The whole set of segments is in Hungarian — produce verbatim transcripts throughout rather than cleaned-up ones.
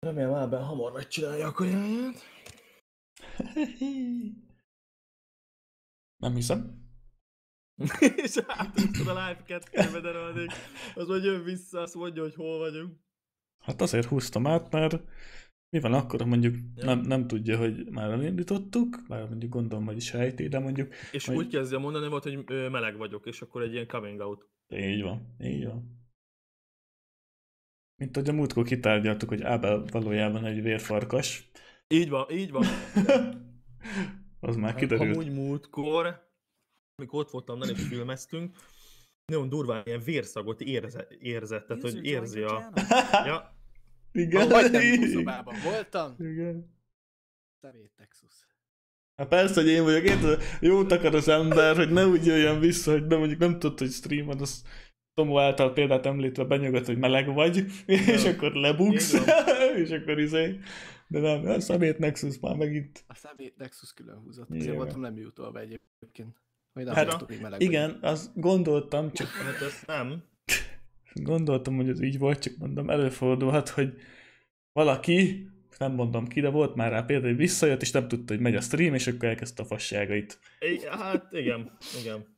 Remélem Ábel hamar megcsinálja a kajáját. Nem hiszem. És átúsztad a live kettőbe, de rohadék. Az majd jön vissza, azt mondja, hogy hol vagyunk. Hát azért húztam át, mert mi van akkor, ha mondjuk Ja. nem, nem tudja, hogy már elindítottuk, már mondjuk gondolom, hogy sejti, de mondjuk... És majd... úgy kezdje mondani volt, hogy ö, meleg vagyok, és akkor egy ilyen coming out. Így van, így van. Mint ahogy a múltkor kitárgyaltuk, hogy Ábel valójában egy vérfarkas. Így van, így van. Az már kiderült. Amúgy múltkor, amikor ott voltam, nem is filmeztünk, nagyon durván ilyen vérszagot érze, érzett, tehát hogy érzi a... Ja. Igen. Majdnem szobában voltam. Igen. Szemét Texas. Hát persze, hogy én vagyok, én jót akar az ember, hogy ne úgy jöjjön vissza, hogy nem, mondjuk nem tudta, hogy streamon, az Tomó által példát említve benyugodt, hogy meleg vagy, ja. És akkor lebuksz, és akkor izé. De nem, a szemét Nexus már megint. A szemét Nexus külön húzott, Igen. azért voltam nem jutolva egyébként. Hogy nem Hát, tudtuk, hogy meleg igen, vagyok. azt gondoltam, csak Hát ezt nem. gondoltam, hogy ez így volt, csak mondom, előfordulhat, hogy valaki, nem mondom ki, de volt már rá például, hogy visszajött, és nem tudta, hogy megy a stream, és akkor elkezdte a fasságait. I, hát igen, igen.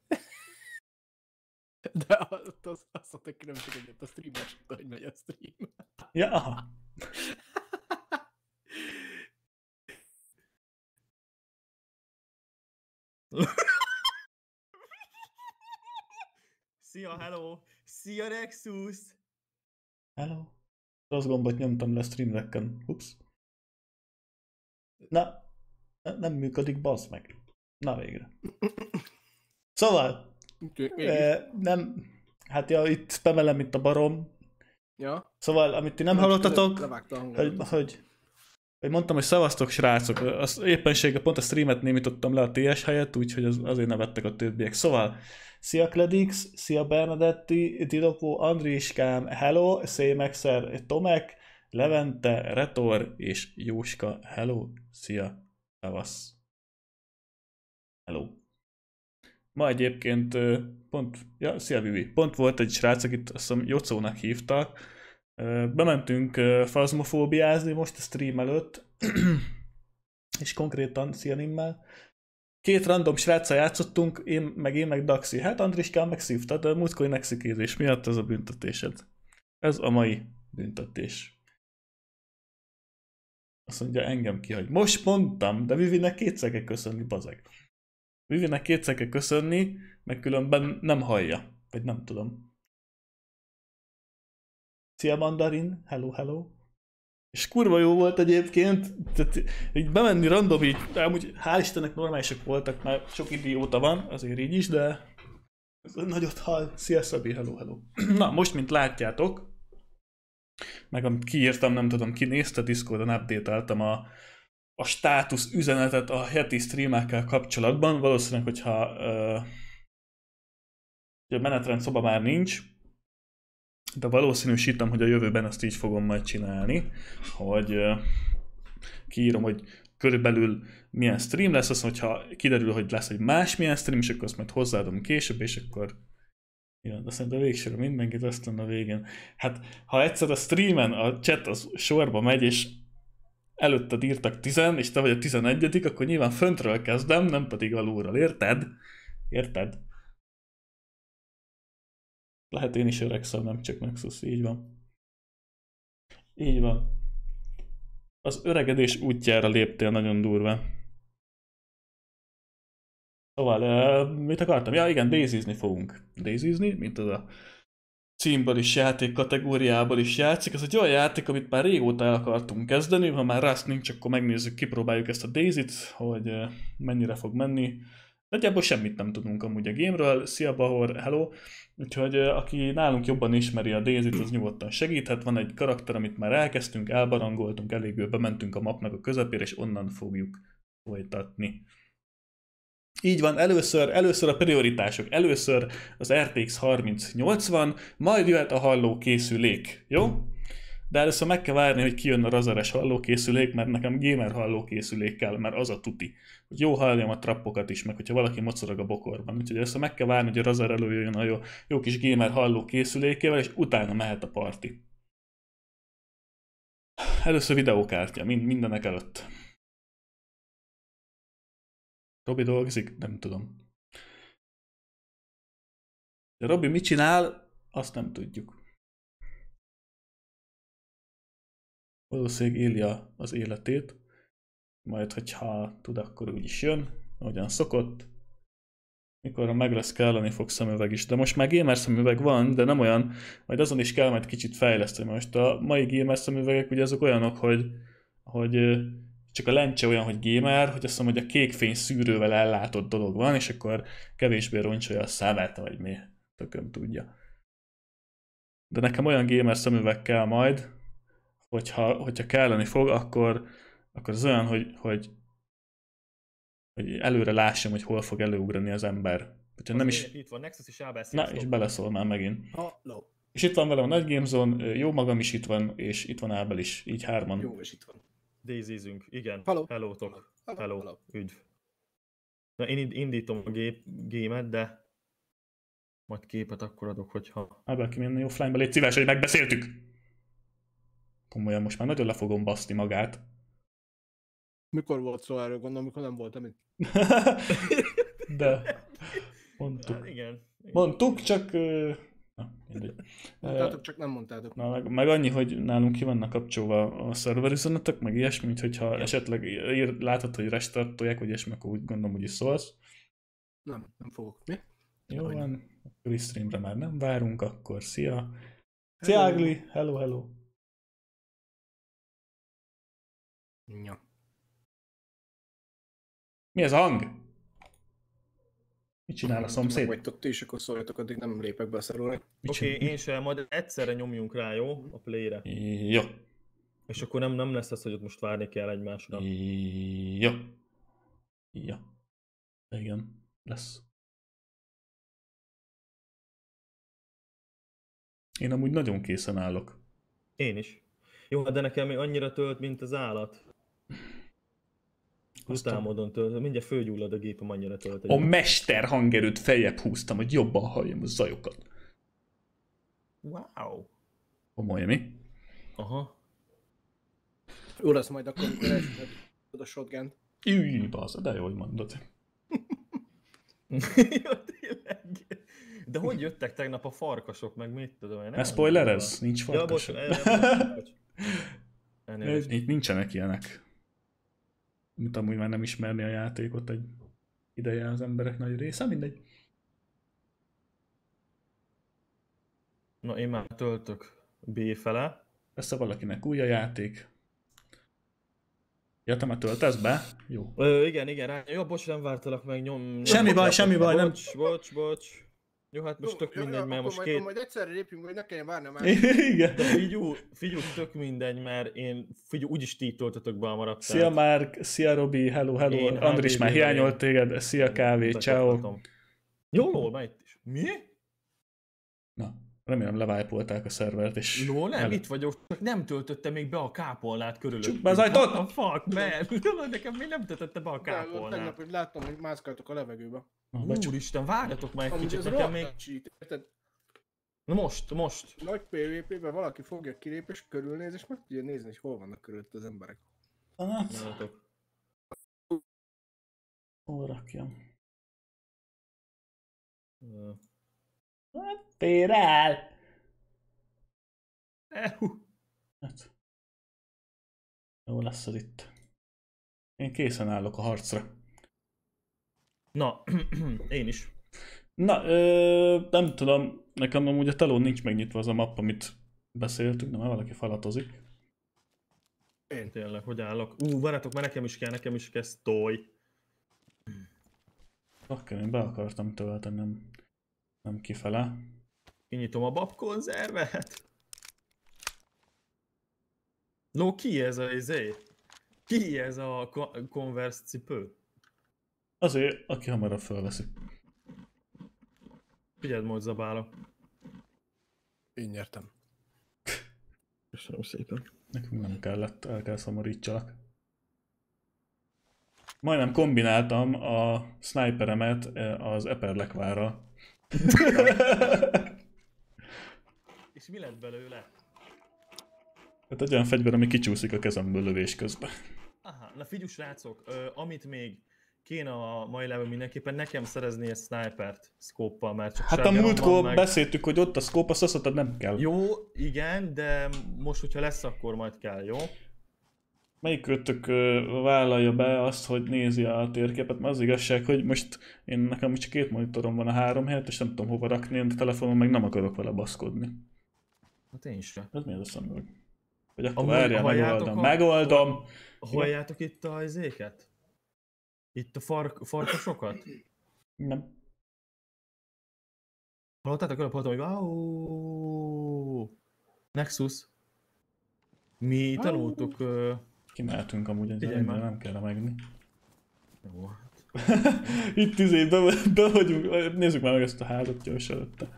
De azt az, az a különbség, hogy ott a streamer sem tudta, hogy megy a stream. Ja, aha. Szia, hello! Szia, Nexus! Hello. Rossz gombot nyomtam le streamrekken. Ups. Na, nem működik, bazd meg. Na végre. Szóval, e, nem, hát ja, itt spamelem itt a barom. Ja. Szóval, amit ti nem hallottatok, Levágta hogy, hogy, hogy mondtam, hogy szavaztok, srácok. Az éppenséggel pont a streamet némítottam le a té es helyett, úgyhogy az, azért nevettek a többiek. Szóval, szia Kledix, szia Bernadetti, Dilopó, Andriskám, hello, Szémexer, Tomek, Levente, Retor és Jóska, hello, szia, szavasz. Hello. Ma egyébként pont, ja, szia Vivi, pont volt egy srác, akit azt hiszem Jocónak hívtak. Bementünk fazmofóbiázni most a stream előtt, és konkrétan szia Nimmel. Két random sráccal játszottunk, én meg én meg Daxi. Hát Andriskán megszívta, de múltkori nexikézés miatt ez a büntetésed. Ez a mai büntetés. Azt mondja, engem kihagy. Most mondtam, de Vivinek kétszer kell köszönni, bazeg. Vivinek kétszer kell köszönni, meg különben nem hallja. Vagy nem tudom. Szia Mandarin, hello, hello. És kurva jó volt egyébként, tehát így bemenni random, így, amúgy hál' Istennek normálisak voltak, már sok idióta van, azért így is, de ez nagyot hall. Szia Szabi, hello, hello. Na, most, mint látjátok, meg amit kiírtam, nem tudom, ki nézte, Discordon update-eltem a, a státusz üzenetet a heti streamekkel kapcsolatban. Valószínűleg, hogyha uh, a menetrend szoba már nincs, de valószínűsítem, hogy a jövőben ezt így fogom majd csinálni, hogy uh, kiírom, hogy körülbelül milyen stream lesz, azt hogyha kiderül, hogy lesz egy másmilyen stream, és akkor azt majd hozzáadom később, és akkor ja, de szerintem végsőre mindenkit aztán a végén. Hát, ha egyszer a streamen a chat az sorba megy, és előtted írtak tizen, és te vagy a tizenegyedik, akkor nyilván föntről kezdem, nem pedig alulról, érted? Érted? Lehet én is öregszem, nem csak Nexus, így van. Így van. Az öregedés útjára léptél nagyon durva. Szóval, uh, mit akartam? Ja igen, daisyzni fogunk. Daisyzni, mint az a címből is játék kategóriából is játszik. Ez egy olyan játék, amit már régóta el akartunk kezdeni, ha már Rust nincs, akkor megnézzük, kipróbáljuk ezt a Daisy-t, hogy uh, mennyire fog menni. Nagyjából semmit nem tudunk amúgy a gémről. Szia Bahor, hello! Úgyhogy uh, aki nálunk jobban ismeri a Daisy-t, az nyugodtan segíthet. Van egy karakter, amit már elkezdtünk, elbarangoltunk, elég bementünk a mapnak a közepére, és onnan fogjuk folytatni. Így van, először, először a prioritások, először az er té iksz harminc nyolcvan, majd jöhet a hallókészülék, jó? De először meg kell várni, hogy kijön a razeres hallókészülék, mert nekem gamer hallókészülék kell, mert az a tuti. Hogy jó halljam a trappokat is, meg hogyha valaki mocorog a bokorban. Úgyhogy először meg kell várni, hogy a razer előjöjjön a jó, jó kis gamer hallókészülékével, és utána mehet a parti. Először videókártya, mind, mindenek előtt. Robi dolgozik? Nem tudom. De Robi mit csinál? Azt nem tudjuk. Valószínűleg éli az életét. Majd, hogyha tud, akkor úgy is jön, ahogyan szokott. Mikor meg lesz kelleni fog szemüveg is. De most már gamer szemüveg van, de nem olyan, majd azon is kell majd kicsit fejleszteni. Most a mai gamer szemüvegek ugye azok olyanok, hogy, hogy csak a lencse olyan, hogy gamer, hogy azt mondom, hogy a kékfény szűrővel ellátott dolog van, és akkor kevésbé roncsolja a szemet, vagy mi. Tököm tudja. De nekem olyan gamer szemüveg kell majd, hogyha, hogyha kelleni fog, akkor, akkor az olyan, hogy, hogy hogy előre lássam, hogy hol fog előugrani az ember. Hogyha nem is... Itt van, Nexus is elbeszél. Na, és beleszól már megint. Hello. És itt van velem a Nagy Gamezone, jó magam is itt van, és itt van Ábel is, így hárman. Jó, és itt van. Daisy-zünk, igen. Hello. Hello-tok. Hello. Hello. Hello. Üdv. Na, én indítom a gép, gémet, de majd képet akkor adok, hogyha... Ábel, ki minden offline-ba, légy szíves, hogy megbeszéltük! Komolyan, most már nagyon le fogom baszni magát. Mikor volt szó erről, gondolom, mikor nem voltam itt? De mondtuk. Hát, igen. Mondtuk, csak... Na, mindegy. Mondtátok, csak nem mondtátok. Na, meg, meg annyi, hogy nálunk ki vannak kapcsolva a szerverüzenetek, meg ilyesmi, mint hogyha ja. esetleg ír, látod, hogy restartolják, vagy ilyesmi, akkor úgy gondolom, hogy is szólsz. Nem, nem fogok. Mi? Jó van, akkor streamre már nem várunk, akkor szia! Szia Ágli! Hello, hello! Ja. Mi ez a hang? Mit csinál a szomszéd? Meg vagytok ti is, akkor szóljatok, addig nem lépek be a szerúra. Oké, okay, én sem, majd egyszerre nyomjunk rá, jó? A play-re. Jó. És akkor nem, nem lesz az, hogy ott most várni kell egymásra. Jó. Jó. Igen, lesz. Én amúgy nagyon készen állok. Én is. Jó, de nekem még annyira tölt, mint az állat. Brutál módon tölt. Mindjárt fölgyullad a gépem, annyira tölt. A mester hangerőt feljebb húztam, hogy jobban halljam a zajokat. Wow. Komolyan, mi? Aha. Jó lesz majd akkor, amikor elsőt a shotgun-t. Üj, bazza, de jól mondod. Jó, tényleg. De hogy jöttek tegnap a farkasok, meg mit tudom én? Ne spoilerez? Nincs farkas. Ja, bocs, bocs. Itt nincsenek ilyenek. Mint amúgy már nem ismerni a játékot egy ideje az emberek nagy része, mindegy. Na, én már töltök B fele. Persze valakinek új a játék. Ja, te már töltesz be? Jó. Ö, igen, igen, rá... Jó, bocs, nem vártalak meg, nyom... Semmi baj, semmi baj, nem... Bocs, bocs, bocs. Jó, hát most tök mindegy, mert most két... Majd egyszerre lépjünk, hogy ne kelljen várni már. Igen. De figyú, figyú, tök mindegy, mert én, figyú, úgyis ti töltötök be a maradt. Szia Márk, szia Robi, hello, hello, Andris már hiányolt téged, szia Kávé, ciao. Jó, lol, már itt is. Mi? Na, remélem levájpolták a szervert, és... Jó, nem, el... itt vagyok, csak nem töltötte még be a kápolnát körülött. Csuk be az ajtót! What the fuck, man? Nekem még nem töltötte be a kápolnát. Tegnap, hogy láttam, hogy mászkáltok a levegőbe. Úristen, várjatok már egy Amúgy kicsit, ez nekem még... Cheat, Na most, most. Nagy pé vé pé-ben valaki fogja kilép és körülnéz, és meg tudja nézni, hogy hol vannak körülött az emberek. Hát... Hol rakjam? Hát, fér el! Hát... Jó lesz az itt. Én készen állok a harcra. Na, én is. Na, ö, nem tudom, nekem amúgy a telón nincs megnyitva az a map, amit beszéltünk, de már valaki falatozik. Én tényleg, hogy állok? Ú, várjátok, mert nekem is kell, nekem is kell sztoj. Akkor én be akartam tölteni, nem, nem kifele. Kinyitom a babkonzervet. No, ki ez a izé? Ki ez a Converse cipő? Azért, aki hamarabb felveszi. Figyeld, majd zabálok. Én nyertem. Köszönöm szépen. Nekünk nem kellett, el kell szomorítsalak. Majdnem kombináltam a sniperemet az eperlekvárral. És mi lett belőle? Hát egy olyan fegyver, ami kicsúszik a kezemből lövés közben. Aha, na figyelj srácok, ö, amit még kéne a mai level mindenképpen nekem szerezni egy snipert szkóppal, mert csak Hát a shotgunom múltkor van, meg... beszéltük, hogy ott a szkóp, azt azt mondtad, nem kell. Jó, igen, de most, hogyha lesz, akkor majd kell, jó? Melyik kötök vállalja be azt, hogy nézi a térképet? Mert az igazság, hogy most én nekem csak két monitorom van a három helyet, és nem tudom hova rakni, a telefonon meg nem akarok vele baszkodni. Hát én is. Ez miért a szemüveg? Hogy akkor Amúgy várjál, halljátok megoldom. a- Megoldom! Halljátok itt a izéket? Itt a fark, farkasokat? Nem. Hallottátok előbb, hallottam, hogy wow! Nexus. Mi tanultuk... ö, Kimehetünk amúgy egy Figyelj de már. nem kell megni. Jó, hát. Itt izé, be, be vagyunk, nézzük már meg ezt a házat gyors előtte.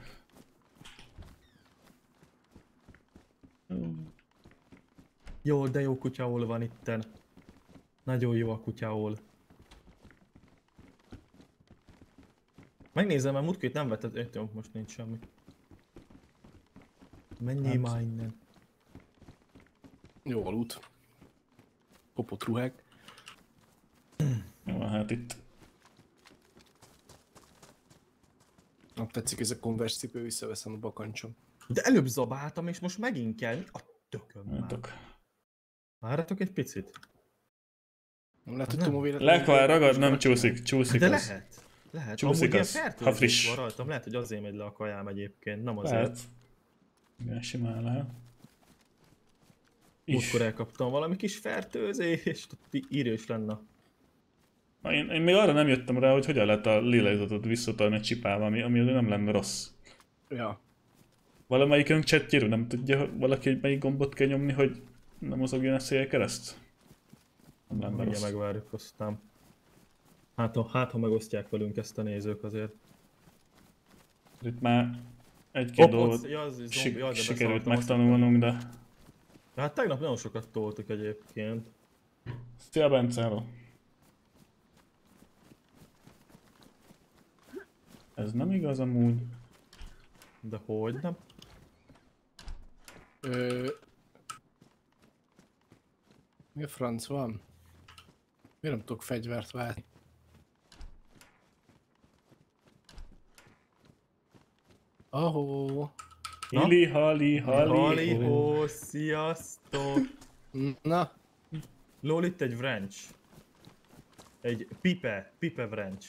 Jó, de jó kutyaol van itten. Nagyon jó a kutyaol. Megnézem, mert múltkor itt nem vetted, ötöm, most nincs semmi. Menjél Hát. már innen. Jó alut. Kopott ruhák. Jó, hát itt. Nem tetszik ez a Converse cipő, visszaveszem a bakancsom. De előbb zabáltam, és most megint kell. Mi a tököm már? Látok. Várjatok egy picit. Nem lehet, hogy Nem. Tomo véletlenül... Le kell ragad, nem csúszik, csúszik De az. lehet. Lehet. Csúszik Amúgy ilyen az, ha fertőzés friss. van rajtam. Lehet, hogy azért megy le a kajám egyébként, nem azért. Lehet. Igen, simán lehet. Is. Múltkor elkaptam valami kis fertőzést, ott írja is lenne. Na, Én, én még arra nem jöttem rá, hogy hogyan lehet a lélegzetet visszatarni a csipával, ami, ami nem lenne rossz. Ja. Valamelyikünk chatjéről nem tudja valaki, hogy melyik gombot kell nyomni, hogy nem mozogjon a szélkereszt? Nem lenne Mindjárt rossz. megvárjuk aztán. Hát ha, hát, ha megosztják velünk ezt a nézők azért. Itt már egy-két Hopp, dolgot ott- ja, az zombi, sik- jaj, de sikerült beszartam, azt megtanulnunk, de... hittem. Hát tegnap nagyon sokat toltuk egyébként. Szia Bencáról! Ez nem igaz amúgy. De hogy nem? Ö... Mi a franc van? Miért nem tudok fegyvert válni? Ahó. Na? Hili, hali, hali, hó. Halihó, sziasztok! Na, Lol, itt egy wrench. Egy pipe, pipe wrench.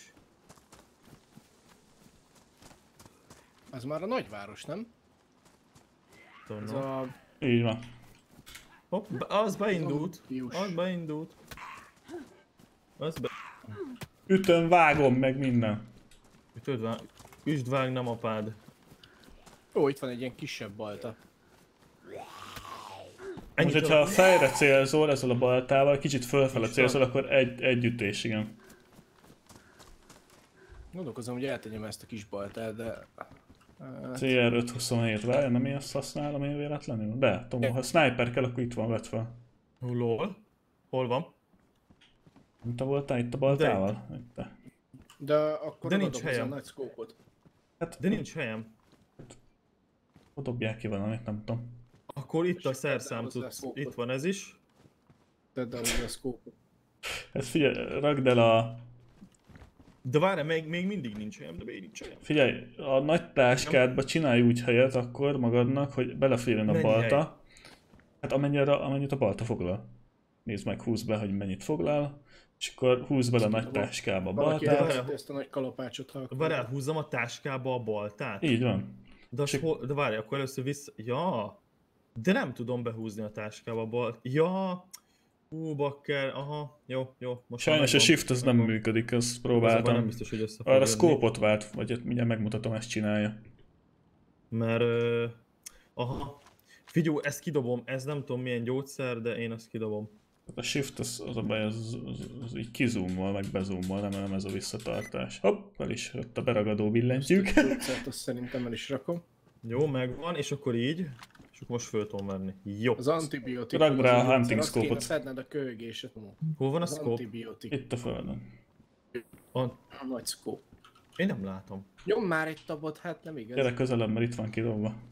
ez már a nagyváros, nem? Ez Tudom. a... Így van. Hopp, be- az beindult. Fiús. Az beindult. Az be... Ütöm, vágom meg minden. Ütöd vág... Üsd vág, nem apád. Ó, itt van egy ilyen kisebb balta. Most, hogyha a fejre célzol ezzel a baltával, kicsit fölfele Most célzol, van. akkor egy, egy ütés, igen. Gondolkozom, hogy eltegyem ezt a kis baltát, de... Hát, cé er ötszázhuszonhét, várja, nem ezt használom én véletlenül? De, Tomó, ha sniper kell, akkor itt van vetve. Hú, lol. Hol van? Nem te voltál itt a baltával? Itt. De. de akkor De nincs odaadom hozzá helyem. a nagy szkópot. De nincs helyem. Ott dobják ki valamit, nem tudom. Akkor itt a Most szerszám hozzá tudsz. szkópot. Itt van ez is. Tedd el hozzá a szkópot. Hát figyelj, ragd el a... De várj, még, még mindig nincs helyem, de még nincs helyem. Figyelj, a nagy táskádba csinálj úgy helyet akkor magadnak, hogy beleférjen a Mennyi balta. hely? Hát amennyire, amennyit a balta foglal. Nézd meg, húzd be, hogy mennyit foglal. És akkor húzd bele a nagy táskába a Valaki baltát. várjál. elveszett ezt a nagy kalapácsot, ha akar. Várjál, húzzam a táskába a baltát? Így van. De, az Csak- hol, de várj, akkor először vissza... Ja! De nem tudom behúzni a táskába a balt... Ja! Hú, bakker, aha, jó, jó. Most már Sajnos a megvan, shift az nem megvan. működik, azt Igazából nem próbáltam. biztos, hogy össze fog Arra jönni. szkópot vált, vagy ott mindjárt megmutatom, ezt csinálja. Mert... Ö, aha. Figyelj, ezt kidobom, ez nem tudom milyen gyógyszer, de én ezt kidobom. A shift az, az a baj, az, az, az így kizoomol, meg bezoomol, nem, nem ez a visszatartás. Hopp, el is jött a beragadó billentyűk. Ezt a gyógyszert azt szerintem el is rakom. Jó, megvan, és akkor így. És akkor most föl tudom venni. Jó. Az antibiotikum. Rakd rá az a gyógyszer, hunting azt kéne scope-ot. szedned a kölgéset. Hol van a Az scope? antibiotik. Itt a földön. A... A nagy scope. Én nem látom. Nyom már egy tabot, hát nem igaz. Gyere közelebb, mert itt van kidobva.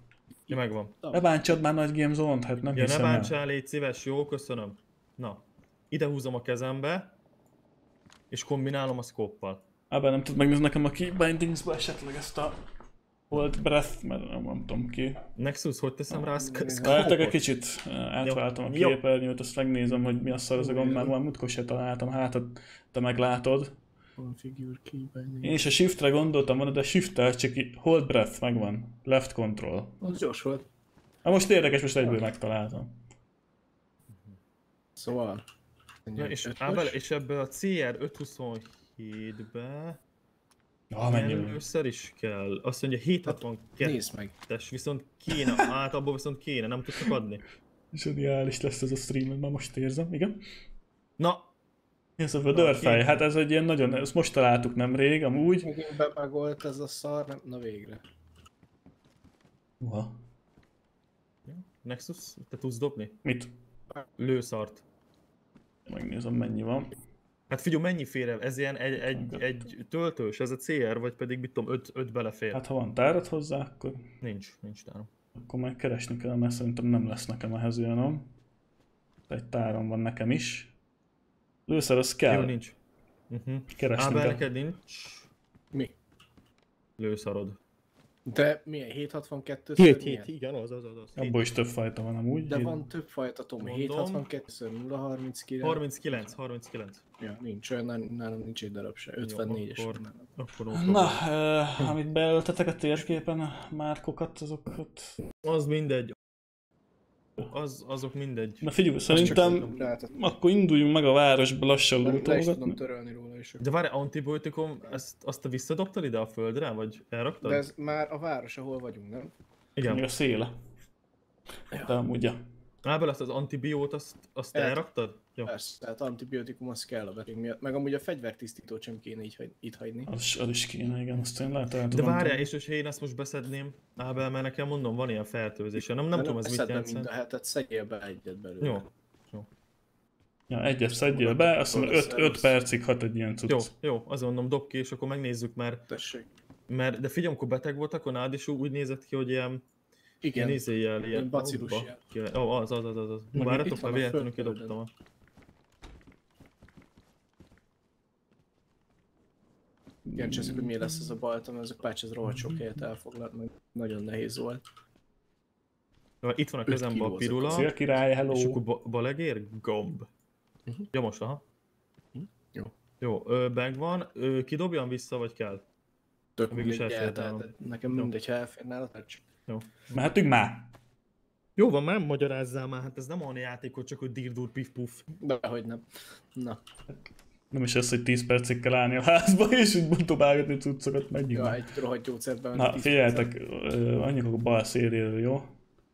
Ja, megvan. Ne bántsad már Nagy Game Zone-t, hát nem Ja, ne hiszem el. bántsál, légy szíves, jó, köszönöm. Na, ide húzom a kezembe, és kombinálom a scope-pal. Abban nem tud megnézni nekem a Keybindingsba esetleg ezt a Hold Breath, mert nem, nem tudom ki. Nexus, hogy teszem rá a sc- Várjátok egy scope-ot? kicsit, átváltom a Jó. képernyőt, azt megnézem, hogy mi a szar az a gomb, mert már múltkor se találtam, hát te meglátod. Configure keybinding. Én is a Shiftre gondoltam volna, de a Shift-tel csak így Hold Breath megvan. Left Control. Az gyors volt. Na most érdekes, most egyből megtaláltam. Szóval... Na, és, ötös. ábel, és ebből a cé er ötszázhuszonhétbe Ah, mennyi van. először is kell. Azt mondja hétszázhatvankettes, Nézd meg. viszont kéne, hát abból viszont kéne, nem tudtak adni. Zseniális lesz ez a stream, már most érzem, igen. Na, Ez a vödörfej, hát ez egy ilyen nagyon, ezt most találtuk nemrég, amúgy. Megint bebagolt ez a szar, nem, na végre. Uha. Nexus, te tudsz dobni? Mit? Lőszart. Megnézem mennyi van. Hát figyelj, mennyi fér el? Ez ilyen egy, egy, egy töltős, ez a cé er, vagy pedig mit tudom, öt, öt belefér? Hát ha van tárad hozzá, akkor, Nincs, nincs tárom. akkor meg keresni kell, mert szerintem nem lesz nekem ehhez olyanom. Egy tárom van nekem is. Lőszer az kell. Jó, nincs. Uh-huh. Keresni Ábel, kell. neked nincs Mi? lőszarod. De milyen? hétszázhatvankettő Hét, hét, igen, az, az, az. az. Abból is több fajta van amúgy. De Hét- van több fajta, Tom. Mondom. hétszázhatvankettő nulla harminckilenc. harminckilenc, harminckilenc. Ja, nincs olyan, nálam, nálam nincs egy darab se. ötvennégyes. Jó, van nálam. Akkor no Na, problem. uh, amit beöltetek a térképen, a márkokat, azokat... Az mindegy. Az, azok mindegy. Na figyelj, Azt csak szerintem tudom rátetni. akkor induljunk meg a városba lassan Le is tudom lootolgatni. törölni róla is. De várj, antibiotikum, ezt, azt te visszadobtad ide a földre, vagy elraktad? De ez már a város, ahol vagyunk, nem? Még Igen. a széle. De amúgy, ja. Ábel, azt az antibiót, azt, azt El- elraktad? Jó. Persze, tehát antibiotikum az kell a beteg miatt. Meg amúgy a fegyvertisztítót sem kéne így hagy, itt hagyni. Az, is- az is kéne, igen, azt én lehet el De tudom várjál, tenni. és hogyha én ezt most beszedném, Ábel, mert nekem mondom, van ilyen fertőzése. Nem, nem De tudom, ez mit eszed be jelent. mind a hetet, szedjél be egyet belőle. Jó. Ja, egyet szedjél be, azt hiszem Rossz, 5 rossz. percig hat egy ilyen Jó, cucc. jó, azt mondom, dob ki, és akkor megnézzük, mert, Tessék. mert de figyelj, amikor beteg volt, akkor nálad is úgy nézett ki, hogy ilyen, Igen. ilyen izéjel, ilyen... Ilyen bacillus Ó, jel. ba- Ó, az, az, az, az, az. Meg Várjatok, itt van mert a véletlenül földön. kidobtam. Igen, csak hogy mi lesz ez a balta, mert ez a patch ez rohadt sok helyet elfoglalt, meg nagyon nehéz volt. Na, itt van a Öt kezemben kiló a az a pirula, Szél király, hello! és akkor ba- balegér, gomb. Mhm. Ja, most, aha. Jó. Jó, ö, megvan. Ö, kidobjam vissza, vagy kell? Tök Mégis mindegy, elfért nálam. elteheted. Nekem mindegy, ha elfér nálad, hát csak. Mehetünk már! Jó van, már magyarázzál már, hát ez nem olyan játékot, csak hogy dirdur pif puf. Dehogy nem. Na, Nem is ez, hogy tíz percig kell állni a házba, és úgy dobálgatni cuccokat, menjünk ja, már. egy rohadt gyógyszert bevenni. Na, tíz figyeljetek, ö, annyit a bal széléről, jó?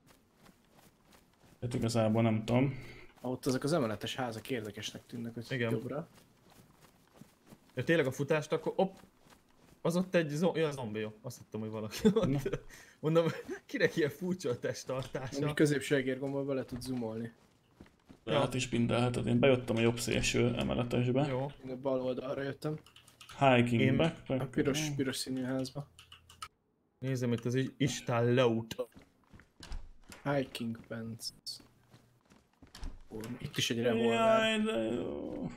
Hát igazából nem tudom. percet. Ott azok az emeletes házak érdekesnek tűnnek, hogy Igen. jobbra. Ja, tényleg a futást, akkor hopp, az ott egy zombi, ja, zombi, jó. Azt hittem, hogy valaki ott. Mondom, kinek ilyen furcsa a Ami testtartása. középső egérgombbal bele tud zoomolni. Ja. Hát is bindelheted. Én bejöttem a jobb szélső emeletesbe. Jó. Én a bal oldalra jöttem. Hiking Én- backpack. A piros, piros színű házba. Nézem itt az is- Istán Laut. Hiking pants. Ó, itt is egy revolver. Jaj, de jó.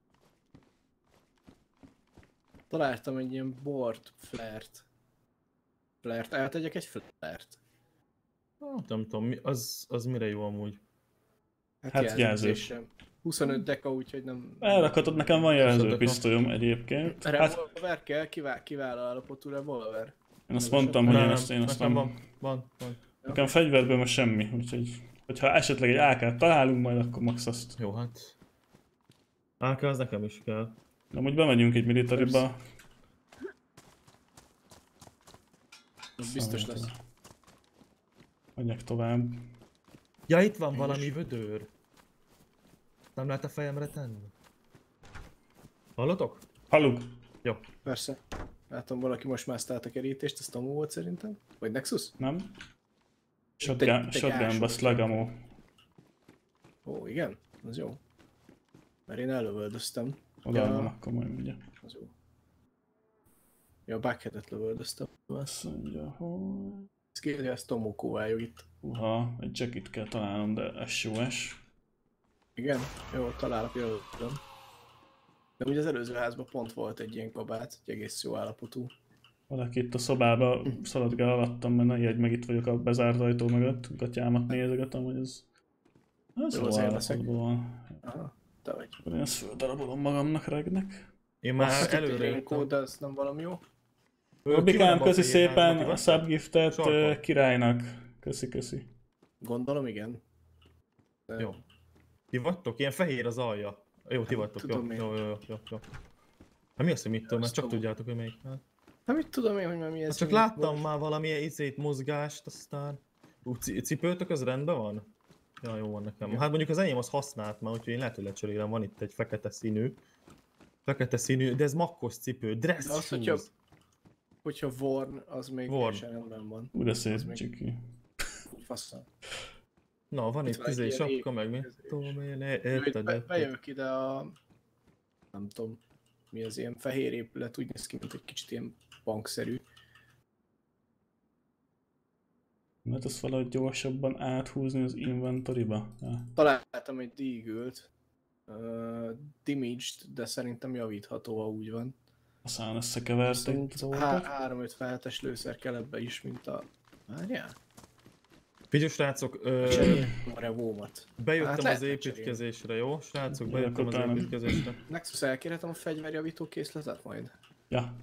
Találtam egy ilyen bort, flert. Flert, eltegyek egy flert. Nem tudom, mi- az, az mire jó amúgy. Hát jelzésem. huszonöt deka, úgyhogy nem... Elrakhatod, nekem van Köszönöm. jelzőpisztolyom egyébként. Hát Revolver kell, kivál, kiváló állapotú revolver. én azt mondtam, hogy én Nem, azt, én azt nekem nem... van, van, van. Nekem fegyverből most semmi, úgyhogy... Hogyha esetleg egy á kát találunk majd, akkor max azt. Jó, hát. á ká az nekem is kell. De amúgy bemegyünk egy militariba. Az biztos lesz. Megyek tovább. Ja, itt van valami vödör. Nem lehet a fejemre tenni? Hallotok? Halluk! Jó. Persze. Látom, valaki most mászta át a kerítést, ez Tomu volt szerintem. Vagy Nexus? Nem? Te- Shotgun, te shotgunba gásol. slagamo. Ó, igen? Az jó. Mert én elővöldöztem. Odaadom, akkor majd ugye. Az jó. Ja, a Buckheadet lövöldöztem. Azt mondja, hogy... Skillje, ezt Tomoko váljuk itt. Uha, egy jackit kell találnom, de es o es. Igen? Jó, találok, jövőben. De ugye az előző házban pont volt egy ilyen kabát, egy egész jó állapotú. Valaki itt a szobába szaladgál alattam, mert ne ijedj meg, itt vagyok a bezárt ajtó mögött. Gatyámat nézegetem, hogy ez... Ez Jó, jó azért állapotban van. Aha, te vagy. Akkor én ezt földarabolom magamnak regnek. Én már Azt előre előre jöttem. de ez nem valami jó. Robikám, köszi szépen a a subgiftet Sarkon. királynak. Köszi, köszi. Gondolom, igen. De Jó. Ti vagytok? Ilyen fehér az alja. Jó, ti Nem vagytok. Jó, tudom én. jó, jó, jó, jó, jó. Hát mi az, hogy mit tudom, mert csak tudom. tudjátok, hogy melyik. Hát Hát mit tudom én, hogy már mi ez? csak mi láttam volt. már valami izét, mozgást, aztán... Ú, ci- cipőtök az rendben van? Ja, jó van nekem. Hát mondjuk az enyém az használt már, úgyhogy én lehet, hogy lecserélem. Van itt egy fekete színű. Fekete színű, de ez makkos cipő. Dress De az, shoes. hogyha, hogyha Worn, az még Worn. teljesen rendben van. Ú, de Az szép, még- csiki. Faszal. Na, van Itt itt van egy izé ilyen sapka, épp- meg mit ez is. tudom én, Jó, itt érted, be, érted. bejövök ide a... Nem tudom, mi az ilyen fehér épület, úgy néz ki, mint egy kicsit ilyen bankszerű. Mert azt valahogy gyorsabban áthúzni az inventoryba? Ja. Találtam egy Deagle-t, uh, damaged, de szerintem javítható, ha úgy van. Aztán összekeverték Viszont az há- dolgokat. három öt felhetes lőszer kell ebbe is, mint a... Várjál? Figyelj, srácok, ö, Cseréljem a revómat. bejöttem Hát az lehetne építkezésre, jó? Srácok, Jó, bejöttem az utána. építkezésre. Nexus, elkérhetem a fegyverjavító készletet majd? Ja,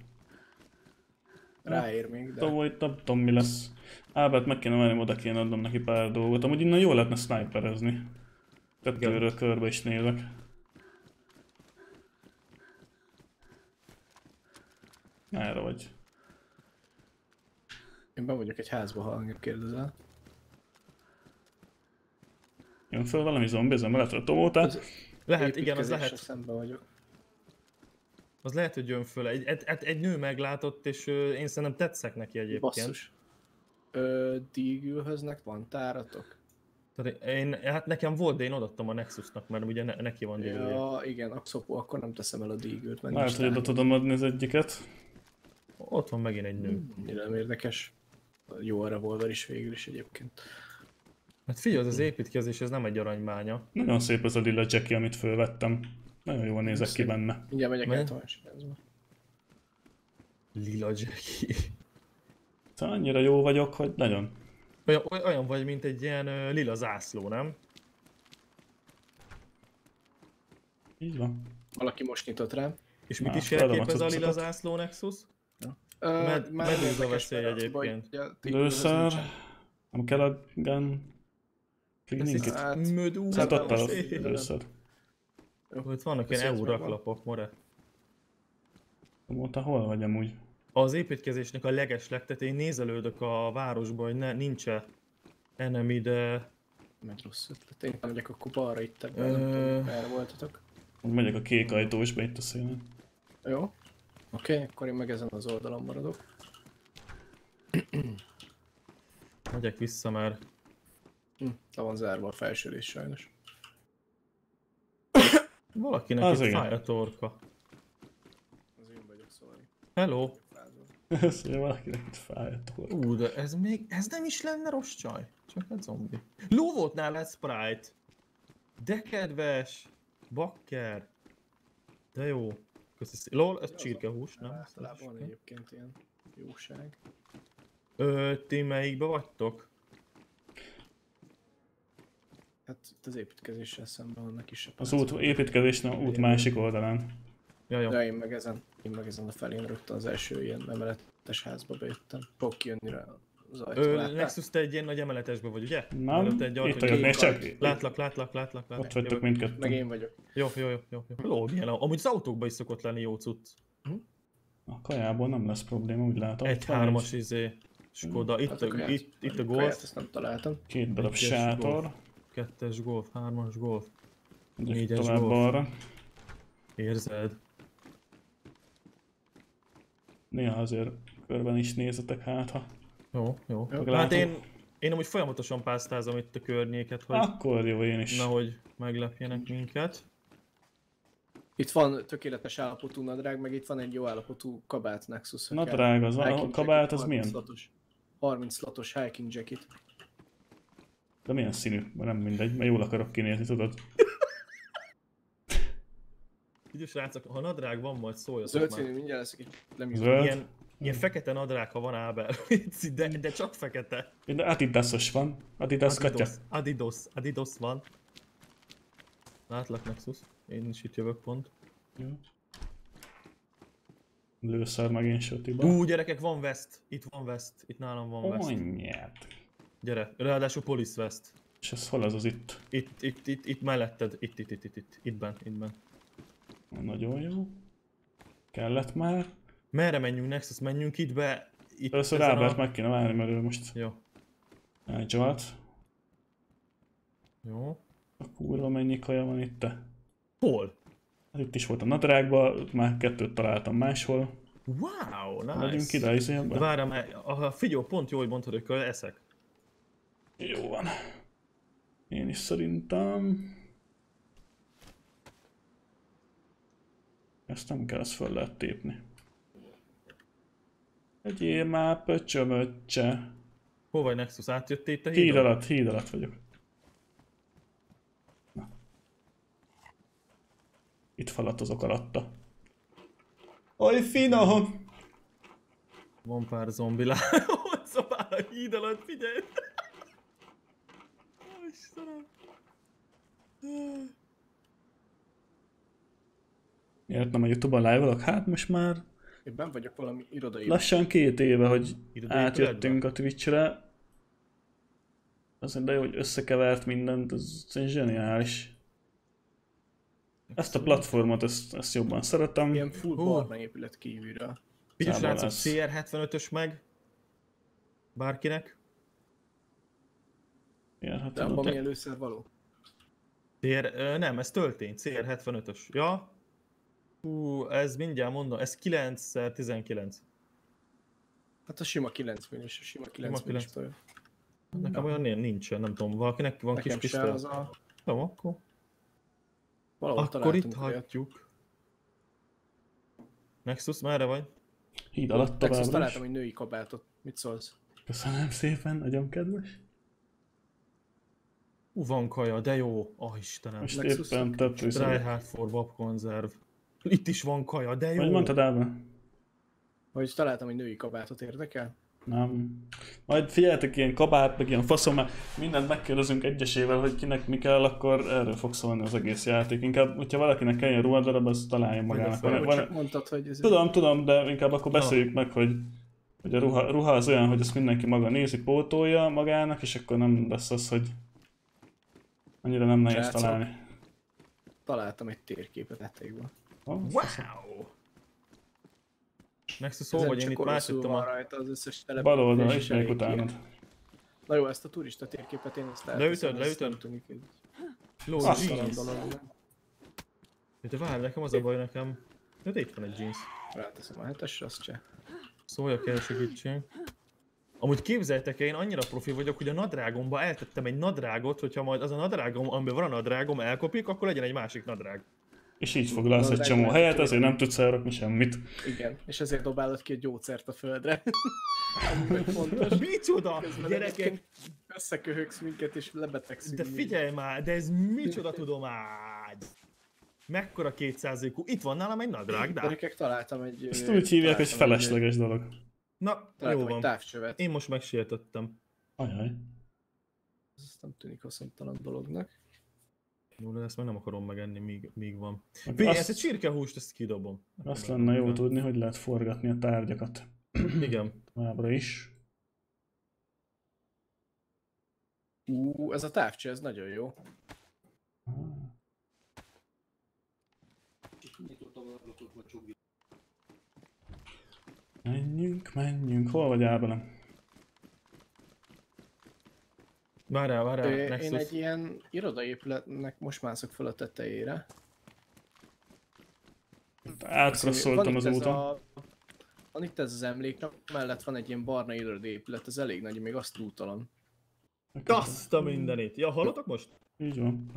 Ráér még, de... tudom, hogy nem tudom mi lesz. Ábert meg kéne menni, oda kéne adnom neki pár dolgot. Amúgy innen jól lehetne sniperezni. Kettőről körbe is nézek. Erre vagy. Én be vagyok egy házba, ha engem kérdezel. Jön föl valami zombi, ezen mellett a tomótát. Lehet, igen, az Építkezéssel lehet, szemben vagyok. az lehet, hogy jön föl. Egy, egy, egy, egy nő meglátott, és ö, én szerintem tetszek neki egyébként. Basszus. Ö, Deagle-höz nek van táratok? Tehát én, hát nekem volt, de én odaadtam a Nexusnak, mert ugye ne, neki van dílője. Ja, igen, akkor, akkor nem teszem el a Deagle-t, mert Lehet, nincs hogy oda tára. tudom adni az egyiket. Ott van megint egy nő. Nem érdekes. Jó a revolver is végül is egyébként. Hát figyelj, az az építkezés, ez nem egy aranybánya. Nagyon szép ez a lila Jackie, amit fölvettem. Nagyon jól nézek ki Szép. benne. Mindjárt megyek Mert- el tovább házba. Lila Jackie. Szóval annyira jó vagyok, hogy nagyon. Olyan, olyan vagy, mint egy ilyen ö, lila zászló, nem? Így van. Valaki most nyitott rám. És mit Na, is adom a jelképez a lila cuccokat. zászló Nexus? Ö, Med- már medúza érdekes, veszély mert egyébként. baj, hogy a Deagle-höz Lőszer. nincsen. Nem kell a gun. Ez Cleaning itt kit. Hát, mödúza Hát ott a veszély. lőszer. Ott vannak Ez ilyen az EU megvan. raklapok, more. Mondta, hol vagy amúgy? Az építkezésnek a leges legtetején nézelődök a városba, hogy ne, nincs-e enemy, de... Megy rossz ötlet. Én nem megyek akkor balra itt ebben, Ö- nem tudom, merre voltatok. Úgy megyek a kék ajtósba itt a szélen. Jó. Oké, okay, akkor én meg ezen az oldalon maradok. Megyek vissza, mert... Hm, le van zárva a felső rész sajnos. Valakinek Az itt igen. fáj a torka. Az én vagyok, sorry. Hello! Ez ugye valakinek itt fáj a torka. Ú, de ez még... Ez nem is lenne rossz csaj. Csak egy zombi. Ló volt nála egy Sprite. De kedves! Bakker! De jó. Köszi szé- Lol, ez csirkehús, nem? Általában van egyébként ilyen jóság. Ö, ti melyikbe vagytok? Hát itt az építkezéssel szemben vannak is Az út építkezésnek út másik oldalán. Ja, jó. Ja, én meg ezen, én meg ezen a felén rögtön az első ilyen emeletes házba bejöttem. Fog kijönni rá az ajtó. Ö, Láttál? Nexus, te egy ilyen nagy emeletesbe vagy, ugye? Nem, Előtte egy itt ajtó- vagyok, nézd csak. Látlak, látlak, látlak, látlak. Ott vagytok jó, Meg mindketten. én vagyok. jó, jó, jó, jó, jó. Ló, milyen, amúgy az autókban is szokott lenni jó cucc. A kajából nem lesz probléma, úgy látom. Egy Ott van hármas izé. Skoda, itt Hát a, kaját- itt, itt a kaját Golf, ezt nem találtam. Két darab Egyes sátor. Golf. kettes Golf, hármas Golf. Megyek Négyes tovább Golf. balra. Érzed? Néha azért körben is nézzetek hát, ha... Jó, jó. Jó, Hát látom. én, én amúgy folyamatosan pásztázom itt a környéket, hogy Akkor jó, én is. nehogy meglepjenek minket. Itt van tökéletes állapotú nadrág, meg itt van egy jó állapotú kabát Nexus. ha kell. Nadrág, az van, a Elkínálják kabát itt az milyen? harminc hatos. harminc slotos hiking jacket. De milyen színű? Nem mindegy, mert jól akarok kinézni, tudod? Így srácok, ha nadrág van, majd szóljatok Zöld már. színű, mindjárt lesz egy lemű. Zöld. Ilyen, ilyen fekete nadrág, ha van Ábel. de, de csak fekete. De Adidasos van. Adidas katya. Adidas, Adidas, Adidas van. Látlak Nexus. Én is itt jövök pont. Jó. Lőszar megint sötiba. Ú, gyerekek, van vest. Itt van vest. Itt nálam van vest. Onyját. Gyere. Ráadásul police vest. És ez hol az az itt? Itt, itt, itt, itt melletted. Itt, itt, itt, itt, itt. Ittben, ittben. Nagyon jó. Kellett már. Merre menjünk, Nexus? Menjünk itt be. Itt Először ezen Ábert a... meg kéne várni, mert ő most Jó. elcsalt. Jó. A kurva mennyi kaja van itt. Hol? Hát itt is volt a nadrágban, már kettőt találtam máshol. Wow, nice. Megyünk ide, izé, De várjál, mert a figyelj, pont jó, hogy mondtad, hogy kell eszek. Jó van. Én is szerintem... Ezt nem kell, ezt föl lehet tépni. Egyél már pöcsömöccse. Hol vagy Nexus? Átjöttél itt a Híd hídon? alatt, híd alatt vagyok. Na. Itt falatozok alatta. Oj, finom! Van pár zombi lá... Ott szobál a híd alatt, figyelj! Ó, Istenem! Miért nem a Youtube-on live-olok? Hát most már Én benn vagyok valami irodai. lassan két éve, hogy Irodai átjöttünk épületben? a Twitch-re. Azért de jó, hogy összekevert mindent, ez, ez zseniális. Ezt a platformot, ezt, ezt jobban szeretem. Ilyen full Hú. barna épület kívülről. Figyelj Számol srácok, lesz. cé er hetvenötös meg. Bárkinek. Igen, hát De abban tudod, milyen lőszer való? cé er, ö, nem, ez töltény, cé er hetvenötös. Ja? Hú, ez mindjárt mondom, ez kilenc tizenkilenc. Hát a sima kilenc milliós, a sima kilenc kilenc. milliós. Nekem olyan ilyen nincsen, nem tudom, valakinek van Nekem kis se pisztoly. az a... Jó, akkor. Valahol Akkor itt találtunk olyat. hagyjuk. Nexus, merre vagy? híd alatt Texas továbbra is. találtam egy női kabátot. Mit szólsz? Köszönöm szépen, nagyon kedves. Ú, van kaja, de jó. Ah, Istenem. Most Nexus éppen szak. több Try hard for babkonzerv. Itt is van kaja, de jó. Vagy mondtad Ábel? Hogy találtam egy női kabátot, érdekel? Nem. Majd figyeljetek, ilyen kabát, meg ilyen faszom, mert mindent megkérdezünk egyesével, hogy kinek mi kell, akkor erről fog szólni az egész játék. Inkább, hogyha valakinek kell ilyen ruhadarab, az találjon magának. Vagy a Van, Vagy van, csak mondtad, hogy ez... tudom, tudom, de inkább akkor beszéljük meg, hogy, hogy a ruha, ruha az olyan, hogy ezt mindenki maga nézi, pótolja magának, és akkor nem lesz az, hogy annyira nem nehéz Srácok. találni. Találtam egy térképet ettékben. Oh, Wow! Nexus, hol Ezen vagy? Én csak itt oroszul másodtam van a... rajta az összes telep. bal oldalon, és és még elég utánad. ilyen. Na jó, ezt a turista térképet én ezt Leütöd, elteszem, ez leütöd? nem tűnik egy Ló, Azt jeans. szarad dolog, nem? De várj, nekem az a baj nekem. De itt van egy jeans. Ráteszem a hetesre, azt se. Szóljak el segítség. Amúgy képzeljétek el, én annyira profi vagyok, hogy a nadrágomba eltettem egy nadrágot, hogyha majd az a nadrágom, amiben van a nadrágom, elkopik, akkor legyen egy másik nadrág. És így foglalsz egy Na, csomó lehet, helyet, hogy- ezért nem tudsz elrakni semmit. Igen, és ezért dobálod ki a gyógyszert a földre. Ami meg fontos. Micsoda, Közben gyerekek! egyébként összeköhögsz minket és lebetegszünk. De mi. figyelj már, de ez micsoda tudomány! Mekkora kétszázalékú? Itt van nálam egy nadrág, de... Gyerekek, találtam egy... Ezt ö, úgy hívják, hogy találtam egy- felesleges dolog. Na, jó Találtam egy van. távcsövet. Én most megsértettem. Ajaj. Ez nem tűnik haszontalan dolognak. Jó, de ezt meg nem akarom megenni, míg, míg van. Meg Figyelj, azt- ezt egy csirkehúst, ezt kidobom. Azt lenne jó tudni, hogy lehet forgatni a tárgyakat. Igen. Továbbra is. Ú, ez a távcső, ez nagyon jó. Menjünk, menjünk. Hol vagy Ábelem? Várjál, Ö, várjál, Én Nexus. egy ilyen irodaépületnek most mászok fel a tetejére. Átkrosszoltam Van az itt ez úton. a- Van itt ez az emléknap, mellett van egy ilyen barna irodaépület, ez elég nagy, még azt útalan. Azt a mindenit! Ja, hallotok most? Így van.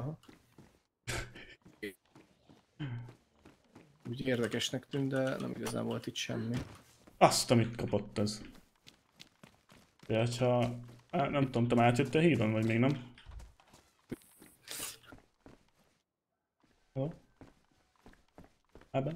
Úgy érdekesnek tűnt, de nem igazán volt itt semmi. Azt, amit kapott ez. Úgyhogy ha... Á, nem tudom, te már átjöttél a hídon, vagy még nem? Jó? Ebben?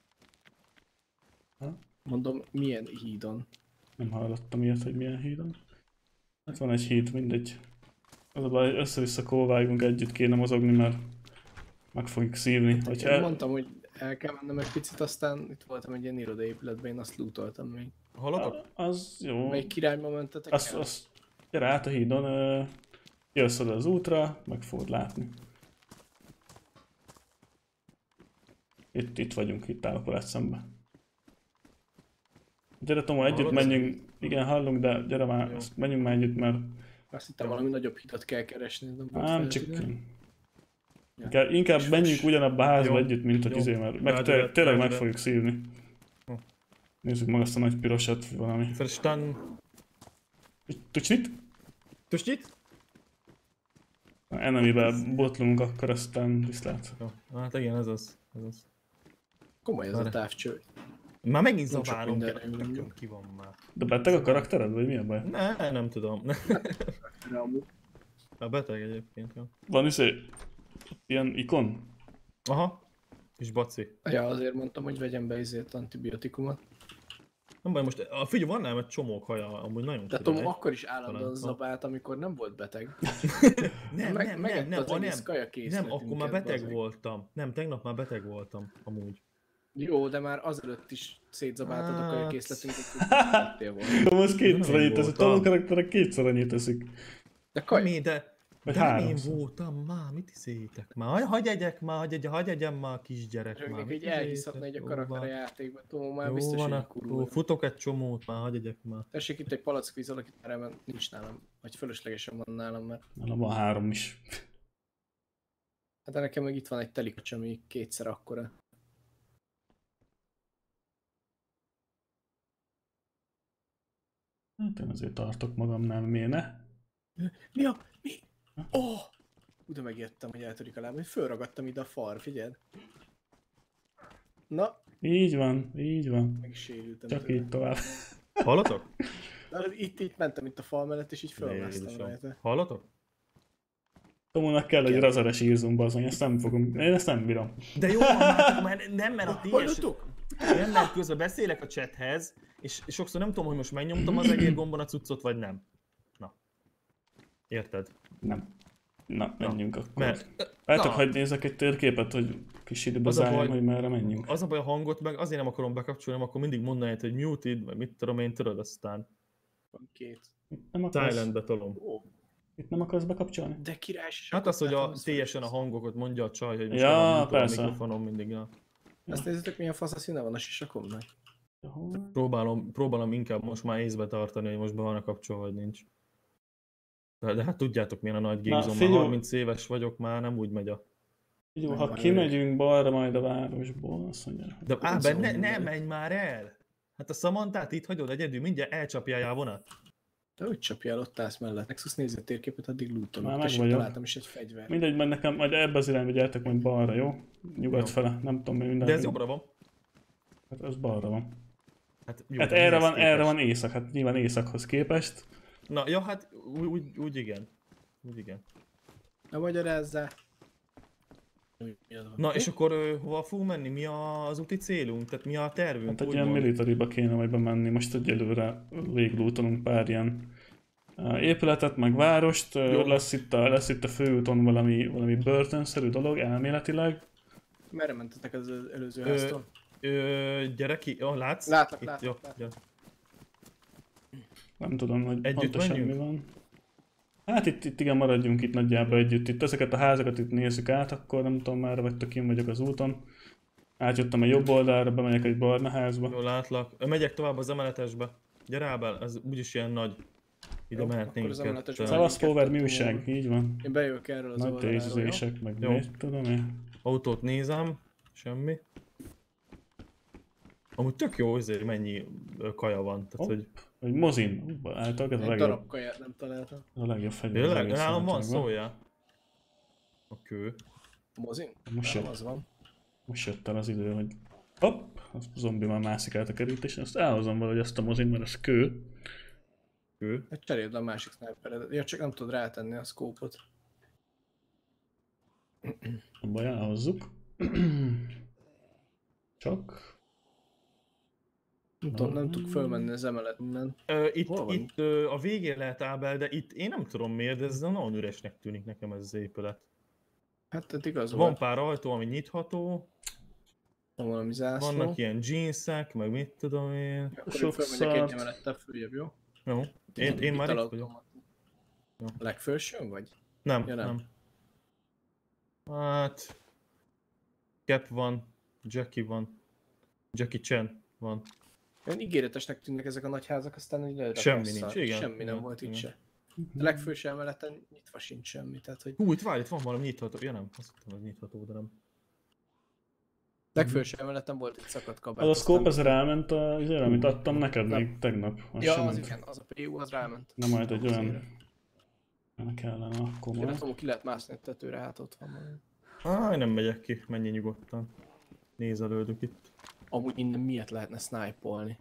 Ha? Mondom, milyen hídon? Nem hallottam ilyet, hogy milyen hídon. Hát van egy híd, mindegy. Az a baj, össze-vissza kóváljunk, együtt kéne mozogni, mert meg fogjuk szívni. Hogy Én el... mondtam, hogy el kell mennem egy picit, aztán itt voltam egy ilyen irodaépületben, én azt lootoltam még. Hallotok? A, az jó. Melyik királyba mentetek Azt, el? azt, gyere át a hídon, ö, jössz oda az útra, meg fogod látni. Itt, itt vagyunk, itt állok veled szembe. Gyere Tomo, együtt Hallod? menjünk. Igen, hallunk, de gyere már, Jó. azt menjünk már együtt, mert... Azt hittem, valami nagyobb hidat kell keresni, nem volt Nem, csak... feltétlenül. Inkább, inkább menjünk ugyanabba a házba Jó. együtt, mint hogy Jó. izé, mert meg Rád te, jöhet, tényleg rád meg jöhet. fogjuk szívni. Hm. Nézzük meg azt a nagy pirosat, valami. Verstanden. Tucsnit? Tusnyit? Enemivel botlunk, akkor aztán viszlát. Jó, hát igen, ez az. Ez az. Komoly ez a Várj. távcső. Már megint Nem sok zavárom, mindenre tököm ülünk. ki van már. De beteg a karaktered, vagy mi a baj? Ne, nem tudom. De amúgy A beteg egyébként, jó. Van izé... ilyen ikon? Aha. Kis baci. Ja, azért mondtam, hogy vegyem be izért antibiotikumot. Nem baj, most a figyelj, van nálam egy csomó kaja, amúgy nagyon De király. Tom akkor is állandóan Talán. zabált, amikor nem volt beteg. Nem, Meg- nem, nem, megette nem, az ah, egész nem. kajakészletünket, Nem, akkor már beteg bazeg. voltam. Nem, tegnap már beteg voltam, amúgy. Jó, de már azelőtt is szétzabáltad a Hát. kajakészletünket, hogy tettél volna. Tom, az kétszer Nem annyit teszik, voltam. Tom karakterek kétszer annyit teszik. De kaj, Mi, de... Vagy De nem én háromszor. voltam már, mit hiszétek már? Hagy- Hagyj egyek már, hagyj egy, hagyj egyem már kisgyerek már. Rögnek, mit hogy elhiszhatna egy a hiszétek? karakter a Jó van. játékban. Tudom, már Jó biztos, van, hogy akkor kurva. futok egy csomót már, hagyj egyek már. Tessék itt egy palackvíz alakít, mert nincs nálam. Vagy fölöslegesen van nálam, mert... Nálam van három is. Hát de nekem meg itt van egy telikacs, ami kétszer akkora. Hát én azért tartok magamnál, miért ne? Mi a... Mi? Ó! Oh! Uda megjöttem, hogy eltörik a lábam, hogy fölragadtam ide a fal, figyeld. Na, Így van, így van. meg is sérültem. Csak tőle. így tovább. Hallotok? De itt, itt mentem itt a fal mellett, és így fölmásztam Jézusom. rajta. Hallotok? Tomónak kell egy Igen. razeres írzum, bazony, ezt nem fogom, én ezt nem bírom. De jó, már, már nem, mert a télyes... Hallottuk? Nem, mert közben beszélek a chathez, és sokszor nem tudom, hogy most megnyomtam az egér gombon a cuccot, vagy nem. Na. Érted? Nem. Na, menjünk akkor. Mert... Látok, Na. hogy nézek egy térképet, hogy kis időbe Az a zárjam, baj- hogy merre menjünk. Az a baj a hangot meg azért nem akarom bekapcsolni, mert akkor mindig mondanád, hogy muted, meg mit tudom én, tudod, aztán Van két. Itt nem akarsz, Thailandbe tolom. Ó, itt nem akarsz bekapcsolni? de király Hát az, hogy a teljesen a hangokat mondja a csaj, hogy most Ja, nem tudom, a persze. mikrofonon mindig. Ja. Azt nézzétek, milyen fasz a színe van a sisakomnak. Jó. Próbálom, próbálom inkább most már észbe tartani, hogy most be van a kapcsolva, vagy nincs. De, de hát tudjátok milyen a nagy gégzom, már figyelj. harminc éves vagyok, már nem úgy megy a... Jó, Nem ha már kimegyünk balra majd a városból, azt mondja. De Nem Áber, ne, szól ne minden. menj már el! Hát a Samantát itt hagyod egyedül, mindjárt elcsapjál a vonat. De hogy csapjál, ott állsz mellett. Nexus nézze a térképet, addig Már lootolok. meg Tessék, vagyok. találtam is egy fegyvert. Mindegy, majd nekem, majd ebbe az irányba gyertek majd balra, jó? Nyugat Jó. fele, nem tudom mi minden. De ez jobbra van. Hát ez balra van. Hát, jó, Hát de erre mihez van, képest? erre van észak, hát nyilván északhoz képest. Na, ja, hát úgy, úgy, úgy igen. Úgy igen. Na magyarázzál. Mi az van? Na, és akkor ö, hova fogunk menni? Mi az úti célunk? Tehát mi a tervünk? Hát egy úgymond? ilyen militariba kéne majd bemenni, most egyelőre véglútonunk pár ilyen uh, épületet, meg várost. Uh, Jó. lesz, itt a, lesz itt a főúton valami, valami börtönszerű dolog elméletileg. Merre mentetek az előző Ö, háztól? Ö, gyere ki, oh, látsz? Látlak, Itt, látlak, jó, látlak. gyere. Nem tudom, hogy Együtt pontosan menjünk? mi van. Hát itt, itt igen, maradjunk itt nagyjából együtt. Itt ezeket a házakat itt nézzük át, akkor nem tudom, már vagytok, én vagyok az úton. Átjöttem a jobb oldalra, bemegyek egy barna házba. Jó, látlak. Ö, Megyek tovább az emeletesbe. Gyere Ábel, ez úgyis ilyen nagy. Ide Jó, mehetnénk. akkor az emeletesbe ketten. megyünk. Szavasz Power, mi újság? Így van. Én bejövök erről az Nagy oldaláról, jó? tézések, meg Jó. mit tudom én. Autót nézem, semmi. Amúgy tök jó, azért mennyi ö, kaja van, tehát Hopp. hogy... Vagy mozin. Általában ez a Egy legjobb, darab kaját nem találtam. ez a legjobb fegyver. az Tényleg? egész Nálam van játékban. szója. A kő. Mozin? Most Nem, jött. az van. Most jött el az idő, hogy hopp, az zombi már mászik át a kerítésen, azt elhozom valahogy ezt a mozin, mert az kő. Ő. Hát cseréld le a másik sniperedet. Ja, csak nem tudod rátenni a szkópot. A baj, elhozzuk. Csak... Nem, tudom, nem tudok fölmenni az emelet innen. Ö, itt Hol van? itt ö, a végén lehet ábel, de itt én nem tudom miért, de ez nagyon üresnek tűnik nekem ez az épület. Hát tehát igaz Van volt. pár ajtó, ami nyitható, Van valami zászló. vannak ilyen jeansek, meg mit tudom én. Akkor Sok én fölmegyek egy szart. emelettel följebb, jó? Jó, én, én már itt Italautomat. vagyok. Jó. A legfelsőn vagy? Nem, Ja, nem. nem. nem. Hát... Cap van, Jackie van, Jackie Chan van. Olyan ígéretesnek tűnnek ezek a nagy házak, aztán így lerak Semmi vissza. nincs, igen. Semmi nem Igen, volt itt igen. se. A legfelső emeleten nyitva sincs semmi, tehát hogy... Hú, itt várj, itt van valami nyitható. Ja nem, azt hittem, hogy nyitható, de nem. Legfelső emeleten volt egy szakadt kabát. Az a scope, aztán- az ráment a, azért, amit adtam neked Nem. még tegnap. Az Ja, sem az ment. igen, az a pé u, az ráment. Nem majd egy olyan... Azért. Ennek kellene akkor Én nem majd. tudom, ki lehet mászni a tetőre, hát ott van majd. Áj, nem megyek ki, menj nyugodtan. Nézelődök itt. Amúgy innen miért lehetne snipe-olni?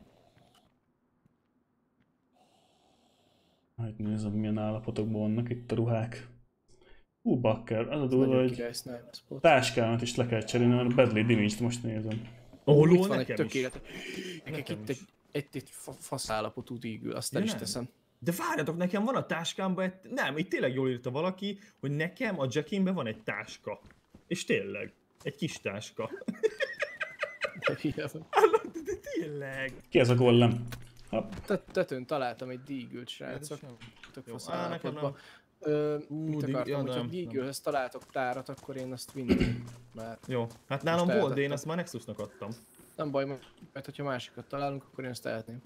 Hát nézem, milyen állapotokban vannak itt a ruhák. Hú, bakker, az a Ez durva, nagyon hogy király snipe spot. táskámat is le kell cserélni, mert a Badly Damage-t most nézem. Ó, Itt van egy nekem is. tökéletes. Nekek Nekem itt is. egy, egy, egy fa- fasz állapotú dígül, azt Ja, el is nem. teszem. De várjatok, nekem van a táskámban egy... Nem, itt tényleg jól írta valaki, hogy nekem a Jackimben van egy táska. És tényleg, egy kis táska. De hülye vagy. Állod, de tényleg. Ki ez a gollem? Hopp. Tet- Tetőn találtam egy dígült srácok, tök Jó, fasz á, nekem állapotban. Ö, Ú, mit dig- akartam, ja, hogyha nem, dígülhöz találtok tárat, akkor én azt vinném. Mert Jó, hát nálam Most volt, de én eltettem. ezt már Nexusnak adtam. nem baj, mert hogyha másikat találunk, akkor én azt tehetném.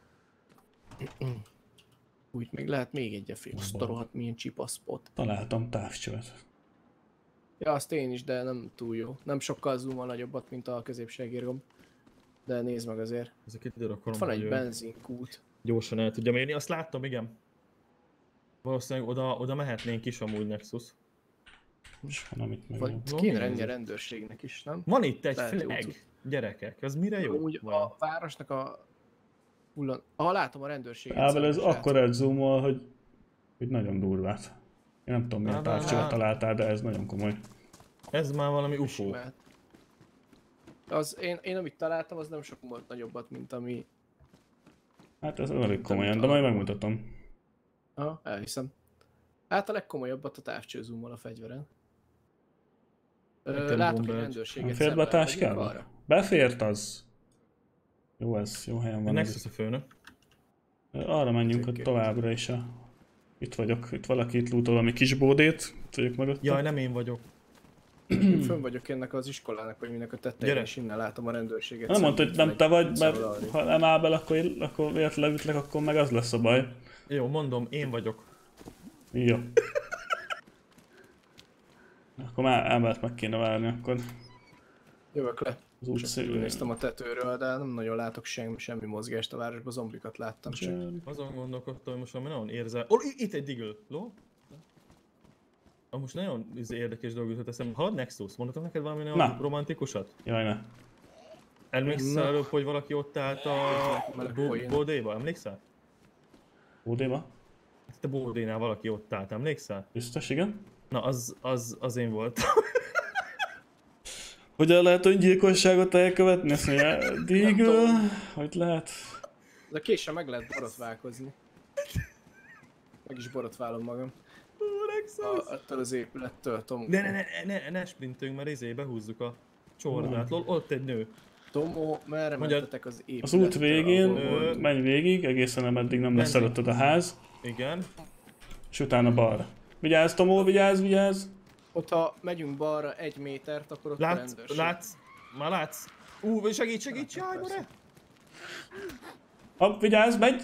Úgy még lehet még egy fél, azt a rohadt milyen csipaszpot. Találtam távcsövet. Ja, azt én is, de nem túl jó. Nem sokkal zoommal nagyobbat, mint a középségérgom. De nézd meg azért. Ezeket ide akarom, Ott van egy hogy benzinkút. gyorsan el tudjam érni. Azt láttam, igen. Valószínűleg oda, oda mehetnénk is amúgy Nexus. És van, amit meg Vagy Van kéne még lenni a ez? rendőrségnek is, nem? Van itt egy Lehet jó flag, cucc. gyerekek, ez mire jó? Úgy Vajon? a városnak a... Hullan... Ah, látom a rendőrséget. Ábel ez szemben, akkor egy zoomol, hogy, hogy nagyon durvát. Én nem tudom milyen Na, na, távcsövet na. találtál, de ez nagyon komoly. Ez már valami srácok. ufó. Simát. Az, én, én amit találtam, az nem sok volt nagyobbat, mint ami... Hát ez elég komolyan, de majd megmutatom. Aha, elhiszem. Hát a legkomolyabbat a távcsőzúmmal a fegyveren. Ö, Nekem látok egy bombát. rendőrséget Nem fért be a szemben, megyünk táskába? arra? Befért az. Jó ez, jó helyen A van. Nexus Ez. a főnök. Arra menjünk, hogy továbbra is a... Itt vagyok, itt valaki itt lootol valami kis bódét. Itt vagyok mögött. Jaj, nem én vagyok. Fönn vagyok ennek az iskolának, vagy minek a tetején, Gyere. és innen látom a rendőrséget. Nem mondta, hogy nem te vagy, mert Szóval ha nem áll bele, akkor, akkor véletlenül leütlek, akkor meg az lesz a baj. Jó, mondom, én vagyok. Jó. Akkor már Ábelt meg kéne várni, akkor Jövök le. az út Csak szél. néztem a tetőről, de nem nagyon látok semmi, semmi mozgást a városban, zombikat láttam csak. Azon gondolkodtam, hogy most valami nagyon érzel. Oh, itt egy diggle, ló? Ah, most nagyon izé érdekes dolgot jutott eszembe. Hallod Nexus? Mondhatom neked valami Na. nagyon romantikusat? Jaj, ne. Emlékszel Na. előbb, hogy valaki ott állt a Meleg bo- poén. bódéba? Emlékszel? Ódéba? Itt a bódénál valaki ott állt, emlékszel? Biztos, igen? Na, az, az, az én voltam. Hogyan lehet öngyilkosságot elkövetni? Ezt mondja, Deagle, hogy lehet? De késsel meg lehet borotválkozni. Meg is borotválom magam. Ó, Nexus! A, ettől az épülettől, Tom. Ne, ne, ne, ne, ne sprintünk, mert izé behúzzuk a csordát. Lol, ott egy nő. Tomó, merre Mondja, mentetek az épülettől? Az út végén, ahol volt? menj végig, egészen ameddig nem lesz Menjünk. előtted a ház, Igen. és utána balra. Vigyázz, Tomó, vigyázz, vigyázz! Ott ha megyünk balra egy métert, akkor ott a Látsz, rendőrség. látsz, már látsz. Ú, segít, segít, jaj, Persze. more! Hopp, vigyázz, megy!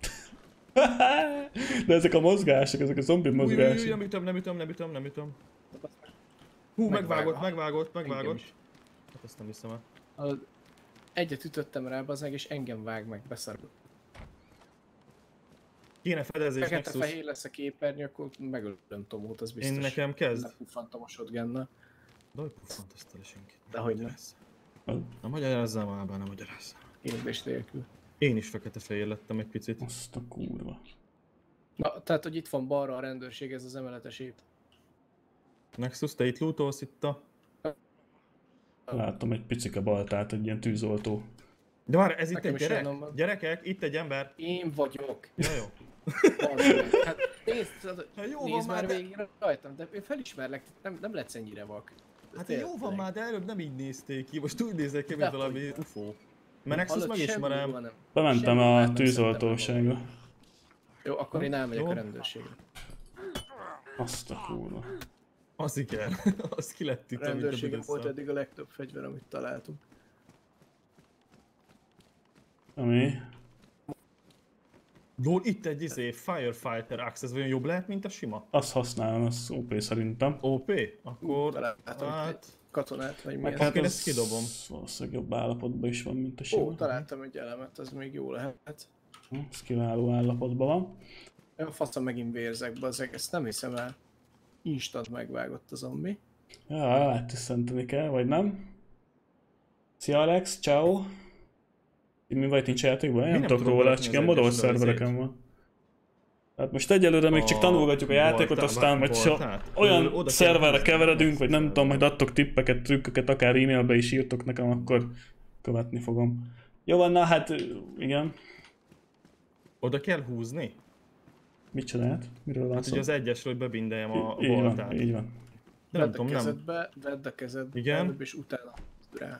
De ezek a mozgások, ezek a zombi Új, új, új, mozgások. nem ütöm, nem ütöm, nem ütöm, nem ütöm. Hú, Megvágott. megvágott, megvágott, Engem megvágott. is. Hát ezt nem hiszem el. Az- Egyet ütöttem rá, az meg, és engem vág meg, beszarul. Kéne fedezés, Nexus. Fekete-fehér lesz a képernyő, akkor megölöm Tomót, az biztos. Én nekem kezd. Lepuffantom a shotgunnal. De hogy puffant ezt el senkit. Dehogy nem. Na magyarázzál már, nem magyarázzál. Kérdés nélkül. Én is fekete-fehér lettem egy picit. Azt a kurva. Na, tehát, hogy itt van balra a rendőrség, ez az emeletes ép. Nexus, te itt lootolsz itt a... Látom egy picike baltát, egy ilyen tűzoltó. De már ez itt Nekem egy is gyerek. olyan van. Gyerekek, itt egy ember. Én vagyok. Ja, jó. Hát nézd, tudod, Hát jó van nézd már, már de- végig rajtam, de én felismerlek, nem, nem lehetsz ennyire vak. Hát jó van Tényleg. már, de előbb nem így nézték ki. Most úgy nézek ki, mint Dehogy valami nem. ufó. Mert Nexus Hallod, megismerem. semmi nem. Bementem Semmi a látom, tűzoltóságba. Jó, akkor én elmegyek Jó. a rendőrségre. Azt a kurva. Az igen. Az ki lett itt, A amit a rendőrségen volt büdösszel. eddig a legtöbb fegyver, amit találtunk. Ami? Lol, itt egy izé, Firefighter Axe, ez olyan jobb lehet, mint a sima? Azt használom, az ó pé szerintem. ó pé? Akkor, Találtam hát... egy katonát, vagy mi Meg ez? hát én az ezt kidobom. valószínűleg jobb állapotban is van, mint a Ó, sima. találtam egy elemet, az még jó lehet. Ez kiváló állapotban van. Olyan faszom megint vérzek, bazzeg, ezt nem hiszem el. Instant megvágott a zombi. Ja, lehet tisztenteni kell, vagy nem? Szia Alex, ciao. Mi vagy nincs játékban? Mi Nem nem tudok tudom róla, berakni csak az ilyen modor egyes szervereken rajzét. van. Hát most egyelőre még csak A tanulgatjuk a játékot, Baltá- aztán majd ha Baltát? olyan Ö, oda kell szerverre húzni. keveredünk, vagy nem tudom, majd adtok tippeket, trükköket, akár e-mailbe is írtok nekem, akkor követni fogom. Jó van, na hát igen. Oda kell húzni? Mit csinált? Miről van Hát szó? ugye az egyesről, hogy bebindeljem a Így van, baltát. így van. De nem Vedd a tudom, nem. kezedbe, vedd a kezedbe Igen. előbb, és utána rá.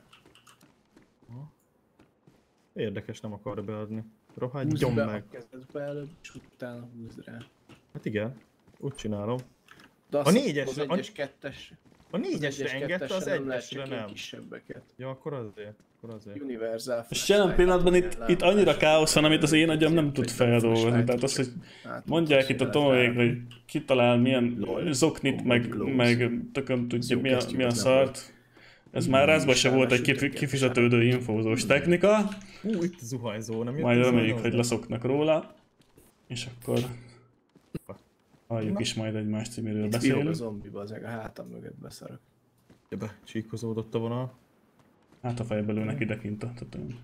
Érdekes, nem akar beadni. Húzd Rohadjon be meg. a kezedbe előbb, és utána húzd rá. Hát igen, úgy csinálom. De A négyesre- az a- egyes kettes. A négyesre engedte, az nem lehet, egyesre csak ilyen nem. kisebbeket. Ja, akkor azért. Akkor azért. Universal És flashlight. jelen pillanatban itt, Látom, itt annyira látom, káosz van, amit az én agyam nem tud feldolgozni. flashlight, Tehát az, hogy látom, mondják itt a tomolék, hogy kitalál milyen Lol. zoknit, meg, Glowz. meg tököm tudja Jó, mi a, kezdjük, mi a az nem szart. Ez már rázba se volt egy Sárga kifi- sütőket, kifizetődő infózós technika, Ú, itt zuhanyzó, nem jött majd a reméljük, zuhanyzó? hogy leszoknak róla, és akkor halljuk Na. is majd egymást címéről Itt fiol a beszélünk. zombiba, az a hátam mögött beszarok. Be, csíkozódott a vonal. Hát a fejbe lőnek ide kint a tetőn.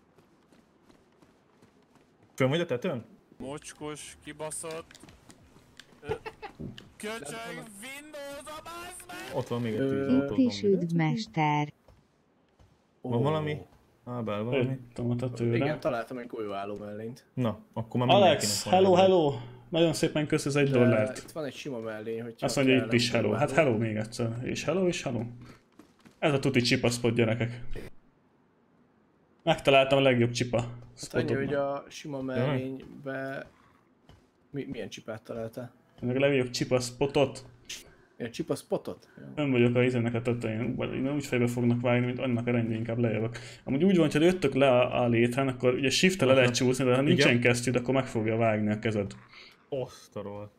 Fönn vagy a tetőn? Mocskos, kibaszott. Ö, Köcsög, Windows-a bassz meg! Ott van még egy Ö, tűzautó Itt is zombi. üdvmester. Van valami? Ábel, valami? Jöttem a tetőre. Igen, találtam egy golyóálló mellényt. Na, akkor már Alex, mindenkinek van hello, egy. hello! Nagyon szépen kösz az egy De dollárt. itt van egy sima mellény, hogyha Azt mondja kell, itt is nem hello. Hát golyóálló. hello még egyszer. És hello, és hello. Ez a tuti csipa spot, gyerekek. Megtaláltam a legjobb csipa Hát annyi, hogy spotot. a sima mellénybe... Mi, milyen csipát találtál? A legjobb csipa spotot. Ilyen csipa spotot? Ja. Nem vagyok a izenek a tetején. Vagy én úgy fejbe fognak vágni, mint annak arányban inkább lejövök. Amúgy úgy van, hogy ha jöttök le a, a létrán, akkor ugye shift-tel le lehet csúszni, de ha nincsen Igen. kesztyűd, akkor meg fogja vágni a kezed. Osztarol.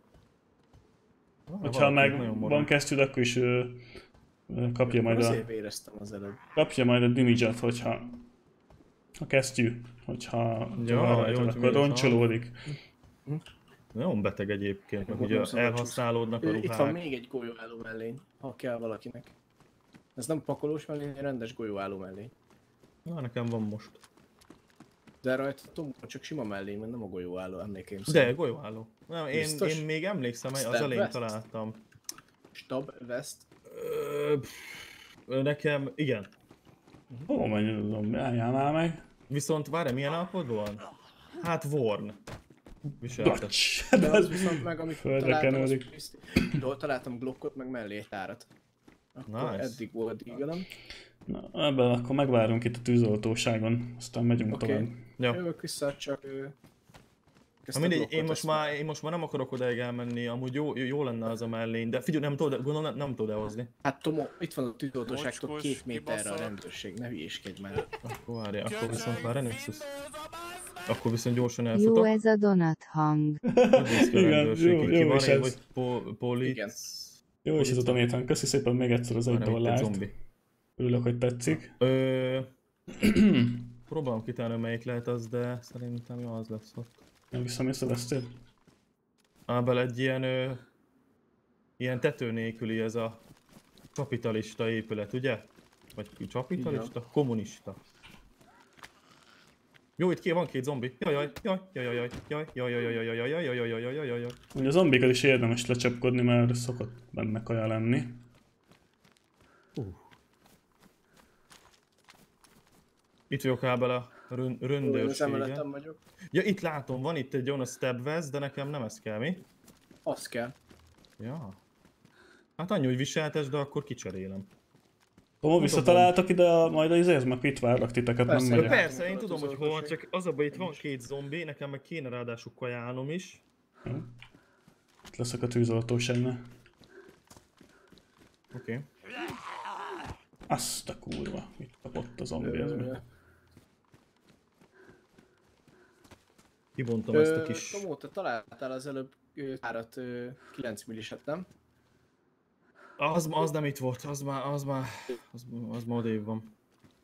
Hogyha meg van kesztyűd, akkor is ö, ö, kapja majd a... Azért éreztem az előbb. Kapja majd a damage-et, hogyha a kesztyű, hogyha Ja, ja, rajta, jó, akkor hogy roncsolódik. Nagyon beteg egyébként, meg Akkor ugye nem szabad elhasználódnak a Ö, Itt van ruhák. még egy golyóálló mellény, ha kell valakinek. Ez nem pakolós mellény, rendes golyóálló mellény. Na, nekem van most. De rajta tudom, csak sima mellény, mert nem a golyóálló, emlékeim De, szerint. golyóálló. Nem, én, Biztos? én még emlékszem, hogy az Stab elején vest? találtam. Stab, vest. Ö, pff, nekem, igen. Ó, menj, zombi, álljál már meg. Viszont várj, milyen állapotban van? Hát Worn. Viseltet. Dacs! De az viszont meg, amit Földre találtam, az kenődik. biztos- Dol- találtam Glockot, meg mellé egy tárat. Akkor Nice. eddig volt dígalom. Na, ebben akkor megvárunk itt a tűzoltóságon, aztán megyünk Oké. tovább. Ja. Jövök vissza, csak... ö, ezt Ha a mindegy, Glockot, én most, ezt már, én most már nem akarok odaig elmenni, amúgy jó, jó, jó lenne az a mellény, de figyelj, nem tudod, gondolom nem, nem tudod elhozni. Hát Tomo, itt van a tűzoltóságtól Mocskos, két méterre a kibaszott. rendőrség, ne hülyéskedj már. Akkor várj, akkor viszont Köcsög, várj, Nexus. Windows-a bassz meg! Akkor viszont gyorsan Jó elfutok. ez a donut hang. Hogy néz ki a Igen, rendőrség? jó- Ki- jó ki van is én, ez. vagy po- polic... Igen. Jó, és ez a tanétán. Köszi szépen még egyszer az egy Várj, itt egy dollárt. zombi. Örülök, hogy tetszik. Ö... Próbálom kitálni, melyik lehet az, de szerintem jó az lesz ott. Nem visszamész a vesztél? Ábel egy ilyen... Ö... Ilyen tető nélküli ez a kapitalista épület, ugye? Vagy kapitalista? Kommunista. Jó, itt ki van két zombi. Jaj, jaj, jaj, jaj, jaj, jaj, jaj, jaj, jaj, jaj, jaj, jaj, jaj, jaj, jaj, jaj, jaj. Ugye a zombikat is érdemes lecsapkodni, mert szokott benne kaja lenni. Itt vagyok kábel a rön- Az röndőrségen. emeletem vagyok. Ja, itt látom, van itt egy olyan stab vest, de nekem nem ez kell, mi? Az kell. Ja. Hát annyi, hogy viseltes, de akkor kicserélem. Tomo, visszataláltak ide a, majd az izéhez, mert itt várlak titeket, nem Persze, Ja, megyek. persze, én Tudod, tudom, hogy az hol van, orvosság. csak az a baj, itt van két zombi, nekem meg kéne ráadásul kajálnom is. Itt leszek a tűzoltóságnál. Oké. Okay. Azt a kurva, mit kapott a zombi ez meg. Kibontom ezt a kis... Tomó, te találtál az előbb ö, párat ö, kilenc milliset, nem? Az, az nem itt volt, az már, az már, az, az már odébb van.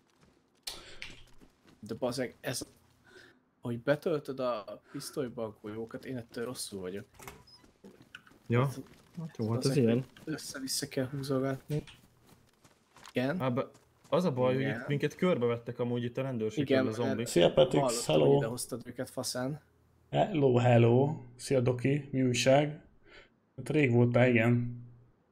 De bazeg, ez... Hogy betöltöd a pisztolyba a golyókat, én ettől rosszul vagyok. Ja? Hát jó, hát ez Bazeg, ilyen. Össze-vissza kell húzogatni. Igen? Hát, be- az a baj, hogy Igen. itt minket körbevettek amúgy itt a rendőrségben a zombik. Szia Petix, Hallottam, hogy hello! idehoztad őket faszán. Hello, hello! Szia Doki, mi újság? Hát rég voltál, igen.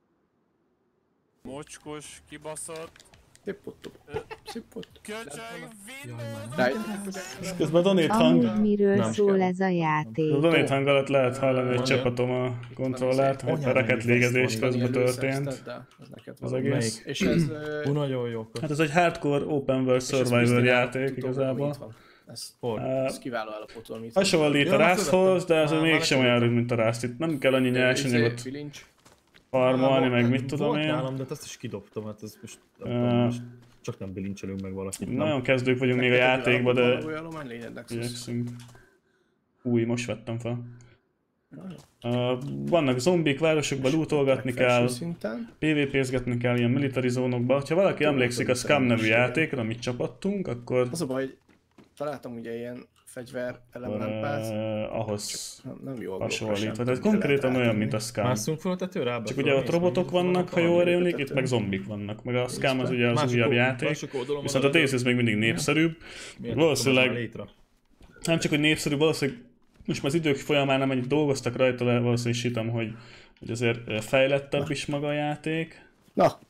Mocskos, kibaszott. Tippottok. Tippott. Köcsög, Windows Rájtjuk, Közben a donate hang. Amúgy miről Nem szól kell. ez a játék? A donate hang alatt lehet hallani, hogy Van csapatom a kontrollert, hogy Anyám, reketlegezés van, közben történt. Az neked Az valami. egész. Melyik? És ez... ö, Hú, nagyon jó. Hát ez egy hardcore open world és ez survivor biztos játék tudom, igazából. hogy itt van. Ez, Hol? Uh, ez kiváló állapotú, amit van. hasonlít Ja, a már Rusthoz, de ez követtem. Már- mégsem már olyan lekövettem. rövid, mint a Rust. Itt nem kell annyi Izé, nyersanyagot bilincs. farmolni, meg Volt- mit tudom volt én. nálam, de azt is kidobtam, hát ez most, nem Ö, tudom, most csak nem bilincselünk meg valakit. Nem. Nagyon kezdők vagyunk még a Neked játékba, kiváló de állomány, lényeg Nexus. igyekszünk. Új, most vettem fel. Na jó. Uh, vannak zombik, városokba lootolgatni Felső kell, szinten. pé vé pézgetni kell ilyen military zónokba. Ha valaki emlékszik a Scum nevű játékra, amit csapattunk, akkor Az a baj, hogy találtam ugye ilyen fegyver uh, elemlámpát. ahhoz Nem, nem jó a hasonlítva. Tehát konkrétan olyan, mint a Scum. Mászunk fel a tetőre? Csak ugye ott robotok vannak, ha jól rémlik, itt meg zombik vannak. Meg a Scum az ugye az Másik újabb oldalon- játék. másik oldalon Viszont van a Days még mindig népszerűbb. Miért valószínűleg- tudom, ez már létre? Nem csak, hogy népszerű, valószínűleg most már az idők folyamán nem ennyit dolgoztak rajta, de valószínűleg hitem, hogy, hogy azért ö, fejlettebb is maga a játék. Na,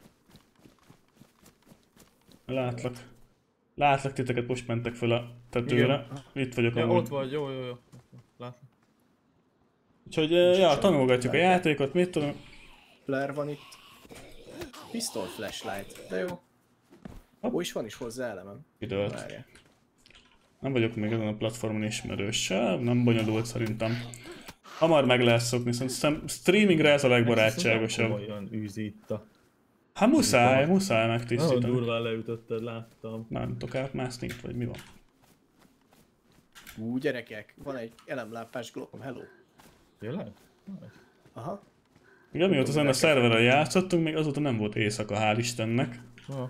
Látlak. Látlak titeket, most mentek föl a tetőre. Itt vagyok Ja, amúgy. ott vagy, jó, jó, jó. Látom. Úgyhogy ö, ja, tanulgatjuk a játékot, mit tudom. Blair van itt. Pistol flashlight, de jó. Ó, is van is hozzá elemem. Időlt. Várjál. Nem vagyok még ezen a platformon ismerős, nem bonyolult szerintem. Hamar meg lehet szokni, szerintem streamingre ez a legbarátságosabb. Olyan űzi itt a... Hát muszáj, muszáj Nagyon megtisztítani. durván leütötted, láttam. Nem tudok átmászni itt, vagy mi van? Ú, gyerekek, van egy elemlámpás glockom, hello. Tényleg? Aha. Még amióta ezen a szerveren játszottunk, még azóta nem volt éjszaka, hál' Istennek. Aha.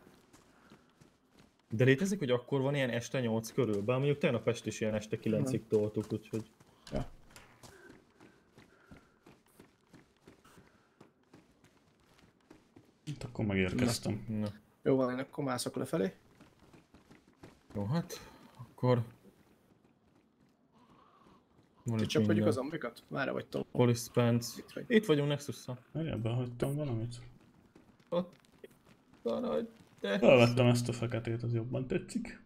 De létezik, hogy akkor van ilyen este nyolc körül? Bár mondjuk tegnap este is ilyen este kilencig toltuk, úgyhogy... Ja. Itt akkor megérkeztem. Na. Jó van, én akkor mászok lefelé. Jó, hát... Akkor... Van Ti itt csapodjuk minden. az zombikat? Mára vagy Tom? Police Pants. Itt vagy. Itt vagyunk Nexus-szal. Ebben hagytam valamit. Ott... Tanaj, de... Felvettem ezt a feketét, az jobban tetszik.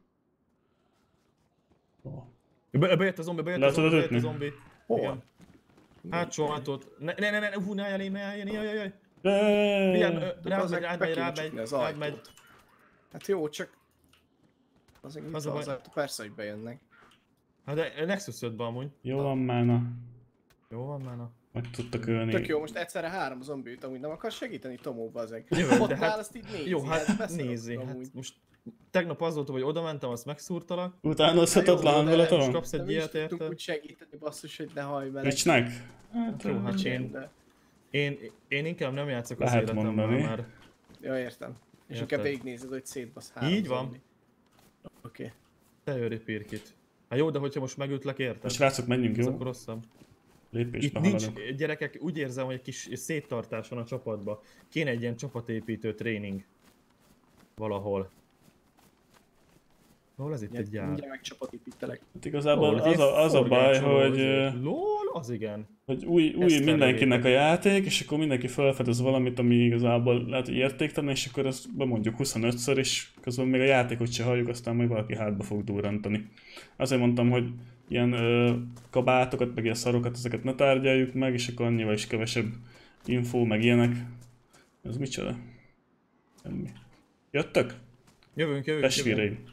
Ó. Be, bejött a zombi, bejött Le a zombi, tudod bejött a ütni? zombi. Hol? Igen. Hátsó ajtót. Ne, ne, ne, ne, hú, ne állj elé, ne állj elé, jaj, jaj, jaj. Jaj, Figyelj, ö, De rád az megy, meg rád be megy, kéne rád megy, csukni az rád megy. ajtót. Hát jó, csak... Az meg Az itt a van az baj. ajtó, persze, hogy bejönnek. Hát de Nexus jött be amúgy. Jó van már, na. Jó van már, na. Meg tudtak ölni. Tök jó, most egyszerre három zombi üt, amúgy nem akar segíteni Tomóba ezek. Jövök, Ott de hát- áll, azt így nézi. Jó, hát beszarok nézi, amúgy. hát most tegnap az volt, hogy oda mentem, azt megszúrtalak. Utánozhatatlan Hát jó, de hangulatom? most kapsz egy De mi is ilyet, tudtunk érted? úgy segíteni, basszus, hogy ne hajj bele. Ricsnek? Hát, Jó, hát Igen, én, de... én, én inkább nem játszok az Lehet életemmel, mondani. mert Ja, értem. És Érted. inkább végignézed, hogy szétbasz három Így van. zombi. Oké. te jöri pirkit. Hát jó, de hogyha most megütlek, érted? most srácok, menjünk, Ez jó? akkor rosszabb. Lépésbe Itt nincs, haladunk. gyerekek, úgy érzem, hogy egy kis széttartás van a csapatba. Kéne egy ilyen csapatépítő tréning. Valahol. Hol ez itt egy gyár? Mindjárt megcsapott építelek. Hát igazából Hol, az a, az a baj, forgácsoló, hogy, izé. ö, Lol, az igen. hogy új, új Ezt mindenkinek a tervelétek. játék, és akkor mindenki felfedez valamit, ami igazából lehet, hogy értéktelen, és akkor ezt bemondjuk huszonötször, és közben még a játékot se halljuk, aztán majd valaki hátba fog durrantani. Azért mondtam, hogy ilyen ö, kabátokat, meg ilyen szarokat, ezeket ne tárgyaljuk meg, és akkor annyival is kevesebb info, meg ilyenek. Ez micsoda? Semmi. Jöttök? Jövünk, jövünk, jövünk. Testvéreim.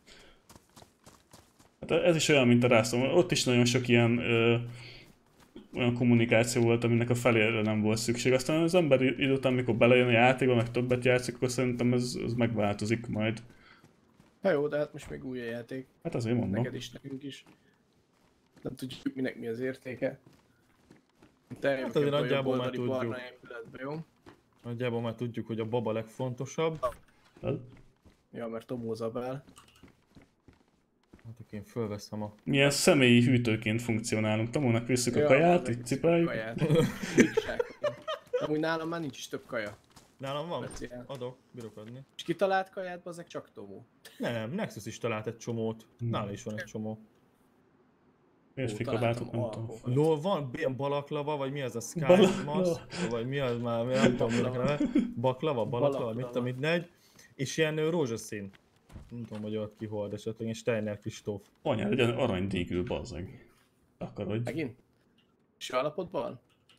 Hát ez is olyan, mint a rászom. Ott is nagyon sok ilyen ö, olyan kommunikáció volt, aminek a felére nem volt szükség. Aztán az ember idő után, amikor belejön a játékba, meg többet játszik, akkor szerintem ez, ez megváltozik majd. Ha jó, de hát most még új a játék. Hát azért mondom. Neked is, nekünk is. Nem tudjuk minek mi az értéke. Te Hát azért nagyjából már tudjuk. barna épületbe, jó? Nagyjából már tudjuk, hogy a baba legfontosabb. Hát, Ja, mert Tomó zabál. Hát akkor én fölveszem a... milyen személyi hűtőként funkcionálunk. Tamónak visszük a Ja, kaját, meg így cipeljük. Kaját. Bigság. Amúgy nálam már nincs is több kaja. Nálam van? Speciál. Adok, bírok adni. És ki talált kaját, ezek csak Tomó. Nem, Nexus is talált egy csomót. Hmm. Nála is van egy csomó. Férfi Ó, kabátot, találtam nem tudom. alkoholt. Lol, van ilyen balaklava, vagy mi az a Sky Balaklava. Mask, vagy mi az már, nem tudom minek neve. Baklava, balaklava, mit Balaklava. tudom, mindegy. És ilyen ö, rózsaszín. Nem tudom, hogy ott ki hord esetleg, és Steiner Kristóf. Anyád, legyen aranydígül, bazzeg. Akarodj. Megint? És jó állapotban van?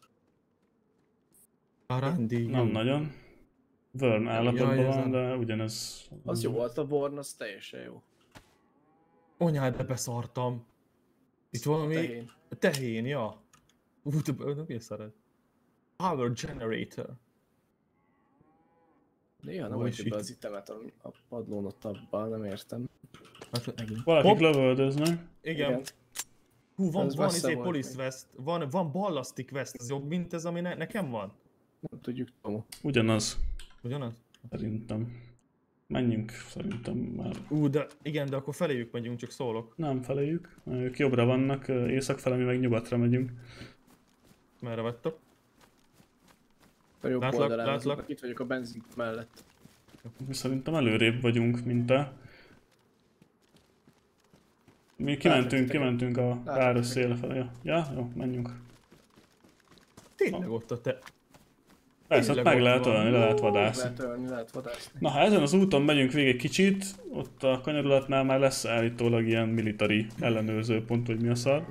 A Randy. Nem nagyon. Vörn állapotban Jaj, ez van, a- de ugyanez... Az jó volt, a Born az teljesen jó. Anyád, de beszartam. Itt valami... Tehén. Tehén, ja. Ú, de nem mi szeret. Power Generator. Néha nem Ó, és hagyja be itt- az itemet a, a padlón ott abban, nem értem. Hát, Megint. Valakik Hopp. lövöldöznek. igen. Hú, van, Ez van messze izé volt Police még. Vest, van, van Ballastic Vest, az jobb, mint ez, ami ne, nekem van? Nem tudjuk, Tomó. Ugyanaz, Ugyanaz? szerintem. Menjünk, szerintem már. Ú, de igen, de akkor feléjük megyünk, csak szólok. Nem feléjük. Ők jobbra vannak, észak fele, mi meg nyugatra megyünk. Merre vettek? A jobb Látlak, oldalán, látlak. azok, itt vagyok a benzin mellett. Mi szerintem előrébb vagyunk, mint te. Mi kimentünk, titeket. kimentünk a Látok város titeket. széle felé. Ja, jó, menjünk. Tényleg ott a te... Persze, ott Tényleg meg ott lehet van. ölni, le lehet vadászni. Lehet ölni, lehet vadászni. Na, ha ezen az úton megyünk végig egy kicsit, ott a kanyarulatnál már lesz állítólag ilyen military ellenőrző pont, vagy mi a szar.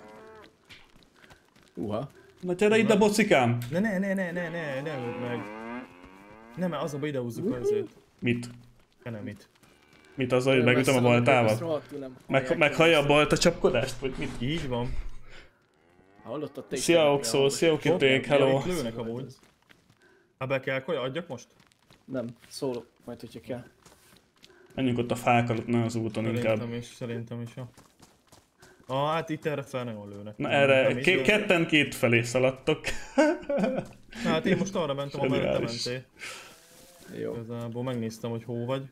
Uha. Na gyere ide, bocikám! Ne, ne, ne, ne, ne, ne, ne öld meg. Nem, mert az a ide húzzuk azért. Mit? Kenemit. Mit az, hogy megütöm a baltával? Meg, meghallja a balta csapkodást, vagy mit? Így van. Hallottad te is? Szia, tegnap Oxo, olyan szia, hangos- Kitték, Ja, hello! itt lőnek amúgy. Ha be kell kaja, adjak most? Nem, szólok majd, hogyha kell. Menjünk ott a fák alatt, ne az úton inkább. Szerintem is, szerintem is, jó. Ah, hát itt erre fel nagyon lőnek. Na erre, Nem is, ké- de- ketten két felé szaladtok. Na, hát én most arra mentem, amerre te Zseniális. mentél. Jó. Igazából megnéztem, hogy hol vagy.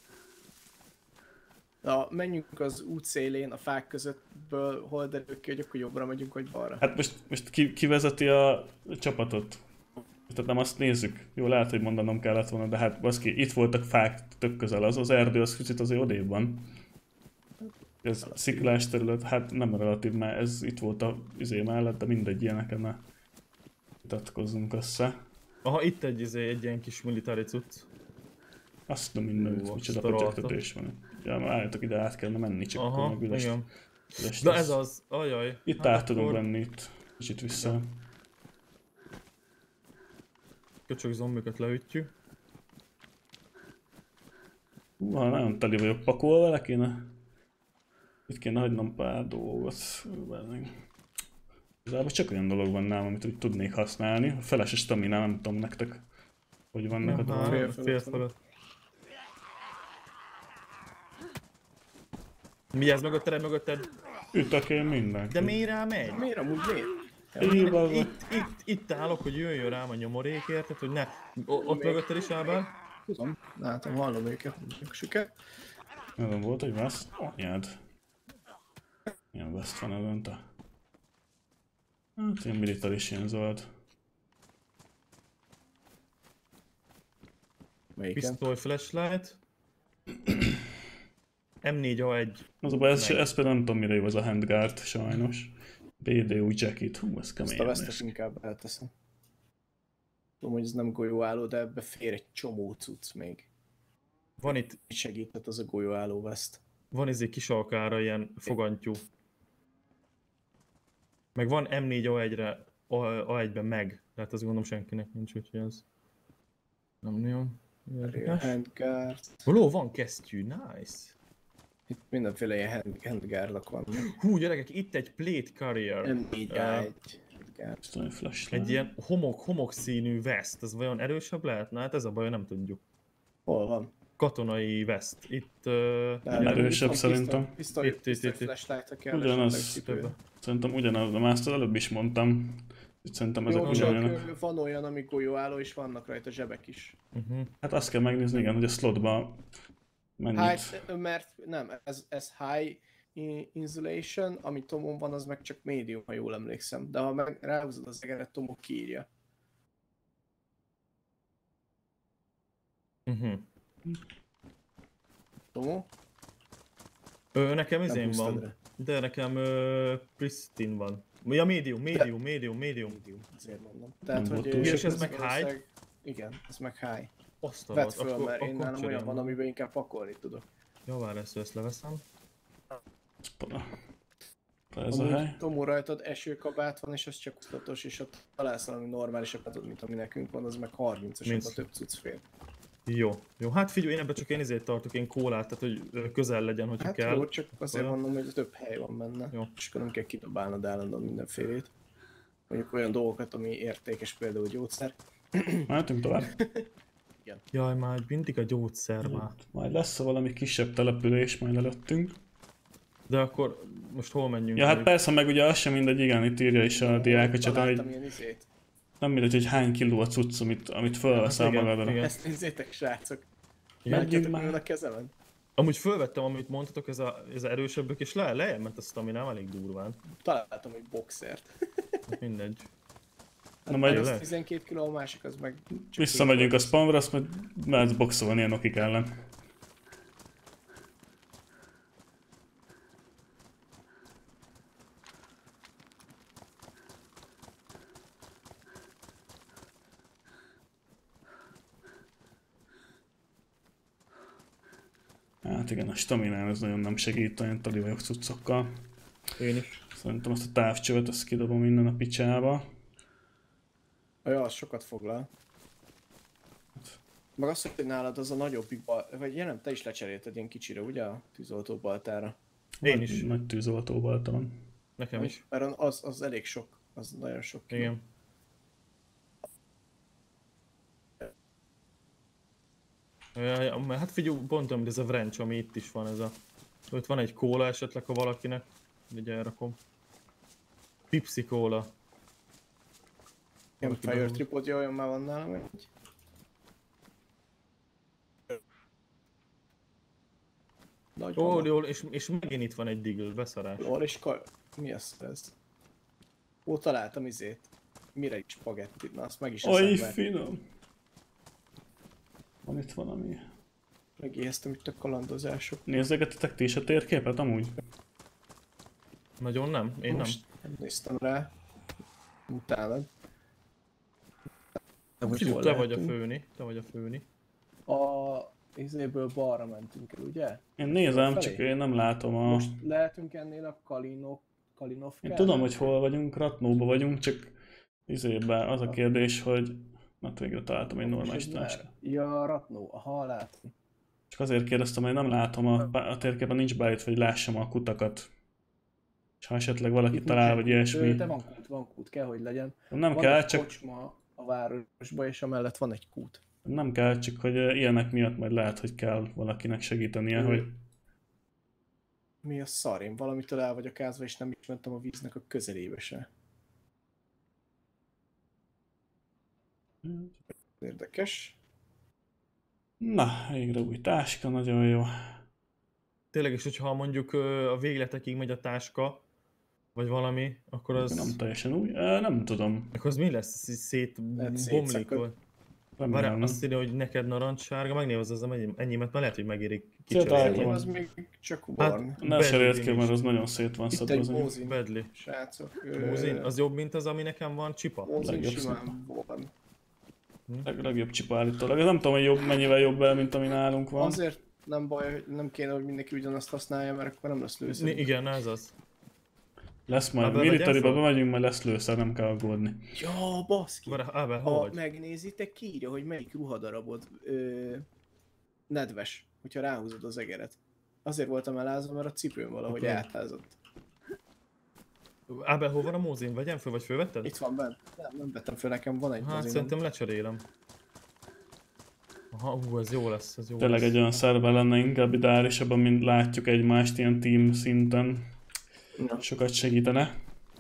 Na, menjünk az út szélén, a fák közöttből, hol derül ki, hogy akkor jobbra megyünk, vagy balra. Hát most, most ki, ki vezeti a csapatot? Tehát nem azt nézzük. Jó, lehet, hogy mondanom kellett volna, de hát baszki, itt voltak fák tök közel, az, az erdő az kicsit azért odébb van. Ez sziklás terület, hát nem relatív, mert ez itt volt a izé mellett, de mindegy, ilyeneken ne vitatkozzunk össze. Aha, itt egy, izé, egy ilyen kis militári cucc. Azt nem minden, Jó, micsoda azt a pötyögtetés van. Ja, már állítok ide, át kellene menni, csak akkor Aha, meg üres. igen. üres De lesz. ez az, ajaj. Itt Hát át tudunk akkor venni, itt kicsit vissza. Köcsög zombikat leütjük. Hú, ha nagyon teli vagyok pakolva, le kéne... Itt kéne hagynom pár dolgot. Igazából csak olyan dolog van nálam, amit úgy tudnék használni. A feles a stamina, nem tudom nektek, hogy vannak a Aha, dolgok. Fél fölött fél van. fölött. Vigyázz mögötted, mögötted. Ütök én mindenki. De miért rá megy? Miért amúgy miért? Írva van. Itt, itt, itt állok, hogy jöjjön rám a nyomorék, érted? Hogy ne. O- ott mögötted is Ábel. Tudom, látom, hallom őket, mondjuk süket. Ezen volt egy West? Anyád. Milyen West van ezen te? Hát ilyen militaris, ilyen zöld. Melyiken? Pisztoly, flashlight. em négy á egy... Az a baj, ez, meg. ez például nem tudom mire jó az a handguard, sajnos. bé dé u jacket, hú, ez Azt a kemény. vesztes inkább elteszem. Tudom, hogy ez nem golyóálló, de ebbe fér egy csomó cucc még. Van itt, Segített az a golyóálló veszt. van izé kis alkára ilyen fogantyú. Meg van em négy á egyre, á egyben meg. Tehát azt gondolom senkinek nincs, úgyhogy ez... Nem nagyon érdekes. Handguard. Való, van kesztyű, nice. Itt mindenféle ilyen hand, handguardok van. Hú, gyerekek, itt egy plate carrier. em négy á egy. Aztán egy flashlight. Egy ilyen homok, homok színű vest. Ez vajon erősebb lehet? Na hát ez a baj, nem tudjuk. Hol van? Katonai vest. Itt... Uh, Nem erősebb szerintem. Pisztoly, Itt, itt, pisztoly itt, itt. flashlight-a kell. Ugyanaz. Szerintem ugyanaz, de már ezt az előbb is mondtam. Itt szerintem ezek Jó, ugyanolyanok. csak van olyan, ami golyóálló, és vannak rajta zsebek is. uh-huh. Hát azt kell megnézni, igen, hogy a slotba mennyit. High, mert nem, ez, ez high insulation, ami Tomon van, az meg csak medium, ha jól emlékszem. De ha meg ráhúzod az egeret, Tomo kiírja. Uh-huh. Tomo? Ö, nekem Nem izén húztad van. rá. De nekem ö, pristine van. Ja, medium, medium, medium, medium. Medium, azért mondom. Tehát, Nem hogy... volt túl ö, És ez meg valószínűleg- high? Igen, ez meg high. Azt a Vedd rohadt, föl, akkor- mert én akkor nálam olyan cserélem. van, amiben inkább pakolni tudok. Ja, várj, ezt, ezt leveszem. Ez a hely. Amúgy Tomó rajtad esőkabát van, és az csak húztatos, és ott találsz valami normálisabbat, mint ami nekünk van, az meg harmincas, Mint- abban több cucc fér. Jó, jó, hát figyelj, én ebben csak én izét tartok, én kólát, tehát hogy ö, közel legyen, hogyha Hát kell. jó, csak azért Olyan. mondom, hogy több hely van benne. Jó. És akkor nem kell kidobálnod állandóan mindenfélét. Mondjuk olyan dolgokat, ami értékes, például gyógyszer. Mehetünk tovább. Jaj, már mindig a gyógyszer már. Majd lesz valami kisebb település majd előttünk. De akkor most hol menjünk? Ja, hát mondjuk? persze, meg ugye az sem mindegy, igen, itt írja is a diák a csatán, Találtam hogy ilyen izét. nem mindegy, hogy hány kiló a cucc, amit, amit felveszel Hát igen, magadra. igen. Ezt nézzétek, srácok. Igen. Látjátok, már. mi van a kezemen? Amúgy fölvettem, amit mondtatok, ez a, ez a erősebbek, és le, lejjebb ment a staminám elég durván. Találtam egy boxert. Hát mindegy. Na majd Tényleg? Ez tizenkét kiló, a másik az meg... csak visszamegyünk a két spawnra, azt majd mehetsz boxolni ilyen okik ellen. Hát igen, a staminán ez nagyon nem segít, olyan tali vagyok cuccokkal. Én is. Szerintem azt a távcsövet, azt kidobom innen a picsába. Ja, az sokat foglal. Meg azt, hogy nálad az a nagyobbik bal... Vagy ja, nem, te is lecserélted ilyen kicsire, ugye? A tűzoltó baltára. Én is. Nagy tűzoltóbalta van. Nekem is. Mert az, az elég sok. Az nagyon sok. kiló. Igen. Ja, ja, mert hát figyelj, pont olyan, mint ez a wrench, ami itt is van, ez a... Ott van egy kóla esetleg, ha valakinek. Ugye elrakom. Pipsi kóla. Ilyen Valaki fire behúz. tripodja, olyan már van nálam egy. Nagy Ó, van. jól, és, és megint itt van egy diggle, beszarás. Jól, és ka... Mi az ez? Ó, találtam izét. Mire is spagettit? Na, azt meg is Oly, eszem, mert finom! Van itt valami. megijesztem itt a kalandozások. Nézzegettetek ti is a térképet amúgy? Nagyon nem, én nem. Most nem néztem rá. Utálod. De most Figyelj, hol te vagy a lehetünk? főni, te vagy a főni. A izéből balra mentünk el, ugye? Én nézem, Felé? csak én nem látom a... Most lehetünk ennél a Kalinov... Kalinov Én kell? tudom, hogy hol vagyunk, Ratnóba vagyunk, csak izében az a kérdés, hogy... Hát végre találtam egy normális És ez táskát. már- Ja, Ratnó, aha, látom. Csak azért kérdeztem, hogy nem látom, a, a térképen nincs beállítva, hogy lássam a kutakat. És ha esetleg valaki Itt talál, nincsen vagy ilyesmi. kút, de van kút, van kút, kell, hogy legyen. Nem van kell, egy csak, kocsma a városba, és amellett van egy kút. nem kell, csak hogy ilyenek miatt majd lehet, hogy kell valakinek segítenie, Ő- hogy... Mi a szar? Én valamitől el vagyok ázva, és nem is mentem a víznek a közelébe se. Érdekes. Na, végre új táska, nagyon jó. Tényleg is, hogyha mondjuk ö, a végletekig megy a táska, vagy valami, akkor az... Nem teljesen új, Ö, nem tudom. Akkor az mi lesz? Szét Lehet bomlik? szétszakad. vagy? Remélem. azt írja, hogy neked narancssárga, megnézem enyémet, mert lehet, hogy megérik Szét kicserélni. álltam. Az még csak barn. Hát, Ne se Badly ki, mert is. az nagyon szét van Itt szedve. egy az enyém. Mózin, Badly. srácok. Mózin, az jobb, mint az, ami nekem van, csipa? Mózin legjobb simán van. Leg, legjobb csipa állítólag. Nem tudom, hogy jobb, mennyivel jobb el, mint ami nálunk van. Azért nem baj, hogy nem kéne, hogy mindenki ugyanazt használja, mert akkor nem lesz Ni- lőszer. Igen, ez az. Lesz majd, Abba militariba legyen bemegyünk, majd lesz lőszer, nem kell aggódni. Ja, baszki! Várj, Ábel, hol Ha vagy? megnézitek, kiírja, hogy melyik ruhadarabod ö, nedves, hogyha ráhúzod az egeret. Azért voltam elázva, mert a cipőm valahogy Oké. eltázott. Ábel, hol van a mózin? Vegyem föl, vagy fölvetted? Itt van bent. Nem, nem vettem föl, nekem van egy Hát mozinom. szerintem lecserélem. Aha, ú, ez jó lesz, ez jó Tényleg lesz. egy olyan szerver lenne inkább ideálisabban, mint látjuk egymást ilyen team szinten. Na. Sokat segítene.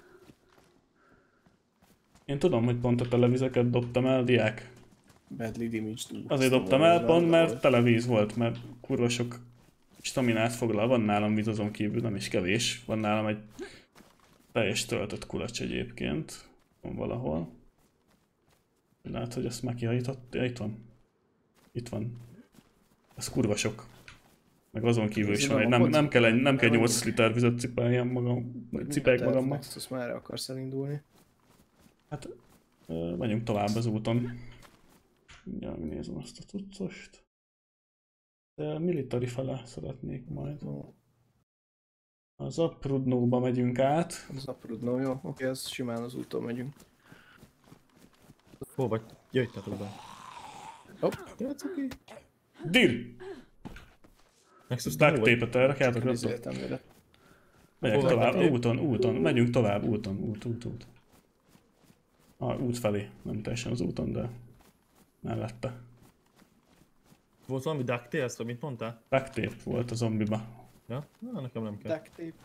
Én tudom, hogy pont a televizeket dobtam el, diák. Badly damaged. Azért dobtam el pont, mert televíz volt, mert kurva sok staminát foglal. Van nálam víz azon kívül, nem is kevés. Van nálam egy teljes töltött kulacs egyébként. Van valahol. Lehet, hogy ezt megkihajított. Ja, itt van. Itt van. Ez kurva sok. Meg azon kívül is van egy, nem, nem kell, egy, nem kell nyolc liter vizet cipeljem magam, vagy cipeljek magammal. Nexus már akarsz elindulni. Hát, ö, menjünk tovább az úton. Ja, nézem azt a cuccost. De military fele szeretnék majd. Az Aprudnóba megyünk át. Az aprudnó, jó? Oké, ez simán az úton megyünk. Hol vagy? Jöjtetek be. Hopp. Ja, cuki. Dir! Nexus, te hol Duct vagy? tape-et erre kellett rakni. Izéltem vele. Megyek Hol tovább, vagy? úton, úton, megyünk tovább, úton, út, út, út. Ah, út felé, nem teljesen az úton, de mellette. Volt valami DuckTales, vagy mit mondtál? Duct tape volt a zombiba. Ja? Na, nekem nem kell. Duct tape.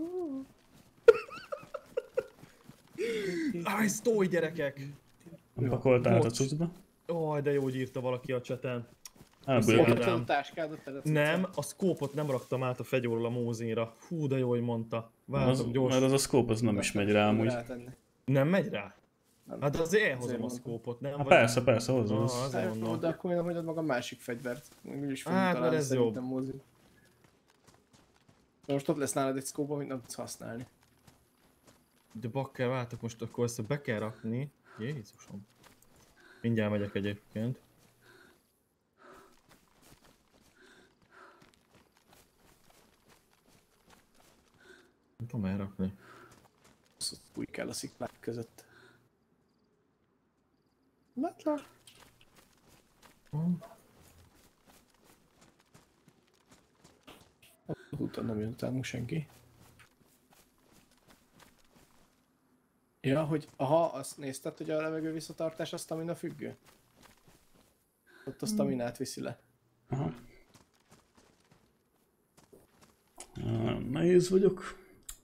Áj, sztój gyerekek! Nem pakolt át a bocs. cuccba. Ó, de jó, hogy írta valaki a cseten. Elbújok. Szia. Fogtad a táskádat, te Nem, a szkópot nem raktam át a fegyóról a mózinra. Hú, de jó, hogy mondta. Várjatok, Az, gyors. mert az a scope az nem is megy rá amúgy. Nem megy rá? Nem. Hát azért elhozom Azért a mondtam. szkópot, nem? Hát Vagy- persze, persze, hozzá Ah, az. azért mondom. De akkor nem hagyod maga a másik fegyvert. Úgyis fogunk Hát, találni mert ez szerintem mozi. Most ott lesz nálad egy scope, amit nem tudsz használni. De bakker, vártok, most akkor ezt be kell rakni. Jézusom. Mindjárt megyek egyébként. Nem tudom elrakni. Azt úgy kell a sziklák között. Látlak. Az úton nem jön utánunk senki. Ja, hogy aha, azt nézted, hogy a levegő visszatartás a stamina függő? Ott a staminát viszi le. Aha. Ah, nehéz vagyok.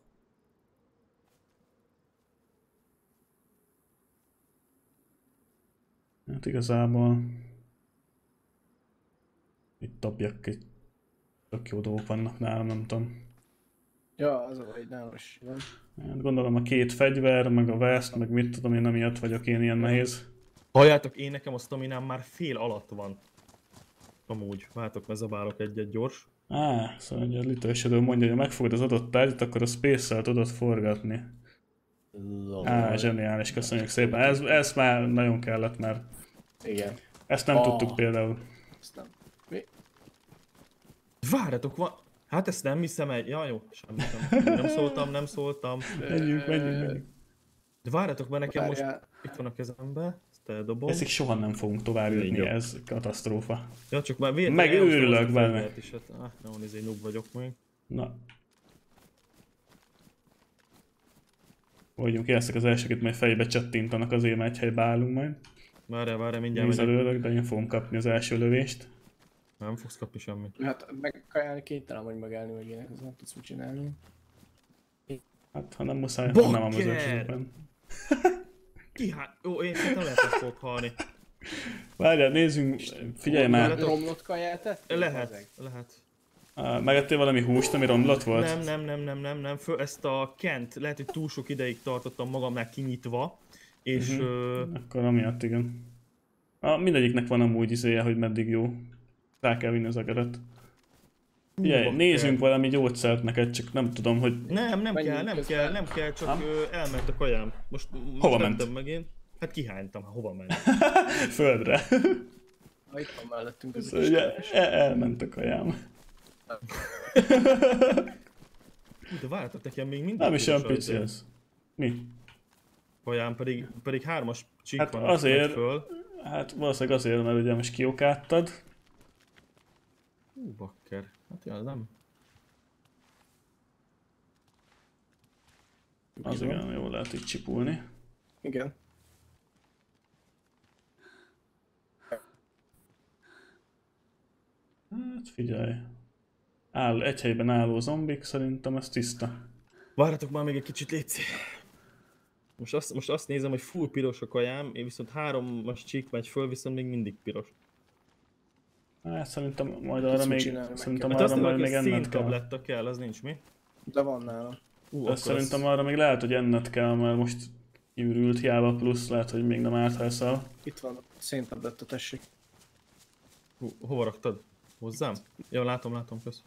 Hát igazából itt dobjak egy tök jó dolgok vannak nálam, nem tudom. Ja, az a baj, nálam is van. Hát gondolom a két fegyver, meg a vest, meg mit tudom én, amiatt vagyok én ilyen nehéz. Halljátok, én nekem a staminám már fél alatt van. Amúgy, vártok, bezabálok egy-egy gyors. Á, szóval ugye a litősödő mondja, hogy ha megfogod az adott tárgyat, akkor a space-szel tudod forgatni. Á, zseniális, köszönjük szépen. Ez, ez már nagyon kellett, mert Igen, ezt nem Ah. tudtuk például. azt nem. Mi? Várjatok, van... Hát ezt nem hiszem egy... Ja, jó, semmit nem. Nem szóltam, nem szóltam. Menjünk, menjünk, menjünk. De várjatok, mert nekem most Várjál. itt van a kezembe. Ezt eldobom. Ezek soha nem fogunk tovább jutni, Jó. ez katasztrófa. Ja, csak már véletlenül Meg elhoztam őrülök azt a benne. fegyvert is, hát, ah, nem, izé noob vagyok még. Na. Vagyunk élszek az elsőket, majd fejbe csettintanak azért, mert egy helybe állunk majd. Várjál, várjál, mindjárt megyek. Nézelődök, de én fogom kapni az első lövést. Nem fogsz kapni semmit. Hát megkajálni kénytelen vagy megállni meg ilyenek, ez nem tudsz mit csinálni. Hát ha nem muszáj, Bakker! akkor nem az elsőben. Ki hát? Jó, én szerintem lehet, hogy fogok halni. Várjál, nézzünk, figyelj már. Várjatok. Romlott kaját ettél? Lehet, lehet. Ah, megettél valami húst, ami romlott volt? Nem, nem, nem, nem, nem, nem. Föl, ezt a Kent, lehet, hogy túl sok ideig tartottam magamnál kinyitva, és Mhm. ö, Akkor amiatt igen. A, mindegyiknek van amúgy izéje, hogy meddig jó. Rá kell vinni az egeret. Figyelj, bakker. nézzünk valami gyógyszert neked, csak nem tudom, hogy... Nem, nem Menjünk kell, nem közben. kell, nem kell, csak Ha? ö, elment a kajám. Most, most Hova mentem ment? megint. Hát kihánytam, hova ment? Földre. Ha itt van mellettünk az Szóval ugye el- elment a kajám. Hú, de várjatok, nekem még mindig Nem is olyan piros pici az ez. Mi? kajám, pedig, pedig hármas csík Hát van azért- megy föl. Hát valószínűleg azért, mert ugye most kiokáltad. Hú, bakker. Hát ja, nem. Az igen, jól lehet így csipulni. Igen. Hát figyelj. Áll, egy helyben álló zombik, szerintem ez tiszta. Várjatok már még egy kicsit, léci. Most azt, most azt nézem, hogy full piros a kajám, én viszont hármas csík megy föl, viszont még mindig piros. Hát szerintem majd arra Tudsz mit még, csinálni, meg szerintem kell. Hát arra azt majd mondom, még hogy enned kell. széntabletta kell, az nincs mi? De van nálam. Ú, De szerintem arra még lehet, hogy enned kell, mert most kiürült hiába, plusz lehet, hogy még nem árt, ha eszel. Itt van a széntabletta, tessék. Hú, hova raktad? Hozzám? Jó, látom, látom, kösz.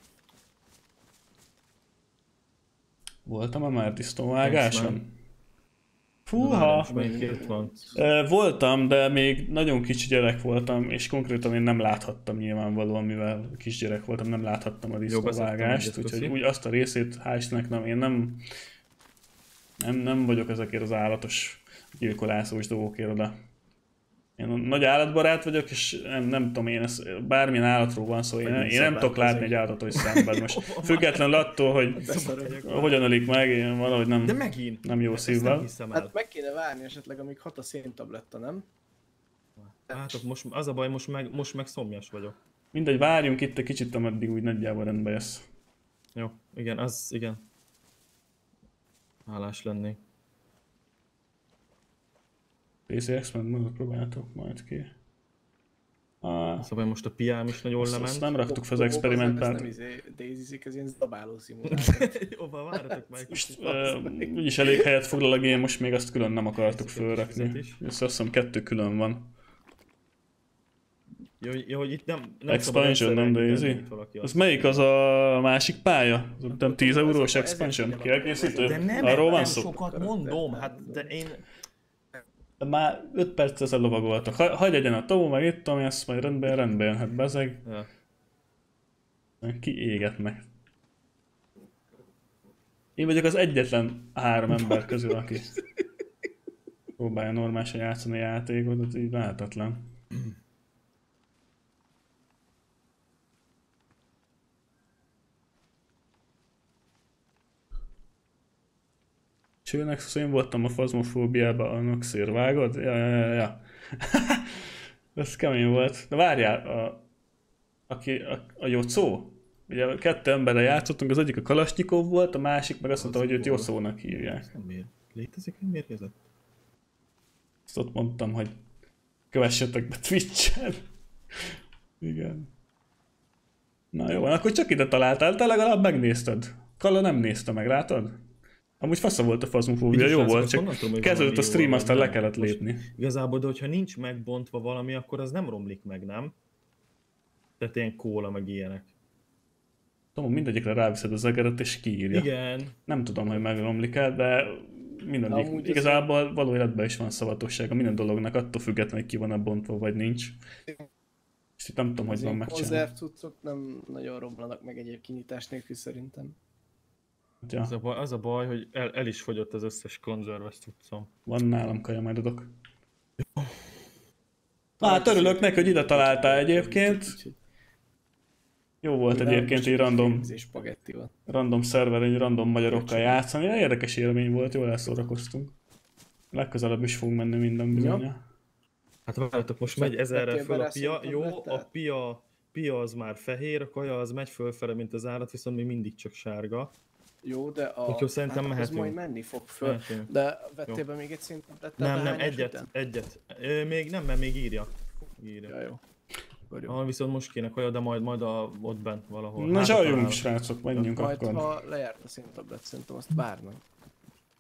Voltam a már disznóvágáson? Thanks, Fúha! Most még két van. Ö, Voltam, de még nagyon kicsi gyerek voltam, és konkrétan én nem láthattam nyilvánvalóan, mivel kisgyerek voltam, nem láthattam a disznóvágást, egyet, úgyhogy köszi. úgy azt a részét, hál' Istennek nem, én nem, nem, nem vagyok ezekért az állatos gyilkolászós dolgokért oda. Én nagy állatbarát vagyok, és nem, nem tudom én, ez, bármilyen állatról van szó, én, én nem tudok látni egy állatot, hogy szenved most. Függetlenül attól, hogy hogyan ölik meg, én valahogy nem, De megint! nem jó Ezt nem szívvel. hiszem el. Hát meg kéne várni esetleg, amíg hat a széntabletta, nem? Látok, most az a baj, most meg, most meg szomjas vagyok. Mindegy, várjunk itt egy kicsit, ameddig úgy nagyjából rendbe jössz. Jó, igen, az, igen. Hálás lennék. pé cé X-Men maga próbáltok majd ki. Ah, Az a baj, most a piám is nagyon azt, lement. azt nem raktuk fel az Ó, Ez nem experimentált. izé Daisy-zik, ez ilyen zabáló szimulátor. Jó, van, várjatok meg. Most uh, úgyis elég helyet foglal a game, most még azt külön nem akartuk Ez egy fölrakni. kis is. Ezt azt hiszem kettő külön van. Jó, jó, hogy itt nem... nem Expansion, szabad nem egyszerre Daisy? elindítani, valaki Az azt. melyik az a másik pálya? Az nem tíz eurós ezek- expansion? ezek- Kiegészítő? De nem, Arról van nem szó? sokat mondom, hát de én... De már öt perc ezzel lovagoltak. Ha, hagyj legyen a tó, meg itt tudom, ezt majd rendben, rendben, hát bezeg. Ja. Ki éget meg. Én vagyok az egyetlen három ember közül, aki próbálja normálisan játszani a játékot, ez így lehetetlen. Csőnek, szóval én voltam a fazmofóbiában, a Noxér, vágod? Ja, ja, ja, ja. Ez kemény volt. De várjál, a, aki, a, a Jocó? Ugye kettő emberre játszottunk, az egyik a Kalasnyikov volt, a másik meg azt mondta, hogy őt Jocónak hívják. Nem miért? Létezik egy mérgezet? Azt ott mondtam, hogy kövessetek be Twitch-en. Igen. Na jó, akkor csak ide találtál, te legalább megnézted. Kalla nem nézte meg, látod? Amúgy fasza volt a fazmofóbia, jó volt, csak kezdődött a stream, aztán le kellett lépni. Igazából, de hogyha nincs megbontva valami, akkor az nem romlik meg, nem? Tehát ilyen kóla, meg ilyenek. Tudom, mindegyikre ráviszed az egeret és kiírja. Igen. Nem tudom, hogy megromlik el, de mindegyik. Amúgy Igazából való életben is van szavatossága minden dolognak, attól függetlenül, hogy ki van-e bontva vagy nincs. És itt nem tudom, hogy Az van ilyen megcsinálva. konzervcuccok nem nagyon romlanak meg egyéb kinyitás nélkül szerintem. Ja, Az a baj, az a baj hogy el, el is fogyott az összes konzerves cuccom. van nálam kaja, majd adok. Na hát örülök neki, hogy ide találtál egyébként. Jó volt egyébként egy random, És spagetti van. random szerver, egy random magyarokkal játszani. Érdekes élmény volt, jól elszórakoztunk. Legközelebb is fogunk menni minden bizonyja. Hát várjatok, most Szóval megy ezerre vettél föl a bele pia, jó, a széntablettát? pia, pia az már fehér, a kaja az megy fölfele, mint az állat, viszont még mindig csak sárga. Jó, de a... Akkor szerintem hát az mehetünk. majd menni fog föl. Mehetünk. De vettél be még egy széntablettát? Nem, a nem, hányas egyet, után? egyet. Ö, még nem, mert még írja. írja. Ja, jó. Akkor jó. Ah, viszont most kéne kaja, de majd, majd a, ott bent valahol. Na Hát, zsaljunk, találom. srácok, menjünk Majd akkor. ha lejárt a széntablett, szerintem azt várnak.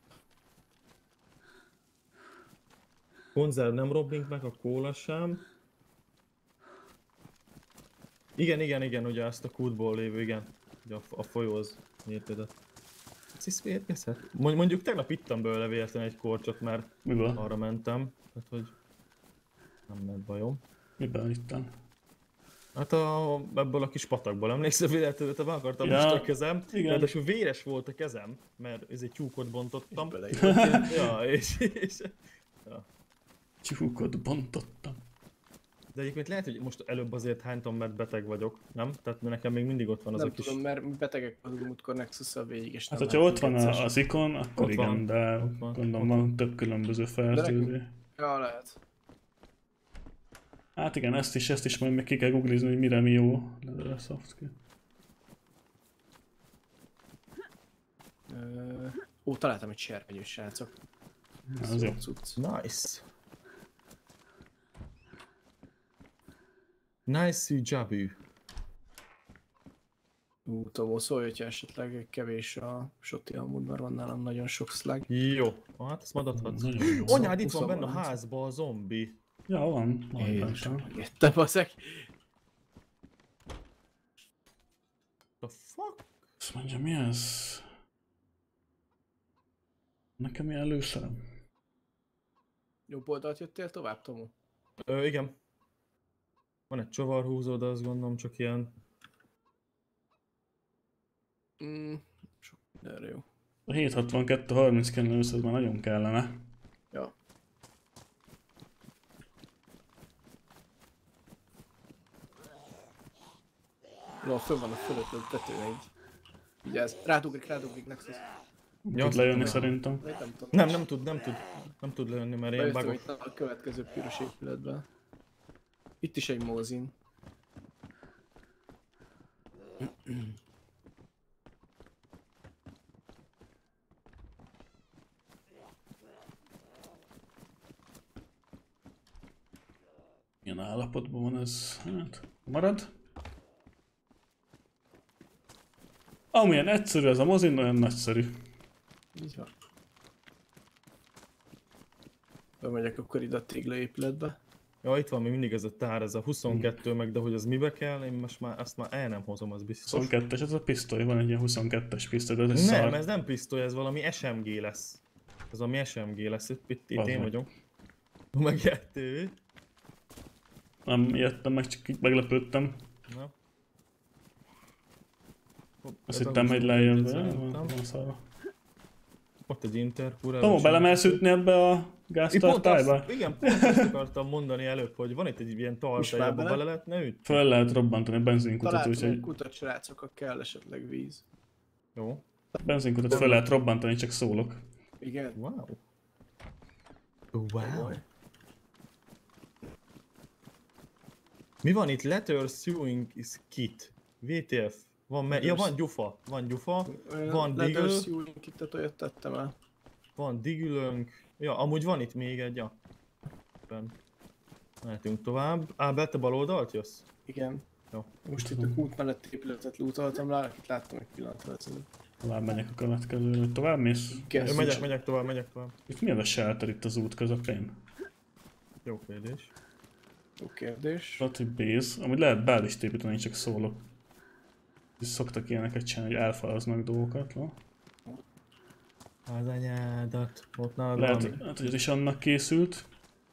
Konzerv nem romlik meg, a kóla sem. Igen, igen, igen, ugye ezt a kútból lévő, igen. Ugye a, a folyóhoz nyíltődött. Ez is vérkezhet? Mondjuk tegnap ittam belőle véletlenül egy korcsot, mert Miből? arra mentem. Tehát, hogy nem lett bajom. Miből ittam? Hát a, ebből a kis patakból, emlékszel véletlenül, te be akartam Ja, most a kezem. igen. Ráadásul véres volt a kezem, mert ez egy tyúkot bontottam. Ja, és, és ja. Tyúkot bontottam. De egyébként lehet, hogy most előbb azért hánytam, mert beteg vagyok, nem? Tehát nekem még mindig ott van az Nem a kis... tudom, mert mi betegek vagyunk múltkor Nexus-szal végig, és Hát, nem hogyha ott van lehetünk a, egyszer az sem. ikon, akkor Ott igen, van. de Ott van. gondolom Ott van több különböző fertőző. Ja, lehet. Hát igen, ezt is, ezt is majd meg ki kell googlizni, hogy mire mi jó. A softskill. Ö, Ó, találtam egy serpenyős srácok. Az jó. Cucc. Nice. Nice jobű. Ú, Tomó, szólj, hogyha esetleg kevés a soti, amúgy már van nálam nagyon sok slag. Jó, hát ezt majd adhatsz. Nagyon jó. Anyád, itt van Huszon benne a van. házba a zombi. Ja, van. van Jézusom, benne. megettem, baszek. The fuck? Azt mondja, mi ez? Nekem ilyen előszerem. Jobb oldalt jöttél tovább, Tomó? Ö, igen. Van egy csavarhúzó, de azt gondolom csak ilyen... Mm, sok mindenre jó. A hét hatvankettő harminc kellene össze, az már nagyon kellene. Ja. No, fönn van a fölött, tetőn egy. Vigyázz, rádugrik, rádugrik Nexus. Ja, Tud lejönni azt szerintem. Vagy nem tudom. Nem, nem tud, nem tud. Nem tud lejönni, mert ilyen Bejöttem bugok. itt a következő piros épületbe. Itt is egy mózin. Milyen állapotban van ez? Hát, marad. Amilyen egyszerű ez a mozin, olyan nagyszerű. Így van. Bemegyek akkor ide a téglaépületbe. Ja, itt van még mindig ez a tár, ez a huszonkettő meg, de hogy az mibe kell, én most már ezt már el nem hozom, az biztos. huszonkettes, ez a pisztoly, van egy ilyen huszonkettes pisztoly, de ez egy Nem, szar. ez nem pisztoly, ez valami es em gé lesz. Ez valami es em gé lesz, itt, itt, itt Az én meg. vagyok. Megjöttél. Nem ijedtem meg, csak így meglepődtem. Na. Hopp, Azt ez hittem, a hogy lejjön. huszonkettő Van, szerintem. van szarva. Ott egy interkúra. Tomo, belemelsz ütni ebbe a Itt pont gáztartályba? azt, igen, pont azt akartam mondani előbb, hogy van itt egy ilyen tartály, már abba bele? bele lehetne ütni. Föl lehet robbantani a benzinkutat, Találtam egy úgyhogy kutat, srácok, ha kell esetleg víz. Jó. a benzinkutat föl lehet robbantani, csak szólok. Igen. Wow. Wow. Mi van itt? Letter Sewing is Kit. vé té ef. Van me- ja, van gyufa. Van gyufa. Van diggle. Leather Sewing Kitet olyat tettem el. Van digülönk. Ja, amúgy van itt még egy, ja. Ben. Mehetünk tovább. Ábel, te bal oldalt jössz? Igen. Jó. Most itt a kút mellett épületet lootoltam, lá- láttam egy pillanatra ezelőtt. Tovább megyek a következőre. Tovább mész? Én Kezdjük. megyek, megyek tovább, megyek tovább. Itt mi az a shelter itt az út közepén? Jó kérdés. Jó kérdés. Ott, hogy base. Amúgy lehet bázist építeni, csak szólok. És szoktak ilyeneket csinálni, hogy elfalaznak dolgokat. No? Az anyádat. Ott nálad Lehet, valami. hát, hogy ez is annak készült.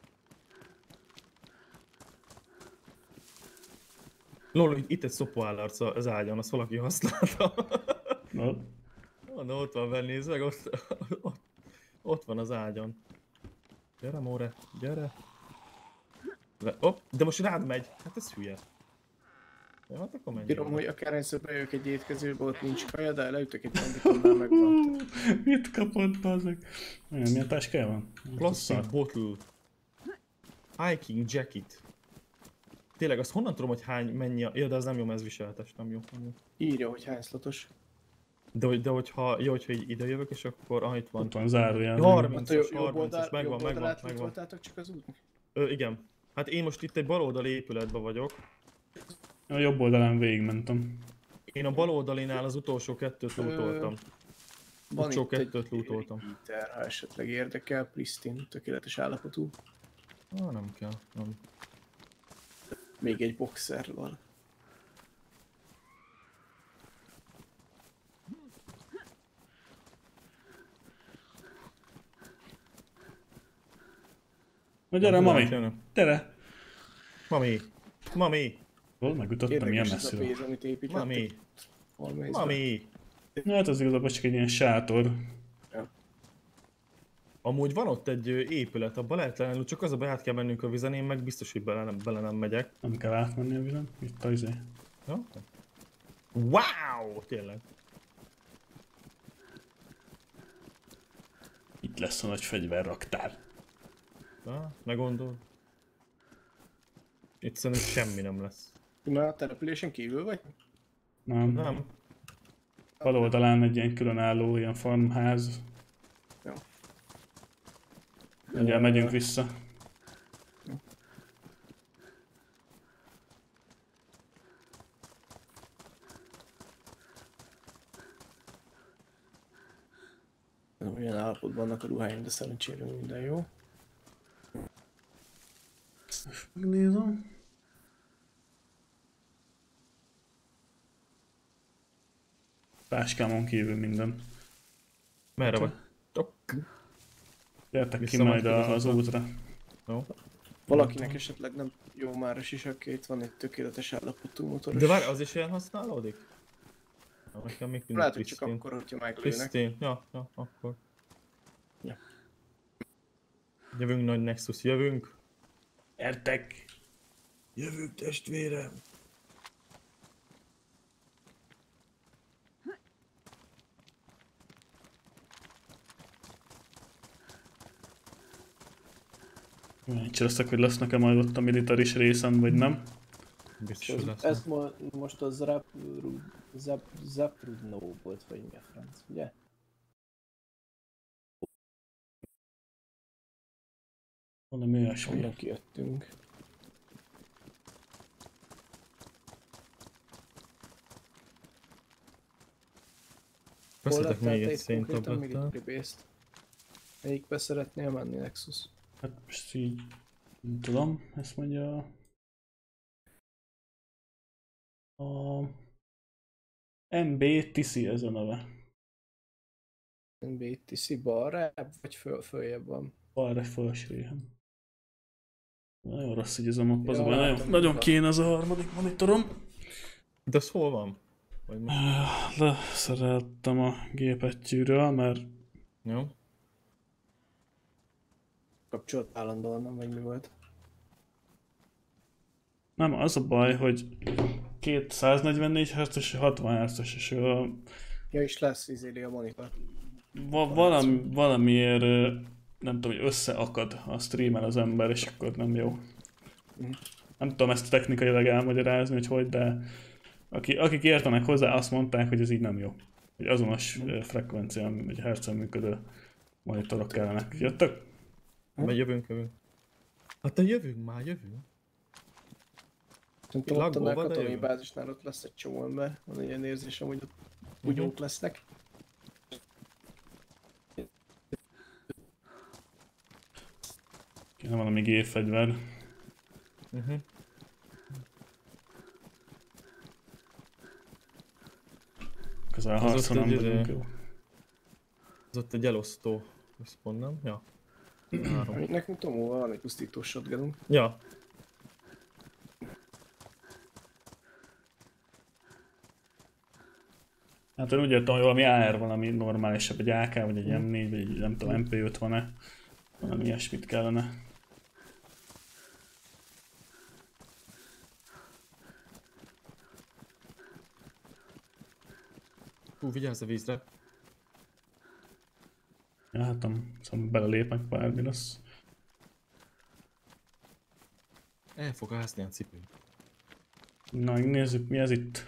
Lol, itt egy szopóállarc az ágyon, azt valaki használta. No. Oh, no, ott van, nézd meg, ott, ott, ott van az ágyon. Gyere, Móre, gyere. Le, op, de most rád megy, hát ez hülye. Ja, hát akkor menj. Bírom, hogy akárhányszor bejövök egy étkezőbe, ott nincs kaja, de leütök egy zombikonnál megvan. Mit kapott, bazzeg? Olyan, milyen táskája van? Plastic bottle. Hiking jacket. Tényleg, azt honnan tudom, hogy hány, mennyi a... Ja, de az nem jó, ez viseltes, nem jó. Nem jó. Írja, hogy hány szlotos. De, hogy- de hogyha, jó, hogyha így ide jövök, és akkor, ah, itt van. Ott van zárójel. Ja, harminc. Hát a jobb, harmincas, jobb, oldal, megvan, jobb megvan, oldalát megvan. lootoltátok csak az útnak? Ö, igen. Hát én most itt egy baloldali épületben vagyok. A jobb oldalán végigmentem. Én a baloldalinál az utolsó kettőt Ö, lootoltam. Van Utolsó itt egy kettőt lootoltam. heater, ha esetleg érdekel, pristine, tökéletes állapotú. Ah, nem kell, nem. Még egy boxer van. Na gyere, Nem, mami! jönöm. Gyere! Mami! Mami! Hol megütöttem ilyen Érdekes ez a messziről. pénz, amit építettek. Mami! Mami! Mami! Na hát az igazából csak egy ilyen sátor. Amúgy van ott egy ö, épület, abba lehet lenni, csak az a baj, át kell mennünk a vizen, én meg biztos, hogy bele nem, bele nem megyek. Nem kell átmenni a vizet. Itt a izé. Ja? Wow! Tényleg. Itt lesz a nagy fegyverraktár. Ja, ne gondol. Itt szerintem semmi nem lesz. Már a településen kívül vagy? Nem. Nem? Bal oldalán egy ilyen különálló ilyen farmház. Jó. Ugye megyünk vissza. Milyen állapotban vannak a ruháim, de szerencsére minden jó. Most megnézem. Táskámon kívül minden. Merre vagy? Tok. Gyertek ki Vissza majd majd a- az közben. útra. Jó. Valakinek esetleg nem jó már a sisakja, itt van egy tökéletes állapotú motoros. De várj, az is ilyen használódik? Na, nekem még mindig Lehet, hogy csak Krisztin. akkor, hogyha meglőnek. Krisztin, ja, ja, akkor. Ja. Jövünk, nagy Nexus, jövünk. Gyertek! Jövünk, testvérem. Kíváncsi leszek, hogy lesz nekem majd ott a militaris részem, vagy nem. Biztos, És hogy ez, lesz. ez mo most a Zaprud, Zap, Zaprudno volt, vagy mi a franc, ugye? Valami olyasmi. Onnan kijöttünk. Veszetek még egy konkrétan széntablettát. military base-t? Melyikbe szeretnél menni, Nexus? Hát most így... Nem tudom, ezt mondja... A... em bé Tiszi ez a neve. bé té cé balrább, vagy föl, följebb van? Balra felsőjében. Nagyon rossz így ez a map, az Ja, a baj. látom, Nagyon, nagyon hogy kéne az a harmadik monitorom. De az hol van? Vagy most? Leszereltem a gépettyűről, mert Jó. Kapcsolat állandóan nem, vagy mi volt? nem, az a baj, hogy két száznegyvennégy hertzes és hatvan hertzes, és a, Ja, és lesz izéli a monitor. va, valami, valamiért ö, nem tudom, hogy összeakad a streamen az ember, és akkor nem jó. Mhm. Nem tudom ezt technikailag elmagyarázni, hogy hogy, de aki, akik értenek hozzá, azt mondták, hogy ez így nem jó. Hogy azonos ö, frekvencián, vagy hercen működő monitorok kellenek. Jöttök? Vagy jövünk, jövünk. Hát te jövünk már, jövünk. Szerintem ott Laggolva, annál de katonai jövünk. bázisnál ott lesz egy csomó ember. Van egy ilyen érzésem, hogy ott Mhm. bugyók lesznek. Kéne valami gépfegyver. Uh-huh. Közel Az ott harcon nem egy vagyunk izé- jó. Ez ott egy elosztó központ, nem? Ja. Három. Amíg nekünk Tomóval van egy pusztító shotgununk. Ja. Hát én úgy értem, hogy valami á er valami normálisabb, egy á ká, vagy egy em négy, vagy egy nem tudom, em pé ötven-e. Valami ilyesmit kellene. Hú, vigyázz a vízre. Ja, hát nem, szóval belelépnek, bármi lesz. El fog ászni a cipő. Na, nézzük, mi ez itt.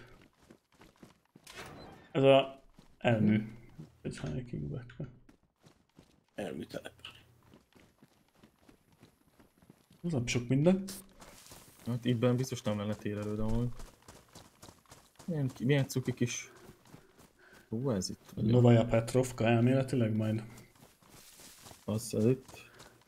Ez a elmű. Egy hiking backpack. Elműtelep. Az nem sok minden. Hát ittben biztos nem lenne térelő, de amúgy. Milyen, milyen cuki kis... Hú, ez itt. Vagy Novaja Petrovka elméletileg majd. az, ez itt.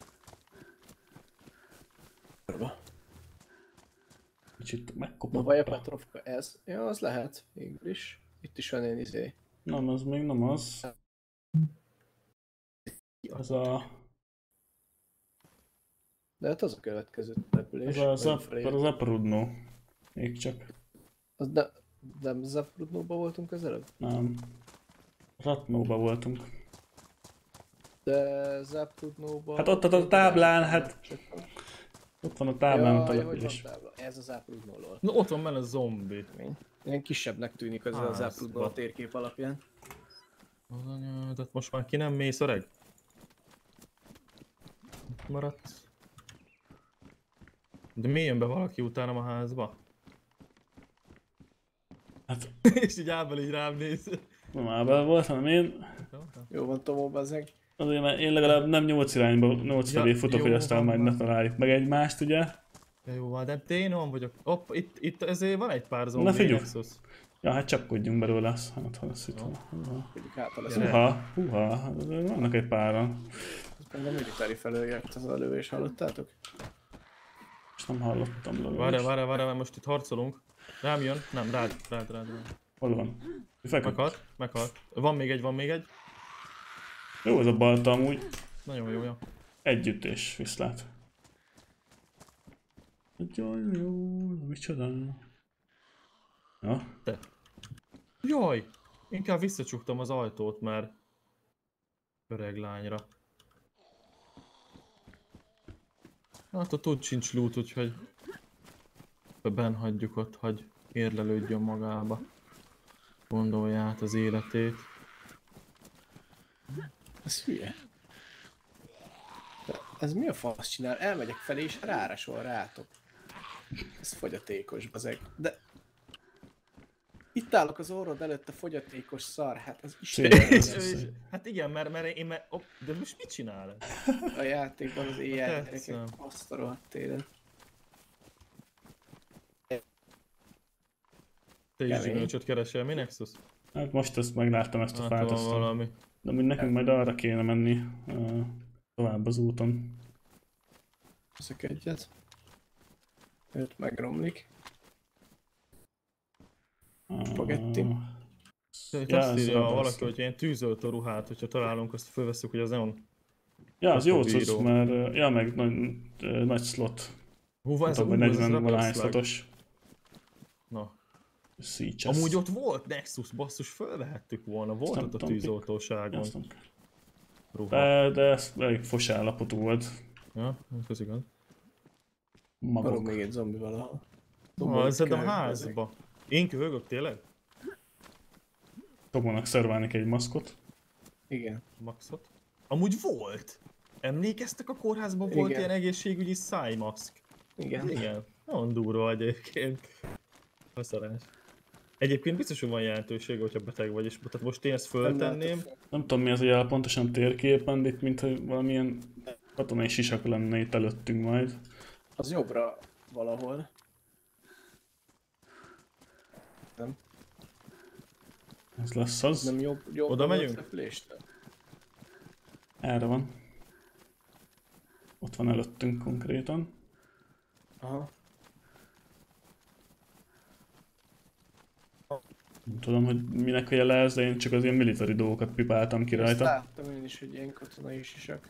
Kicsit Novaja megkopott. Petrovka ez? Ja, az lehet. Végül is. Itt is van ilyen izé. Nem, az még nem az. Az a... De hát az a következő repülés. Ez a, vagy Zap, felé. az Zaprudno. Még csak. Az de, de Zaprudnóban voltunk az előbb? Nem. Ratnóba voltunk. De Zaprudnóban... Hát ott a táblán, hát ott van a táblán a Jaj, hogy van település. tábla? Ez a Zaprudnólól. Na ott van benne a zombi. Ilyen kisebbnek tűnik az a Házba. Zaprudnó a térkép alapján. Az anya, de most már ki nem mész, öreg? Itt maradt. De mi jön be valaki utánam a házba? Hát És így áll így rám néz. nem Ábel volt, hanem én. Jó van, Tomó, bazzeg. Azért mert én legalább nem nyolc irányba, nyolc Ja, felé futok, jó hogy aztán van majd már. ne találjuk meg egymást, ugye? Ja, jó van, de én olyan vagyok. Hopp, itt, itt ezért van egy pár zombi. Na figyelj. Nexus. Ja, hát csapkodjunk belőle, az, hát ha lesz itt van. Húha, Mondjuk hátra lesz. Gyere. húha, húha, hát azért vannak egy páran. Ez meg a militári felől jött az a lövés, hallottátok? És nem hallottam lövést. Várj, várj, várj, mert most itt harcolunk. Rám jön? Nem, rád, rád, rád, rád. Hol van? Feküdt. Meghalt, meghalt. Van még egy, van még egy. Jó ez a balta amúgy. Nagyon jó, jó. Együtt és viszlát. Nagyon jó, micsoda. Ja, Jaj! Inkább visszacsuktam az ajtót, mert öreg lányra. Hát ott ott sincs loot, úgyhogy benn hagyjuk ott, hogy érlelődjön magába. Gondolja át az életét. Ez hülye. De ez mi a fasz csinál? Elmegyek felé és rárasol rátok. Ez fogyatékos, bazeg. De... Itt állok az orrod előtt a fogyatékos szar, hát ez Szép. Isten. És, és, hát igen, mert, mert én mert, op, de most mit csinál? A játékban az éjjel Tetszem. gyerekek, azt a rohadt élet. Te is Kemény. gyümölcsöt keresel, mi Nexus? hát most ezt megláttam ezt a Hát fát, van azt valami. de úgy nekünk majd arra kéne menni uh, tovább az úton. Ezek egyet. Őt megromlik. Uh, Spagetti. Itt Ja, azt ez írja az. valaki, hogy ilyen tűzoltó ruhát, hogyha találunk, azt fölveszünk, hogy az neon. Ja, az jó Akkor cucc, bíró. mert uh, ja, meg nagy, uh, nagy slot. Húva ez a Tudom, hogy ú, ez a negyven valahány rebel slug. slotos. Na. Siege. Amúgy ott volt Nexus, basszus, fölvehettük volna, volt nem ott a tudom, tűzoltóságon. Azt nem- Ruha. De, de ez elég fos állapotú volt. Ja, ez igaz. Való Magok. még egy zombi valahol. Ah, ez a Köhög, házba. Én köhögök tényleg? Tomónak szerválni egy maszkot. Igen. Maxot? Amúgy volt! Emlékeztek, a kórházban volt Igen. ilyen egészségügyi szájmaszk? Igen. Igen. Nagyon durva egyébként. Haszarás. Egyébként biztos, hogy van jelentősége, hogyha beteg vagy, és tehát most én ezt föltenném. Nem tudom mi az a jel pontosan térképen, de itt mintha valamilyen katonai sisak lenne itt előttünk majd. Az jobbra valahol. Nem, Ez lesz az. nem jobb, jobb Oda megyünk? repüléstől. Erre van. Ott van előttünk konkrétan. Aha. Nem tudom, hogy minek a jele ez, de én csak az ilyen military dolgokat pipáltam ki Ezt rajta. láttam én is, hogy ilyen katonai sisak.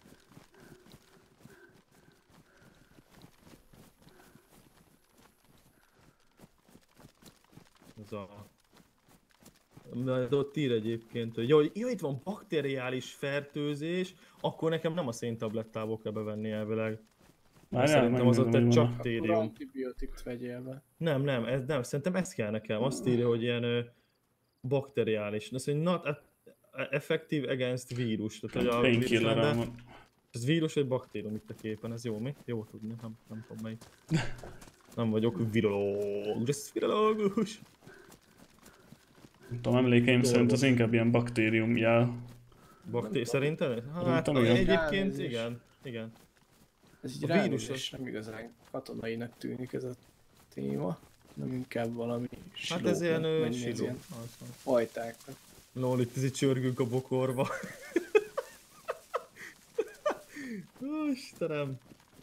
Ez a... De ott ír egyébként, hogy jó, jó, itt van bakteriális fertőzés, akkor nekem nem a széntablettából kell bevenni elvileg. Várjál, Szerintem az ott megnézem, egy hogy van. Akkor baktérium. antibiotikt vegyél be. Nem, nem, ez nem, szerintem ez kell nekem. Azt írja, hogy ilyen ö, bakteriális. De azt mondja, not a- effective against vírus. Tehát, hogy a vírus Painkiller lenne. van. Ez vírus vagy baktérium itt a képen, ez jó mi? Jó tudni, nem, nem tudom melyik. Nem vagyok virológus, ez virológus. Nem tudom, emlékeim szerint az inkább ilyen baktérium jel. Baktér, szerinted? Hát tudom, igen. egyébként Elnézést. igen, igen. Ez így A ránézés vírusos- nem igazán katonainak tűnik ez a téma. Nem inkább valami Hát ez ilyen ö, menni, ez siló. ilyen Az van. fajtáknak. Lol, itt ez így csörgünk a bokorba. Ó, Istenem.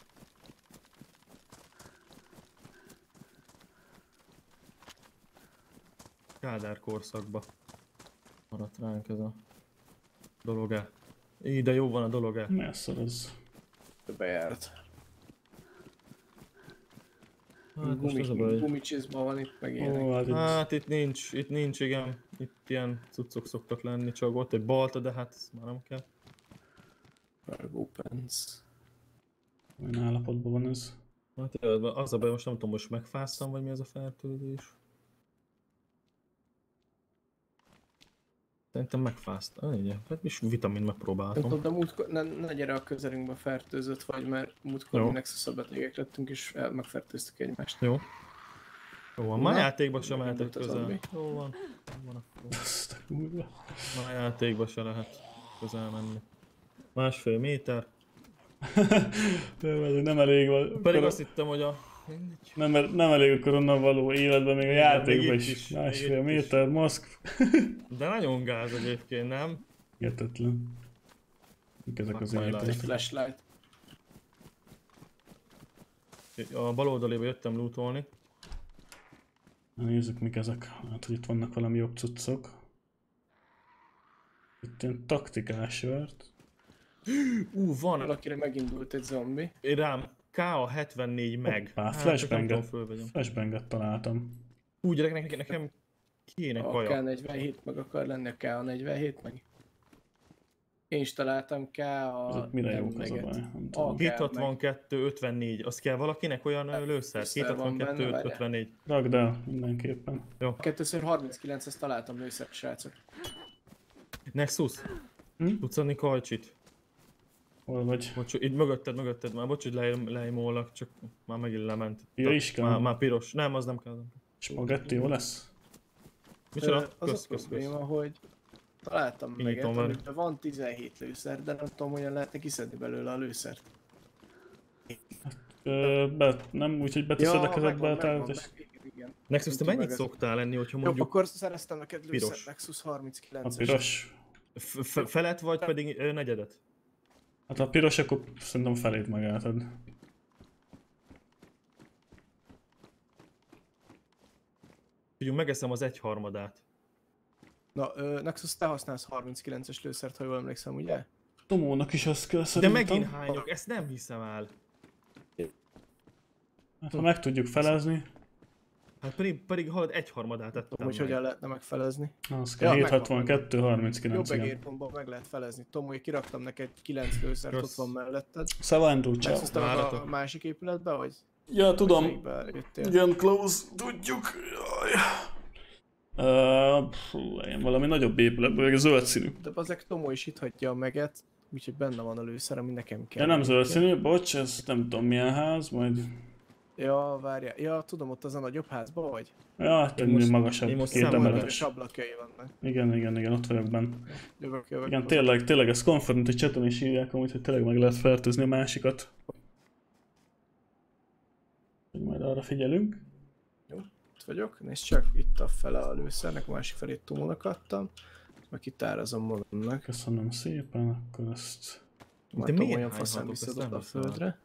Kádár korszakba maradt ránk ez a dolog-e. Így, de jó van a dolog-e. Mi az az? Bejárt. Hát most Gumi, az a baj. gumicsizma van itt, meg ilyenek. Ó, hát egy... Hát itt nincs, itt nincs, igen. Itt ilyen cuccok szoktak lenni, csak ott egy balta, de hát ez már nem kell. Cargo pants. Olyan állapotban van ez. Hát az a baj, most nem tudom, most megfáztam, vagy mi az a fertőzés. Szerintem megfáztam. Ennyi, hát is vitamin Nem megpróbáltam. tudom, de múltkor, ne, ne gyere a közelünkbe fertőzött vagy, mert múltkor Jó. mi Nexus betegek lettünk és el, megfertőztük egymást. Jó. Jó van, már Na, játékba sem mehetek megindult az közel. zombi. Jó van. Jó van akkor. Azt a kurva. Már játékba se lehet közel menni. Másfél méter. Nem, ez nem elég van. Pedig azt hittem, hogy a... Mindegy. Nem, nem elég akkor onnan való életben, még a Igen, játékban még itt is. is, Másfél még itt méter, maszk. De nagyon gáz egyébként, nem? Értetlen. Mik ezek az Fuck my Egy life. életek? flashlight. A bal oldaléba jöttem lootolni. Na, nézzük mik ezek. Hát, hogy itt vannak valami jobb cuccok. Itt ilyen taktikás vört. Ú, van! Valakire megindult egy zombi. Rám K A hetvennégy meg. Hoppá, Hát, csak nem tudom, flashbanget. fölvegyem. Flashbanget találtam. Úgy, nekem, nekem, nekem kéne A kaja. K negyvenhét meg akar lenni, a K negyvenhét meg. Én is találtam K a... Azok mire nem jók az a meget. baj? Nem A tudom. kell hétszázhatvankettő ötvennégy. Az kell valakinek olyan ö, lőszer? lőszer van benne, hétszázhatvankettő várjál. ötvennégy. Rakd el, mindenképpen. kettőször harminckilenc, ezt találtam lőszer, srácok. Nexus, Hm? tudsz adni kajcsit? Hol vagy? Bocs, itt mögötted, mögötted már, bocs, hogy le- leimólak, csak már megint lement. Ja, is kell. Már, már piros. Nem, az nem kell. nem kell. Spagetti jó lesz? Micsoda? Ö, Az Kösz, a kösz, kösz. probléma, hogy találtam Kinyitom meget, vele. amiben van tizenhét lőszer, de nem tudom, hogyan lehetne kiszedni belőle a lőszert. Ö, be, nem úgy, hogy beteszed a kezedbe megvan, a megvan, tárt, és... meg- igen, igen. Nexus, te Nincs mennyit meg ez. szoktál lenni, hogyha Jó, mondjuk akkor szereztem neked lőszer, piros. Nexus A harminckilences. piros? f- f- felet vagy pedig ö, negyedet? Hát ha a piros, akkor szerintem felét megálltad. Tudjuk, megeszem az egyharmadát. Na, ö, Nexus, te használsz harminckilences lőszert, ha jól emlékszem, ugye? Tomónak is azt kell De szerintem. megint hányok, ezt nem hiszem el. Hát, ha meg tudjuk felezni, Hát pedig, pedig hallod, egyharmadát tettem Tudom, hogy meg. hogyan lehetne megfelezni. az kell Ja, hét megvan, hatvankettő Jobb harminckilenc, igen. egérpontban meg lehet felezni. Tom, hogy kiraktam neked kilenc lőszert, Kösz. ott van melletted. Szóval Andrew, ciao. Nexus, te meg a Váratok. másik épületbe, vagy? Ja, tudom. Melyikbe jöttél? Igen, close, tudjuk. Jaj. Uh, pfú, én valami nagyobb épületben, meg zöld színű. De azek Tomo is itt hagyja a meget, úgyhogy benne van a lőszer, ami nekem kell. Ja, nem zöld színű, bocs, ez nem tudom milyen ház, majd... Ja, várjál. Ja, tudom, ott az a nagyobb házban vagy? Ja, hát Én egy most- magasabb, én most két számolom, emeletes. És ablakjai vannak. Igen, igen, igen, ott vagyok benne. Jövök, jövök. Igen, tényleg, tényleg ez confirmed, hogy chaton is írják amúgy, hogy tényleg meg lehet fertőzni a másikat. Majd arra figyelünk. Itt vagyok, nézd csak, itt a fele a lőszernek, a másik felét Tomónak adtam. Meg itt árazom magamnak. Köszönöm szépen, akkor ezt... Majd De Tom miért olyan faszán hányhatok, ezt visszadott nem a hiszem el. földre.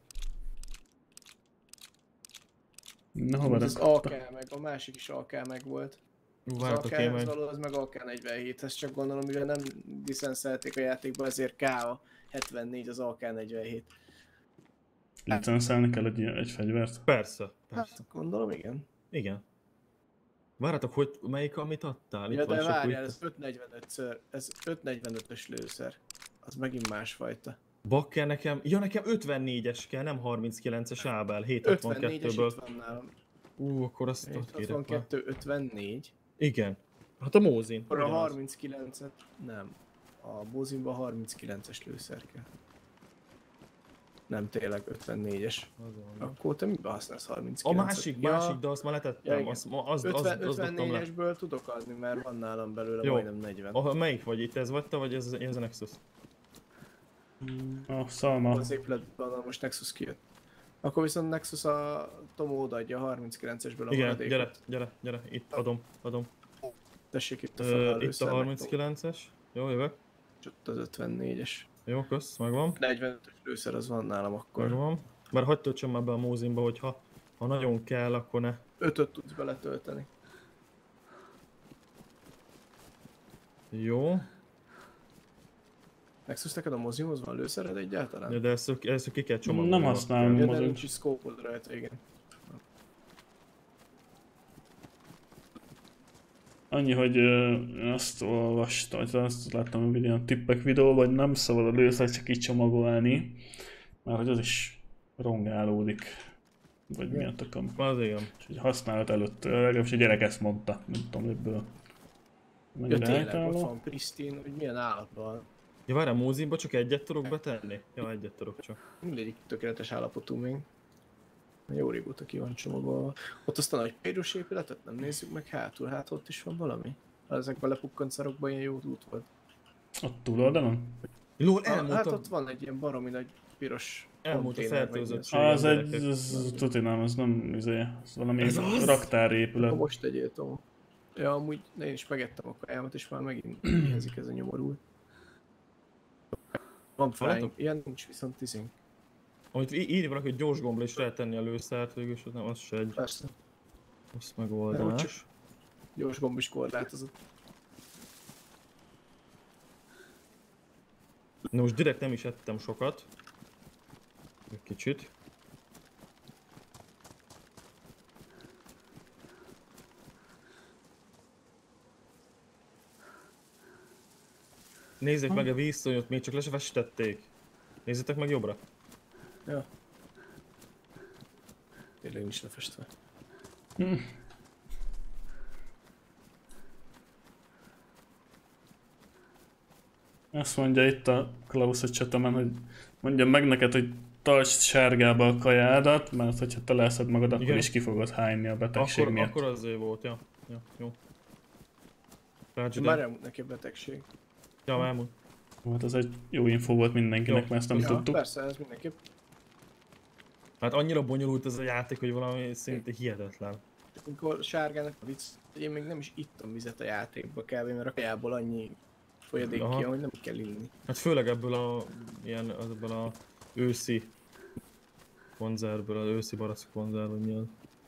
Na, hova Az rakta? á ká meg, a másik is á ká meg volt. Ú, Az vártok én á ká-hez majd. való, az meg á ká negyvenhéthez, csak gondolom, mivel nem licenszelték a játékba, ezért K A hetvennégy az á ká negyvenhét. Licenszelni kell egy, ilyen- egy fegyvert. Persze, persze. Hát gondolom, igen. Igen. Várjátok, hogy melyik, amit adtál? Itt Ja, van, de és akkor várjál, itt- ez ötszáznegyvenöt-ször, ez ötszáznegyvenötös lőszer. Az megint másfajta. Bakker nekem, ja nekem ötvennégyes kell, nem harminckilences Ábel, ötvennégyes itt hétszázhatvankettőből. van nálam. Ú, akkor azt ott kérek már. hatvankettő, ötvennégy. Igen. Hát a Mózin. Akkor a ugyanaz. harminckilencet, nem. A Bozinban harminckilences lőszer kell. Nem, tényleg ötvennégyes. Az van. Akkor te miben használsz A harminckilencet? másik, Ja, másik, de azt már Ja, letettem, igen. azt, ma- az, az, ötven, az, az dobtam le. ötvennégyesből tudok adni, mert van nálam belőle Jó. majdnem negyven. Ah, melyik vagy itt, ez vagy te, vagy ez, ez a Nexus? A szalma. Az épületben van, most Nexus kijött. Akkor viszont Nexus a Tomo odaadja a harminckilencesből a Igen, maradékot. gyere, gyere, gyere, itt adom, adom. Tessék itt a Ö, felálló itt a harminckilences. Jó, jövök. És ott az ötvennégyes. Jó, kösz, megvan. negyvenötös lőszer az van nálam akkor. Megvan. Mert hagyd töltsem már be a Mózinba, hogyha ha nagyon kell, akkor ne. ötöt tudsz beletölteni. Jó. Nexus, neked a mozihoz van lőszered egyáltalán? Ja, de ezt, ezt ki kell csomagolni. Nem használom. Ja, de mozog. nincs is scope-od rajta, igen. Annyi, hogy ö, azt olvastam, vagy azt láttam, hogy ilyen tippek videó, vagy nem szabad a lőszert csak így csomagolni, mert hogy az is rongálódik. Vagy mi a tököm. Az igen. És hogy használat előtt, legalábbis a gyerek ezt mondta, nem tudom ebből. Ja, Mennyire tényleg, ott helytálló. van Pristine, hogy milyen állapotban van. Ja, várjál, múzeumban csak egyet tudok betenni? Ja, egyet tudok csak. Mindegyik tökéletes állapotú még. Jó régóta ki van csomagolva. Ott azt a nagy piros épületet nem nézzük meg hátul, hát ott is van valami? Ezekben a lepukkant szarokban ilyen jó út volt. Ott túloldalon? Lól, Ah, elmúlt hát a... ott van egy ilyen baromi nagy piros Elmúlt a konténer, meg fertőzöttség. ilyen. Az gyerekek. egy, az, tuti nem, az nem, izé, az valami Ez az? raktári Akkor épület. most tegyél, Tom. Ja, amúgy én is megettem a kajámat, és már megint éhezik ez a nyomorul. Van flying, Hallatok? ilyen nincs, viszont tizing. Amit í- írj valaki, hogy gyors gombra is lehet tenni a lőszert, végül is az nem, az se egy Persze, rossz Nem, megoldás. csak- gyors gomb is korlátozott. Na most direkt nem is ettem sokat. Egy kicsit. Nézzék meg a vízszonyot, még csak le se festették. Nézzétek meg jobbra. Ja. Tényleg nincs lefestve. Azt mondja itt a Klaus a csatamen, hogy mondjam meg neked, hogy tartsd sárgába a kajádat, mert hogyha te leszed magad, akkor Igen. is ki fogod hányni a betegség Akkor, miatt. akkor azért volt, ja. Ja, jó. Rács Már ide. elmúlt neki a betegség. Ja, elmúlt. Hát ez egy jó info volt mindenkinek, Jó. mert ezt nem Ja, tudtuk. persze, ez mindenképp. Hát annyira bonyolult ez a játék, hogy valami szinte hihetetlen. Amikor sárgának a vicc, hogy én még nem is ittam vizet a játékba kb, mert a kajából annyi folyadék Aha. ki, hogy nem kell inni. Hát főleg ebből a, ilyen, ebből a őszi konzervből, az őszi barack konzerv, vagy mi az.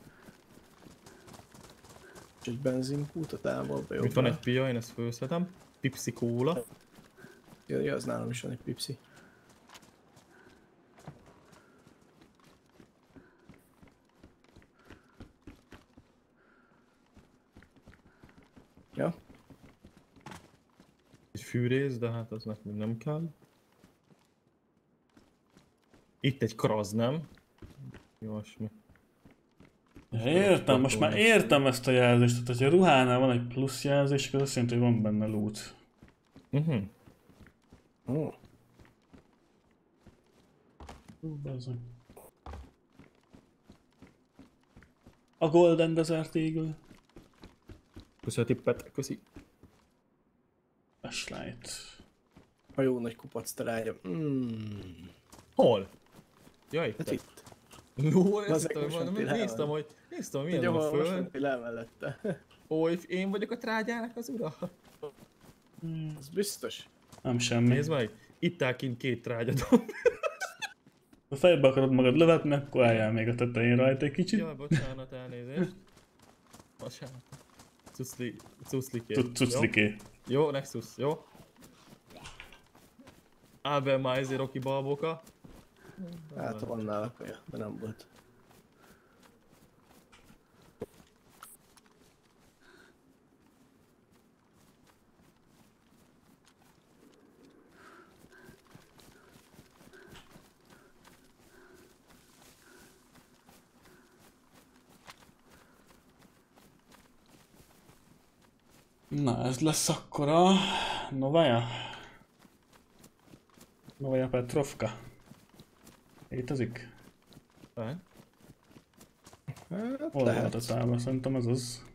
És egy benzinkút a távolba jobbra. Itt van egy pia, én ezt főzhetem. Pipsi Cola. Ja, ja, az nálam is van egy pipsi. Ja, Egy fűrész, de hát az nekünk nem kell. Itt egy kraz, nem? Jósmi. Értem, most már értem ezt a jelzést, tehát hogyha a ruhánál van egy plusz jelzés, akkor azt jelenti, hogy van benne loot. Uh-huh. oh. Hú, bazzeg. A Golden Desert Eagle. Köszi a tippet, köszi. Flashlight. A jó nagy kupac talágya. Mm. Hol? Ja, itt. Hát itt. Jó, Bazeg, néztem, most hogy mentél valami- el. néztem, hogy néztem, hogy Egy, milyen van ahol most föl. mentél el mellette. Ó, én vagyok a trágyának az ura. Ez biztos. Nem semmi. Nézd meg, itt áll kint két trágyadom. Ha fejbe akarod magad lövetni, akkor álljál még a tetején rajta egy kicsit. Jaj, bocsánat, elnézést. Bocsánat. Cuszli, cuszliké. Tud- Cucliké. Jó, jó, Nexus, jó. Albert Maizi, Rocky Balboka. Hát van nála kaja, de nem volt. Na, ez lesz akkor a Novaja. Novaja Petrovka. Létezik? Hát, Hát Hol lehet. volt a tábla? Szerintem ez az.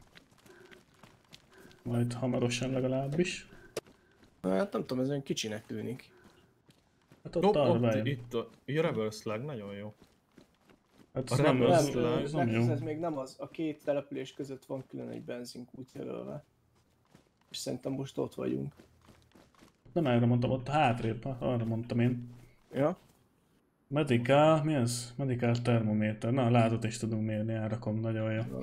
Majd hamarosan legalábbis. Hát nem tudom, ez olyan kicsinek tűnik. Hát ott Ott, arra ott, bejön. itt a, a Reverse Slag, nagyon jó. Hát a ez nem, Rebels ez, Line- ez nem ez, jó. ez még nem az, a két település között van külön egy benzinkút jelölve. És szerintem most ott vagyunk. Nem erre mondtam, ott a hátrébb, arra mondtam én. Ja? Medical, mi ez? Medical termométer. Na, látod is tudunk mérni, árakom, nagyon jó.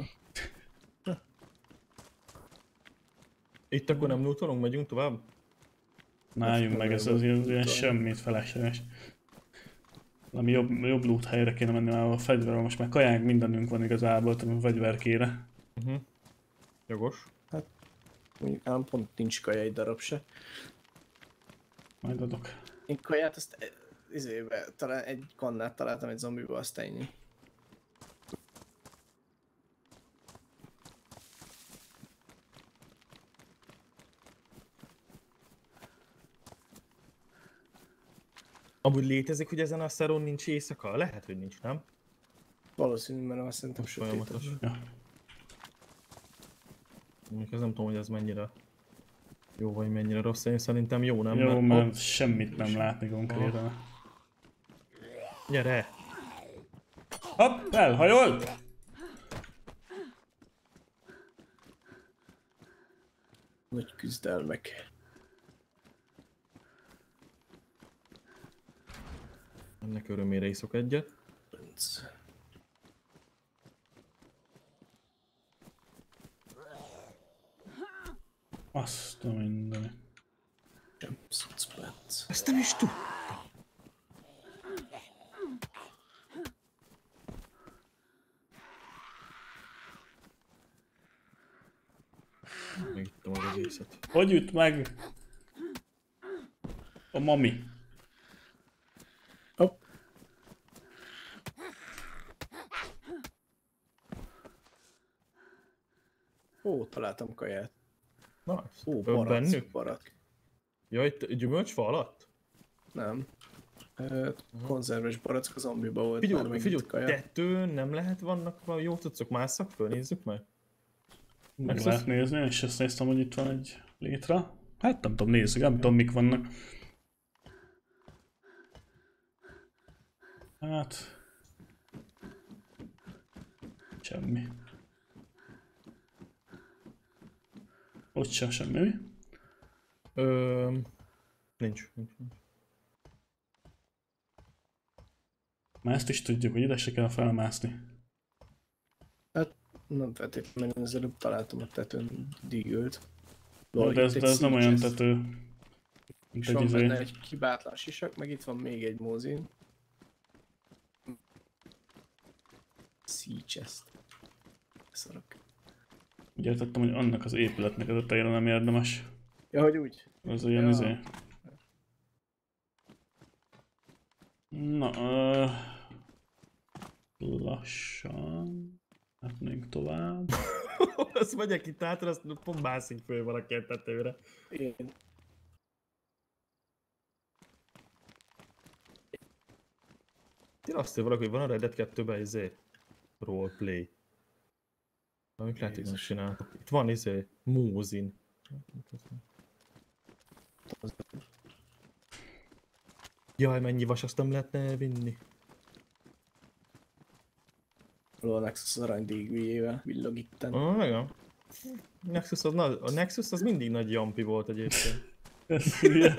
Itt akkor nem lootolunk, megyünk tovább? Na, álljunk meg, ez az ilyen, ilyen semmit felesleges. Ami jobb, jobb loot helyre kéne menni, már a fegyver, most már kajánk mindenünk van igazából, tudom, a fegyverkére. Uh-huh. Jogos. Mondjuk ám pont nincs kaja egy darab se. Majd adok. Én kaját azt e- izébe, talán egy kannát találtam egy zombiba, azt ennyi. Amúgy létezik, hogy ezen a szaron nincs éjszaka? Lehet, hogy nincs, nem? Valószínű, mert azt szerintem Most sötét. folyamatos. Ja. Mondjuk ez nem tudom, hogy ez mennyire jó vagy mennyire rossz. Én szerintem jó, nem? Jó, Mert- mert Hopp, semmit nem látni konkrétan. gyere! Hopp, elhajol! Nagy küzdelmek. Ennek örömére iszok egyet. Pönc. Azt a mindenit. Sem szucplenc. Ezt nem is tud. Megittem az egészet. Hogy üt meg? A mami. Hopp. Ó, találtam kaját. Nice. Ó, Ö, barack, bennük? barack. Ja, itt gyümölcsfa alatt? Nem. Ö, konzerves barack a zombiba volt. már Figyelj, megint figyelj, kaja. tetőn nem lehet, vannak valami jó cuccok, másszak föl, nézzük meg. Meg Nexus? lehet nézni, és ezt néztem, hogy itt van egy létre. Hát nem tudom, nézzük, nem tudom mik vannak. Hát... Semmi. Ott sem semmi, mi? Ö, nincs, nincs, nincs. Már ezt is tudjuk, hogy ide se kell felmászni. Hát nem feltétlenül, mert az előbb találtam a tetőn dígült. No, de ez, de ez nem olyan tető. Mint És egy van izé. benne egy kibátlan sisak, meg itt van még egy mózin. Sea chest. Szarok. Úgy értettem, hogy annak az épületnek ez a tejre nem érdemes. Ja, hogy úgy? Az olyan Ja. izé. Na, uh, lassan. Mehetnénk tovább. Azt megyek itt át, azt pont mászik föl valaki a tetőre. Én. Én azt hiszem valaki, hogy van a Red Dead kettőben izé roleplay. Amik lehet, hogy nem csináltak. Itt van izé, mózin. Jaj, mennyi vas, azt nem lehetne vinni. A Nexus az aranydígűjével villog itten. Ah, igen. Nexus az, na- a Nexus az mindig nagy jampi volt egyébként. Ez hülye.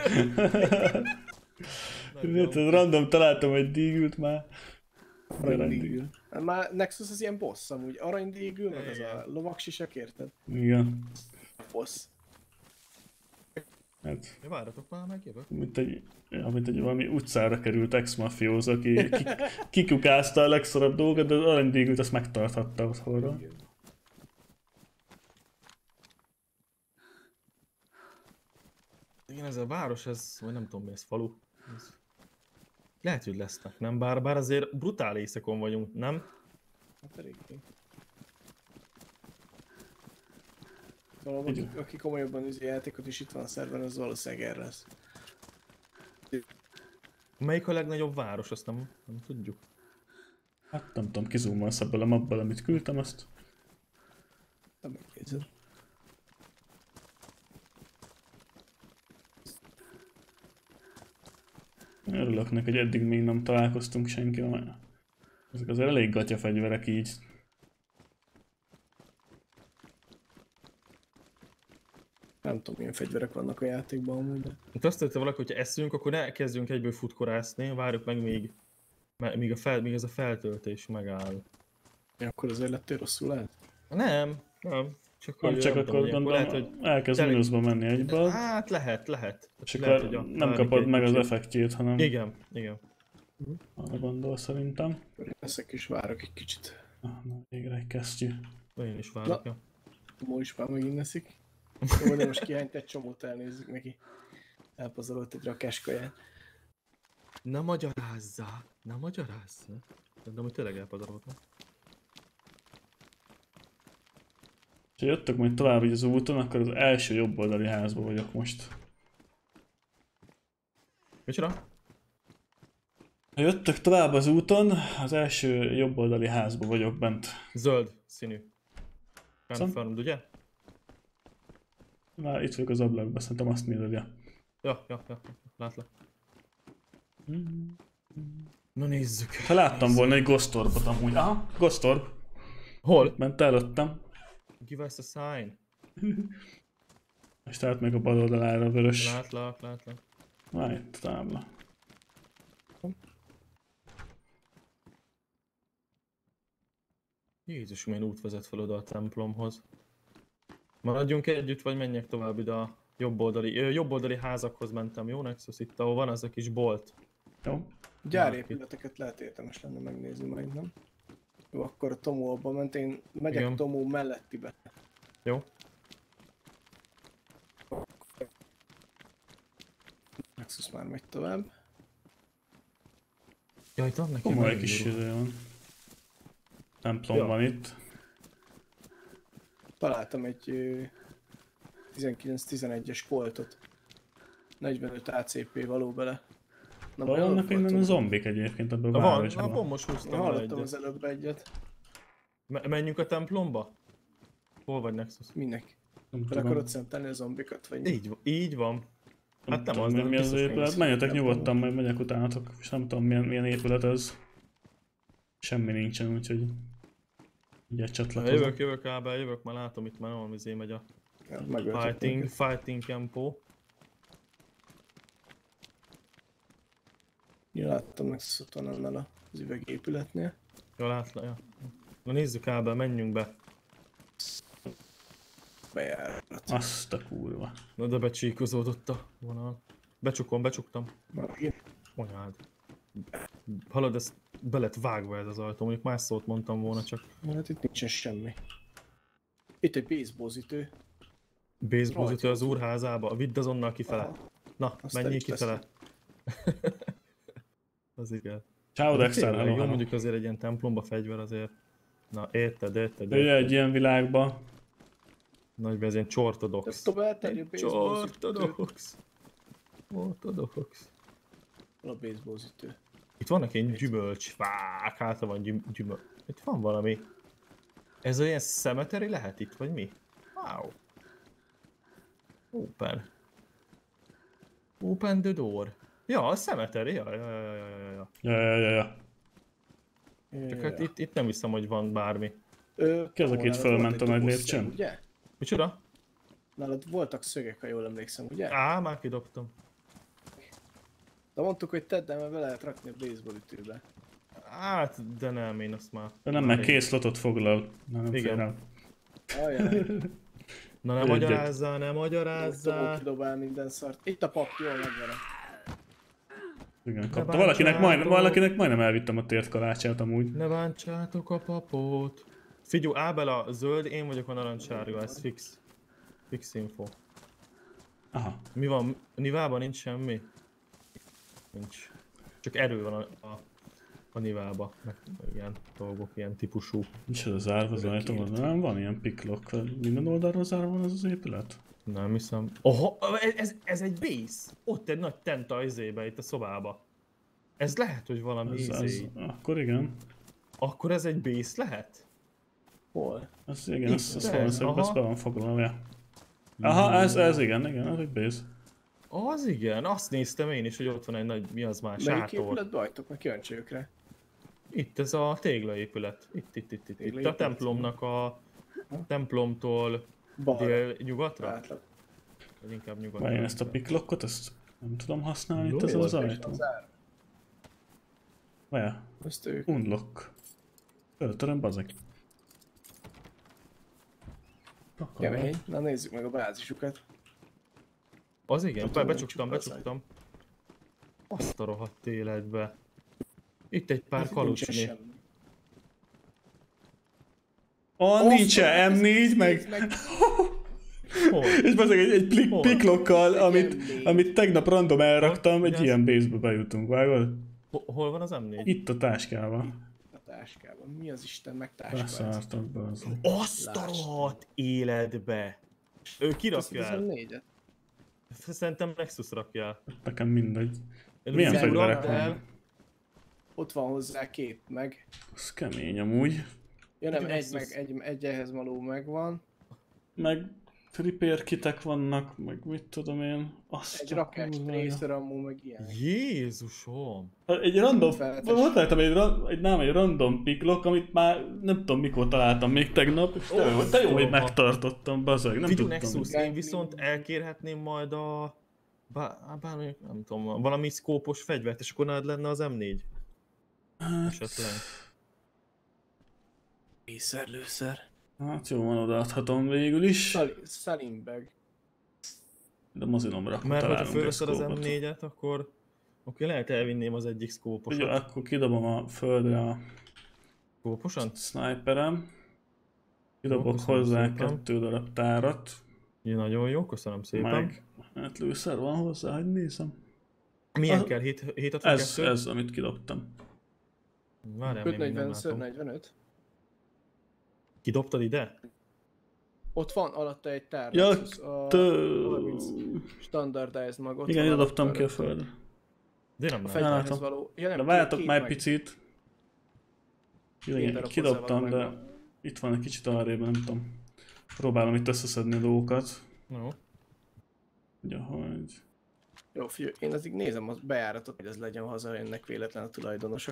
Nagy Miért jampi. ez random találtam egy dígült már. Aranydígül. Hát már Nexus az ilyen boss amúgy. Aranydígül, meg az Igen. a lovaksisak, érted? Igen. A boss. Hát, Ja, várjatok már, megjövök. mint egy, ja, mint egy valami utcára került ex-mafióz, aki ki, kikukázta a legszorabb dolgot, de az aranydígült azt megtarthatta otthonra. Igen, ez a város, ez, vagy nem tudom mi, ez falu. Ez... Lehet, hogy lesznek, nem? Bár, bár azért brutál éjszakon vagyunk, nem? Hát eléggé. Valami, aki, aki komolyabban üzi játékot és itt van a szerven, az valószínűleg erre lesz. Melyik a legnagyobb város, azt nem, nem tudjuk. Hát nem tudom, kizúmolsz ebből a mapból, amit küldtem, azt. Nem megnézed. Örülök neki, hogy eddig még nem találkoztunk senkivel, mert ezek azért elég gatya fegyverek így. Nem tudom, milyen fegyverek vannak a játékban amúgy, de... Hát azt tette valaki, hogyha eszünk, akkor ne kezdjünk egyből futkorászni, várjuk meg még, me- míg, a fel, míg ez a feltöltés megáll. Ja, akkor azért lettél rosszul lehet? Nem, nem. Csak, Nem hogy csak nem akkor tudom, gondolom, lehet, hogy elkezd tele- mínuszba menni egyből, Hát lehet, lehet. és lehet, akkor hogy a- nem várjuk kapod egy meg az kicsit. effektjét, hanem Igen, igen. arra gondol szerintem. Akkor én leszek és várok egy kicsit. Ah, na, végre egy kesztyű. Én is várok. Ja. Mó is már megint neszik. Jó, de most kihányt egy csomót, elnézzük neki. Elpazarolt egy rakás kaját. Ne magyarázzál! Ne magyarázzál! Szerintem, hogy tényleg elpazaroltam. Ha jöttök majd tovább így az úton, akkor az első jobboldali házban vagyok most. Micsoda? Ha jöttök tovább az úton, az első jobboldali házban vagyok bent. Zöld színű. Szóval? Confirmed, ugye? Már itt vagyok az ablakban, szerintem azt nézed, ja. Ja, ja, ja. Látlak. Na nézzük. Ha láttam volna egy Ghost Orbot amúgy. Aha, Ghost Orb. Hol? Ment előttem. Give us a sign. És tehát meg a bal oldalára vörös. Látlak, látlak. Na, itt a tábla. Jézus, milyen út vezet fel oda a templomhoz. Maradjunk együtt, vagy menjek tovább ide a jobboldali, ö, jobboldali házakhoz mentem, jó Nexus? Itt, ahol van az a kis bolt. Jó. Gyárépületeket lehet érdemes lenne megnézni majd, nem? Jó, akkor a Tomó abba ment, én megyek Igen. Tomó mellettibe. Jó? Nexus már megy tovább. Ja, itt van neki Komoly nagyon kis durva. izé van. Templom Ja. van itt. Találtam egy ö, tizenkilenc tizenegyes koltot. negyvenöt á cé pé való bele. Na, Hol majd vannak ott innen a voltunk. zombik egyébként ebben a Na van, városban? na, pont most húztam el Hallottam egyet. az előbb egyet. Me- menjünk a templomba? Hol vagy Nexus? Minek? Nem Be tudom. akarod szentelni a zombikat, vagy mi? Így, így van. Nem Hát nem tudom, az, mi, de mi az biztos épület. mész. Menjetek Nem nyugodtan, tudom. majd megyek utánatok. És nem tudom milyen, milyen épület ez. Semmi nincsen, úgyhogy... Ugye Na, csatlakozom. jövök, jövök Ábel, jövök, már látom itt már valami izé megy a Ja, megöltök fighting, minket. fighting tempo. Ja, láttam Nexus-ot van annál az üvegépületnél. Ja, látlak, ja. Na nézzük Ábel, menjünk be. Bejárat. Azt a kurva. Na de becsíkozódott a vonal. Becsukom, becsuktam. Már megint. Anyád. Hallod, ez be lett vágva ez az ajtó, mondjuk más szót mondtam volna, csak Hát itt nincsen semmi. Itt egy baseballzütő. baseballütő az úrházába, vidd azonnal kifele. Aha. Na, Azt menjél el is kifele. Az igen. Ciao De Dexter, tényleg, hello, jó, hello. mondjuk azért egy ilyen templomba fegyver azért. Na, érted, érted, Jöjj érted. egy ilyen világba. Nagy ez ilyen csortodox. Tovább elterjed baseballzütő. Csortodox. Ortodox. A baseballzütő. Itt vannak ilyen gyümölcsfák, hátra van gyüm, gyümölcs. Itt van valami. Ez olyan cemetery lehet itt, vagy mi? Wow. Open. Open the door. Ja, a cemetery, ja, ja, ja, ja, ja, ja. Ja, ja, ja, ja. Csak hát itt, itt nem hiszem, hogy van bármi. Ö, Ki az, aki itt nálad fölment volt a egy nagy doboz lépcsőn? szög, Ugye? Micsoda? Nálad voltak szögek, ha jól emlékszem, ugye? Á, már kidobtam. De mondtuk, hogy tedd el, mert be lehet rakni a baseballütőbe. Hát, de nem, én azt már... De nem, már meg rég- két slotot foglal. Na, nem Igen. fér el. Ajaj, Na ne Egyet. magyarázzál, ne Tomó magyarázzál. kidobál minden szart. Itt a pap, jól megvan. Igen, kapta. bántsátok. Valakinek, majdnem, valakinek majdnem elvittem a tért kalácsát amúgy. Ne bántsátok a papot. Figyelj, Ábel a zöld, én vagyok a narancssárga, ez fix. Fix info. Aha. Mi van? Nivában nincs semmi? Nincs. Csak erő van a, a, a Nivába. Meg ilyen dolgok, ilyen típusú. Nincs ez zárva az ajtó, nem van ilyen piklok. Minden oldalról zárva van az az épület? Nem hiszem. Oha, ez, ez egy base! Ott egy nagy tenta izébe, itt a szobába. Ez lehet, hogy valami Ez, ez, izé. akkor igen. Akkor ez egy base lehet? Hol? Ez igen, Itt, ez, ez ez, valószínűleg ez aha. be van foglalva. Aha, ez, ez igen, igen, ez egy base. Az igen, azt néztem én is, hogy ott van egy nagy, mi az már, Melyik sátor. épületbe vagytok? Meg kíváncsi vagyok rá. Itt ez a téglaépület. Itt, itt, itt, itt. Itt a Téglaépület? templomnak a templomtól Balra. dél-nyugatra? Átlag. Vagy inkább nyugatra. Várj, én ezt a piklokot, ezt nem tudom használni Jó, itt ezen az Hol ajtón. az ár? Várj, Ezt ők. unlock. Föltöröm, bazeg. Kemény. Na nézzük meg a bázisukat. Az igen, Ott be, van, becsuktam, csak az becsuktam. Azt a rohadt életbe. Itt egy pár Hát itt nincsen kalucsni. semmi. Ó, nincs em négy, meg... Hol? És bazeg egy, egy plik, Hol? piklokkal, amit, em négy. amit tegnap random elraktam, egy Hol? ilyen base-be bejutunk, vágod? Hol, hol van az em négy? Itt a táskában. A táskában. Mi az Isten meg táskában? Beszártak be az. Azt a Lásd. rohadt életbe! Ő kirakja Ez el. négyet. Szerintem Nexus rakja el. Nekem mindegy. Ő Milyen rakja fegyverek el. vannak? Ott van hozzá két meg. Az kemény amúgy. Ja nem, Egy egy, Nexus. meg, egy, egy ehhez való megvan. Meg repair kitek vannak, meg mit tudom én. Azt Egy a rakás kurva tracer amú meg ilyen. Jézusom! anyja. Egy random, Feltes. volt rajtam egy, ra- egy, nem, egy random piklok, amit már nem tudom mikor találtam még tegnap, és te, Ó, jó, te jó, hogy rohadt. megtartottam, bazeg, nem Figyelj, tudtam. Nexus, én viszont elkérhetném majd a... Bár, bármi, nem tudom, valami szkópos fegyvert, és akkor nálad lenne az em négy. Hát, Esetleg. Lőszer, lőszer. hát jó, van, odaadhatom végül is. Salimbag. De mozinomra akkor Mert hogyha találunk egy fölveszed az em szkópot. négyet, akkor... Oké, lehet elvinném az egyik Ugye, szkóposat. akkor kidobom a földre a Szkóposan? sniperem. Kidobok köszönöm hozzá szépen. kettő darab tárat. Ja, nagyon jó, köszönöm szépen. Meg, hát lőszer van hozzá, hogy nézem. Milyen Az- kell? hét Ez, hatvankettő? ez, amit kidobtam. Várjál, még még nem öt negyven látom. negyvenöt. Kidobtad ide? Ott van alatta egy tár. Ja, Nexus, a Tö... harminc standardized mag. Ott Igen, van ide dobtam alatta ki a rögtön. földre. De én nem A látom. fegyverhez látom. való. Ja, nem, De két- várjátok két már egy meg. picit. Két Igen, darab kidobtam, hozzá de való megvan. itt van egy kicsit arrébb, nem tudom. Próbálom itt összeszedni a dolgokat. No. Ugye, hogy... Jó, figyelj, én azért nézem a bejáratot, hogy ez legyen haza, ennek véletlen a tulajdonosok.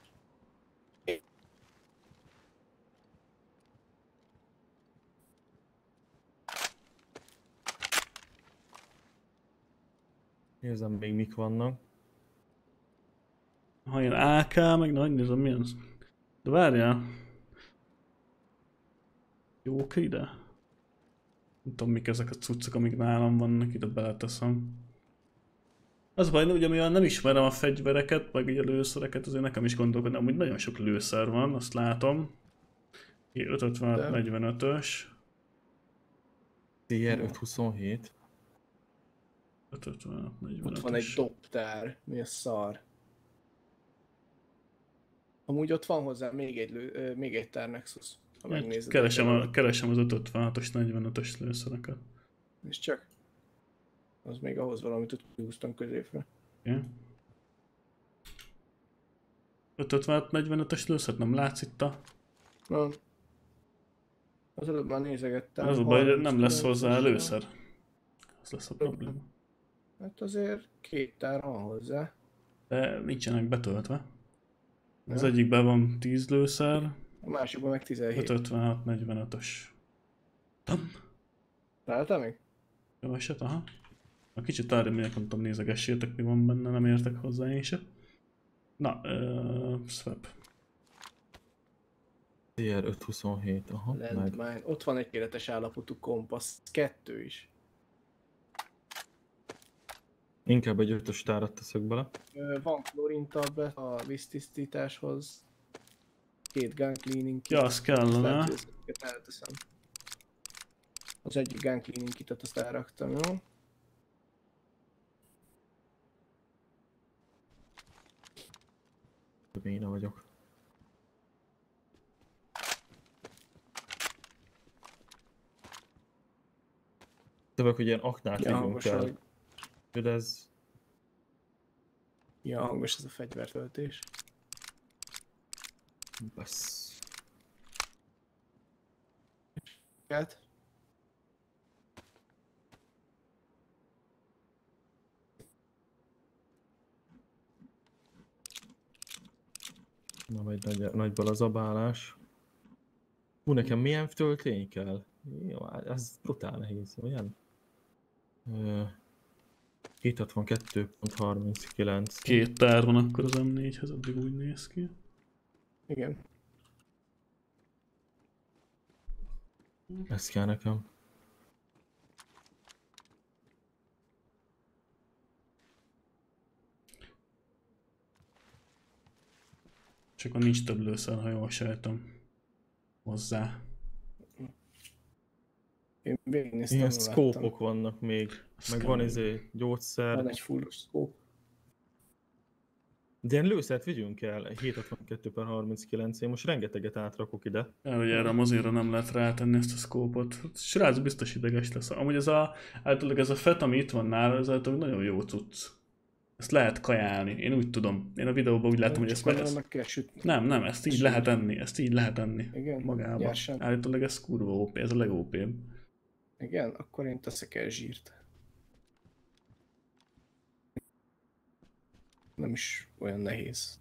Nézem még mik vannak. Ha ilyen á ká, meg nagy nézem mi az. De várjál. Jók ide? Nem tudom mik ezek a cuccok, amik nálam vannak, ide beleteszem. Az baj, ugye mivel nem ismerem a fegyvereket, meg ugye a lőszereket, azért nekem is gondolkodni, amúgy nagyon sok lőszer van, azt látom. öt ötvenhat negyvenötös. té er ötszázhuszonhét. öt ötvenhat Ott negyvenötös. van egy dobtár, mi a szar. Amúgy ott van hozzá még egy, lő, ö, még egy tár Nexus. Ha megnézed. Keresem, a, keresem az öt ötvenhatos negyvenötös lőszereket. És csak. Az még ahhoz valamit ott húztam középre. Okay. öt ötvenhat negyvenötös lőszert nem látsz itt a... Na. Az előbb már nézegettem. Az a baj, hogy nem harminckilences lesz hozzá lőszer. Az lesz a probléma. Hát azért két tár van hozzá. De nincsenek betöltve. Az Ja. egyikben van tíz lőszer, A másikban meg tizenhét. öt ötvenhat negyvenötös. Tam. Találtál még? Jó eset, aha. A kicsit arra miért nem tudom, nézegessétek mi van benne, nem értek hozzá én se. Na, uh, swap. té er ötszázhuszonhét, aha, meg. Landmine. Ott van egy tökéletes állapotú kompassz. Kettő is. Inkább egy ötös tárat teszek bele. Ö, Van klorin tablet a víztisztításhoz. Két gun cleaning kit. Ja, az kellene. Lehet, hogy ezeket elteszem. Az egyik gun cleaning kitet azt elraktam, jó? Béna vagyok. Tövök, hogy ilyen aknát Ja, hívunk hangos, el. hogy... De ez... Ja, hangos ez a fegyvertöltés. Bassz. Hát, Na, vagy nagy, nagyból a zabálás. Hú, nekem milyen töltény kell? Jó, hát ez totál nehéz, olyan? Ö, kétszázhatvankettő pont harminckilenc. Két tár van akkor az em négyhez, addig úgy néz ki. igen. Ez kell nekem. Csak akkor nincs több lőszer, ha jól sejtem. Hozzá. Én végignéztem, Ilyen nem láttam. szkópok vannak még, meg van kell. izé gyógyszer. Van egy fullos szkóp. De ilyen lőszert vigyünk el, hét hatvankettő per harminckilenc, én most rengeteget átrakok ide. El, hogy erre a mozéra nem lehet rátenni ezt a szkópot. Srác biztos ideges lesz. Amúgy ez a, általában ez a fett, ami itt van nála, ez általában nagyon jó cucc. Ezt lehet kajálni, én úgy tudom. Én a videóban úgy látom, hogy ezt meg... Ezt... meg kell sütni. Nem, nem, ezt így lehet enni, ezt így lehet enni. Igen? Magába. Nyersen. Állítólag ez kurva ó pé, ez a leg ó pébb. Igen? Akkor én teszek el zsírt. Nem is olyan nehéz.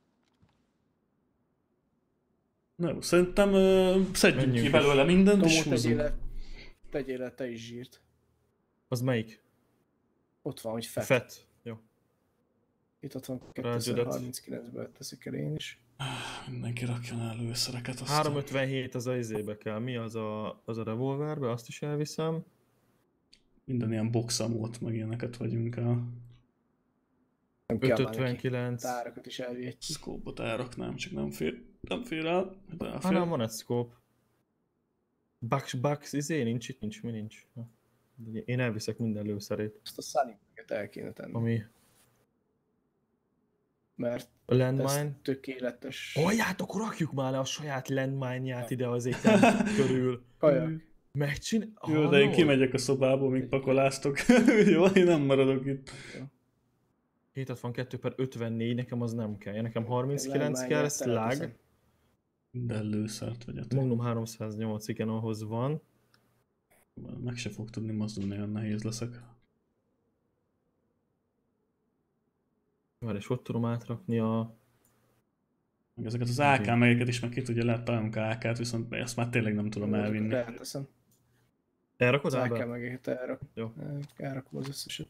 Nem, szerintem uh, szedjünk Menjünk ki is. belőle mindent, Tomó, és tegyél húzzunk. le, tegyél le te is zsírt. Az melyik? Ott van, hogy fett. Fett. Jó. Itt ott van Rágyödet. kétezer-harminckilencből teszik el én is. Mindenki rakjon el lőszereket, aztán... háromszázötvenhét az a izébe kell. Mi az a, az a revolverbe? Azt is elviszem. Minden ilyen boxamót, meg ilyeneket vagyunk el. Nem kell már neki. ötszázötvenkilenc. Tárakat is elvihetjük. Szkópot elraknám, csak nem fér, nem fér el. De Ah, elfér. nem, van egy scope. Bucks, Bucks, izé, nincs itt, nincs, mi nincs. Na. Én elviszek minden lőszerét, Azt a Sunny-et el kéne tenni. ami Mert a ez landmine. tökéletes. Olyát, akkor rakjuk már le a saját landmine-ját ide az étel körül. Kajak. Megcsin... Jó, de én kimegyek a szobából, míg pakoláztok. Jó, én nem maradok itt. hét hatvankettő per ötvennégy, nekem az nem kell. Nekem harminckilenc Landmine-ját kell, slag. elteszem. Minden lőszert vegyetek. Magnum háromszáznyolc, igen, ahhoz van. Meg se fog tudni mozdulni, olyan nehéz leszek. Várj, és ott tudom átrakni a... Meg ezeket az á ká megeket is meg ki tudja lehet találnunk á kát, viszont ezt már tényleg nem tudom elvinni. Elteszem. Elrakod Az el kell Ábel? meg elrak. Jó. Elrakom az összeset.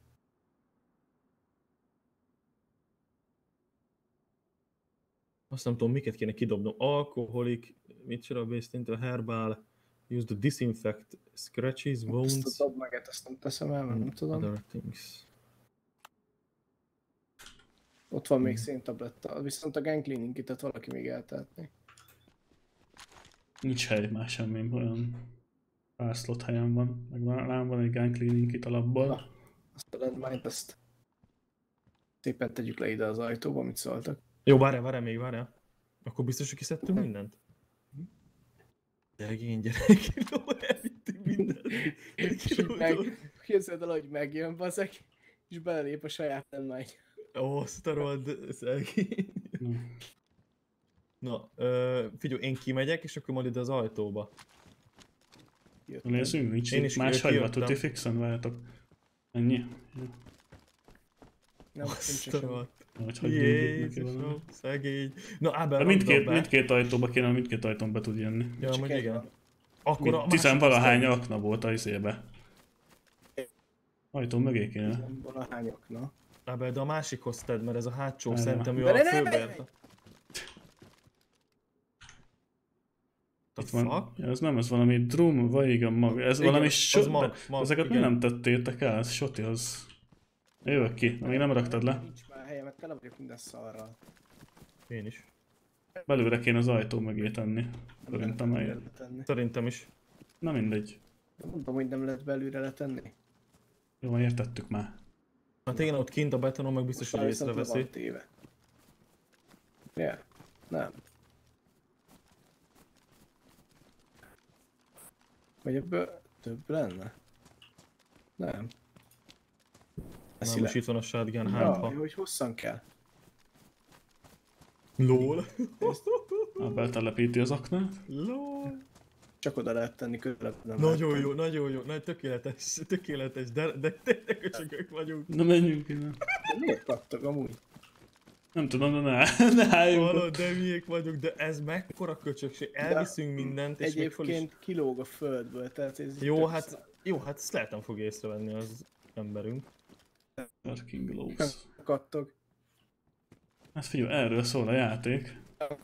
Azt nem tudom, miket kéne kidobnom. Alkoholik, mit csinál based into herbal, use to disinfect scratches, Ezt a wounds, dob meg, ezt nem teszem el, mert nem tudom. other things. Ott van még széntabletta, viszont a gang cleaning kitet valaki még eltehetné. Nincs hely már semmi, olyan pár slot helyen van. Meg van, rám van egy gun cleaning kit alapból. Na. Azt a landmine-t, ezt szépen tegyük le ide az ajtóba, amit szóltak. Jó, várjál, várjál még, várjál. Akkor biztos, hogy kiszedtünk mindent? Gyerek, gyerek, kiló, elvittünk mindent. Egy kilótól. Meg, képzeld el, hogy megjön bazeg, és belelép a saját landmine. Ó, azt a rohadt szegény. Na, ö, figyelj, én kimegyek, és akkor majd ide az ajtóba. Nézzünk, nincs Én itt is más hagyva, kijöttem. tuti fixen várjatok. Ennyi? Jó. Nem, Azt nincs a semmi. rohadt. Vagy hagyjuk neki valami. Jézusom, szegény. Na, Ábel, De rakd mindkét, be. mindkét ajtóba kéne, mindkét ajtón be tud jönni. Ja, Csak amúgy egy igen. van. Akkor a Mind, tizen másik valahány azt- akna volt a izébe. Ajtó mögé kéne. Valahányok, na. Ábel, de a másikhoz tedd, mert ez a hátsó, Várjál. szerintem ő De a ne, ne, ne, főbért. ne! The Itt van. fuck? Ja, ez nem, ez valami drum, vaiga mag. Ez Igen, valami az shot. mag, mag, Ezeket mi igen. nem tettétek el? Ez shoti az. Jövök ki, még nem raktad le. Nincs már helye, mert tele vagyok minden szarral. Én is. Belőle kéne az ajtó mögé tenni. Szerintem Nem eljön. lehet letenni. Szerintem is. Na mindegy. Mondom, hogy nem lehet belőle letenni. Jó, van, értettük már. Hát igen, ott kint a betonon meg biztos, hogy Már viszont le észreveszi. van téve. Yeah. Nem. Vagy ebből több lenne? Nem. Na, most itt van a shotgun, hát Ja, ha. hogy hosszan kell. LOL. A betelepíti az aknát. LOL. Csak oda lehet tenni közelebb. Nem Nagyon lehet jó, nagyon jó, nagy tökéletes, tökéletes, de, de tényleg köcsögök vagyunk. Na menjünk innen. tenni. Miért kattog amúgy? Nem tudom, de ne, ne álljunk ott. Hallod, de miék vagyunk, de ez mekkora köcsökség, elviszünk mindent, és még föl is... Egyébként kilóg a földből, tehát ez Jó, tök hát, jó, hát ezt lehet nem fog észrevenni az emberünk. Working gloves. kattog. Hát figyelj, erről szól a játék.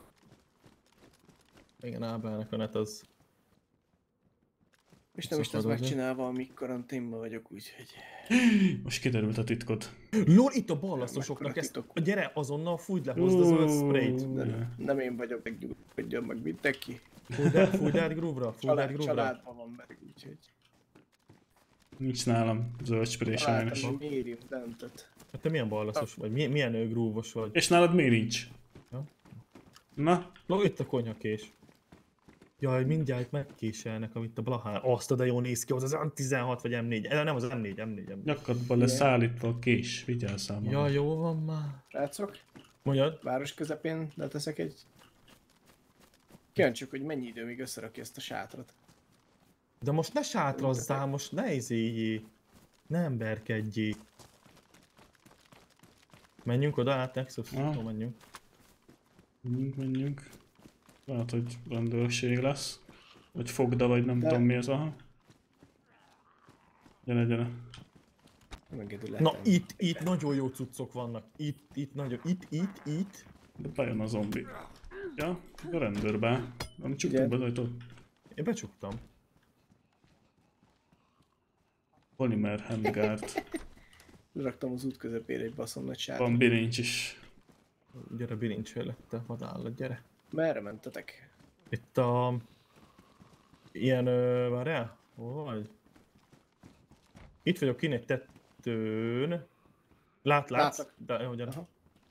Igen, Ábelnek a net az... És nem is ez Szakadozni. megcsinálva, amíg karanténban vagyok, úgyhogy... Most kiderült a titkod. LOL, itt a ballasztosoknak Mekkora ezt... titok. Gyere, azonnal fújd le, hozd az zöld sprayt. Nem, nem én vagyok, megnyugodjon meg mindenki. Fújd át, fújd át groove-ra, fújd át Család, groove-ra. családban van meg. úgyhogy... Nincs nálam zöld spré sajnos. Találtam egy médium dentet. Hát te milyen ballaszos vagy? Milyen, milyen ő grúvos vagy? És nálad miért nincs? Ja. Na? No, itt a konyhakés. Jaj, mindjárt megkéselnek, amit a Blahán. Azt, de jól néz ki, az az M tizenhat vagy M négy. Eh, nem, az M négy, M négy, M négy. Nyakadban lesz állítva a kés, vigyázz számomra. Ja, jó van már. Srácok, Mondjad? város közepén leteszek egy... Kíváncsiak, hogy mennyi idő még összerakja ezt a sátrat. De most ne sátrazzál, most ne izéljé. Ne emberkedjé. Menjünk oda át, Nexus? Ah. Jó, menjünk. Menjünk, menjünk. Lehet, hogy rendőrség lesz. Vagy fogda, vagy nem De- tudom mi az, aha. Gyere, gyere. Nem engedi Na letenni. itt, itt nagyon jó cuccok vannak. Itt, itt nagyon, itt, itt, itt. De bejön a zombi. Ja, a rendőrbe. Nem csuktuk Igen. be az ajtót. Én becsuktam. Polimer handguard. Raktam az út közepére egy baszom nagy sátrat. Van bilincs is. Gyere, bilincs felette, vadállat, gyere. Merre mentetek? Itt a... Ilyen, ö, várjál? Hol vagy? Itt vagyok kint egy tetőn. Lát, látsz? Látlak. De, jó, gyere. Aha.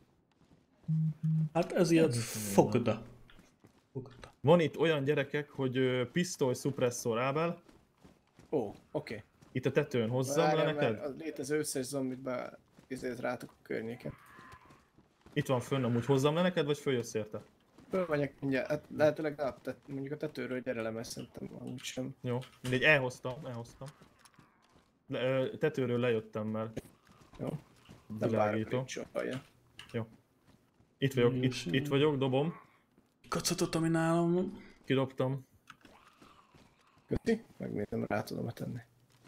Hát ez ilyen fogda. Fogda. Van itt olyan gyerekek, hogy ö, pisztoly, szupresszor, Ábel. Ó, oké. Itt a tetőn hozzam le Várjál, neked. mert a létező összes zombit be ezért rátok a környéken. Itt van fönn, amúgy hozzam le neked, vagy följössz érte? Fölmegyek mindjárt, hát lehetőleg ne, tehát mondjuk a tetőről gyere le, mert szerintem amúgy sem. Jó, mindegy, elhoztam, elhoztam. Le, ö, tetőről lejöttem, mert Jó. Nem várok, világító. hogy csalja. Itt vagyok, Jó, itt, sem. itt vagyok, dobom. Kacatot, ami nálam van. Kidobtam. Köszi, megnézem, rá tudom tenni.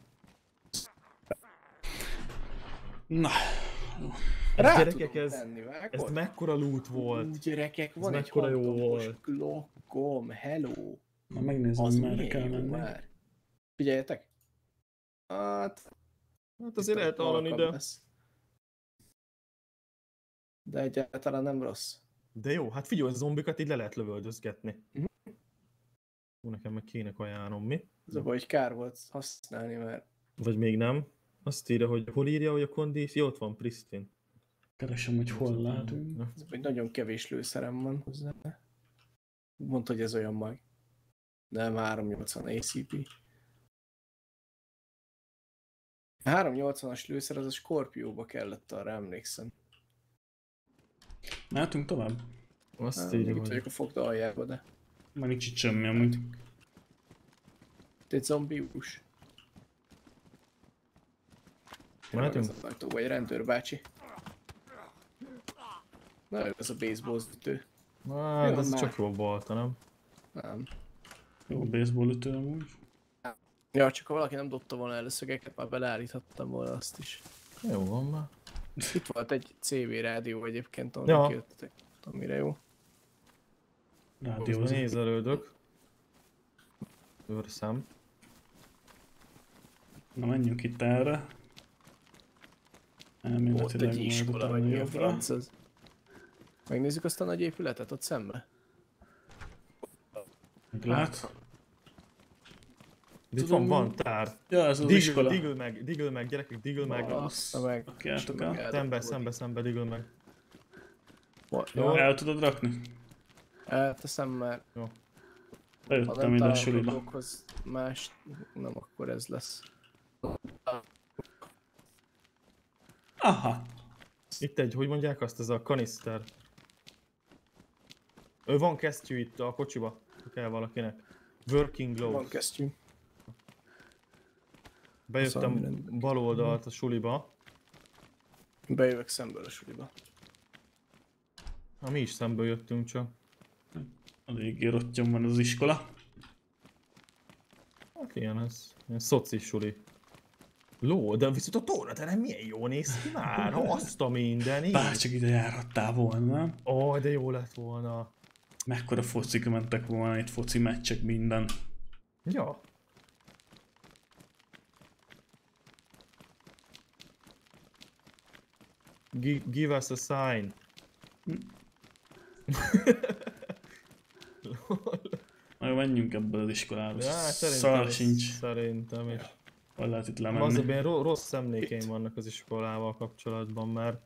Na, Rá gyerekek, tudom ez- tenni, vágod? Ez mekkora loot volt. Gyerekek, van egy mekkora jó hangdobos volt. glokkom, hello! na megnézem, Az merre milyen kell jó menni. már. Figyeljetek! Hát... Hát azért lehet hallani, de... Lesz. De egyáltalán nem rossz. De jó, hát figyelj, a zombikat így le lehet lövöldözgetni. Mhm. Hú, nekem meg kéne kajálnom, mi? Ez a baj, hogy kár volt használni, mert Vagy még nem. Azt írja, hogy hol írja, hogy a kondíció, ott van Pristine. Keresem, hogy hol látunk. Na, ez a baj, nagyon kevés lőszerem van hozzá. Mondta, hogy ez olyan mag. Nem, háromnyolcvan á cé pé. A háromnyolcvanas lőszer az a Scorpióba kellett, arra emlékszem. Mehetünk tovább? Azt Hát, írja, még itt hogy... vagyok a fogda aljába, de... Már nincs itt semmi amúgy. Itt egy zombius. Mehetünk? Az ajtóba egy rendőrbácsi. Na, ő az a baseball ütő. Hát, Jó, ez már. csak jó balta, nem? Nem. Jó, baseball ütő amúgy. Ja, csak ha valaki nem dobta volna el a szögeket, már beleállíthattam volna azt is. Jó van már. Itt volt egy cé vé rádió egyébként, ahol Ja. nekijöttetek. Tudom, mire jó. Közben Rádiózik. nézelődök. Őrszem. Na menjünk itt erre. Ott Elméletileg egy majd iskola, utána vagy mi a jobbra. franc az. Megnézzük azt a nagy épületet ott szembe? Meglát. De itt Tudom. van, van tár. Ja, ez az Diggle, iskola. diggle meg, diggle meg, gyerekek, diggle meg. Bassza meg. Oké, álltok el. Meg Szembe, eldobod. szembe, szembe, diggle meg. Jó, El tudod rakni? elteszem, mert ha Bejöttem nem ide a találok a suliba. dolgokhoz más, nem akkor ez lesz. Aha. Itt egy, hogy mondják azt, ez a kaniszter. Ő van kesztyű itt a kocsiba, ha kell valakinek. Working Van gloves. kesztyű. Bejöttem Szóval bal oldalt a suliba. Bejövök szemből a suliba. Na, mi is szemből jöttünk csak. Eléggé rottyan van az iskola. Hát ilyen ez. Ilyen szoci suli. Ló, de viszont a tornaterem milyen jó néz ki már, azt a mindenit. Bárcsak ide járhattál volna, nem? Ó, de jó lett volna. Mekkora focik mentek volna, itt foci meccsek minden. Ja. Gi- give us a sign. Na jó, menjünk ebből az iskolából. Ja, Szar szerintem, sincs. szerintem is. Hol lehet itt Az lemenni? a ilyen ro- rossz emlékeim vannak az iskolával kapcsolatban, mert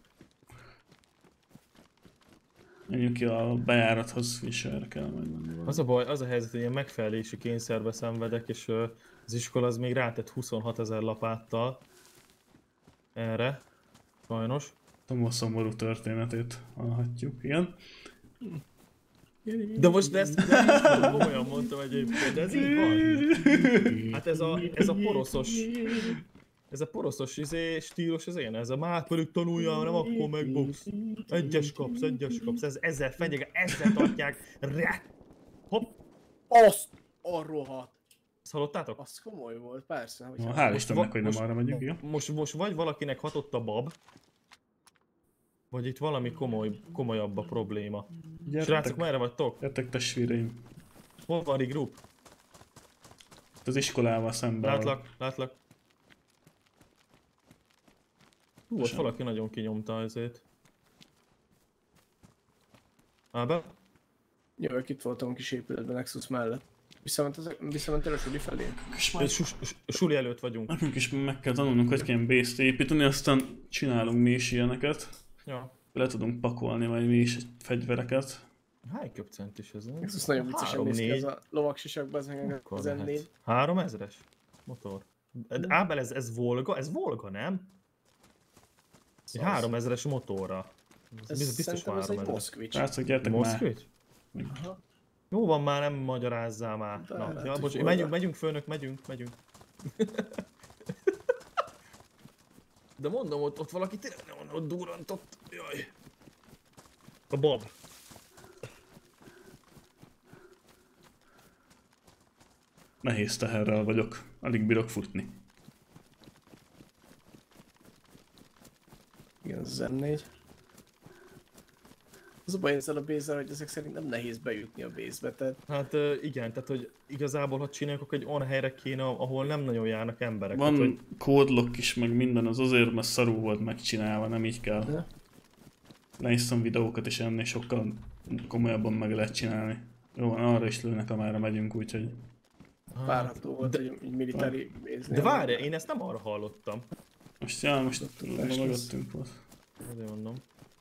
Menjünk ki a bejárathoz, és erre kell majd menni valami. az a baj, az a helyzet, hogy ilyen megfelelési kényszerbe szenvedek, és ö, az iskola az még rátett huszonhat ezer lapáttal erre, sajnos. Tomó szomorú történetét hallhatjuk, igen. De most ezt de komolyan mondtam egyébként, de ez így van. Hát ez a, ez a poroszos, ez a poroszos izé, stílus, ez ilyen, ez a már pedig tanuljál, nem akkor megbox. Egyes kapsz, egyes kapsz, ez ezzel fenyege, ezzel tartják, re! Hopp! Azt! A rohadt! Ezt hallottátok? Az komoly volt, persze. Hogy Na, hál' Most Istennek, va- hogy nem most- arra megyünk, igen. Most, most vagy valakinek hatott a bab, vagy itt valami komoly, komolyabb a probléma. Srácok, Gyertek, merre vagytok? gyertek testvéreim. Hol van regroup? Itt az iskolával szemben. Látlak, látlak. Hú, ott Sem. valaki nagyon kinyomta ezért. Ábel? Jövök, itt voltam a kis épületben, Nexus mellett. Visszament, az, visszament el a suli felé? És Ö, majd sus- sus- Suli előtt vagyunk. nekünk is meg kell tanulnunk, hogy kell base-t építeni, aztán csinálunk mi is ilyeneket. Ja. Le tudunk pakolni majd mi is fegyvereket. Hány köpcent is ez? Nexus nagyon viccesen Három, néz ki, négy. ez a lovaksisakban, ez meg Akkor az lehet. ennél. Három ezres? Motor. De Ábel, ez, ez Volga? Ez Volga, nem? Egy három ezres motorra. Ez Ez biz- biztos szerintem ez három egy ezres. Moszkvics. Srácok, gyertek már! Moszkvics? Aha. Jó van már, nem magyarázzál már. De Na, lehet, ja, hogy bocs, Volga. megyünk, megyünk főnök, megyünk, megyünk. De mondom, ott, ott valaki tényleg nem ott durantott. Jaj. A bab. Nehéz teherrel vagyok, alig bírok futni. Igen, ez az em négy. Az a baj ezzel a base hogy ezek szerint nem nehéz bejutni a base-be, tehát Hát ö, igen, tehát hogy igazából, ha csináljuk, akkor egy olyan helyre kéne, ahol nem nagyon járnak emberek. Van Tehát, hogy kódlok is, meg minden, az azért, mert szarul volt megcsinálva, nem így kell. Ja. Lenéztem videókat, és ennél sokkal komolyabban meg lehet csinálni. Jó, van, arra is lőnek, amerre megyünk, úgyhogy... hát, várható volt, de, hogy egy militári base-nél. de várj, én ezt nem arra hallottam. Most, ja, most Fest mögöttünk volt. Azért mondom.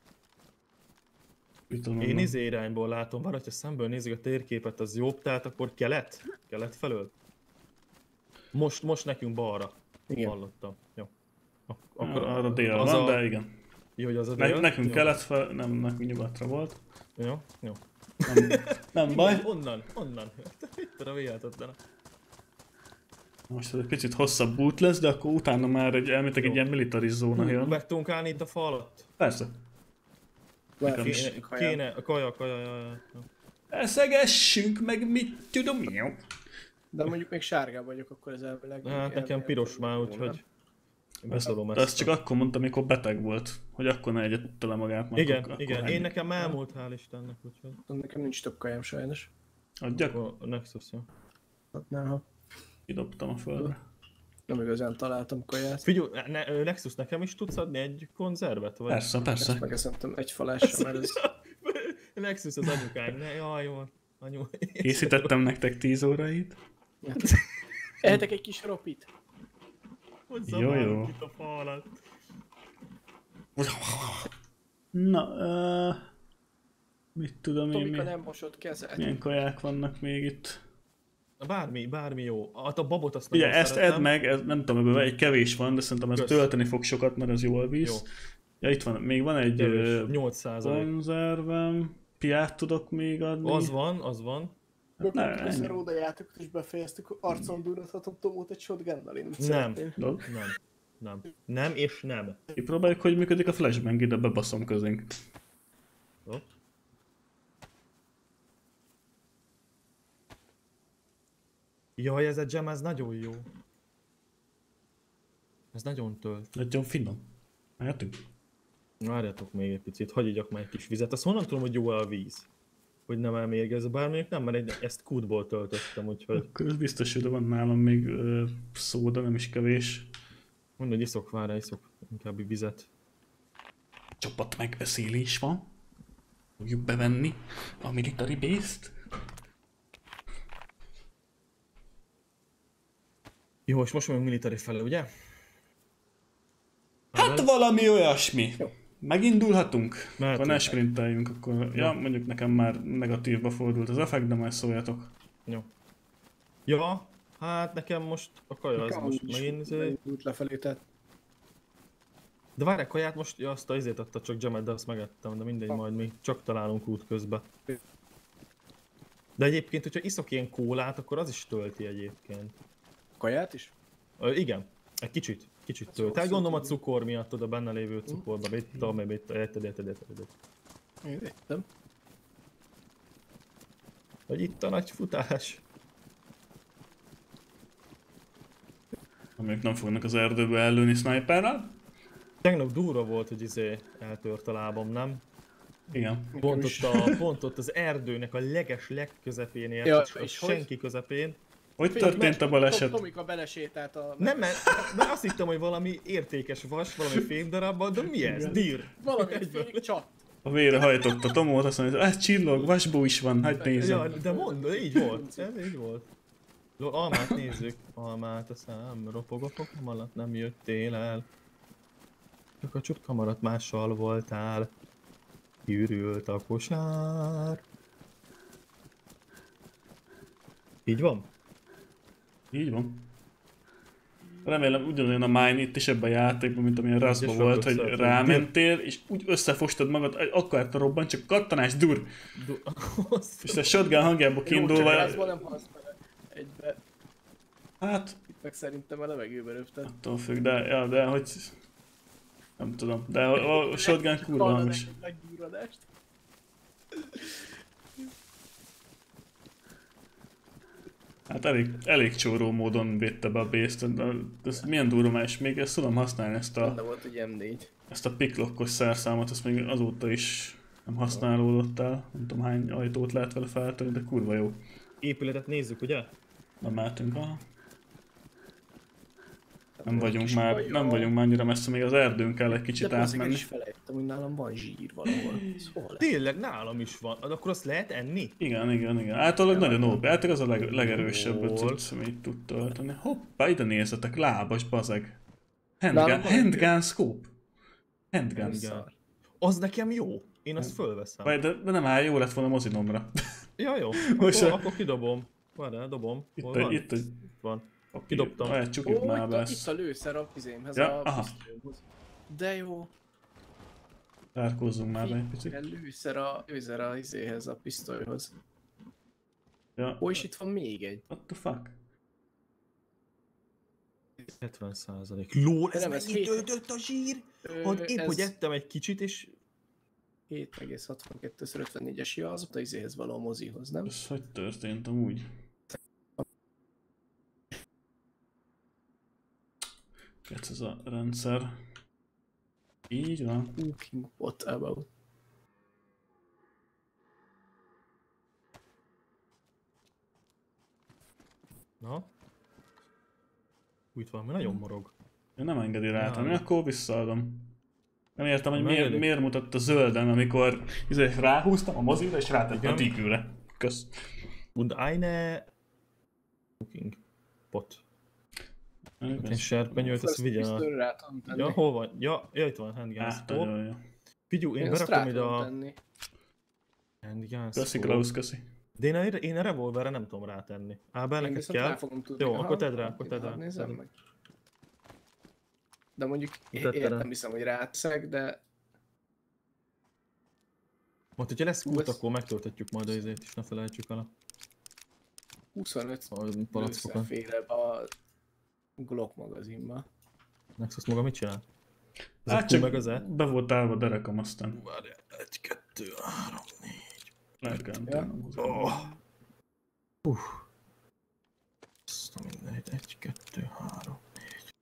Mit tudom, Én mondom. izé irányból látom, bár hogyha szemből nézzük a térképet, az jobb, tehát akkor kelet? Kelet felől? Most, most nekünk balra. Igen. Hallottam. Jó. Ak- Akkor arra délre az van, a- de igen. Jó, hogy az a Ne, dél? nekünk Jó. kelet fel, nem, nekünk nyugatra volt. Jó, jó. Nem, nem baj. Igen, onnan, onnan. Itt a véletlen. Most ez egy picit hosszabb út lesz, de akkor utána már egy, elmétek egy Jó. ilyen military zóna jön. Meg tudunk állni itt a fa alatt? Persze. Várj, Fish. Kéne, kaján. kéne, a kaja, kaja, kaja, kaja. Eszegessünk meg, mit tudom. De mondjuk még sárgában vagyok, akkor ez elvileg... Hát nekem piros már, úgyhogy beszólom De ezt. azt csak akkor mondtam, amikor beteg volt, hogy akkor ne egyet tele magát. Már Igen, akkor, igen, akkor én ennyi. nekem elmúlt, hál' Istennek, úgyhogy Nekem nincs több kajám sajnos. Adjak, akkor a Nexus, jó. Hát nem, ha kidobtam a földre. nem igazán találtam kaját. Figyelj, ne, ö, Nexus, nekem is tudsz adni egy konzervet? Vagy? Persze, Ezt persze. megeszemtem egy falással, mert ez... Nexus az anyukánk, ne, jaj, jó. Anyu. Készítettem nektek tíz órait. Ehetek egy kis ropit. Hozzá Jó, már jó. itt a fa alatt. Na, uh, mit tudom én, Tomika mi, nem mosott kezet. milyen kaják vannak még itt. Bármi, bármi jó. Hát a babot azt Ugye nagyon ezt szeretem. edd meg, ez, nem tudom, ebből egy kevés van, de szerintem ez Kösz. tölteni fog sokat, mert ez jól visz. Jó. Ja, itt van, még van egy Kevés, ö, nyolc százalék. konzervem, piát tudok még adni. Az van, az van. Ne, Mögöttük ezt a ennyi. Róda játékot is befejeztük, arcon durrathatom Tomót egy shotgunnal, én úgy Nem. szeretném. Lol. Nem. Nem. Nem és nem. Kipróbáljuk, hogy működik a flashbang, ide bebaszom közénk. Jó. Jaj, ez a gem, ez nagyon jó. Ez nagyon tölt. Nagyon finom. Mehetünk? Várjatok még egy picit, hagyj igyak már egy kis vizet. Azt honnan tudom, hogy jó a víz? Hogy nem elmérgező, bár mondjuk nem, mert egy, ezt kútból töltöttem, úgyhogy Akkor ez biztos, hogy van nálam még ö, szóda, nem is kevés. mondom, hogy iszok, várj, iszok inkább egy vizet. Csapat megbeszélés van. Fogjuk bevenni a military base-t. Jó, és most megyünk military felé, ugye? Hát valami olyasmi. Jó. Megindulhatunk? Mehetünk. Akkor ne sprinteljünk, akkor... Ja, mondjuk nekem már negatívba fordult az effekt, de majd szóljatok. Jó. Ja, hát nekem most a kaja az Nekem most is megint izé... út lefelé, tehát De várj, kaját most, ja, azt a izét adta csak Gemet, de azt megettem, de mindegy, majd mi csak találunk út közben. De egyébként, hogyha iszok ilyen kólát, akkor az is tölti egyébként. kaját is? Ö, igen, egy kicsit, kicsit Hát tölt. jó, Tehát gondolom a szóval- cukor miatt, a benne lévő cukorba, bitta, meg bitta, érted, érted, érted, érted. Én értem. Hogy itt a nagy futás. Amelyek nem fognak az erdőbe ellőni sniperrel. Tegnap durva volt, hogy izé eltört a lábam, nem? Igen. Pont is. ott, a, pont ott az erdőnek a leges legközepén Ja, érted, ja, és senki közepén. Hogy történt a baleset? Tomika belesétált a... Nem, mert, mert azt hittem, hogy valami értékes vas, valami fémdarabban, de mi ez? Dír. Valami félig csat. A vére hajtott a Tomót, azt mondja, hogy ez csillog, vasbó is van, hagyd Ja, nézzem. de mondd, így volt. Ez így volt. Lo, almát nézzük. Almát a szám, ropog a fogam alatt, nem jöttél el. Csak a csutka maradt, mással voltál. Gyűrült a kosár. Így van? Így van. Remélem ugyanolyan a mine itt is ebben a játékban, mint amilyen Rustban Egyes volt, rakott hogy szert, rámentél, és úgy összefostad magad, hogy akarta robban, csak kattanás dur. Du- És a shotgun hangjából kiindulva, Házban nem halsz bele. Egybe. hát Itt meg szerintem a levegőbe röpted. attól függ, de, ja, de hogy... Nem tudom, de a, a shotgun kurva hangos. Meggyúradást. Hát elég, elég csóró módon védte be a base-t, de ez milyen durva, és még ezt tudom használni, ezt a, Benne volt egy em négy. ezt a picklockos szerszámot, ezt még azóta is nem használódott el. Nem tudom hány ajtót lehet vele feltörni, de kurva jó. Épületet nézzük, ugye? Nem mehetünk, aha. Nem Egy vagyunk kis már, kaja. nem vagyunk már annyira messze, még az erdőn kell egy kicsit De azért átmenni. is felejtem, hogy nálam van zsír valahol. Szóval Tényleg, nálam is van. De akkor azt lehet enni? Igen, igen, igen. Általában nagyon ó pé, általában az a leg, legerősebb Jól. cucc, amit tud tölteni. Hoppá, ide nézzetek, lábas bazeg. Nálam Handgun, van handgun scope. Handgun. Igen. Az nekem jó. Én azt fölveszem. Vagy, de, de nem áll, jó lett volna mozinomra. Ja, jó. Most Akkor, a- akkor kidobom. Várjál, dobom. Itt Hol egy, van? itt egy Itt van. papír. Kidobtam. Olyan csukjuk Ó, már itt, be a, itt ezt. a lőszer a fizémhez, Ja, a aha. pisztolyomhoz. De jó. Zárkózzunk már be egy picit. Ilyen lőszer a, lőszer a izéhez, a pisztolyhoz. Ja. Ó, és itt van még egy. What the fuck? hetven százalék. Lól, De ez nem, ez mennyit hét- töltött a zsír? Ö, Hogy épp, ez hogy ettem egy kicsit, és... hét egész hatvankettő ötvennégyes, ja, az ott a izéhez való a mozihoz, nem? Ez hogy történt amúgy? Ez ez a rendszer. Így van. Cooking what about? Na? Úgy van, mert nagyon morog. Ő nem engedi rátenni, Ja. akkor visszaadom. Nem értem, hogy miért, Megedik. miért mutatta zölden, amikor izé, ráhúztam a mozira és rátettem a Igen. tigőre. Kösz. Und eine... Cooking pot. Egy serpenyőt, azt vigyen a... Pisztolyra rá tudom tenni. Ja, hol van? Ja, ja itt van, handgun Hát, scope. nagyon jó. Figyelj, én Én azt berakom rá ide tudom a tenni. handgun Köszi, scope. Klaus, köszi. De én a, én a revolverre nem tudom rátenni. Ábel, Én neked viszont rá kell? fogom tudni. Jó, Aha, akkor tedd rá, akkor tedd hadd rá. nézzem Tedd. meg. De mondjuk Tedd rá. értem hiszem, hogy ráteszek, de Majd, hogyha lesz Ú, kút, ez- akkor megtöltetjük majd a izét is, ne felejtsük el a huszonöt a palackokat. lőszerféle a Glock magazinba. Nexus maga mit csinál? Ez Hát a csak Q meg az E? be volt állva derekam, aztán Várjál, egy, kettő, három, négy. le kell Ja. tennem hozzá. Oh. Uff. Azt a mindenit, egy, kettő, három, négy.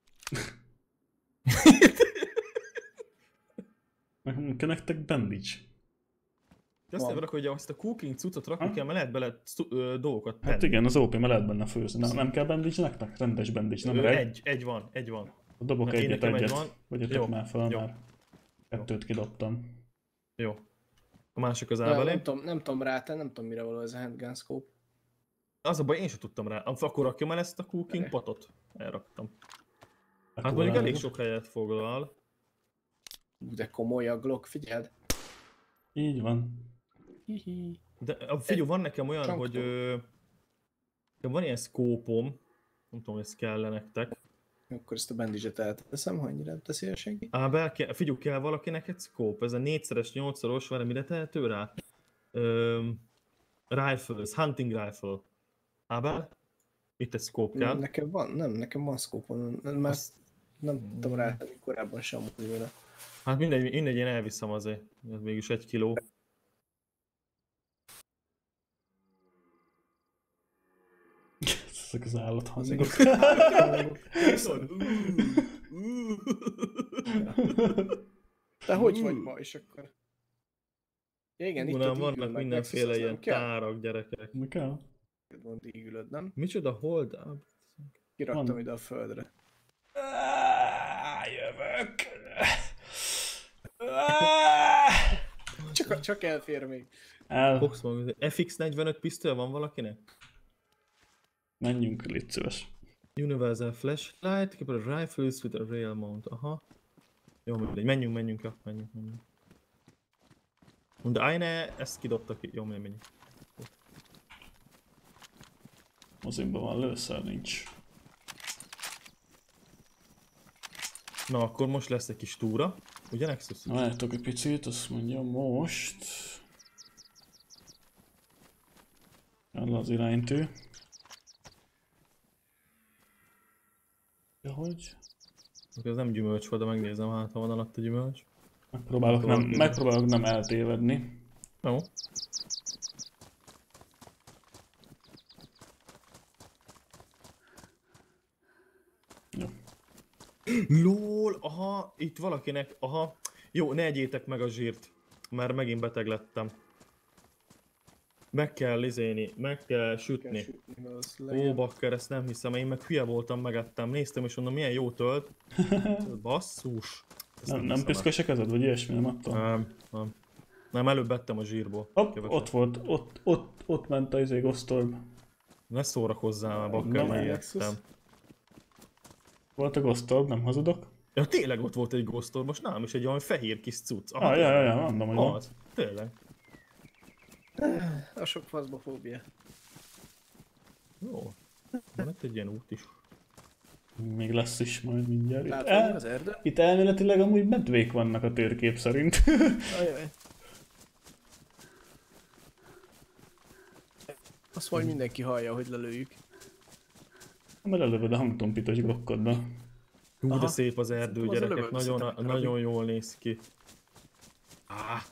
Meg kell nektek bandage. De azt Van. nem hogy azt a cooking cuccot rakni Ha? kell, mert lehet bele cu- ö, dolgokat tenni. Hát igen, az ó pé, mert lehet benne főzni. Nem, nem kell bandage nektek? Rendes bandage, nem Ö, rej. egy, egy van, egy van. Dobok Na, én egyet, nekem egy egyet. van. Vegyetek Jó, már fel, jó. már. Kettőt kidobtam. Jó. A másik az Ja, ábelé. nem, tudom, nem tudom rátenni, nem tudom mire való ez a handgun scope. Az a baj, én sem tudtam rá. Akkor rakjam el ezt a cooking Várj. potot. elraktam. Hát mondjuk elég sok helyet foglal. Ú, de komoly a Glock, figyeld. Így van. Hihi. De figyelj, van nekem olyan, Csanktom. hogy ö, van ilyen szkópom, nem tudom, hogy ez kell nektek. Akkor ezt a bandage-et elteszem, ha ennyire teszi a senki. Ábel, kell, figyelj, kell valakinek egy szkóp, ez a négyszeres, nyolcszoros, várj, mire tehető rá? Öm, rifles, hunting rifle. Ábel? Itt egy szkóp kell. Nekem van, nem, nekem van scope-on, mert Azt- nem tudtam rátenni korábban sem amúgy vele. Hát mindegy, mindegy, én elviszem azért. Ez mégis egy kiló. Ezek az állathangok. De hogy vagy ma, és akkor? Ja, igen, itt Uram, a dígül, vannak meg mindenféle Nexus, az ilyen nem kell? tárak, gyerekek. Mi kell? Van dígülöd, nem? Micsoda hold up? Kiraktam Van. ide a földre. Á, jövök. Á. Csak, csak elfér még. El, Fox mag- F X negyvenöt pisztoly van valakinek? menjünk, légy szíves. Universal flashlight, capable rifles with a rail mount. Aha. Jó, mindegy, menjünk, menjünk, ja, menjünk, menjünk. De eine, ezt kidobta ki. Jó, menjünk, menjünk. Mozimban van lőszer, nincs. Na, akkor most lesz egy kis túra. Ugye, Nexus? Várjátok egy picit, azt mondja most. Kell az iránytű. Ja, hogy? Ez nem gyümölcs volt, de megnézem, hát ha van alatt a gyümölcs. Megpróbálok nem, megpróbálok nem eltévedni. Jó. Jó. LOL, aha, itt valakinek, aha. Jó, ne egyétek meg a zsírt, mert megint beteg lettem. Meg kell lizéni, meg kell Kell sütni. sütni valószínűleg. Ó, bakker, ezt nem hiszem, én meg hülye voltam, megettem, néztem és mondom, milyen jó tölt. Basszus. Ezt Nem, nem hiszem el. piszkos a kezed, vagy ilyesmi, nem attól? Nem, nem. Nem, előbb ettem a zsírból. Hopp, Keveset. ott volt, ott, ott, ott ment az izé Ghost-Orb. Ne szórakozzál már, bakker, Nem, megijedtem. Volt a Ghost-Orb, nem hazudok? Ja, tényleg ott volt egy ghostor, most nálam is egy olyan fehér kis cucc. Ah, ja, ja, ja, mondom, hogy van. Az, tényleg. A sok faszbofóbia. Jó. Van itt egy ilyen út is. Még lesz is majd mindjárt. Itt, Látom el, az erdő? itt elméletileg amúgy medvék vannak a térkép szerint. Ajaj. Azt majd mindenki hallja, hogy lelőjük. Mert előved a hangtompítos glokkoddal. Hú, de Aha. szép az erdő, Szerintem az gyerekek, előbb nagyon, összetettem, nagyon jól néz ki. Ah.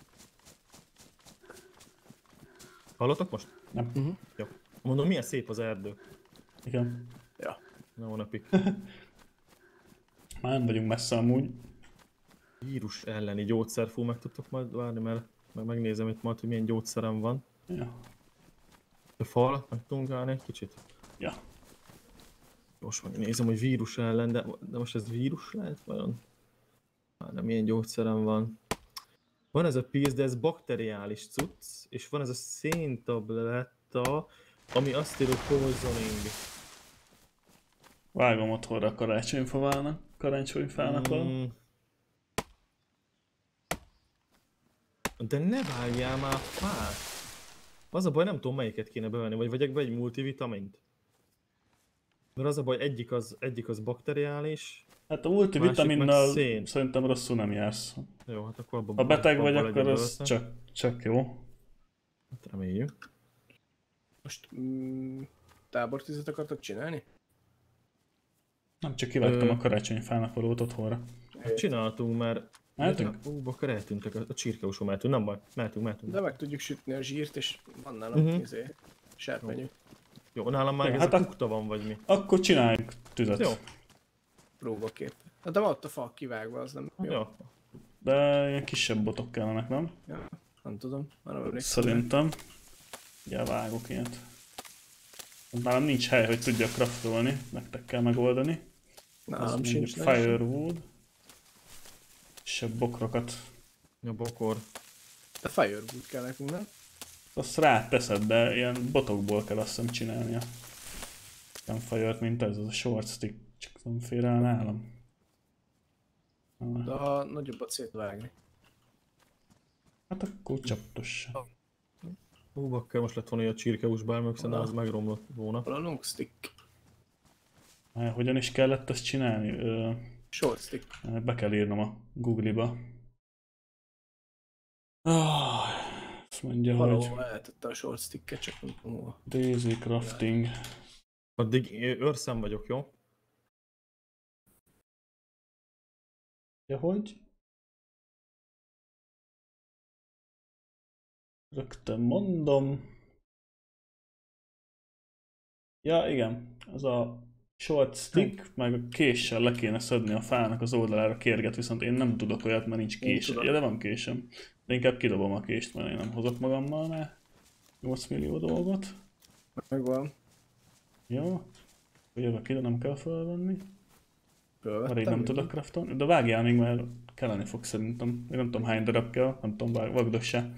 Hallottak most? Nem. Uh-huh. Jó. Mondom, milyen szép az erdő. Igen. Ja. Na, napig. Már nem vagyunk messze amúgy. Vírus elleni gyógyszer, fú, meg tudtok majd várni, mert meg megnézem itt majd, hogy milyen gyógyszerem van. Ja. A fal, meg tudunk állni egy kicsit. Ja. Most megnézem, hogy vírus ellen, de, de most ez vírus lehet vajon? Már nem, milyen gyógyszerem van. Van ez a píz, de ez bakteriális cucc, és van ez a széntabletta, ami azt írja, hogy poisoning. Vágom otthonra a karácsonyfának. Karácsonyfának van. Mm. De ne vágjál már fát! Az a baj, nem tudom melyiket kéne bevenni, vagy vegyek be egy multivitamint. Mert az a baj, egyik az, egyik az bakteriális. Hát a Másik multivitaminnal meg szén. szerintem rosszul nem jársz. Jó, hát akkor abba Ha beteg abba vagy, legyen akkor az belőle. csak, csak jó. Hát reméljük. Most mm, tábortüzet akartok csinálni? Nem csak kivágtam Ö. a karácsonyfának valót otthonra. Csináltunk már. Mehetünk? Ú, akkor eltűntek a, a csirkeusó, mehetünk, nem baj, mehetünk, mehetünk. De meg tudjuk sütni a zsírt, és van nálam Mhm. uh-huh. izé, serpenyő. Jó, nálam már Jó, ez hát a ak- kukta van, vagy mi. Akkor csináljunk tüzet. Jó, Próbakép. Hát de van ott a fa kivágva, az nem jó. jó. De ilyen kisebb botok kellenek, nem? Ja, nem tudom, már nem emlékszem. Szerintem. Ugye vágok ilyet. Nálam nincs hely, hogy tudjak craftolni, nektek kell megoldani. Nálam Azt sincs. mondjuk nem is. Firewood. Kisebb bokrokat. A bokor. De Firewood kell nekünk, nem? Azt ráteszed, de ilyen botokból kell azt hiszem csinálnia. Nem fire mint ez, az a short stick. nem fér el nálam. De a nagyobbat szétvágni. Hát akkor csaptossa. Hú, bakker, most lett volna egy a csirkeús bármelyik, szerintem az megromlott volna. Hol a long stick? Hát, hogyan is kellett ezt csinálni? Ö, Short stick. be kell írnom a Google-ba. Ah, azt mondja, hogy Valahol eltette a short sticket, csak nem tudom hol. Daisy Crafting. Addig őrszem vagyok, jó? Ja, hogy? Rögtön mondom. Ja, igen. Az a short stick, meg a késsel le kéne szedni a fának az oldalára kérget, viszont én nem tudok olyat, mert nincs késem. Ja, de van késem. De inkább kidobom a kést, mert én nem hozok magammal már nyolc millió dolgot. Megvan. Jó. Jövök ide, nem kell felvenni. Fölvettem. Már így nem tudok craftolni, de vágjál még, mert kelleni fog szerintem. Én nem tudom hány darab kell, nem tudom, vagdossa.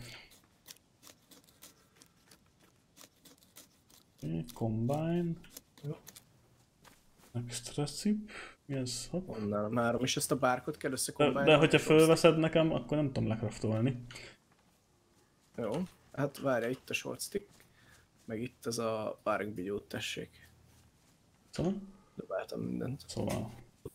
Okay, combine. Jó. Next recipe. Mi ez? Hopp. Onnan három, és ezt a bárkot kell De, összekombinálni. de hogyha fölveszed nekem, akkor nem tudom lecraftolni. Jó. Hát várja, itt a short stick. Meg itt az a bárkbigyót, tessék. Szóval? Dobáltam mindent. Szóval.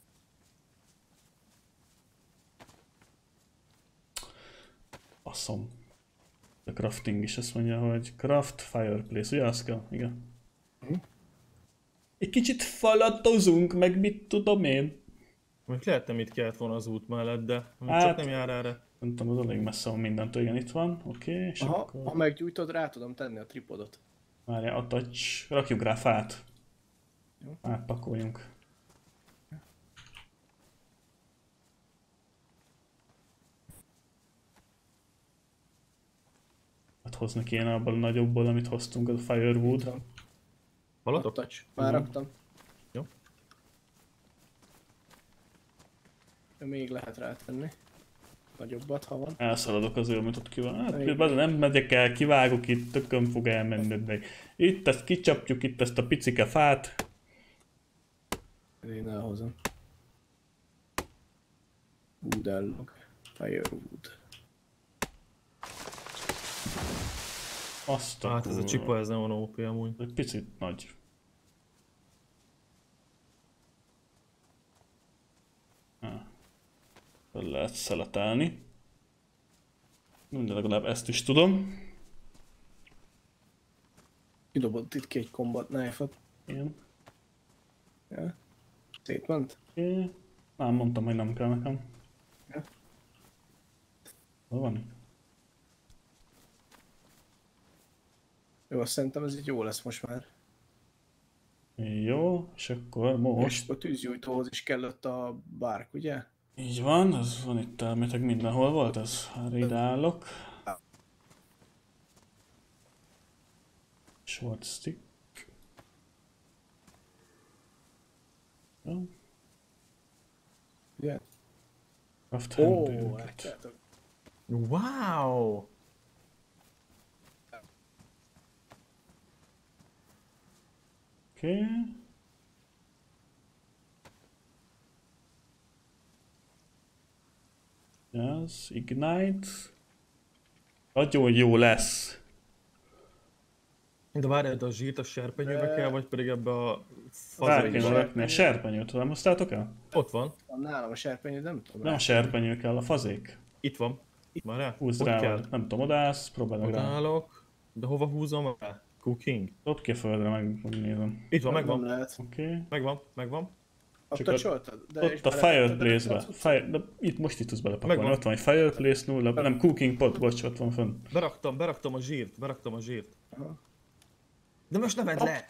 Awesome. A crafting is azt mondja, hogy craft fireplace, ugye azt kell? Igen. Hm? Egy kicsit falatozunk, meg mit tudom én. Még lehet nem itt kellett volna az út mellett, de hát, Hát- csak nem jár erre. Nem tudom, az elég messze van mindentől, igen, itt van, oké, okay, és Aha, akkor... ha meggyújtod, rá tudom tenni a tripodot. Várjál, a touch, rakjuk rá fát. Jó. Fát pakoljunk. Hát hozni kéne abból a nagyobból, amit hoztunk, az a firewood. Hallatok? Touch. Már Igen. raktam. Jó. Még lehet rátenni. Nagyobbat, ha van. Elszaladok azért, amit ott kíván. Hát Igen. bazd, nem megyek el, kivágok itt, tökön fog elmenni. De itt ezt kicsapjuk, itt ezt a picike fát. Én elhozom. Wood ellog. Firewood. Azt a Hát ez a kurva. csipa, ez nem van ó pé amúgy. Egy picit nagy. Ha. Fel lehet szeletelni. De legalább ezt is tudom. Kidobott itt két combat knife-ot. Igen. Ja. Szétment. Oké. Nem, mondtam, hogy nem kell nekem. Ja. Hol van? Jó, azt szerintem ez így jó lesz most már. Jó, és akkor most. Most a tűzgyújtóhoz is kellett a bárk, ugye? Így van, ez van itt elmétek mindenhol volt ez. Erre ide állok. Short stick. Jó. Ugye? Craft Ó, handőket. látjátok. Wow! Oké. Okay. Yes, ignite. Nagyon jó lesz. De várj, de a zsírt a serpenyőbe kell, vagy pedig ebbe a Rá fazra kéne is? rakni a serpenyőt, nem hoztátok el? Ott van, Van nálam a serpenyő, nem tudom. Nem a serpenyő kell, a fazék. itt van. Már rá? Húzd Ott rá, kell. vagy nem tudom, odállsz, próbáld meg Ott rá. állok. De hova húzom rá? Cooking. Dobd ki a földre, meg, megnézem. Itt van, Nem, nem megvan. lehet. Oké. Okay. Megvan, megvan. Csak Ott csoltad? De és Ott a beletetted fireplace-be. bele a cuccot? Fire, de itt most itt tudsz belepakolni. Megvan. Ott van egy fireplace nulla, nem cooking pot, bocs, ott van fönn. Beraktam, beraktam a zsírt, beraktam a zsírt. Aha. De most ne vedd le!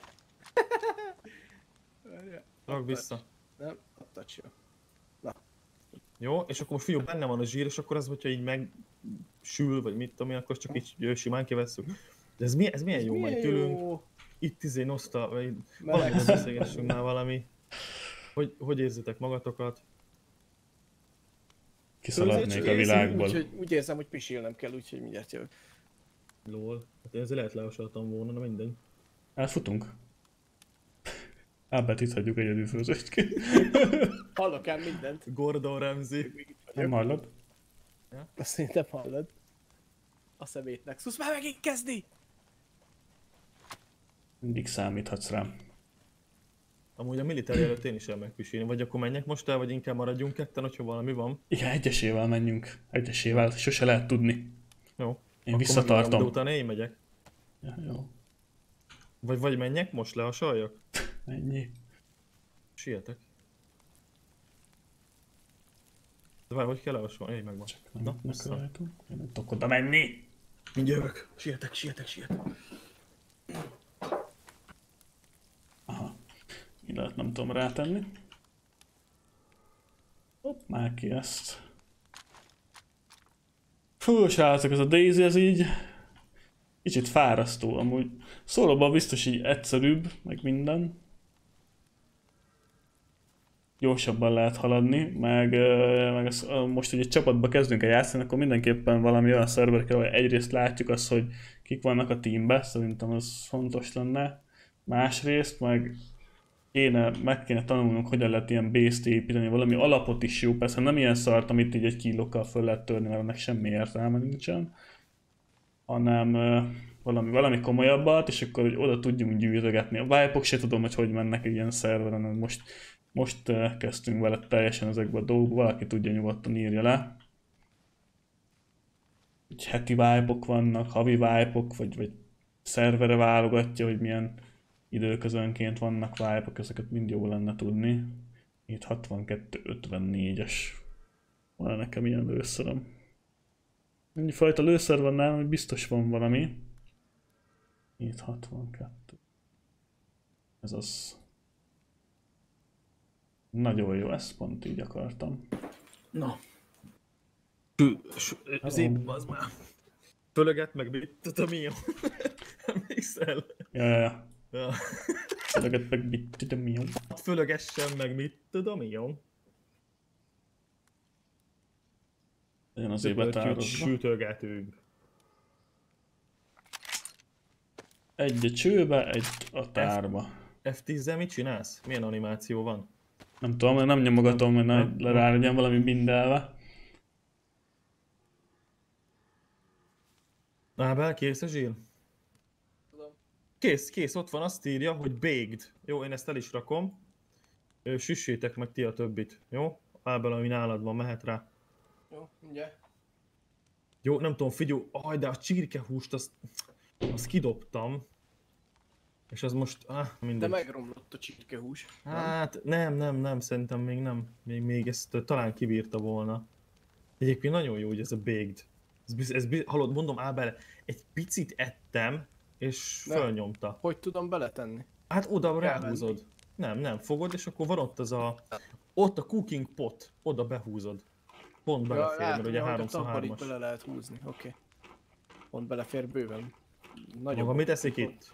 Várjál. Rak vissza. Nem, a touch jó. Jó, és akkor most fiú, benne van a zsír, és akkor az, hogyha így megsül, vagy mit tudom én, akkor csak így ö, simán kivesszük. De ez, mi, ez milyen jó, Milyen majd tőlünk. jó. Itt izé noszta, vagy Meleg. valamit beszélgessünk már valami. Hogy, hogy érzitek magatokat? Kiszaladnék a Úgy- világból. Úgy, úgy érzem, hogy pisilnem kell, úgyhogy mindjárt jövök. Lol. Hát én ezzel lehet lehasaltam volna, na mindegy. Elfutunk. Ábelt itt hagyjuk egyedül főzősként. Hallok ám mindent. Gordon Ramsay. Nem hallod? Azt szerintem hallod. A szemét Nexus már megint kezdi! Mindig számíthatsz rám. Amúgy a military előtt én is elmegyek pisilni, vagy akkor menjek most el, vagy inkább maradjunk ketten, hogyha valami van. Igen, egyesével menjünk. Egyesével, sose lehet tudni. Jó. Én Akkor visszatartom. megmondom, de utána én megyek. Ja, jó. Vagy, vagy menjek most, lehasaljak? Ennyi. Sietek. De várj, hogy kell lehasalni? Én megvan. Nem Na, Na, vissza. rajtunk. Én nem tudok oda menni. Mindjárt jövök. Sietek, sietek, sietek. Aha. Így lehet, nem tudom rátenni. Hopp, már ki ezt. Fú, srácok, ez a Daisy, ez így kicsit fárasztó amúgy. Szólóban biztos így egyszerűbb, meg minden. Gyorsabban lehet haladni, meg, ö, meg az, ö, most, hogy egy csapatba kezdünk el játszani, akkor mindenképpen valami olyan szerver kell, hogy egyrészt látjuk azt, hogy kik vannak a teambe, szerintem az fontos lenne. Másrészt meg kéne, meg kéne tanulnunk, hogyan lehet ilyen base-t építeni, valami alapot is jó, persze nem ilyen szart, amit így egy kilókkal föl lehet törni, mert ennek semmi értelme nincsen, hanem ö, valami, valami komolyabbat, és akkor hogy oda tudjunk gyűjtögetni. A vibe-ok se tudom, hogy hogy mennek egy ilyen szerveren, most, most ö, kezdtünk vele teljesen ezekbe a dolgokba, valaki tudja, nyugodtan írja le. Egy heti vibe-ok vannak, havi vibe-ok, vagy, vagy szervere válogatja, hogy milyen időközönként vannak vibe-ok, ezeket mind jó lenne tudni. Itt hatvankettő ötvennégyes van nekem ilyen lőszerem. Ennyi fajta lőszer van nálam, hogy biztos van valami. Itt hatvankettő. Ez az. Nagyon jó, ezt pont így akartam. Na. Zip, az már. Fölöget meg mit tudom én. Emlékszel? Ja, ja, ja. Ja. Szöveget meg mit tudom jó. Fölögessen meg mit tudom én. Legyen azért betározva. Sütögetünk. Egy a csőbe, egy a tárba. ef tízzel mit csinálsz? Milyen animáció van? Nem tudom, mert nem nyomogatom, mert Nem, ne rá legyen valami bindelve. Ábel, kész a zsír? Tudom. Kész, kész, ott van, azt írja, hogy baked. Jó, én ezt el is rakom. Ö, Süssétek meg ti a többit, jó? Ábel, ami nálad van, mehet rá. Jó, mindjárt. Jó, nem tudom, figyelj, aj, de a csirkehúst azt, azt kidobtam. És az most, ah, De mindegy. megromlott a csirkehús. Hát nem, nem, nem, szerintem még nem. Még, még ezt ö, talán kibírta volna. Egyébként nagyon jó, hogy ez a baked. Ez, biz, ez biz, hallod, mondom Ábel, egy picit ettem, és Nem. fölnyomta. Hogy tudom beletenni? Hát oda Kell ráhúzod. Nem, nem, fogod, és akkor van ott az a... Ott a cooking pot, oda behúzod. Pont belefér, mert látom, ugye ahogy a háromszor tampalit hármas. bele lehet húzni, oké. Okay. Pont belefér bőven. Nagyon Maga mit eszik itt?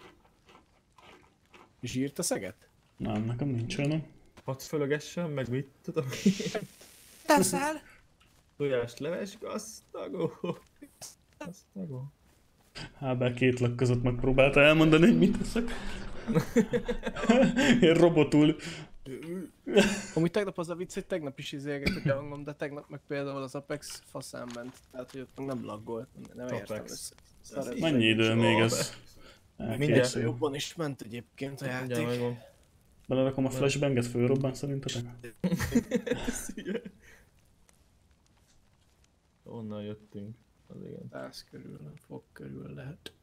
Zsírt a szeget? Nem, nekem nincs olyan. Hadd fölögessen, meg mit tudom. Teszel? Tojás leves, gaztagó. Gaztagó. Ábel két lak között megpróbálta elmondani, hogy mit teszek. Én robotul. Amúgy tegnap az a vicc, hogy tegnap is izélgetett a hangom, de tegnap meg például az Apex faszán ment. Tehát, hogy ott nem laggolt, nem értem Apex. össze. Szar- Mennyi idő még ez? Mindjárt Elkészül. Jobban is ment egyébként a Mindjárt játék. megvan. Belerakom a flashbanget, fölrobban szerintetek? Szia. Onnan jöttünk. Az igen. száz körül, nem fog körül lehet.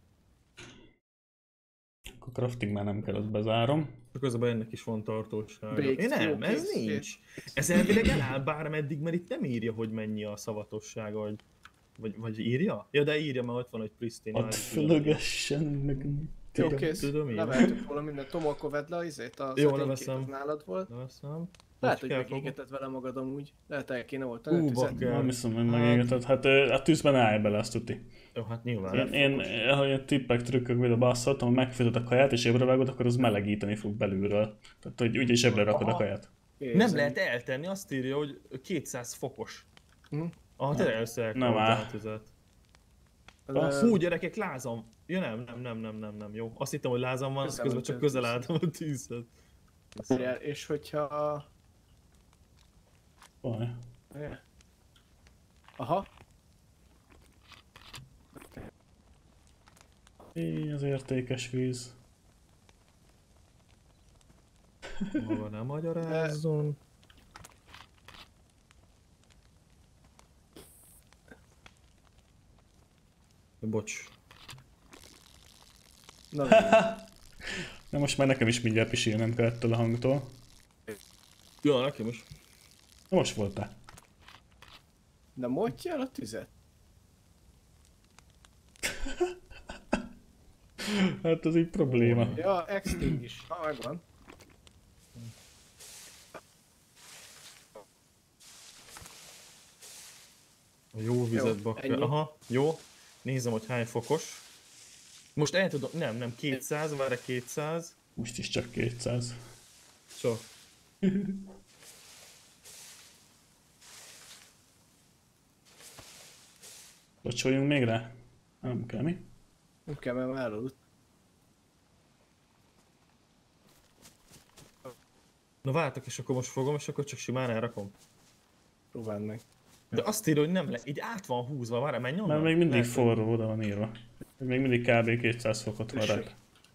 Akkor crafting már nem kell, azt bezárom. Csak az a baj, ennek is van tartósága. Baked, Én nem, jó, ez kész, nincs. kész. Ez elvileg eláll bármeddig, mert itt nem írja, hogy mennyi a szavatossága, vagy, vagy, vagy írja? Ja, de írja, mert ott van, hogy pristine. Ott fölögessen, meg... Jó, Tudom, kész. tudom én. Leveltük volna mindent. Tom, akkor vedd le a izét, az Jó, edénykét, leveszem. az nálad volt. Leveszem. Lehet, Most hogy kell fogom. megégetett vele magad amúgy. Lehet, el kéne oltani Ú, a tüzet. bakker. Nem hiszem, hogy megégetett. Hát ö, a tűzben állj bele, azt tuti. Jó, hát nyilván. Én, én ahogy a tippek, trükkök vagy azt szóltam, ha megfőzöd a kaját és ébre vágod, akkor az melegíteni fog belülről. Tehát, hogy úgyis ébre rakod a kaját. Nem Érzem. lehet eltenni, azt írja, hogy kétszáz fokos. Hm? Ah, tényleg össze Nem áll. Ö, Hú, gyerekek, lázam! Ja nem, nem, nem, nem, nem, nem, jó. Azt hittem, hogy lázam van, Közel közben csak mentünk közel a álltam a tűzhez. Várjál, és hogyha... Vaj. Aha. Éj, az értékes víz. Maga nem magyarázzon. Bocs. Na, Na most már nekem is mindjárt pisilnem kell ettől a hangtól. Ja, nekem is. Na most voltál. de motja el a tüzet. Hát ez így probléma. Ja, extinguish. Ha, megvan. A jó vizet Jó, bakja. ennyi. Aha, jó. Nézem, hogy hány fokos. Most el tudom, nem, nem, kétszáz, várj kétszáz. Most is csak kétszáz. Csak. Locsoljunk még rá? Nem kell, mi? Nem kell, mert már elaludt. Na vártok, és akkor most fogom, és akkor csak simán elrakom. Próbáld meg. De azt írja, hogy nem le, így át van húzva, várj, menj onnan. Mert még mindig Lehet, hogy- forró, oda van írva. Még mindig kb. kétszáz fokot van rá. Tessék.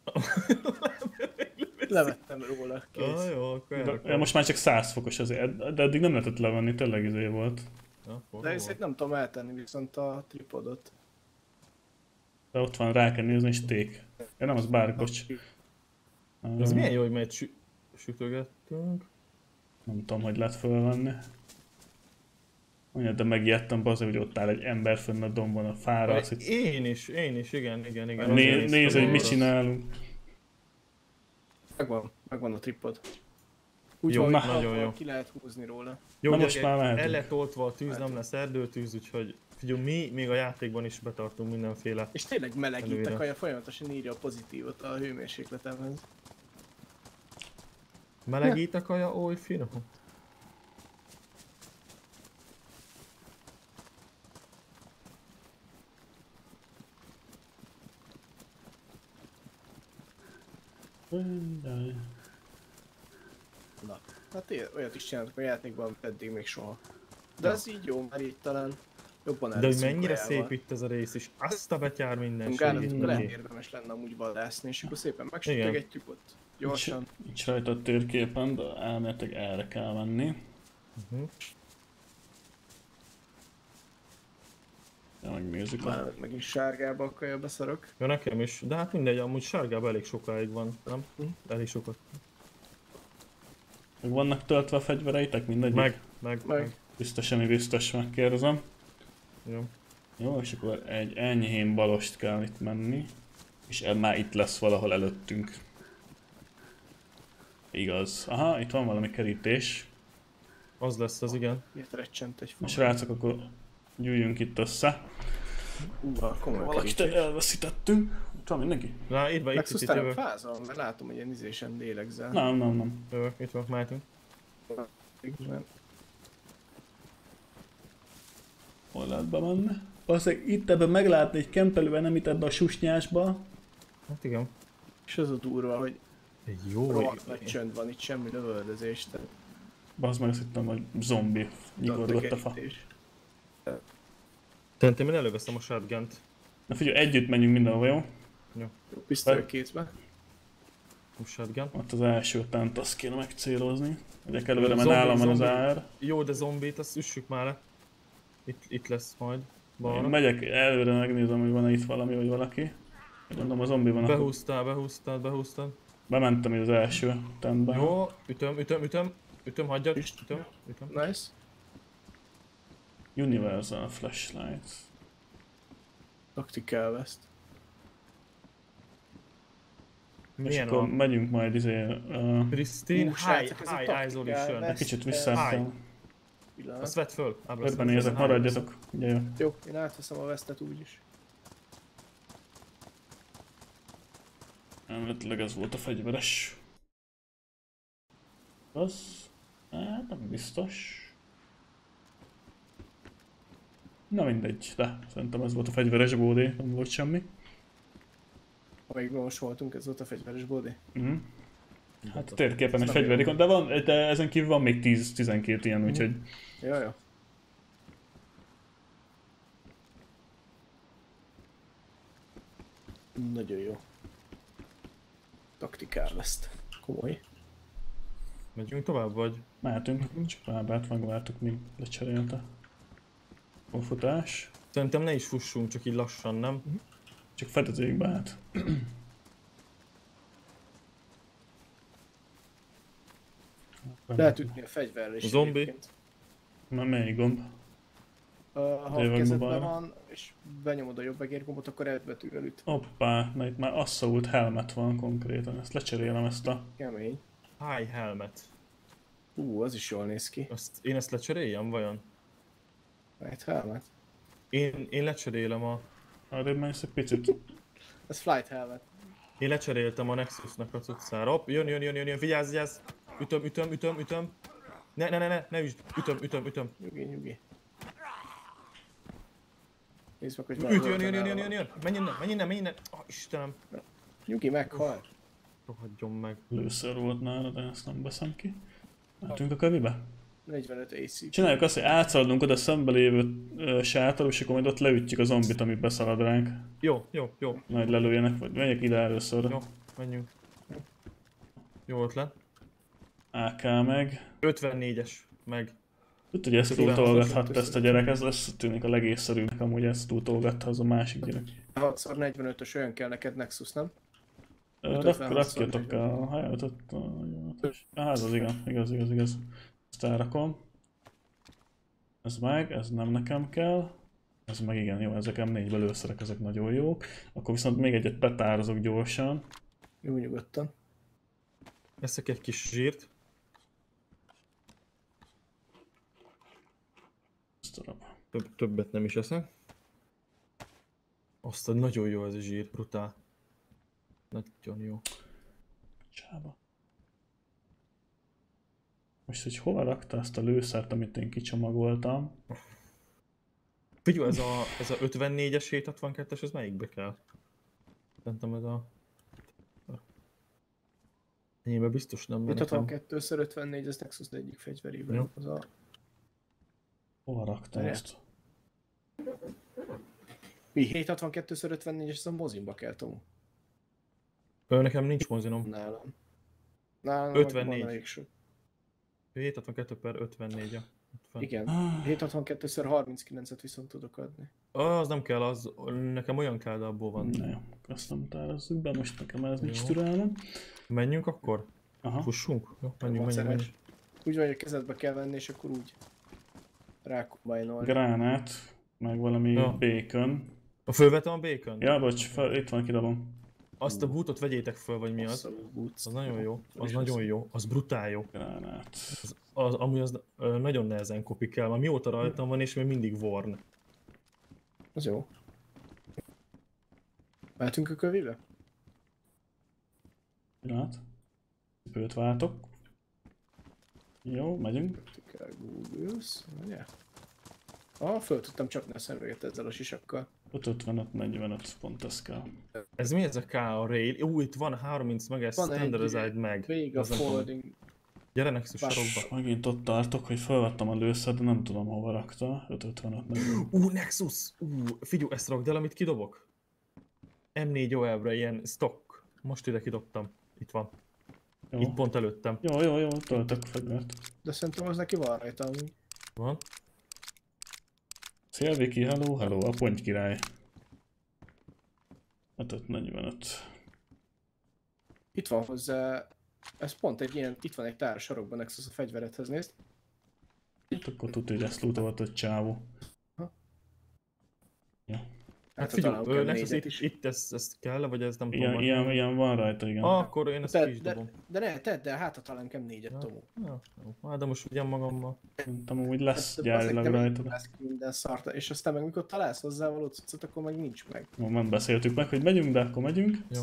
Levettem róla, kész. Ah, jó, akkor De, elrakom. ja, most már csak száz fokos azért, de eddig nem lehetett levenni, tényleg izé volt. Ja, forró De van. ezt nem tudom eltenni viszont a tripodot. De ott van, rá kell nézni, és ték. Ja, nem, az bárkocs. Ez milyen jó, hogy majd sü- sütögettünk. Nem tudom, hogy lehet fölvenni. Mondja, de megijedtem, bazd, hogy ott áll egy ember fönn a dombon a fára. Azt itt Én is, én is, igen, igen, igen. né- Azért nézd, hogy néztem mit arra. csinálunk. Megvan, megvan a tripod. Úgy Jó, van, na, hogy nagyon abból jó. ki lehet húzni róla. Jó, Na ugye most már mehetünk. el lett oltva a tűz, nem lesz erdőtűz, úgyhogy figyelj, mi még a játékban is betartunk mindenféle. És tényleg melegít a Előre. kaja, folyamatosan írja a pozitívot a hőmérsékletemhez. Melegít a kaja, oly finom. Na, hát ilyen- olyat is csináltak a játékban, amit eddig még soha. De ez így jó, mert így talán jobban De hogy elviszünk mennyire kajával. szép itt ez a rész is. Azt a betyár minden Gárdot, segít lehet neki. érdemes lenne amúgy vadászni, és akkor szépen megsütögetjük ott. Gyorsan. Nincs rajta a térképen, de elméletileg erre kell menni. Uh-huh. Ja, megnézzük. Már megint sárgába a kaja beszarok. Ja, nekem is, de hát mindegy, amúgy sárgában elég sokáig van, nem? Hm. Elég sokat. Meg vannak töltve a fegyvereitek? Mindegyik? Meg, meg, Meg. meg. Biztos, ami biztos, megkérdezem. Jó. Jó, és akkor egy enyhén balost kell itt menni. És ez már itt lesz valahol előttünk. Igaz. Aha, itt van valami kerítés. Az lesz az, igen. Miért recsent egy Na fog? srácok, akkor gyűjjünk itt össze. Ú, a komoly Valakit kerítés. elveszítettünk. Itt van mindenki? Na, itt van, itt, itt, Nexus, itt te nem jövök. fázol, mert látom, hogy ilyen izésen lélegzel. Nem, nem, nem. Jövök, itt van, mehetünk. Igen. Hol lehet bemenni? Valószínűleg itt ebben meglátni egy kempelő enemit ebbe a susnyásba. Hát igen. És az a durva, hogy Egy jó. rohadt nagy csönd van, itt semmi lövöldözés, tehát Bazd meg, azt hittem, hogy zombi nyugodott a fa. kerítés. Szerintem én előveszem a shotgunt. Na figyelj, együtt menjünk mindenhova, jó? Jó, pisztoly kézbe. A shotgun. Ott az első tent, azt kéne megcélozni. Ugye előre, mert Zombi, nálam van az zombi. ár. Jó, de zombit, azt üssük már le. Itt, itt lesz majd. Én Balra. megyek előre, megnézem, hogy van-e itt valami, vagy valaki. Gondolom a zombi van, akkor Behúztál, behúztál, behúztál. bementem így az első tentbe. Jó, ütöm, ütöm, ütöm. Ütöm, hagyjad. Üst. Ütöm, ütöm. Nice. Universal Flashlight. Tactical Vest. És Milyen akkor a megyünk majd izé... Uh, Pristine Ú, srácok, High, ez a high tactical Isolation. vest. kicsit Ezt, vissza eh, kell. Pillanat. Azt vedd föl. Ábra, Körben nézek, maradjatok. Ugye jó. Jó, én átveszem a vesztet úgyis. Elméletileg ez volt a fegyveres. Az? Hát nem biztos. Na mindegy, de szerintem ez volt a fegyveres bódé, nem volt semmi. Amíg most voltunk, ez volt a fegyveres body. Mhm. Hát a térképen egy fegyverikon, de, van, de ezen kívül van még tíz-tizenkét ilyen, úgyhogy... Jó, jó. Nagyon jó. Taktikál ezt. Komoly. Megyünk tovább, vagy? Mehetünk, csak lábát megvártuk, míg lecserélte. A futás. Szerintem ne is fussunk, csak így lassan, nem? Csak fedezzék be át. Lehet ütni a fegyverrel is. Zombi. egyébként. Na melyik gomb? Uh, ha Jövök a kezedben balra. van, és benyomod a jobb egérgombot, akkor egy betűvel üt. Hoppá, na itt már Assault helmet van konkrétan, ezt lecserélem ezt a... Kemény. High helmet. Ú, az is jól néz ki. Azt, én ezt lecseréljem, vajon? Right helmet. Én, én lecserélem a... Arrébb menj egy picit. Ez flight helmet. Én lecseréltem a Nexusnak a cuccára. Hopp, jön, jön, jön, jön, jön, vigyázz, vigyázz! Ütöm, ütöm, ütöm, ütöm. Ne, ne, ne, ne, ne üsd, ütöm, ütöm, ütöm. Nyugi, nyugi. Nézd meg, hogy Üt, jön, jön, jön, jön, jön, jön. Menj innen, menj innen, menj innen. Oh, Istenem. Nyugi, meghal. Rohadjon meg. Lőszer volt nála, de ezt nem veszem ki. Mehetünk a kövibe? negyvenöt á cé. Csináljuk azt, hogy átszaladunk oda szembe lévő ö, sátor, és akkor majd ott leütjük a zombit, amit beszalad ránk. Jó, jó, jó, Majd lelőjenek, vagy menjek ide először. jó, menjünk. Jó ötlet. á ká meg. ötvennégyes, meg. Tudod, hogy ezt Igen, túltolgathatta ezt a gyerek, ez lesz tűnik a legészszerűbbnek, amúgy ezt túltolgatta az a másik gyerek. hat szor negyvenötös olyan kell neked Nexus, nem? Ö, Rak, rakjatok a hajótot. Ah, ez az igen, igaz, igaz, igaz. Ezt elrakom. Ez meg, ez nem nekem kell. Ez meg igen, jó, ezek em négyből lőszerek, ezek nagyon jók. Akkor viszont még egyet betározok gyorsan. Jó, nyugodtan. Eszek egy kis zsírt. Ezt darab. Több, többet nem is eszek. Azt a nagyon jó ez a zsír, brutál. Nagyon jó. Csába. Most, hogy hova rakta ezt a lőszert, amit én kicsomagoltam? Figyelj, ez a, ez a ötvennégyes hét hatvankettes, ez melyikbe kell? Szerintem ez a... Enyémbe biztos nem, mert nekem... hatvankettő szor ötvennégy, ez Nexus egyik fegyverében. Jó. Az a... Hova rakta Várjál. ezt? Mi? hétszázhatvankettő szor ötvennégy, és ez a mozimba kell, Tomu. Ö, nekem nincs mozinom. Nálam. Nálam ötvennégy. van elég sok. hét hatvankettő per ötvennégy. ötven. Igen. Ah, hétszázhatvankettő szor harminckilencet viszont tudok adni. Ah, az nem kell, az nekem olyan kell, de abból van. na jó, azt nem tározzuk be, most nekem ez nincs Jó. türelmem. Menjünk akkor? Aha. Fussunk? Jó, menjünk, menjünk, Maceres. menjünk. Úgy van, hogy a kezedbe kell venni, és akkor úgy rákombajnolni. Gránát, meg valami Ja. bacon. A fölvetem a bacon? Ja, bocs, fel, itt van, kidobom. Azt a bootot vegyétek föl, vagy mi az? Abszolút boots. Az nagyon jó, az És nagyon az- jó, az brutál jó. Gránát. Az, az, amúgy az ö, nagyon nehezen kopik el, már mióta rajtam van, és még mindig Warn. Az jó. Mehetünk a kövibe? Pillanat. Cipőt váltok. Jó, megyünk. Kell Googles, ugye? Ah, föl tudtam csapni a szemüveget ezzel a sisakkal. ötvenöt negyvenöt pont ez kell. Ez mi ez a K a rail? Ú, itt van harminc meg, ez Van egy standardized meg. Vége a Az nem tudom. folding. Gyere Nexus Bár- sarokba. Megint ott tartok, hogy felvettem a lőszert, de nem tudom hova rakta. öt ötvenöt negyvenöt. Ú, Nexus! Ú, figyelj, ezt rakd el, amit kidobok. em négy o elre ilyen stock. Most ide kidobtam. Itt van. Jó. Itt pont előttem. Jó, jó, jó, töltök fegyvert. De szerintem az neki van rajta amúgy. Van. Szia Viki, hello, hello, a ponty király. öt negyvenöt. Itt van hozzá, ez pont egy ilyen, itt van egy tár a sarokban Nexus a fegyveredhez, nézd. Itt akkor tudja, hogy ezt lootolt egy csávó. Hát ha talán figyelj, kell ö, Nexus négyet itt, is. itt ez, ez kell, vagy ez nem Ilyen, tudom. ilyen, ilyen van rajta, igen. Ah, akkor én ezt ki Te, is de, dobom. de ne, tedd el, hát ha talán kell négyet, Ja. Tomu. Ja, jó. Hát de most ugyan magammal. Szerintem úgy lesz Hát, gyárilag bazzeg, te rajta. még lesz minden szarta, és aztán meg mikor találsz hozzá való cuccot, akkor meg nincs meg. Jó, nem beszéltük meg, hogy megyünk, de akkor megyünk. Jó.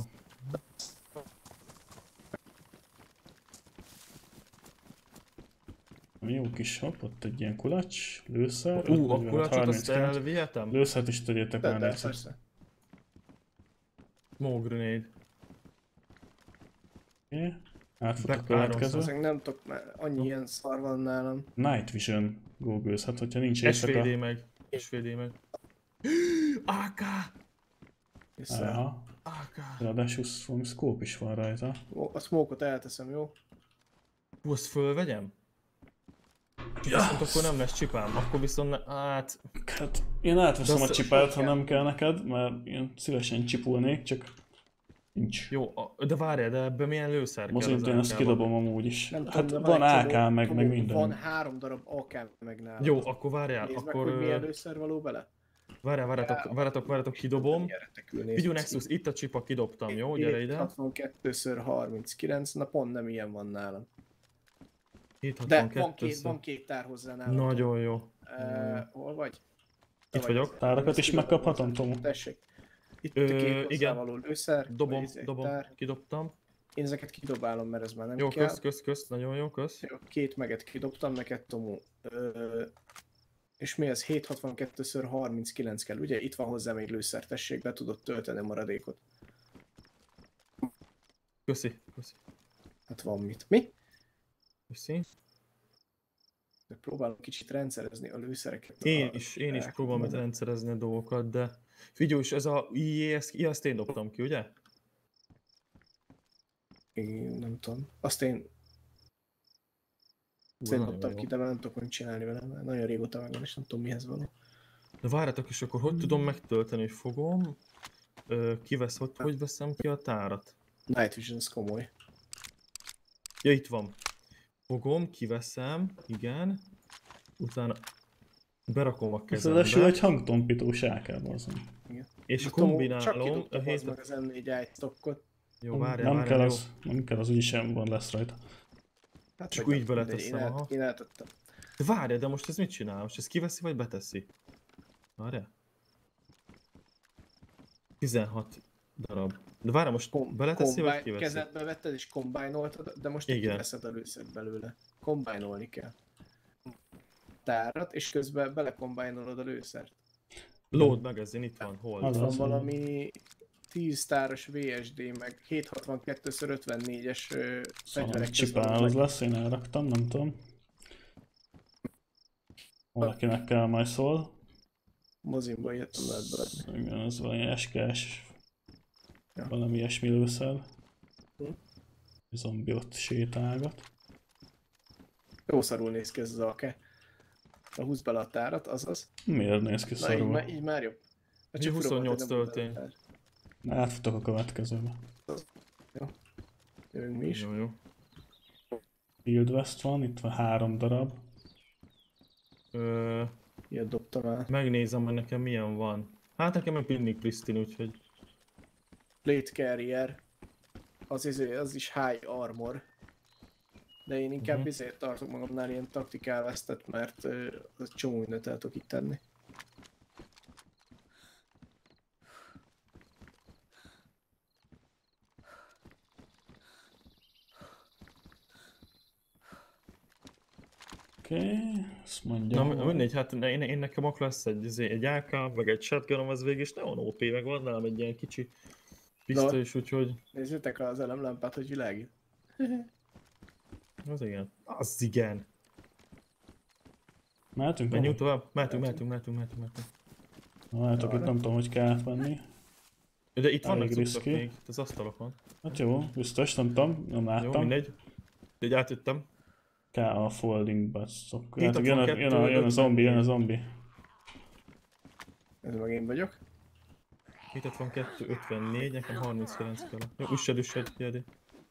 Jó kis hopp, ott egy ilyen kulacs, lőszer. Ú, öt a negyvenöt, kulacsot azt harminckilenc. elvihetem? Lőszert is tegyétek Tedd már el, egyszer. persze. Smoke grenade. Oké. Átfut a Black következő. Azok nem tudok, mert annyi ilyen szar van nálam. Night Vision Googles, hát hogyha nincs es vé dé éjszaka. meg. es vé dé meg. á ká! Vissza. Aha. á ká! Ráadásul valami scope is van rajta. A smoke-ot elteszem, jó? Hú, azt fölvegyem? Ja. Viszont akkor nem lesz csipám, akkor viszont ne, hát... Hát én átveszem De a azt csipát, ha sok nem kell neked, mert én szívesen csipulnék, csak nincs. Jó, a- de várjál, de ebben milyen lőszer kell Most az én ezt á ká-ba? kidobom amúgy is. Nem Hát tudom, de van egy á ká csomó- meg, csomó- meg minden. Van három darab á ká meg nálam. Jó, akkor várjál, Nézd meg, akkor... hogy milyen ö, lőszer való bele. Várjál, várjátok, várjátok, várjátok, kidobom. Figyelj, Nexus, itt a csipa, kidobtam, jó? Gyere ide. hatvankettő harminckilenc, na pont nem ilyen van nálam. De van hétszázhatvankettő. két, van két tár hozzá nálam. Nagyon jó. Uh, hol vagy? Te Itt vagy vagyok. az- Tárakat is kidobom megkaphatom, hozzá. Tomu? Tessék. Itt Ö, a két igen. hozzávaló lőszer. Dobom, vagy egy dobom, tár. kidobtam. Én ezeket kidobálom, mert ez már nem Jó, kell. kösz, kösz, kösz, nagyon jó, kösz. Jó, két meget kidobtam neked, Tomu. Ö, és mi ez? hétszázhatvankettő harminckilenc kell, ugye? Itt van hozzá még lőszer, tessék, be tudod tölteni a maradékot. Köszi, köszi, Hát van mit. Mi? köszi. Próbálom kicsit rendszerezni a lőszereket. Én a- is, én is a- próbálom itt rendszerezni a dolgokat, de... Figyelj, és ez a i é es, azt én dobtam ki, ugye? Én nem tudom. Azt én Ú, Azt én nagyon dobtam jó. ki, de már nem tudok mit csinálni vele, mert nagyon régóta megvan, és nem tudom mihez való. De várjatok is, akkor hogy tudom megtölteni, hogy fogom? Ö, kivesz, hogy, hogy veszem ki a tárat? Night Vision, ez komoly. Ja, itt van. Fogom, kiveszem, igen. Utána berakom a Ez ráadásul kezembe, egy hangtompítós á ká-ban azon. és Most Tomu, csak kombinálom a kidobtam az hét... meg az em négy iStockot. Jó, várjál, Nem várjál, kell jó. az, nem kell az, úgyis sem van lesz rajta. Hát Csak vagy úgy nem, mindegy, beleteszem, én el- aha. Én eltettem. De várjál, de most ez mit csinál? Most ez kiveszi, vagy beteszi? Várjál. tizenhat darab. De várjál, most Kom- beleteszi, vagy combine- kiveszi? Kezedbe vetted és kombinoltad, de most Igen. kiveszed a lőszert belőle. Kombinolni kell. Tárat, és közben belekombinolod a lőszert. Load magazine, itt van, hol? Az Van az, valami tíz táros vé es dé, meg hétszázhatvankettő ötvennégyes ö, Szóval fegyverek csipához közben. lesz, én elraktam, nem tudom. Valakinek kell majd szól. Mozimba jöttem lehet beledni. Igen, ez valami es ká-s, Ja. valami ilyesmi lőszer. Hm. Zombi ott sétálgat. Jó szarul néz ki ez az alke. A húz bele a tárat, azaz. Miért néz ki Na így, szarul? már- így már jobb. A Ugye csak fura volt, huszonnyolc hogy nem volt töltény. bele a tár. Átfutok a következőbe. Jövünk mi is. Jó, jó. Field West van, itt van három darab. Ö, Ilyet dobtam el. megnézem, hogy nekem milyen van. Hát nekem egy Pinning Pristin, úgyhogy... Plate Carrier. Az, izé- az is high armor. De én inkább Mhm. ezért tartok magamnál ilyen taktikál vesztet, mert ö, az csomó mindent el tudok itt tenni. Oké, okay, azt mondja. Na hogy- mindegy, hát ne- én, én nekem akkor lesz egy, izé, egy á ká, meg egy shotgunom, az végig, és nagyon ó pé, meg van nálam egy ilyen kicsi pisztoly is, úgyhogy... Nézzétek az elemlámpát, hogy világít. Az igen. Az igen. Mehetünk? Menjünk Menjünk. tovább? Mehetünk, mehetünk, mehetünk, mehetünk, mehetünk. Mehetünk, itt nem tudom, hogy kell átvenni. De itt vannak Elég cuccok risky. még, itt az asztalokon. Hát jó, biztos, nem tudom, nem Jó, láttam. mindegy. De így átjöttem. K a folding basszok. Itt Hát ott jön, van a, kettő, jön, a, jön a öt, zombi, jön a négy. zombi. Ez meg én vagyok. Itt ott van kettő ötvennégy, nekem harminckilenc kell. Jó, üssed, üssed, jöjjél.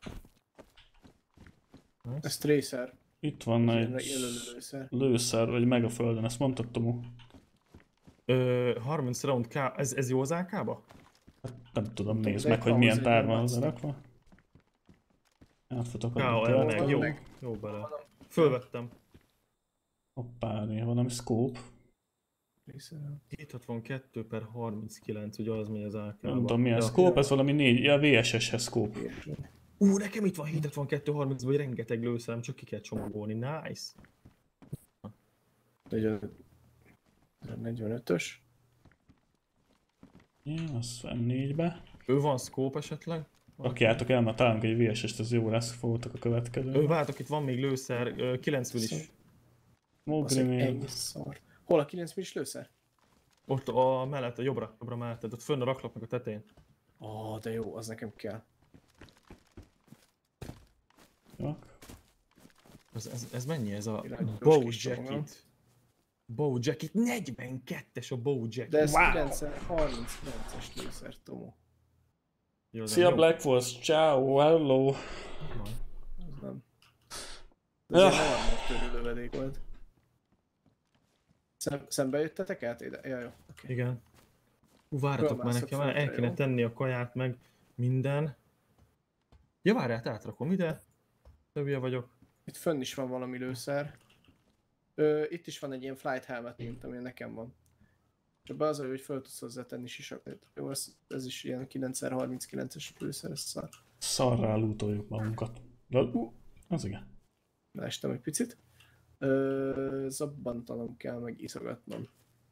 Ez Tracer. Itt van Ilyen egy jelölőszer. lőszer, vagy meg a földön, ezt mondtad, Tomu? Ö, harminc round K, ez, ez jó az á ká-ba? Nem tudom, tudom, nézd de meg, itt hogy van milyen hozzá tár egy van ilyen hozzárakva. Átfutok K a O L meg, töltőn. jó, meg. jó bele. Fölvettem. Hoppá, néha valami scope. Tracer. hétszázhatvankettő per harminckilenc, ugye az megy az á ká-ba. Nem tudom, milyen scope, ez valami négy, ja, vé es es-hez scope. Ú, nekem itt van hétszázhatvankettő harminc, vagy rengeteg lőszerem, csak ki kell csomagolni, nice. negyvenöt negyvenötös. Ja, az em négybe. Ő van scope esetleg? Rakjátok el, mert találunk egy vé es est, ez jó lesz, fogtok a következő. Ő, vártok, itt van még lőszer, ö, kilenc is. Az egy ennyi szar. Hol a kilenc millis lőszer? Ott a mellett, a jobbra, jobbra melletted, ott fönn a raklapnak a tetején. Ó, oh, de jó, az nekem kell. Jó. Ez, ez, ez mennyi ez a Irányítós bow kis csomag. jacket? Bow jacket, negyvenkettes a bow jacket. De ez Wow. kilenc harminckilences lőszer, Tomó. Jó, de Szia jó. Black Force, ciao, hello! Ez nem. Ez egy harmad körül lövedék volt. Szem, szembe jöttetek át ide? Ja, jó, oké. Igen. Hú, várjatok már Fölmászok nekem, már el föntre, kéne jó? tenni a kaját, meg minden. Ja, várját, átrakom ide. Többje vagyok. Itt fönn is van valami lőszer. Ö, itt is van egy ilyen flight helmet, mint ami nekem van. Csak be az, hogy föl tudsz hozzátenni sisakot. Jó, ez, ez is ilyen kilenc harminckilences lőszer, ez szar. Szarrá lootoljuk magunkat. De, uh, az igen. Leestem egy picit. Ö, zabbantanom kell, meg iszogatnom.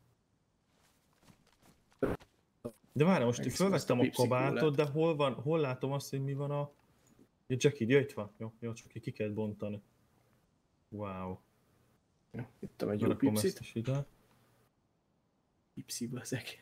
De várj, most itt Egész felvettem a azt a kabátot, de hol van, hol látom azt, hogy mi van a... Ja, Jackie, ja, itt van. Jó, jó, csak ki kell bontani. Wow. Jó, ittam egy jó Berakom ezt pipszit. is ide. Pipsziba ezek.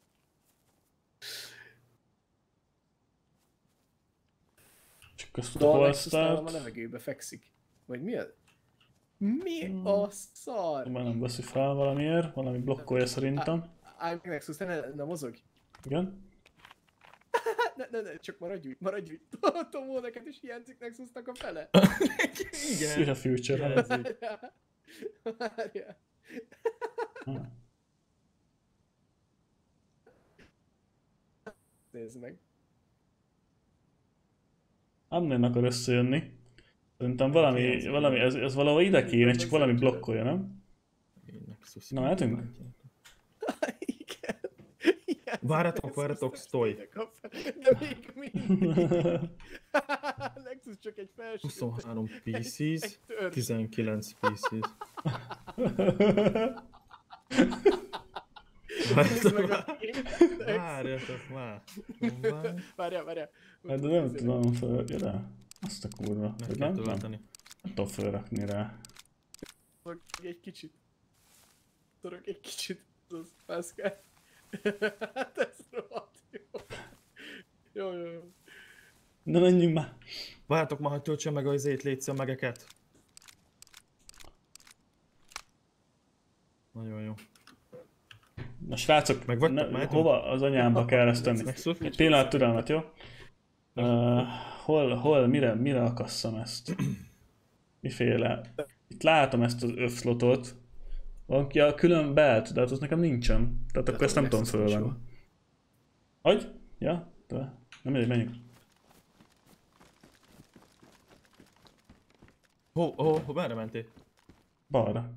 Csak köztük De a a Nexus nálam a holstert. levegőbe fekszik. Vagy mi az? Mi Hmm. a szar? Már nem veszi fel valamiért, valami blokkolja szerintem. Állj meg Nexus, ne, ne, ne mozog. Igen? Ne, ne, ne, csak maradj úgy, maradj úgy. Tomó, neked is hiányzik Nexusnak a fele. See Igen. the future. Hiányzik. Várjál. Ah. Nézd meg. Nem nagyon akar összejönni. Szerintem valami, Hiányzik. valami ez, ez valahol ide kéne, csak valami blokkolja, nem? Én Nexus. Na, mehetünk? Igen. Igen. Várjatok, várjatok, sztoj. De még mindig. Nexus csak egy felső. huszonhárom Egy pieces, törzs. tizenkilenc pieces. Nézd meg a Várjatok, képet, Nex. várjatok már. Várj. Várjál, várjál. Hát de nem tudom fel... Ja, de. Azt a kurva. Meg Hogy kell Nem, nem, tölteni. nem tudom felrakni rá. Torog egy kicsit. Torog egy kicsit. Az Pascal. Hát ez rohadt jó. Jó, jó, jó. Na menjünk már. Várjatok már, hogy töltsön meg az ét, légy a megeket. Nagyon jó. Na srácok, Meg vagytok, ne, mehetünk? hova az anyámba kell ezt tenni? Nexus? Egy pillanat türelmet, jó? Uh, hol, hol, mire, mire akasszam ezt? Miféle? Itt látom ezt az öfszlotot. Valaki a külön belt, de hát az nekem nincsen. Tehát akkor ezt nem tudom fölvenni. Hogy? Ja? De nem mindegy, menjünk. Hó, hó, hó, merre mentél? Balra.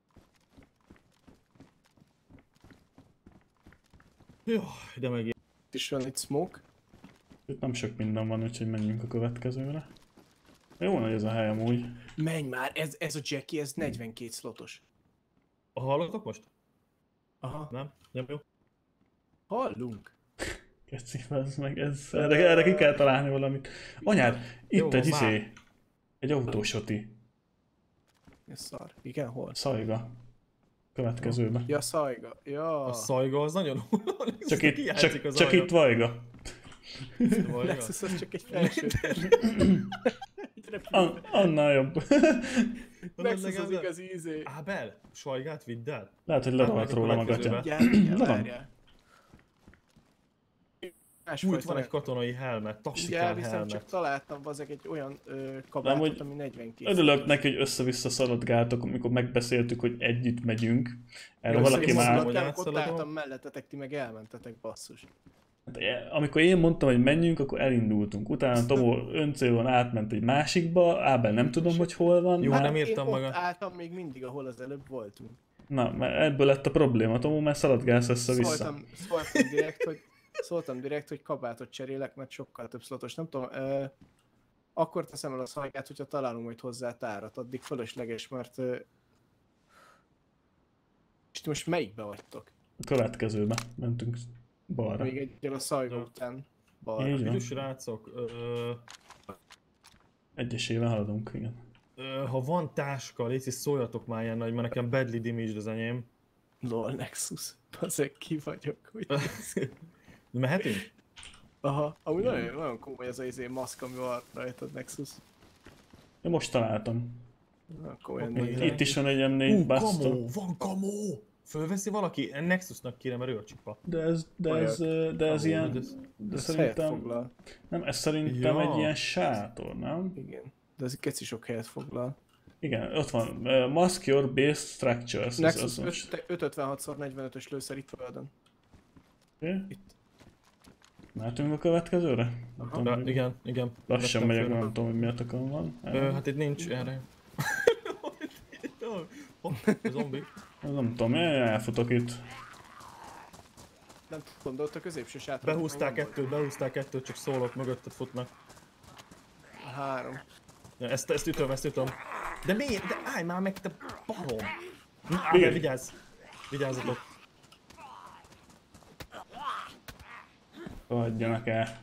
Jó, de meg Itt is van egy smoke. Itt nem sok minden van, úgyhogy menjünk a következőre. Jó nagy ez a hely amúgy. Menj már, ez, ez a Jackie, ez negyvenkét slotos. Hallotok most? Aha. Nem? Nem jó? Hallunk. Keci, ez meg ez. Erre, erre ki kell találni valamit. Anyád, itt Jó, egy már. izé. Egy autósoti. Ez szar. Igen, hol? Szajga. Következőbe. Ja, szajga. Ja. A szajga az nagyon Csak itt, Hiányzik csak, az csak alja. itt vajga. Szajga. Nexus az csak egy felső. An, annál jobb. Nexus az igazi izé. Ábel, sajgát vidd el. Lehet, hogy lerohadt róla magatja. Gyere, gyere, Na van. várjál. Úgy van egy katonai helmet, taktikál Elviszem, csak helmet. találtam bazeg egy olyan ö, Nem, kabátot, hogy ami negyvenkét. Örülök neki, hogy össze-vissza szaladgáltok, amikor megbeszéltük, hogy együtt megyünk. Erről Össze- valaki vissza- már... hogy Ott átszaladom. álltam mellettetek, ti meg elmentetek, basszus. Amikor én mondtam, hogy menjünk, akkor elindultunk. Utána Tomó öncélon átment egy másikba, Ábel nem tudom, hogy hol van. Jó, már. nem írtam én maga. ott álltam még mindig, ahol az előbb voltunk. Na, mert ebből lett a probléma, Tomó, mert szaladgálsz össze-vissza. Szóltam, szóltam direkt, hogy szóltam direkt, hogy kabátot cserélek, mert sokkal több szlotos. Nem tudom, ö, akkor teszem el a szajgát, hogyha találunk majd hozzá tárat, addig fölösleges, mert ö, és ti most melyikbe vagytok? A következőbe mentünk balra. Még egyel a szajga Jó. után. balra. Így van. Idős srácok, ö, Egyesével haladunk, igen. ö, ha van táska, légy szóljatok már ilyen nagy, mert nekem badly damaged az enyém. Lol, Nexus. Bazeg, ki vagyok, hogy... Mehetünk? Aha, amúgy nagyon, nagyon komoly ez az izé maszk, ami van rajtad, Nexus. Én most találtam. Nagyon komolyan Oké. nézem. Itt is van egy em négy Ú, Baston. kamó! Van kamó! Fölveszi valaki? Nexusnak kéne, mert ő a csipa. De ez, de ez, de ez Kamó, ilyen... de ez- De Ez helyet szerintem... foglal. Nem, ez szerintem Ja. egy ilyen sátor, nem? Igen. De ez keci sok helyet foglal. Igen, ott van. Uh, Mask your base structures. Ez Nexus az most. ötszázötvenhat szor negyvenötös lőszer itt földön. Okay. Itt. Mehetünk a következőre? Nem Aha. tudom, Ja, hogy- igen, igen. Lassan Vettem megyek, föl. nem tudom, hogy miatt akar van. Ö, hát itt nincs erre. Hopp, a zombi. Nem tudom, én elfutok itt. Nem tudom, de ott a középső sátor. Behúzták kettőt, behúzták kettőt, csak szólok, mögötted futnak. Három. Ja, ezt, ezt ütöm, ezt ütöm. De miért? De állj már meg, te barom! Á, Igen. de vigyázz! Vigyázzatok! Hagyjanak el.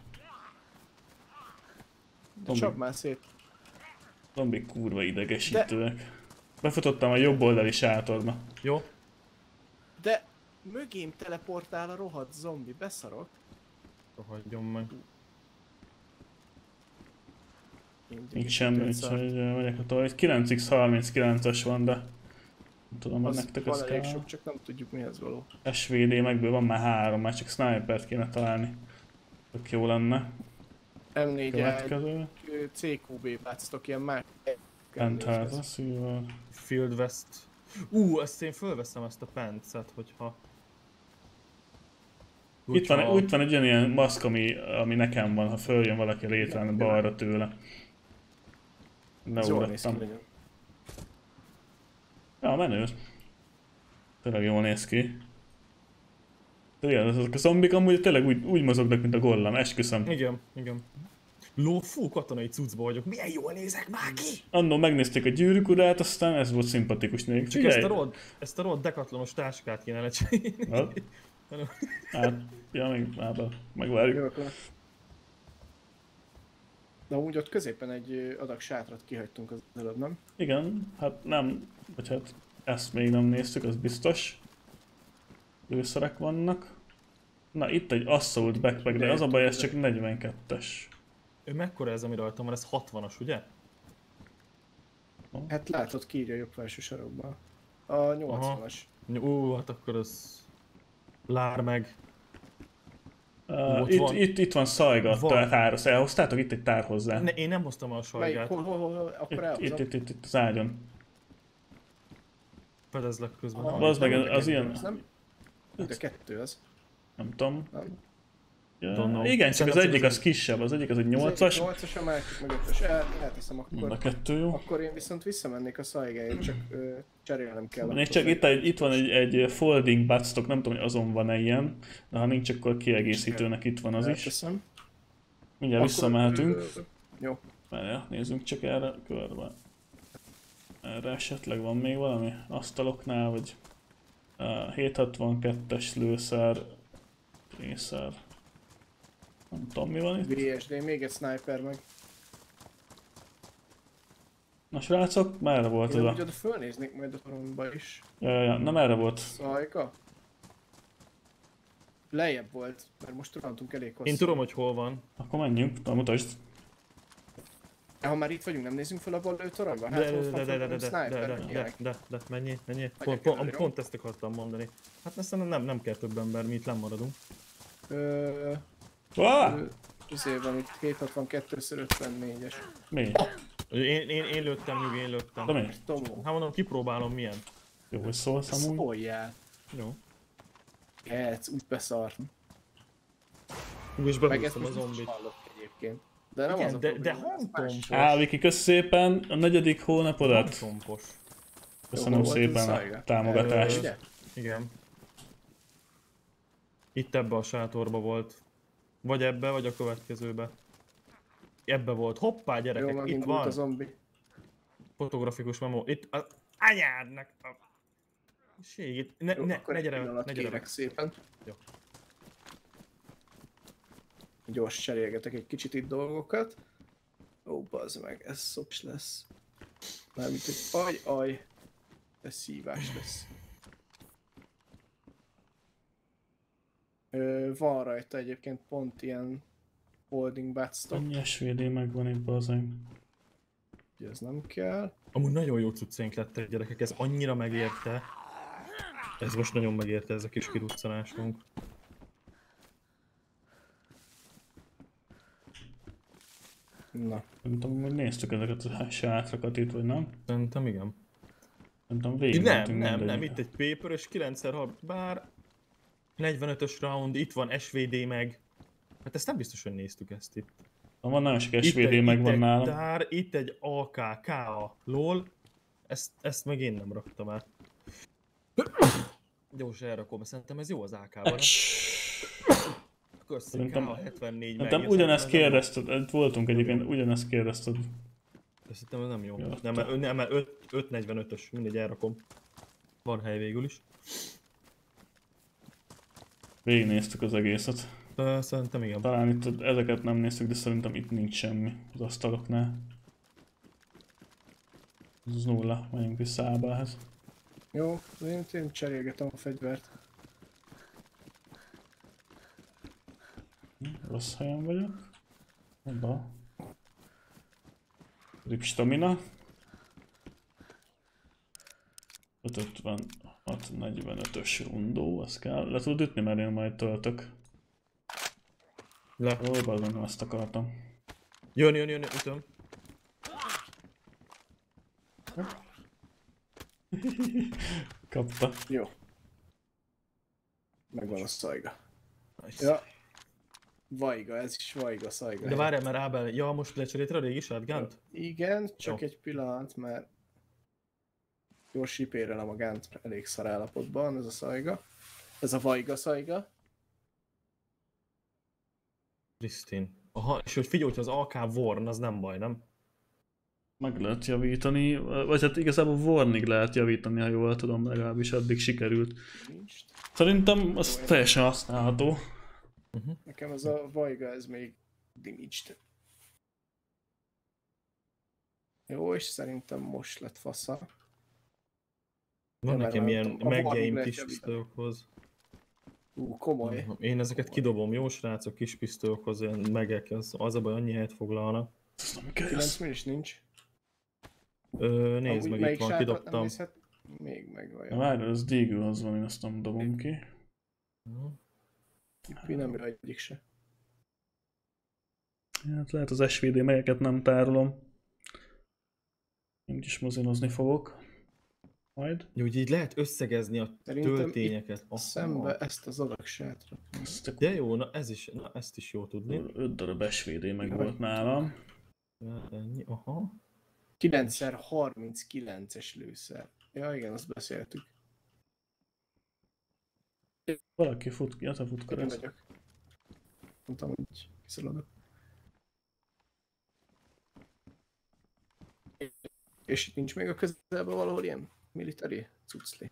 Zombi, Csap már szét. zombik kurva idegesítőek. Befutottam a jobb oldali sátorba. Jó? De mögém teleportál a rohadt zombi, beszarok. Rohadjon meg. Nincs semmi, úgyhogy megyek a tovább. kilenc x harminckilences van, de nem tudom, hogy Az nektek ez van elég kell. sok, csak nem tudjuk mihez való. es vé dé megből van már három, már csak snipert kéne találni. Tök jó lenne. em négy Következő. cé kú bé látsztok, ilyen már... Penthouse, szível. Field West. Ú, ezt én fölveszem ezt a pencet, hogyha... Itt van, Hogyha- úgy van egy olyan ilyen maszk, ami, ami nekem van, ha följön valaki létrán balra tőle. Ez jól néz ki Leugrottam. nagyon. Ja, menő. Tényleg jól néz ki. De igen, azok a zombik amúgy tényleg úgy, úgy mozognak, mint a gollam, esküszöm. Igen, igen. Ló, fú, katonai cuccba vagyok. Milyen jól nézek már ki! Annól megnézték a gyűrűk urát, aztán ez volt szimpatikus még. Csak ezt a rohadt, ezt a rohadt dekatlonos táskát kéne lecserélni. Hát, hát, ja, még már be- megvárjuk. Jó, akkor... De amúgy ott középen egy ö, adag sátrat kihagytunk az előbb, nem? Igen, hát nem, vagy hát ezt még nem néztük, az biztos. Lőszerek vannak. Na itt egy assault backpack, de az a baj, ez csak negyvenkettes. Ő mekkora ez, ami rajtam van? Ez hatvanas, ugye? Hát látod, kiírja a jobb felső sarokban. A nyolcvanas. Ú, hát akkor az... Lár meg. Uh, Ott itt, van. itt, itt van szajga, Van. tehát táros. Elhoztátok itt egy tár hozzá. Ne, én nem hoztam el a Melyik? sajgát. Hol, hol, hol, hol? Akkor Itt, elhozom. itt, itt, itt, itt, az ágyon. Fedezlek közben. Aha, Az meg nem, az- de az kettő ilyen- az Nem? De kettő az. Nem tudom. Nem? Ja, Don't know. igen, csak az Szerintem egyik csak az kisebb, az egyik az egy Az egyik nyolcas. nyolcas, a másik meg ötös. El, elteszem Mind a akkor. kettő jó. Akkor én viszont visszamennék a szajgáért, csak ö, cserélnem kell. Még akkor csak meg. itt, egy, itt van egy, egy folding buttstock, nem tudom, hogy azon van-e ilyen, de ha nincs, akkor kiegészítőnek itt van az is. Elteszem. Mindjárt Akkor, visszamehetünk. ö, Jó. Várjál, nézzünk csak erre körbe. Erre esetleg van még valami? Asztaloknál, vagy uh, hétszázhatvankettes lőszer, trészer. Nem tudom mi van itt. vé es dé, még egy sniper meg. Na srácok, merre volt Én ez úgy a... oda fölnéznék majd a toronyba is. Ja, ja, ja, nem erre volt. Szajka? Lejjebb volt, mert most rohantunk elég hosszú. Én tudom, hogy hol van. Akkor menjünk, na mutasd. Ha már itt vagyunk, nem nézzünk fel a bal toronyba? De, Hát de, ott de, van de, de, föl, de, sniper, de, de, meg de, ilyenek. de, de, mennyi, mennyi? Megyek Pont, el, pont, jó? pont ezt akartam mondani. Hát ezt nem, nem kell több ember, mi itt lemaradunk. Ö, Ah! ö, Azért van itt hétszázhatvankettő ötvennégyes. Mi? Én, én, én lőttem, nyugi, én lőttem. De mi? Tomó. Hát mondom, kipróbálom milyen. Jó, hogy szólsz amúgy. Szóljál. Jó. Ez úgy beszart. És Meg ezt behúztam a most is zombit. hallott egyébként. De nem Igen, az a de, probléma, de ez más. hangtompos. Á, Viki, kösz szépen a negyedik hónapodat. Hangtompos. Köszönöm Jó, volt szépen ez a Szajga. támogatást. Ugye? Igen. Itt ebbe a sátorba volt. Vagy ebbe, vagy a következőbe. Ebbe volt. Hoppá, Jó, gyerekek, itt megindult a van. zombi. Fotografikus memó. Itt az anyádnak a... Ség, ne, Jó, ne, akkor ne egy gyere be, pillanat ne gyere kérek be. szépen. Gyors cserélgetek egy kicsit itt dolgokat. Ó, bazd meg, ez szopis lesz. Mármint, hogy aj, aj. Ez szívás lesz. Ö, van rajta egyébként pont ilyen holding backstop, Annyi es vé dé megvan itt, bazeg. hogy ez nem kell. Amúgy nagyon jó cuccaink lettek, gyerekek, ez annyira megérte. Ez most nagyon megérte, ez a kis kiruccanásunk. Na, Nem tudom, hogy néztük ezeket a sátrakat itt, vagy nem? Szerintem igen. Nem tudom, Nem, végigmentünk nem, mindegy. nem, itt egy paper-ös kilenc harminc, bár negyvenötös round, itt van es vé dé meg. Hát ezt nem biztos, hogy néztük ezt itt. Van nagyon sok Itt es vé dé egy- megvan itt egy nálam. tár, itt egy á ká, ká a, lol. Ezt, ezt meg én nem raktam át. Gyors elrakom, szerintem ez jó az á ká-ban. Köszi, Szerintem- ká hetvennégy meg. Szerintem ugyanezt kérdezted, itt voltunk egyébként, ugyanezt kérdezted. De szerintem ez nem jó. Jó, Nem, mert- nem, mert öt negyvenötös, mindegy, elrakom. Van hely végül is. Végignéztük az egészet. De szerintem igen. Talán itt ezeket nem néztük, de szerintem itt nincs semmi az asztaloknál. Ez nulla, menjünk vissza Ábához. jó, én, én cserélgetem a fegyvert. Rossz helyen vagyok. Oda. Rip stamina. ötvenhat negyvenötös rundó, az kell. Le tudod ütni, mert én majd töltök. Le. Ó, bazd meg, azt akartam. Jön, jön, jön, ütöm. Kapta. Jó. Megvan a szajga. Nice. Ja. Vajga, ez is vajga, szajga. De várjál, mert Ábel, ja, most lecserélte a régi shotgunt? Igen, csak Jó. egy pillanat, mert gyors ipérelem a Gánt, mert elég szar állapotban ez a szajga. Ez a vajga szajga. Krisztin. Aha, és hogy figyelj, hogy az á ká Warn, az nem baj, nem? Meg lehet javítani, vagy hát igazából Warnig lehet javítani, ha jól tudom, legalábbis addig sikerült. Nincs. Szerintem az teljesen használható. Nekem ez a vajga, ez még damaged. Jó, és szerintem most lett fasza. Van Ja, nekem mert ilyen nem tudom, a megjeim Warnig lehet kis javítani. pisztolyokhoz. Ú, komoly. Én ezeket kidobom, jó srácok, kis pisztolyokhoz, ilyen megek, az, az a baj, annyi helyet foglalnak. Ez nem kell. kilenc min is nincs. Ö, nézd Amúgy meg, melyik itt van, sátrat nem kidobtam. nézhet? Még megvan. Na várj, ez Deagle az van, én azt nem dobom ki. Ippi nem jön egyik se. Hát lehet az es vé dé melyeket nem tárolom. Én is mozinozni fogok. Majd. Jó, hogy így lehet összegezni a Szerintem töltényeket. itt szembe ezt az adag sátrat. Ezt De jó, na ez is, na ezt is jó tudni. öt darab es vé dé meg volt nálam. Ja, ennyi, aha. kilenc harminckilences lőszer. Ja igen, azt beszéltük. Valaki fut ki, az a fut Én kereszt. vagyok. Mondtam, hogy kiszaladok. És itt nincs még a közelben valahol ilyen military cucli.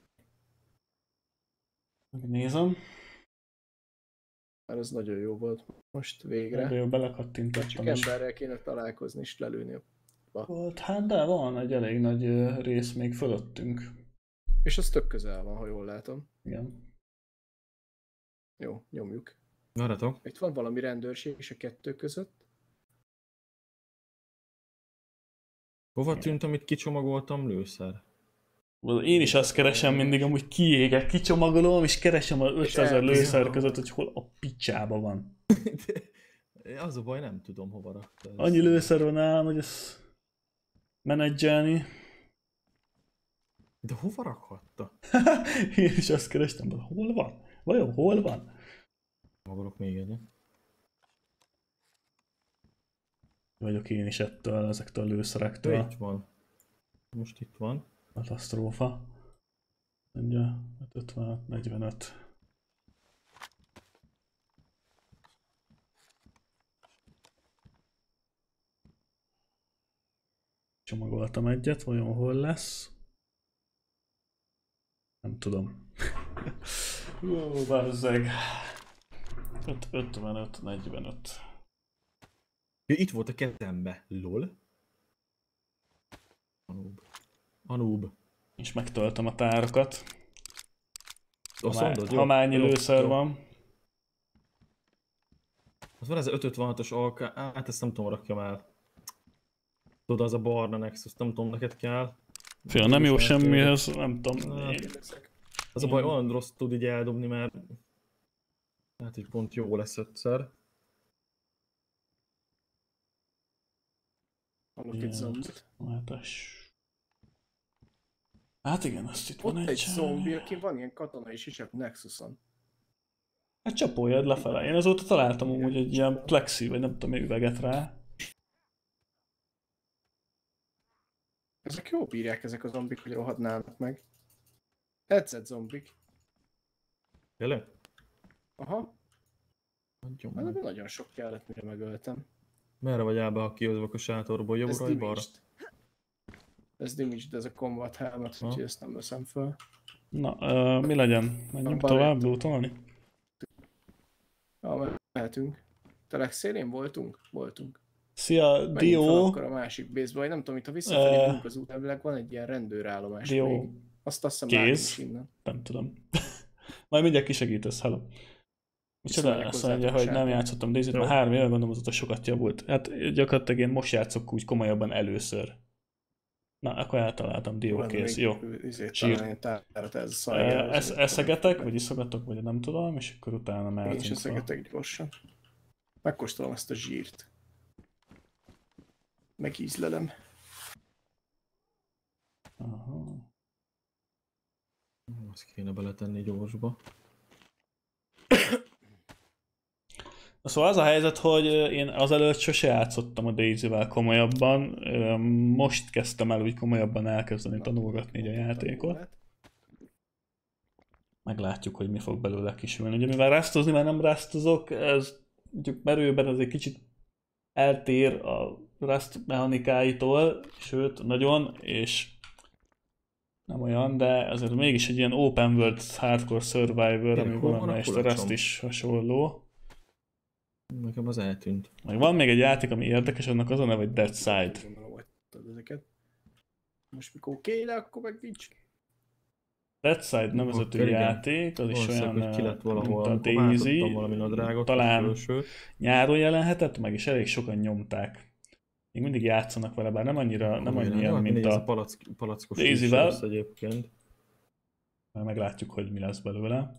Nézem. Már ez nagyon jó volt most végre. Erre jó Csak belekattintottam is. emberrel kéne találkozni és lelőni. Volt, hát de van egy elég nagy ö, rész még fölöttünk. És az tök közel van, ha jól látom. Igen. Jó, nyomjuk. Várjatok. Itt van valami rendőrség is a kettő között. Hova tűnt, amit kicsomagoltam lőszer? Én is azt keresem mindig, amúgy kiégek, kicsomagolom, és keresem a ötezer eltűnik. lőszer között, hogy hol a picsába van. De az a baj, nem tudom hova rakta. ez. Annyi lőszer van nálam, hogy ezt menedzselni. De hova rakhatta? Én is azt kerestem, hogy hol van? Vajon hol van? Magolok még egyet. Vagyok én is ettől, ezektől a De lőszerektől. itt van. Most itt van. Katasztrófa. Mondja, ötvenöt, negyvenöt. Csomagoltam egyet, vajon hol lesz? Nem tudom. Ó, bazzeg. öt, ötvenöt, negyvenöt. Ja, itt volt a kezembe. Lol. Anúb. Anúb. És megtöltöm a tárokat. Ha, Azt már, mondod, jó? ha már ennyi Jó, lőszer jó. van. Az van ez a ötszázötvenhatos alká... Hát ezt nem tudom, rakjam el. Tudod, az a barna Nexus, nem tudom, neked kell. Fél, nem jó Is semmihez, nem tudom. Hát, Én- az a baj, olyan rossz tud így eldobni, mert... Hát így pont jó lesz ötszer. Hallok egy zombit. Látos. Hát igen, azt itt van Ott egy, egy zombi, aki van ilyen katonai sisek Nexuson. Hát csapoljad lefele. Én azóta találtam amúgy egy ilyen plexi, vagy nem tudom, mi üveget rá. Ezek jó bírják ezek a zombik, hogy rohadnának meg. Edzett zombik. Tényleg? Aha. Adjon Hát meg. ebben nagyon sok kellett, mire megöltem. Merre vagy áll be, ha kijövök a sátorból? Ez Jobbra vagy balra? damaged. Ez damaged, ez a combat helmet, Ha. úgyhogy ezt nem veszem föl. Na, uh, mi legyen? Menjünk Abban tovább jöttem. lootolni? Ja, mehetünk. Te legszélén voltunk? Voltunk. Szia, Menjünk fel Dio! akkor a másik base-ba, vagy nem tudom, itt ha visszafelé Eh. megyünk az út, elvileg van egy ilyen rendőrállomás Dio, még. Azt azt hiszem Kéz. látom is innen. nem tudom. Majd mindjárt kisegítesz, hello. Micsoda, Viszonylag azt mondja, hozzátok hogy nem sárga. játszottam Daisy-t, Jó. már három éve gondolom azóta sokat javult. Hát gyakorlatilag én most játszok úgy komolyabban először. Na, akkor eltaláltam Dio Valami kész, még jó. Izét Sír. találni, tárat ez a E, szarjára. esz, eszegetek, vagy iszogatok, vagy nem tudom, és akkor utána Én is mehetünk fel. eszegetek gyorsan. Megkóstolom ezt a zsírt. Megízlelem. Aha. Azt kéne beletenni gyorsba. Szóval az a helyzet, hogy én azelőtt sose játszottam a Daisy-vel komolyabban, Ö, most kezdtem el úgy komolyabban elkezdeni tanulgatni így a játékot. Meglátjuk, hogy mi fog belőle kisülni. Ugye mivel rasztozni már nem rasztozok, ez mondjuk merőben ez egy kicsit eltér a rust mechanikáitól, sőt nagyon, és nem olyan, de azért mégis egy ilyen open world hardcore survivor, ami Hol van a valamelyest a kulacsom? Rust is hasonló. Nekem az eltűnt. Meg van még egy játék, ami érdekes, annak az a neve, hogy Dead Side. Gondolom, hogy tudod ezeket. Most mikor kéne, akkor meg nincs. Dead Side nevezetű Akkor igen. játék, az is Valószínűleg, olyan, hogy ki lett valahol, mint a amikor Daisy, váltottam valami nadrágot, talán fölsőt. nyáron jelenhetett meg, és elég sokan nyomták. Még mindig játszanak vele, bár nem annyira, nem Olyan, annyian, hát mint mindegy, ez a... palack, palackos Daisy-vel. is egyébként. Már meglátjuk, hogy mi lesz belőle.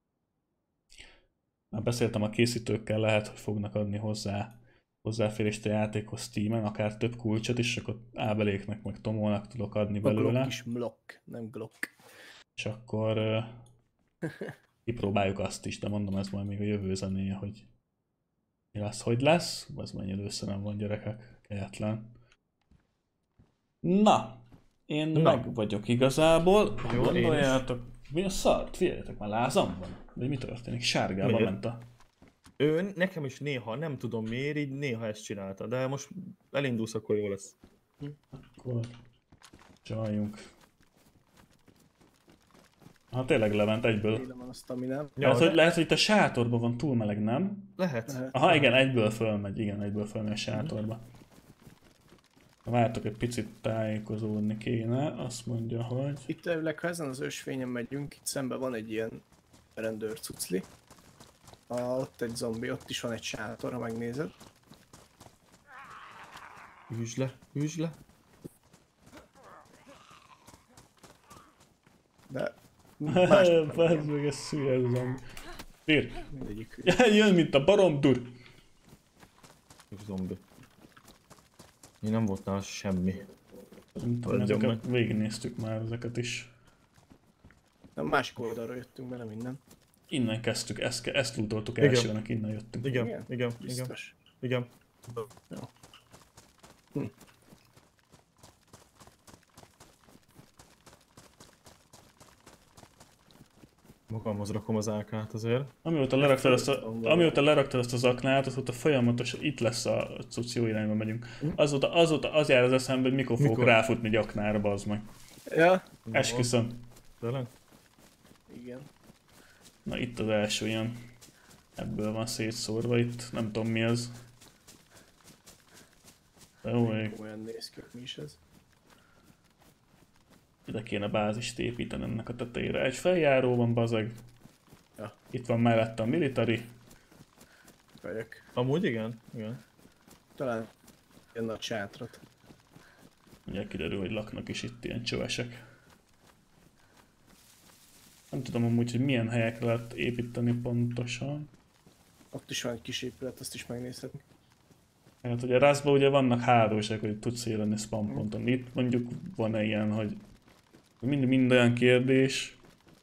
Már beszéltem a készítőkkel, lehet, hogy fognak adni hozzá hozzáférést a játékhoz Steamen, akár több kulcsot is, és akkor Ábeléknek meg Tomónak tudok adni A belőle. Glock is Mlock, nem Glock. És akkor uh, kipróbáljuk azt is, de mondom, ez majd még a jövő zenéje, hogy mi lesz, hogy lesz. Ez mennyi előszerem van, gyerekek, kegyetlen. Na, én Na. meg vagyok igazából. Jó, én is. Gondoljátok, mi a szart? Figyeljetek, már lázam van? Vagy mi történik? Sárgába Miért? ment a... Ő nekem is néha, nem tudom miért, így néha ezt csinálta, de most elindulsz, akkor jó lesz. Akkor csaljunk. Ha tényleg lement egyből. Éle van a staminám. Ja, lehet, de- hogy, lehet, hogy itt a sátorban van túl meleg, nem? Lehet. Lehet. Aha, igen, egyből fölmegy, igen, egyből fölmegy a sátorba. Vártok, egy picit tájékozódni kéne, azt mondja, hogy... Itt elvileg, ha ezen az ősfényen megyünk, itt szemben van egy ilyen rendőr cucli. Ah, ott egy zombi, ott is van egy sátor, ha megnézed. Üsd le, üsd le. De más Bazd meg, ez szülye ez a zombi. Bír. mindegyik hülye. Jön, mint a baromdur. És zombi. Én nem volt nála semmi. Nem tudom, Adjon ezeket végignéztük már ezeket is. A másik oldalra jöttünk bele minden. Innen kezdtük, ezt, ezt lootoltuk Igen. elsőnek, innen jöttünk. Igen, Igen? igen, igen, Biztos. igen. Magamhoz rakom az ákát azért. Amióta leraktad ezt a, amióta leraktad ezt az aknát, azóta folyamatos, itt lesz a cucc, jó irányba megyünk. Azóta, azóta az jár az eszembe, hogy mikor fogok Mikor? ráfutni egy aknára, bazd meg. Ja, Esküszöm. Tényleg? igen. Na itt az első ilyen Ebből van szétszórva itt, nem tudom mi ez. De jó ég. Olyan néz ki, mi is ez. Ide kéne bázist építeni ennek a tetejére. Egy feljáró van, bazeg. Ja. Itt van mellette a military. Vagyok. Amúgy igen, igen. Talán ilyen nagy sátrat. Ugye kiderül, hogy laknak is itt ilyen csövesek. Nem tudom amúgy, hogy milyen helyekre lehet építeni pontosan. Ott is van egy kis épület, azt is megnézhetni. Hát ugye Rustban ugye vannak hálózsák, hogy tudsz élni spawn ponton. Itt mondjuk van-e ilyen, hogy mind, mind olyan kérdés.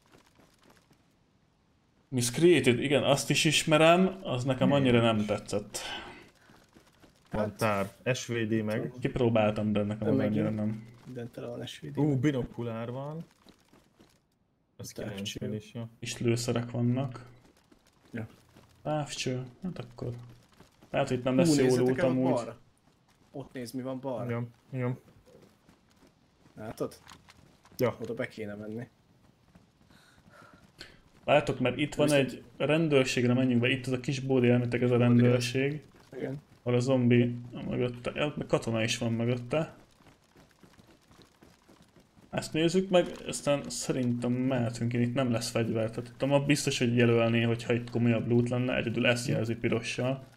Miss Created, igen, azt is ismerem, az nekem annyira nem tetszett. Van tár. es vé dé meg. Kipróbáltam, de nekem De az megint. annyira nem. Minden tele van es vé dé. Ú, binokulár van. Ez Távcső. kilencven is, jó. Is lőszerek vannak. Ja. Távcső, hát akkor. Hát itt nem lesz Ú, jó nézzetek lút el ott amúgy. balra. Ott nézd, mi van balra. Igen, igen. Látod? Ja. Oda be kéne menni. Látok, mert itt van egy rendőrségre, menjünk be, itt az a kis bódi, elmentek ez a rendőrség. Igen. Ahol a zombi mögötte, ja, meg katona is van mögötte. Ezt nézzük meg, aztán szerintem mehetünk, én itt nem lesz fegyver, tehát itt ma biztos, hogy jelölné, hogyha itt komolyabb loot lenne, egyedül ezt jelzi pirossal.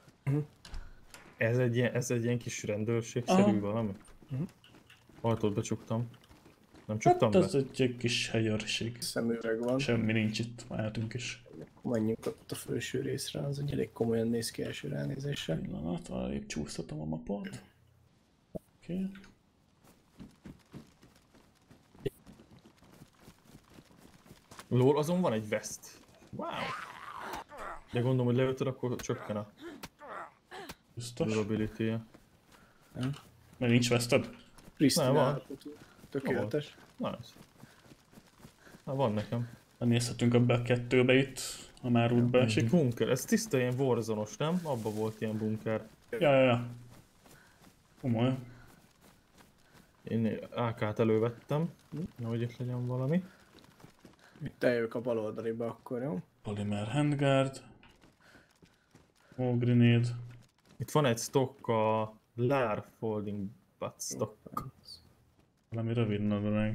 Ez egy ilyen, ez egy ilyen kis Aha. rendőrségszerű valami. Mhm. Ajtót becsuktam. Nem csuktam Hát ez be? egy, egy kis helyőrség. Szemüveg van. Semmi nincs itt, mehetünk is. Menjünk ott a felső részre, az egy elég komolyan néz ki első ránézésre. Pillanat, alább csúsztatom a mapot. Oké. Okay. Lol, azon van egy vest. Wow. De gondolom, hogy leütöd, akkor csökken a Biztos. durability-je. Mert nincs veszted? Pristine Nem, van. állapotú. Tökéletes. Nice. Na, van nekem. Nézhetünk ebbe a kettőbe itt, ha már úgy beesik. Bunker, ez tiszta ilyen Warzone-os, nem? Abba volt ilyen bunker. Ja, ja, ja. Komoly. Én á ká-t elővettem. Nehogy itt legyen valami. Itt eljövök a bal oldaliba akkor, jó? Polymer handguard. Ó, grenade. Itt van egy stock a Lar Folding Butt stock. Valami rövid nadrág.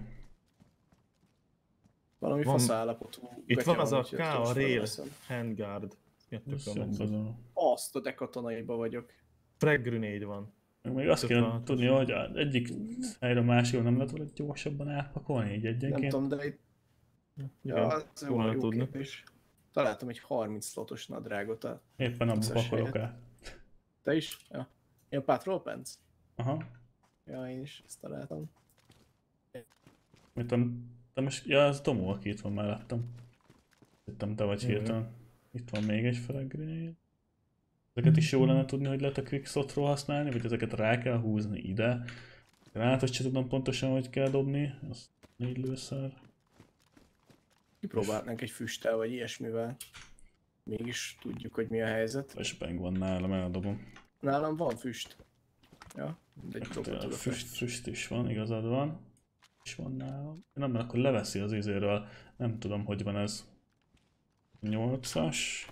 Valami Van- fasz állapotú. Itt betya van az a úgyhogy K, azt a most Rail felveszem. Handguard. Kettő Ez jobb kell az a... Azt a dekatonaiba vagyok. Frag grenade van. Meg még azt kéne Több tudni, hogy egyik helyre a másikra nem lehet volna gyorsabban átpakolni, így Nem egyenként. tudom, de itt... Igen, Ja, az jó jó, lenne jó tudni. kérdés. Találtam egy harminc slotos nadrágot a... Éppen abba Összes pakolok helyet. át. Te is? Ja. Ilyen patrol pants? Aha. Ja, én is ezt találtam. Mit tudom, de most, ja, ez Tomó, aki itt van mellettem. Hittem te vagy Igen. hirtelen. Itt van még egy frag grenade. Ezeket is jó lenne tudni, hogy lehet a quickshotról használni, vagy ezeket rá kell húzni ide. Gránátot sem tudom pontosan, hogy kell dobni. Az négy lőszer. Kipróbálnánk egy füsttel vagy ilyesmivel. Mégis tudjuk, hogy mi a helyzet. Flashbang van nálam, eldobom. Nálam van füst. Ja, mindegy, Hát, dobhatod a füst, füst. füst is van, igazad van. És van nálam. Nem, mert akkor leveszi az izéről. Nem tudom, hogy van ez. nyolcas.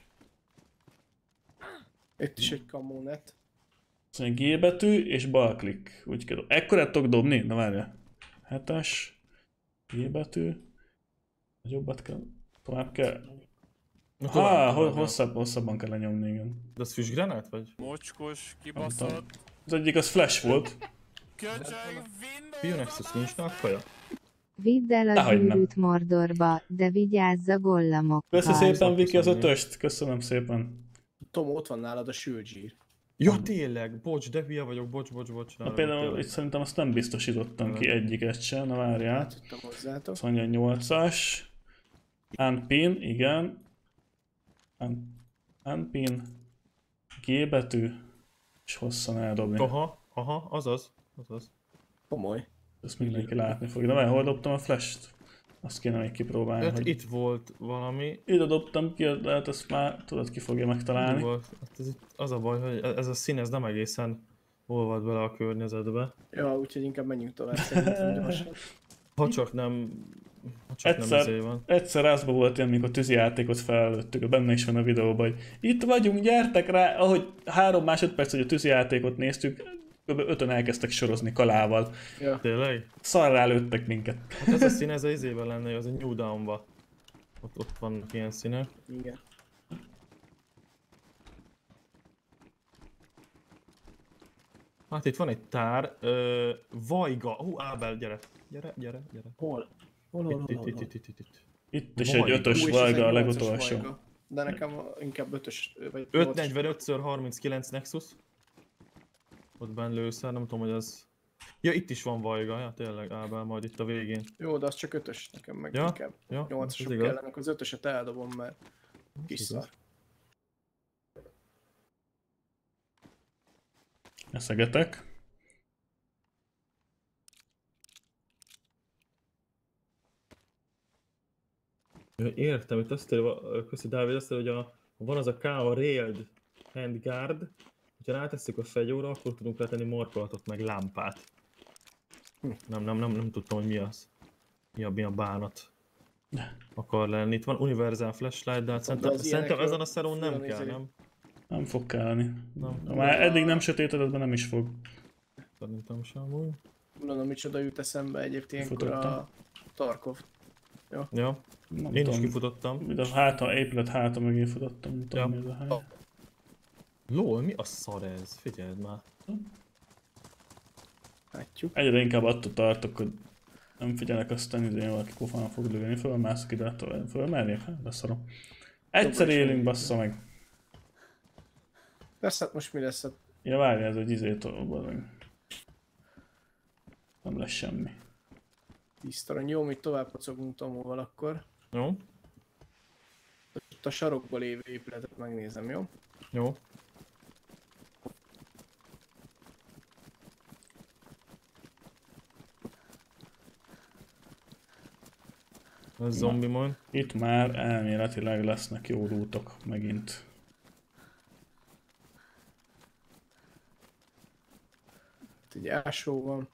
Itt is egy kamonet. Azt mondja G betű és bal klik. Úgy kell. Ekkorát tudok dobni? Na várja. hetes. G betű. Nagyobbat kell. Tovább kell. Na, Há, tovább, ho- tovább, hosszabb, hosszabban kell lenyomni, igen. De az füstgranát vagy? Mocskos, Nem tudom. kibaszott. Az egyik az flash volt. Köcsög, Windows. Pionexus nincs nálad kaja? Vidd el a Dehogy nem. gyűrűt Mordorba, de vigyázz a gollamokkal. Köszi szépen Viki az köszönjük. ötöst. Köszönöm szépen. Tom, ott van nálad a sülgyír. Ja tényleg, bocs, de hülye vagyok, bocs, bocs, bocs. Na nálam például tényleg. itt szerintem azt nem biztosítottam ki egyiket sem. Na várjál. Tudtam hozzátok. Azt mondja nyolcas. Unpin, igen. Un- Unpin. G betű. És hosszan eldobni. Aha, aha, azaz, azaz. Komoly. Ezt mindenki látni fogja. De már hol dobtam a flash-t? Azt kéne még kipróbálni, Hát hogy... itt volt valami, Ide dobtam ki, lehet ezt már tudod ki fogja mi megtalálni. volt, hát ez itt az a baj, hogy ez a szín ez nem egészen olvad bele a környezetbe. Ja, úgyhogy inkább menjünk tovább szerintem gyorsan. Ha csak nem csak Egyszer, nem izé van. egyszer rázba volt ilyen, amikor tűzijátékot felelőttük, benne is van a videóban, hogy itt vagyunk, gyertek rá, ahogy három másodperc, hogy a tűzijátékot néztük, kb. ötön elkezdtek sorozni kalával. Ja. Tényleg? Szarrá lőttek minket. Hát ez a szín, ez az izében lenne, az a New Dawn-ba. Ott, ott vannak ilyen színek. Igen. Hát itt van egy tár, ö, Vajga, hú, Ábel, gyere, gyere, gyere, gyere. Hol? Hol, hol, Itt, hol, itt, hol, itt, hol? itt, itt, itt, itt. Itt is Vajga. egy ötös Ú, és ez egy Vajga a nyolcas legutolsó. Vajga. De nekem inkább ötös, vagy öt negyvenöt harminckilenc Nexus. Ott benn lőszer, nem tudom, hogy az... Ja, itt is van Vajga, ja, tényleg, Ábel, majd itt a végén. Jó, de az csak ötös, nekem meg Ja, inkább ja, nyolcasok ez igaz. kellenek, az ötöset eldobom, mert kis Ez igaz. szar. Eszegetek. Ja, értem, itt azt írja, köszi Dávid, azt írja, hogy a, van az a K, a Railed Handguard, hogyha rátesszük a fegyóra, akkor tudunk rátenni markolatot, meg lámpát. Hm. Nem, nem, nem, nem tudtam, hogy mi az. Mi a, mi a bánat akar lenni. Itt van Universal Flashlight, de hát szerintem, az szerintem ilyenekről ezen a szerón nem fölön kell, izé- nem? Nem fog kelleni. Nem. Ha már eddig nem sötétedett, nem is fog. Szerintem sem úgy. Mondom, micsoda jut eszembe egyébként ilyenkor a Futottam. Tarkov. Ja, Nem én is tudom, kifutottam. Mint a háta, épület háta mögé futottam, nem tudom Ja. mi ez a hely. Lol, mi a szar ez? Figyeld már. Látjuk. Egyre inkább attól tartok, hogy nem figyelek, aztán idén valaki pofán fog lőni, fölmászok ide, tovább fölmerjek, hát leszarom. Egyszer Jobb is élünk, még. bassza meg. Persze, hát most mi lesz? Hát Ja, várj, ez egy izét, meg. Nem lesz semmi. tíz arany. Jó, mi tovább pocogunk Tomóval akkor. Jó, Ott a sarokba lévő épületet megnézem, jó? jó. Ez zombi majd. Itt már elméletileg lesznek jó rútok megint. Itt egy ásó van.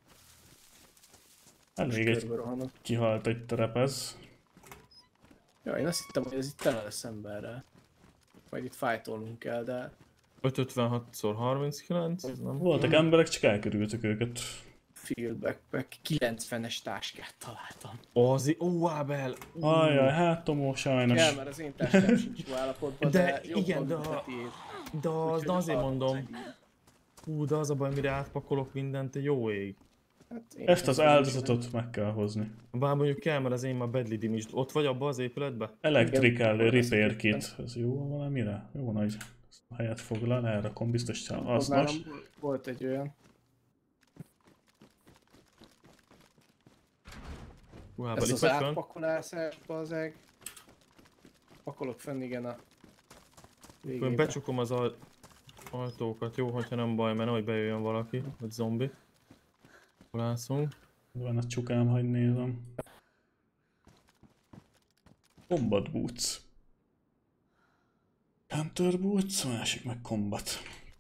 Elég egy Körbe rohanok. kihalt egy terepez. Ja, én azt hittem, hogy ez itt tele lesz emberrel. Majd itt fájtolnunk kell, de ötszázötvenhat harminckilenc, ez nem? Voltak emberek, csak elkerültük őket. field backpack kilencvenes táskát találtam. Ozi, ó, Ábel! ú. Ajaj, hát Tomó, sajnos. Kell, mert az én táskám sincs jó állapotban, De de, jobban, igen, de mint ha- a tiéd. De az, Úgyhogy de azért hallom mondom, az egész. hú, de az a baj, mire átpakolok mindent, egy jó ég. Hát én Ezt az nem áldozatot meg kell hozni. Bár mondjuk kell, mert az én már Badly Dim is. Ott vagy abban az épületben? Electrical Igen. Repair Kit. Ez jó valamire? Jó nagy helyet foglal, elrakom, biztos tudom. hasznos. Nálam volt- Volt egy olyan. Hú, Ábel, Ez itt az vagy fönn? átpakolásásba az eg. Pakolok fenn, igen, a Fönn végébe. becsukom az aj- ajtókat, jó, hogyha nem baj, mert nehogy bejöjjön valaki, vagy zombi. Lászunk. Van a csukám, hogy nézem. Combat Boots. Hunter Boots, másik meg Combat.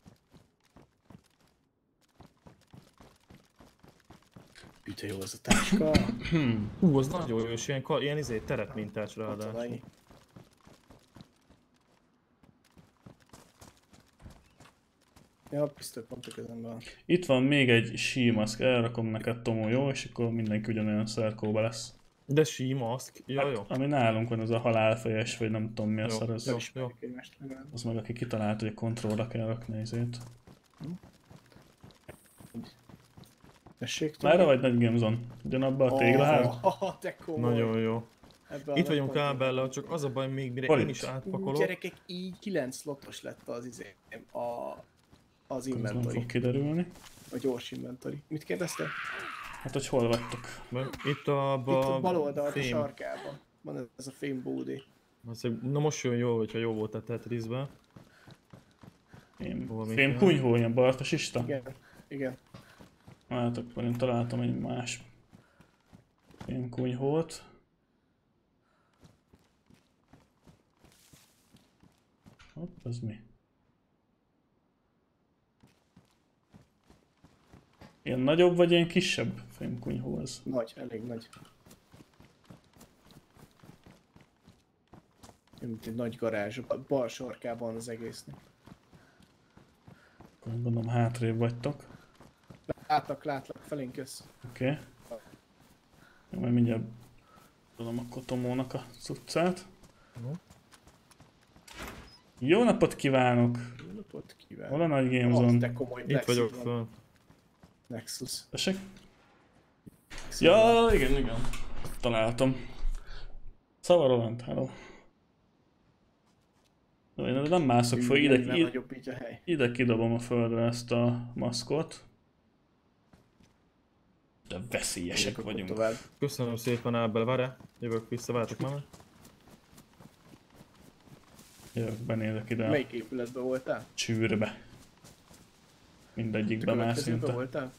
Üte jó az a táska. Hú, az nagyon jó, és ilyen, ka- ilyen izé, terepmintás Ott van ráadásul. annyi. Ja, pisztolypont a kezemben van. Itt van még egy símaszk, elrakom neked Tomó, jó? És akkor mindenki ugyanolyan szerkóba lesz. De sí, maszk. Ja, jó. Ami nálunk van, az a halálfejes, vagy nem tudom mi a Jó, szar, az, jó. Ismerjük egymást legalább. az meg aki kitalált, hogy a kontrollra kell rakni ezért. Tessék, Merre vagy Nagy Gamezon? Ugyanabba a téglaház? Oh, de komoly. Nagyon jó. Ebbe a Itt vagyunk napon- Ábellel, csak az a baj, még mire Hol én itt? is Ú, átpakolok. Gyerekek, így kilenc slotos lett az izé, a, az Ez nem inventory, fog kiderülni. a gyors inventory. Mit kérdeztél? Hát, hogy hol vagytok? Mert Itt a, Itt a bal oldalt a fém. sarkában. Van ez a fém bódé. Azt- Na most jön jó, hogyha jó volt a Tetrisben. Fém, Hol még fém van? kunyhó, ilyen bartasista? Igen, igen. Hát akkor én találtam egy más fém kunyhót. Hopp, ez mi? Ilyen nagyobb vagy ilyen kisebb fémkunyhó ez? Nagy, elég nagy. Mint egy nagy garázs, a bal sarkában az egésznek. Gondolom hátrébb vagytok. Látlak, látlak, felénk jössz. Oké. Okay. Majd mindjárt tudom a Kotomónak a cuccát. No. Jó napot kívánok! Jó napot kívánok. Hol a nagy Game Az, Zone? de komoly Itt Nexus vagyok van. föl. Nexus. Tessék? Nexus. Ja, igen, igen. Találtam. Szava Roland, hello. Én nem mászok föl, ide, Nem ide, nagyobb így a hely. ide kidobom a földre ezt a maszkot. De veszélyesek Megyek akkor vagyunk. tovább. Köszönöm szépen, Ábel, várj. Jövök vissza, vártok már. Jövök, benézek ide a Melyik épületben voltál? csűrbe. Mindegyikbe már Következőben szinte. voltál?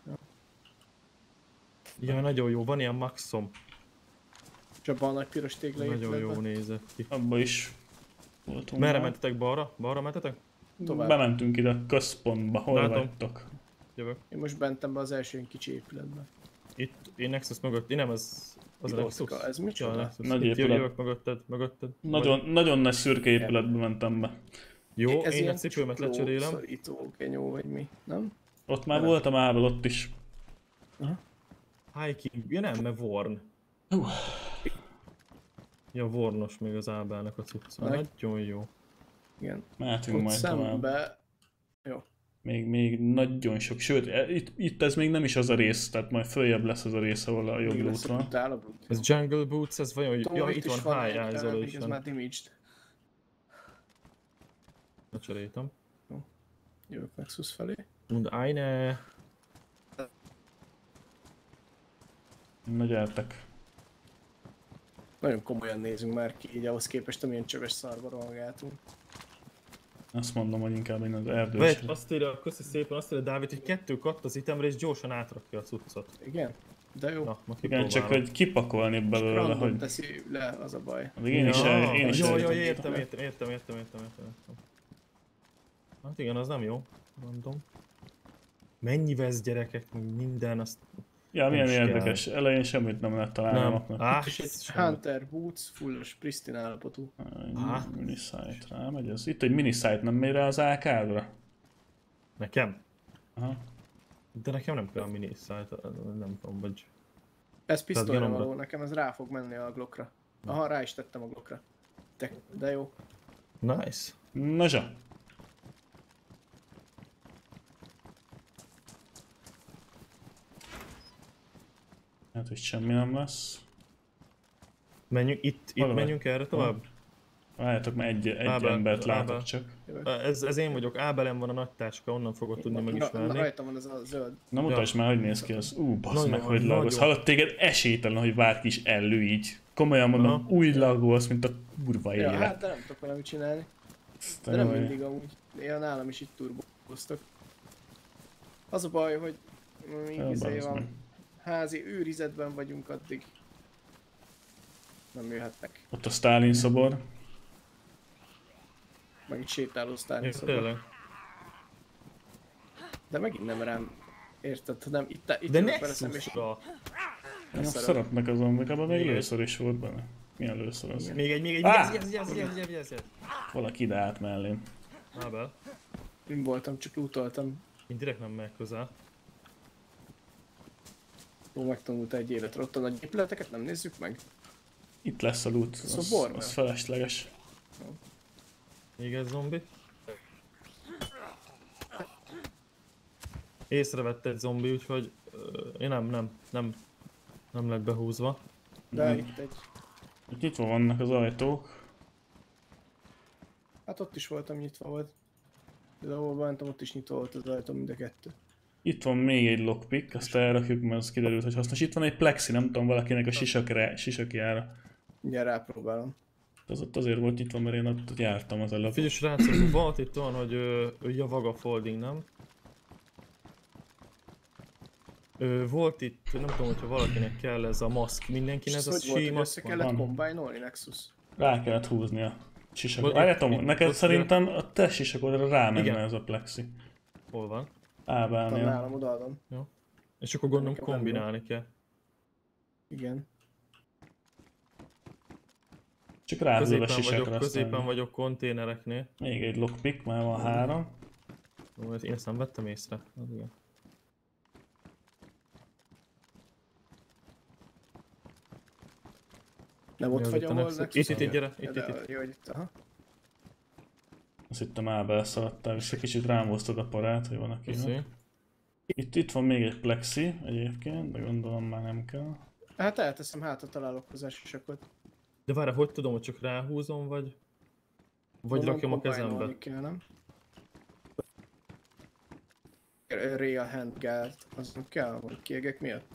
Ja, nagyon jó, van ilyen maxom. És abban a nagy piros tégla Nagyon jó épületben? nézett ki. Abba is voltunk. Merre már. mentetek? Balra? Balra mentetek? Tovább. Bementünk ide a központba, hol Látom. vagytok? Jövök. Én most bentem be az első ilyen kicsi épületbe. Itt, én Nexus mögött, én nem, ez... Az a Nexus? Piroszka, ez micsoda? Ja, Nexus. Nagy Itt épület. jövök mögötted, mögötted. Nagyon, nagyon nagy szürke épületbe mentem be. Jó, Ez én ilyen a cipőmet csukló, lecserélem. szorító, genyó, vagy mi, nem? Ott már Nem. voltam Ábel, ott is. Hiking, ja nem, mert Vorn. Hú. Ja, Vornos még az Ábelnek a cucca. Meg- Nagyon jó. Igen. Mehetünk Ott majd tovább. szembe... Még, még nagyon sok, sőt, e- itt, itt ez még nem is az a rész, tehát majd följebb lesz az a rész, ahol a jobb Még lesz a útra. brutál, a brutál. Ez Jungle Boots, ez vajon... Tudom, Ja, itt is van egy, High még ez Isolation. már damaged. Lecseréltem. Jövök Nexus felé. Und eine... Na gyertek. Nagyon komolyan nézünk már ki, így ahhoz képest, amilyen csöves szarba rohangáltunk. Azt mondom, hogy inkább én az erdős. Vett, azt írja, köszi szépen, azt írja Dávid, hogy kettő katt az itemre és gyorsan átrakja a cuccot. Igen? De jó. Na, ma Igen, csak kipróbálom. hogy kipakolni belőle, Random hogy... teszi le, az a baj. Addig én is, Ja, el, én is jó, jó, eljutom. értem, értem, értem, értem, értem, értem, értem. Hát igen, az nem jó, mondom. Mennyi vesz gyerekek, minden, azt... Ja, milyen Nem is érdekes. Elején semmit nem lehet találni Nem. magnak. Á, És egy semmi. Hunter Boots, fullos, pristine állapotú. Á. Minisite, rámegy ez. Itt egy minisite, nem megy rá az á ká-dra? Nekem? Aha. De nekem nem kell mini sight, nem tudom, vagy... Ez pisztolyra Galomba. való, nekem ez rá fog menni a Glockra. Aha, rá is tettem a Glockra. De, de jó. Nice. Na zsa. Hát, hogy semmi nem lesz. Menjünk, itt, itt Hol vagy? menjünk erre tovább? Várjátok, már egy, egy Ábel, embert látok Ábel. csak. Jövök. Ez, ez én vagyok, Ábelen van a nagy táska, onnan fogod tudni Na, na, megismerni. rajtam van ez a zöld. Na mutasd már, hogy néz ki az. Ú, bassz Nagyon, meg, hogy nagyon. lagolsz. Hallott téged esélytelen, hogy bárki is ellő így. Komolyan mondom, Aha. úgy lagolsz, mint a kurva Ja, élet. hát de nem tudok vele mit csinálni. Aztán De nem jaj. mindig amúgy. Én nálam is itt turbóztak. Az a baj, hogy még Ja, izé bazd meg. van. Házi őrizetben vagyunk addig. Nem jöhetnek. Ott a Stalin szobor. Meg itt sétáló sztárni Ja, szokott. tényleg. De megint nem rám. Érted? Nem, itt, itt De jövök vele szembe, és Nexusra! Nem Szarok. szeretnek az zombik, abban még Igen. lőször is volt benne. Milyen lőször az? Igen. Még egy, még egy, Á! yes, yes, yes, yes, yes, yes, yes. Valaki ide állt mellém. Ábel, én voltam, csak lootoltam. én direkt nem megyek közel. Ó, megtanulta egy életre. Ott a nagy épületeket nem nézzük meg? Itt lesz a loot, az, Szobor, az nem? felesleges. Még egy zombi. Észrevett egy zombi, úgyhogy ö, én nem, nem, nem, nem lett behúzva. De Mhm. itt egy... Itt nyitva vannak az ajtók. Hát ott is voltam, nyitva volt. De ahol mentem, ott is nyitva volt az ajtó, mind a kettő. Itt van még egy lockpick, azt elrakjuk, mert az kiderült, hogy hasznos. Itt van egy plexi, nem tudom, valakinek a sisakra, sisakjára. Mindjárt rápróbálom. Az ott azért volt nyitva, mert én ott jártam az előbb. Figyelj srácok, volt itt olyan, hogy ö, ö, javaga folding, nem? Ö, volt itt, nem tudom, hogyha valakinek kell ez a maszk, mindenkinek ez a hogy volt, sí hogy maszk össze van. kellett van. kombinolni Nexus? Rá kellett húzni a Vagy sisakot. itt- Várjátok, itt- neked ott- szerintem a te sisakodra rámenne Igen. ez a plexi. Hol van? Ott Ábálnél. nálam odaadom. És akkor gondolom Nekem nem kombinálni kell. Igen. Csak rádul a Középen sisekre, vagyok, középen aztán vagyok konténereknél. még egy lockpick, már van három. Ó, ezt én ezt nem vettem észre. Az igen. Nem Mi ott az vagy, itt a ahol Nexus? Nexus? Itt, itt, itt, gyere, itt, De- itt, itt. Jó, hogy itt, aha. Azt hittem már beleszaladtál, vissza kicsit rám hoztad a parát, hogy van aki. Köszi. Itt, itt van még egy plexi egyébként, de gondolom már nem kell. Hát elteszem, hát a találok hozzá sisakot. De várj, hogy tudom, hogy csak ráhúzom, vagy... Vagy Gondolom, rakjam a kezembe? kombájnolni kell, nem? Real handguard, az nem kell, hogy kiegek miatt?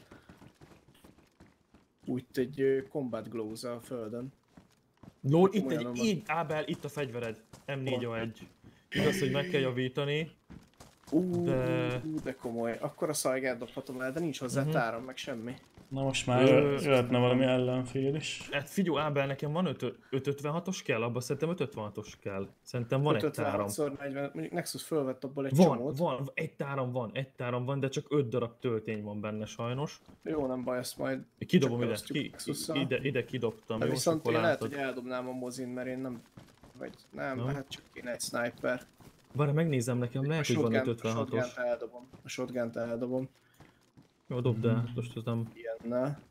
Úgy egy ö, combat gloves a földön. Lord, itt Komolyan egy, van. így, Ábel, itt a fegyvered. em négy á egy. Igaz, hogy meg kell javítani. Ú, De- de... de komoly. Akkor a szajgát dobhatom el, de nincs hozzá Mhm. tárom, meg semmi. Na most már Ö, jö- jöhetne valami ellenfél is. Hát figyelj, Ábel, nekem van öt ötvenhatos kell, abban szerintem öt ötvenhatos kell. Szerintem van egy tárom. ötvenhat negyven, mondjuk Nexus fölvett abból egy Van, csomót. van, egy tárom van, egy tárom van, de csak öt darab töltény van benne sajnos. Jó, nem baj, ezt majd Kidobom csak ide, elosztjuk ki, Nexusszal. ide, ide kidobtam, De jó, viszont akkor én lehet, látod. hogy eldobnám a mozin, mert én nem... Vagy nem, Na. hát csak kéne egy sniper. Várj, megnézem nekem, lehet, hogy van öt a ötvenhatos. shotgunt eldobom. A shotgunt eldobom. Jó, dobd el, most az nem... Ilyennel.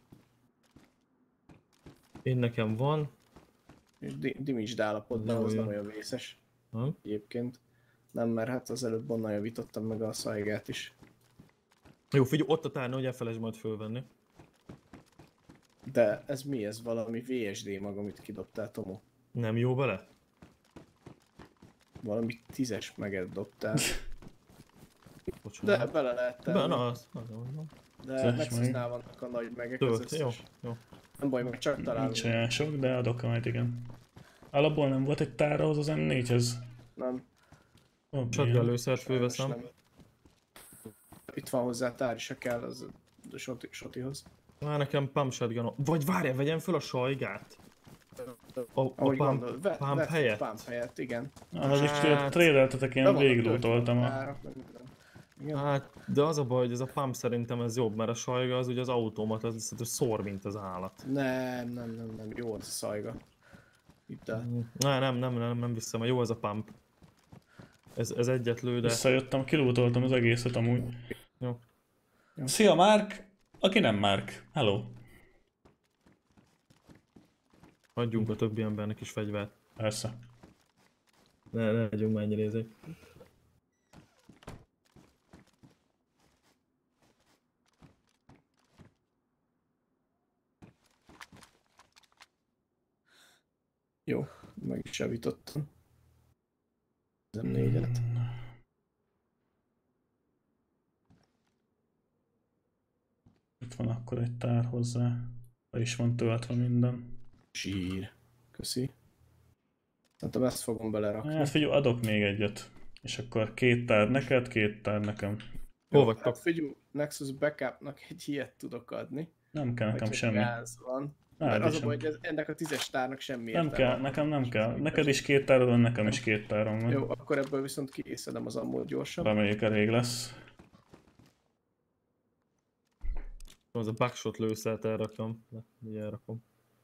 Én nekem van. És di- Dimitsd állapotban, Jó, az jó. nem olyan vészes. Nem? Egyébként. Nem, mert hát az előbb onnan javítottam meg a szajgát is. Jó, figyelj, ott a tárna, hogy elfelejtsd majd fölvenni. De ez mi? Ez valami vé es dé mag, amit kidobtál, Tomo. Nem jó vele? Valami tízes meget dobtál. Bocsánat. De bele lehet tenni. Be, na, az, az, az, az. De Tízes Nexusnál vannak a nagy megek, az Tölt, jó, összes. jó. Nem baj, meg csak találunk. Nincs olyan sok, de adok majd, igen. Alapból nem volt egy tár ahhoz az em négyhez. Nem. Oh, Shotgun lőszert Sajnos fölveszem. nem. Itt van hozzá tár is, ha kell az a shoti, shotihoz. Már nekem pump shotgun. Vagy várjál, vegyem föl a sajgát. A, a Ahogy pump, gondolod, ve, pump vett helyett. Pump helyett, igen. Az is Hát- trédeltetek, Be én vannak végiglútoltam töltve a... tárak, meg minden. Igen. Hát, de az a baj, hogy ez a pump szerintem ez jobb, mert a sajga az ugye az automat, az szerintem szor, mint az állat. Nem, nem, nem, nem, jó az a szajga. Itt el. Ne, nem, nem, nem, nem vissza, mert jó ez a pump. Ez, ez egyet lő, de... Visszajöttem, kilútoltam az egészet amúgy. Jó. Szia Márk! Aki nem Márk. Hello. Adjunk a többi embernek is fegyvert. Persze. Ne, ne legyünk már ennyire ezek. Jó, meg is javítottam. Ez négyenet. Itt van akkor egy tár hozzá. Be is van töltve minden. Zsír. Köszi. Szerintem ezt fogom belerakni. Hát figyelj, adok még egyet. És akkor két tár neked, két tár nekem. Hol Hát vagytok? figyelj, Nexus backupnak egy ilyet tudok adni. Nem kell nekem hogyha semmi. gáz van. Á, Mert de az a sem. baj, hogy ez, ennek a tízes tárnak semmi Nem értelme. kell, nekem nem kell. Neked is két tárod van, nekem is két tárom van. Jó, akkor ebből viszont kiészedem az ammód gyorsan. Reméljük elég lesz. Az a backshot lőszert elrakom. De, ugye elrakom.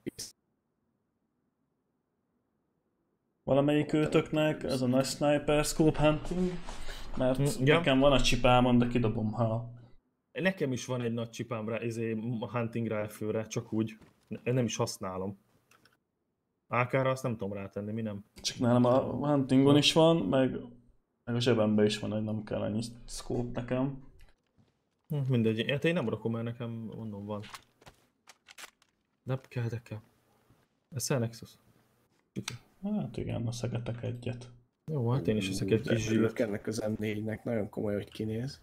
Valamelyik őtöknek ez a nagy sniper scope hunting, mert Mm, ja. nekem van a csipámon, de kidobom, ha... Nekem is van egy nagy csipám rá, izé, hunting rifle-re, csak úgy. Ne- Nem is használom. á ká-ra azt nem tudom rátenni, mi nem? Csak nálam a huntingon is van, meg, meg a zsebemben is van, hogy nem kell ennyi scope nekem. Hm, mindegy, hát én nem rakom el, nekem mondom van. De kell, de kell. Ez a Nexus. Hát igen, a szegetek egyet. Jó, hát én is eszek egy De kis örülök zsírt. ennek az em négynek, nagyon komoly, hogy kinéz.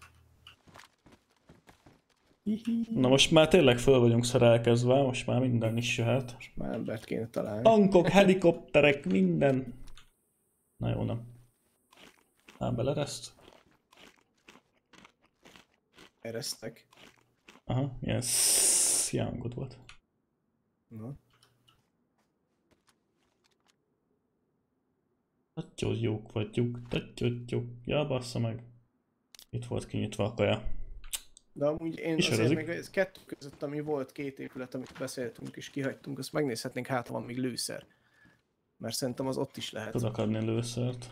Hihi. Na most már tényleg föl vagyunk szerelkezve, most már minden is jöhet. Már embert kéne találni. Tankok, helikopterek, minden. Na jó, nem. Ám belereszt. Eresztek. Aha, ilyen szjángot volt. Na. Nagyon jók vagyunk, nagyon jók. Ja, bassza meg. Itt volt kinyitva a kaja. De amúgy én Is azért örözik. még ez kettő között, ami volt két épület, amit beszéltünk és kihagytunk, azt megnézhetnénk, hát ha van még lőszer. Mert szerintem az ott is lehet. Tudok adni lőszert.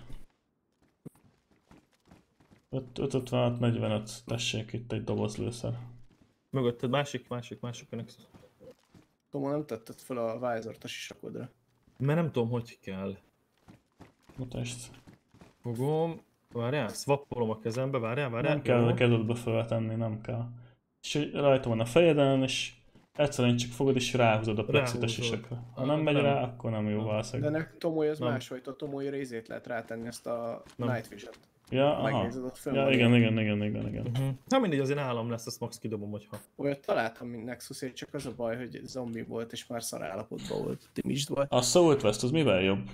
ötvenhat negyvenöt, tessék itt egy doboz lőszer. Mögötted másik, másik, másik a Nexus. Tomo, nem tetted fel a Visort a sisakodra. Mert nem tudom, hogy kell. Mutasd. Fogom. Várjál, swappolom a kezembe, várjál, várjál. Nem kell jó. a kezedbe feltenni, nem kell. És hogy rajta van a fejeden, és egyszerűen csak fogod és ráhúzod a plexit a Ráhúzod. sisakra. Ha Ah, nem megy nem. rá, akkor nem jó Nem. De valószínűleg. nek Tomoly az Nem. máshogy, a Tomoly részét lehet rátenni ezt a Nem. Night Vision-t. Ja, aha. Megnézed, ott fönn Ja, van igen, ilyen. igen, igen, igen, igen. Uh-huh. Hát mindegy, azért nálam lesz, azt max kidobom, hogyha. Olyat találtam, mint Nexusért, csak az a baj, hogy zombi volt, és már szar állapotban volt. Damaged volt. A Soul West az mivel jobb?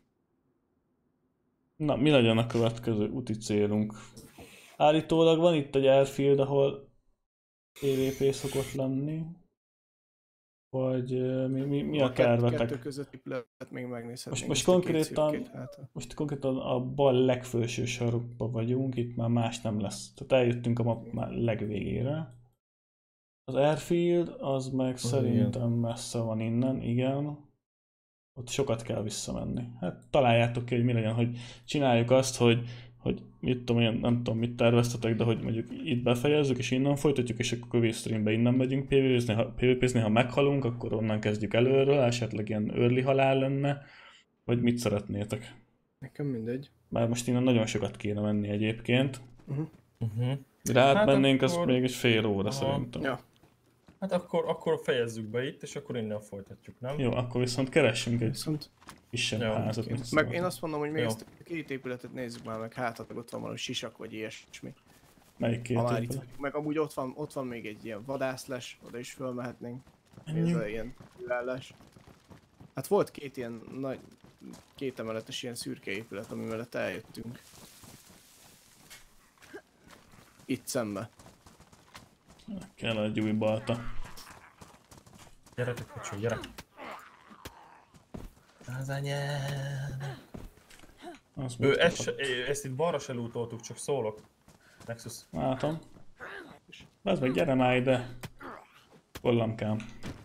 Na, mi legyen a következő úti célunk? Állítólag van itt egy airfield, ahol pé vé pé szokott lenni. Vagy ö, mi, mi, mi a kettő- tervetek? Kettő közötti lehet még megnézhetnénk. Most- most ezt a két konkrétan- szürkét hátra. Most konkrétan a bal legfelső sarokban vagyunk, itt már más nem lesz. Tehát eljöttünk a map már legvégére. Az airfield az meg Az szerintem messze van innen, igen. Ott sokat kell visszamenni. Hát találjátok ki, hogy mi legyen, hogy csináljuk azt, hogy, hogy mit tudom én, nem tudom mit terveztetek, de hogy mondjuk itt befejezzük és innen folytatjuk, és akkor Q-streambe innen megyünk pé vé pézni, ha, pé vé pézni, ha meghalunk, akkor onnan kezdjük előről, esetleg ilyen early halál lenne, vagy mit szeretnétek? Nekem mindegy. Bár most innen nagyon sokat kéne menni egyébként. Uh-huh. Uh-huh. De hát Hát mennénk, az akkor- még egy fél óra Aha. szerintem. Ja. Hát akkor, akkor fejezzük be itt, és akkor innen folytatjuk, nem? Jó, akkor viszont keressünk egy Viszont kisebb Jó, házat. Meg mit én szóltok? azt mondom, hogy még Jó. ezt a két épületet nézzük már meg, hát ott van valami sisak vagy ilyesmi. Melyik két Ha már itt épület? vagyunk. Meg amúgy ott van, ott van még egy ilyen vadászles, oda is fölmehetnénk. Ez Menjünk. a ilyen türelles. Hát volt két ilyen nagy, két emeletes ilyen szürke épület, ami mellett eljöttünk. Itt szembe. Kell egy új balta. Gyere, kocsó, gyere. Az anyád. Az Ő, most ezt, kapott. se- ezt itt balra se lootoltuk, csak szólok. Nexus. Látom. Az meg gyere már ide. Kollamkám.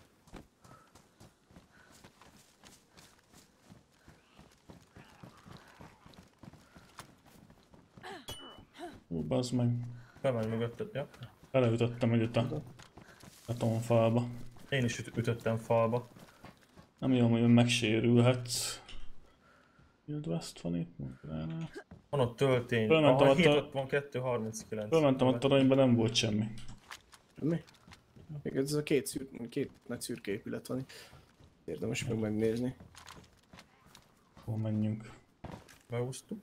Ú, bazd meg. Bemenj mögötted, ja. Beleütöttem egyet a betonfalba. Én is üt- ütöttem falba. Nem jó, hogy megsérülhetsz. Field West van itt, granát. Van ott töltény. Fölmentem Aha, a hét tor- hatvankettő harminckilenc. Fölmentem a toronyba, nem volt semmi. Mi? Még ez a két, szür, két nagy szürke épület van itt. Érdemes meg megnézni. Hol menjünk? Beúsztuk.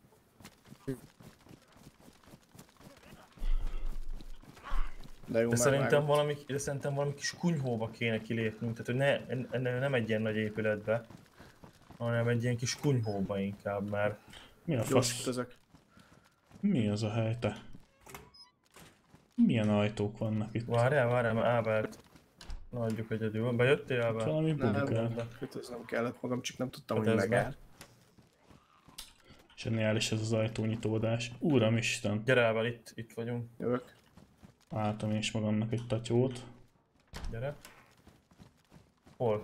De jó, De szerintem, megvágott. valami, de szerintem valami kis kunyhóba kéne kilépnünk, tehát hogy ne, en- en- nem egy ilyen nagy épületbe, hanem egy ilyen kis kunyhóba inkább, mert Mi a Gyors fasz? ütözök. Mi az a hely, te? Milyen ajtók vannak itt? várjál, várjál, mert Ábelt ne adjuk egyedül. Bejöttél, Ábel? Valami Nem, bugikál. Kötöznöm kellett magam, csak nem tudtam, Hát hogy ez megáll. Zseniális ez az ajtónyitódás. Úramisten! Gyere, Ábel, itt, itt vagyunk. Jövök. Álltam én is magamnak egy tatyót. Gyere. Hol?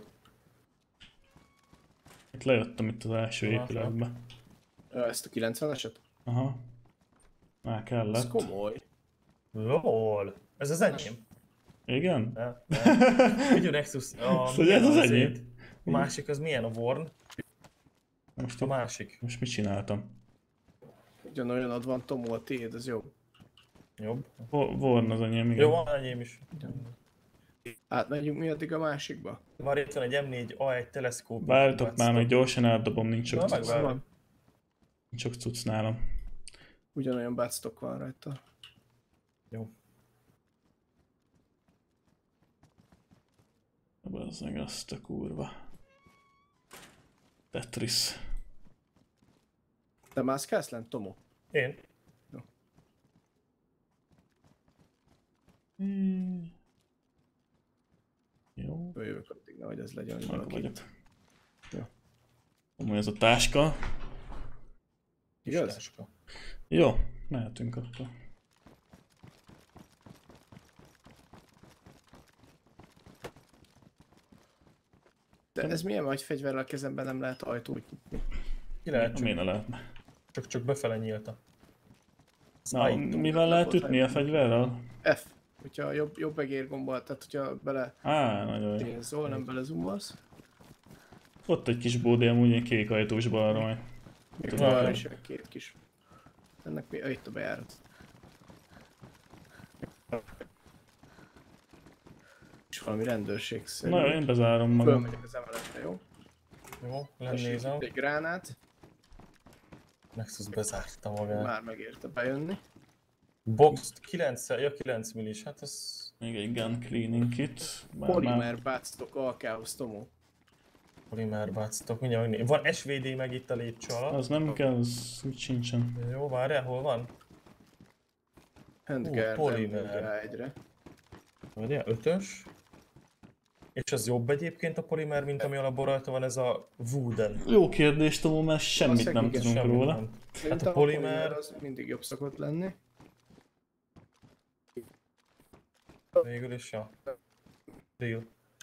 Itt lejöttem itt az első Aha. épületbe. Ö, Ezt a kilencveneset? Aha. Már Ez kellett. komoly. LOL! Ez az enyém. Igen? Ne, ne. Figyelj, Nexus. A, Szóval milyen ez az az enyém. ét? A másik az milyen? A Worn? Most, A másik. most mit csináltam? Ugyanolyanod van, Tomó, a tiéd, az jó. Jobb. Vo- Vorn az enyém, igen. Jó, van enyém is. Átmegyünk mi addig a másikba? Már itt van egy em négy á egy teleszkóp. Várjatok már, meg gyorsan átdobom, nincs sok Na, cucc, megvárjuk. Van. nincs sok cucc nálam. Ugyanolyan bátstock van rajta. Jó. Bazzeg azt a kurva. Tetris. Te mászkálsz lent, Tomó? Én? Hmm. Jó, Jövök addig, nehogy ez legyen, hogy meg valaki. vagyok. Jó. Komoly ez a táska. Igaz? Táska. Jó, mehetünk akkor. De ez milyen nagy fegyverrel a kezemben nem lehet ajtót nyitni? Ki lehet, csak, Miért ne lehetne? csak, csak befele nyílta. Na, Ajtó. mivel lehet ütni a fegyverrel? F. Hogyha jobb, jobb egérgombbal, tehát hogyha bele Á, nagyon jó. ténzol, nem bele zoomolsz. Ott egy kis bódé amúgy egy kék ajtós balra majd. Még Tudom, van hogy- is egy két kis. Ennek mi? Ah, itt a bejárat. És valami rendőrség szerint. Na jó, én bezárom magam. Fölmegyek az emeletre, jó? Jó, Tessék, lenézem. itt egy gránát. Nexus bezárta magát. Már megérte bejönni. Box kilenc, ja kilenc millis, hát az... Még egy gun cleaning kit. Bár már- Polimer báctok, alkához tomó. Polimer báctok, mindjárt megné... Van es vé dé meg itt a lépcső alatt. Az nem kell, az úgy sincsen. Jó, várjál, hol van? Handguard, polimer. rá egyre. Várjál, ötös. És az jobb egyébként a polimer, mint ami alapból rajta van, ez a Wooden. Jó kérdés, Tomó, mert semmit Valószínűleg nem igen, tudunk Semmit róla. nem. Szerintem a polimer- az mindig jobb szokott lenni. Végül is, ja. Real.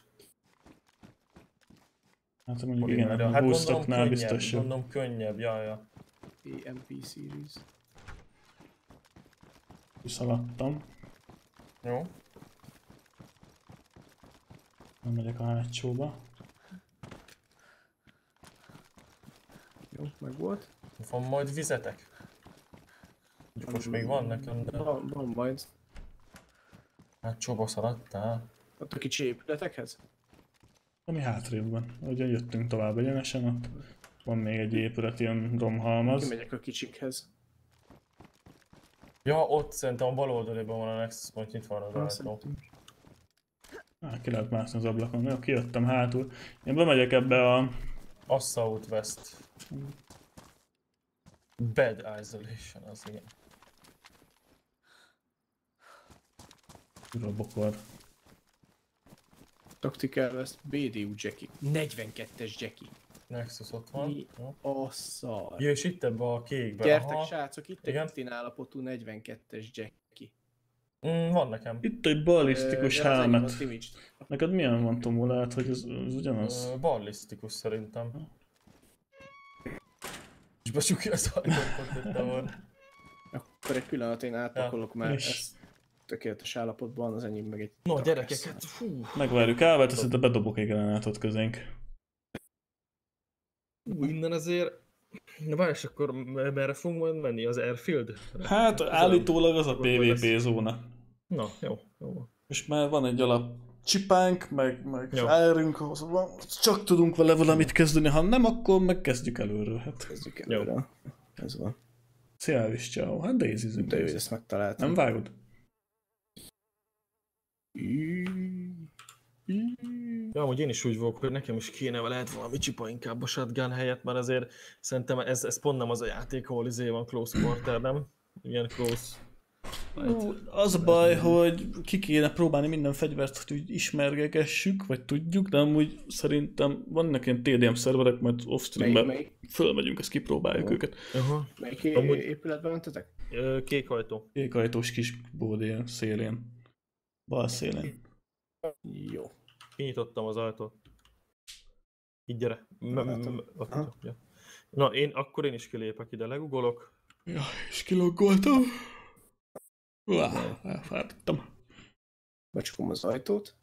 Hát mondjuk Polimer, igen, ja. a Hát gondolom boostoknál könnyebb, biztos jó. gondolom könnyebb, ja, ja. á em pé series. Kiszaladtam. Jó. Nem megyek a hátsóba. Jó, meg volt. Van majd vizetek? Most még van nekem, de... Van, van majd. Hát csóba szaladtál. Ott a kicsi épületekhez? Ami hátrébb van. Ugye jöttünk tovább egyenesen, ott van még egy épület, ilyen romhalmaz. Kimegyek a kicsikhez. Ja, ott szerintem a bal oldalében van a Nexus Point, nyitva van az Nem ajtó. szerintem. Á, ki lehet mászni az ablakon. Jó, kijöttem hátul. Én bemegyek ebbe a... Assault West. Bad Isolation, az igen. Ura bokor. Tactical West bé dé u Jackie. negyvenkettes Jackie. Nexus ott van. Mi Jó. a szar? Ja, és itt ebbe a kékbe. Gyertek aha. srácok, itt Igen. egy rutin állapotú negyvenkettes Jackie. Mm, van nekem. Itt egy ballisztikus Ö, ja, az enyém, helmet. az damaged. Neked milyen van, Tomó? Lehet, hogy ez, ez ugyanaz? Ö, ballisztikus szerintem. És becsukja az ajtót, ott van. Akkor egy pillanat én átpakolok, mert És? ez tökéletes állapotban van, az enyém meg egy... No, takasz. gyerekek, hát fú. Megvárjuk Álvát, de bedobok egy gránátot közénk. Ú, innen azért... Na várj, és akkor merre fogunk majd menni? Az Airfield? Hát állítólag az a pé vé pé zóna. Na, jó, jó. És már van egy alap csipánk, meg, meg Jó. erőnk, szóval csak tudunk vele valamit kezdeni, ha nem, akkor megkezdjük előről. Hát. Kezdjük előre. Ez van. Szia, és ciao. Hát daisy-zünk. De jó, hogy ezt megtaláltam. Nem vágod? Ja, amúgy én is úgy vagyok, hogy nekem is kéne, lehet valami csipa inkább a shotgun helyett, mert azért szerintem ez, ez pont nem az a játék, ahol izé van close quarter, nem? Ilyen close. Ú, az a baj, hogy ki kéne próbálni minden fegyvert, hogy úgy ismergegessük, vagy tudjuk, de amúgy szerintem vannak ilyen té dé em szerverek, majd Melyik, off-streamben melyik, fölmegyünk, ezt kipróbáljuk Jó. őket. Aha. melyik é- Amúgy- épületben mentetek? Ö, Kék ajtó. Kékajtós kis bódé szélén. Bal szélén. Jó. Kinyitottam az ajtót. Így gyere. M- Látom. m- ott- Aha. ja. Na, én akkor én is kilépek ide, legugolok. Ja, és kiloggoltam. Uá, elfáradtam. Becsukom az ajtót.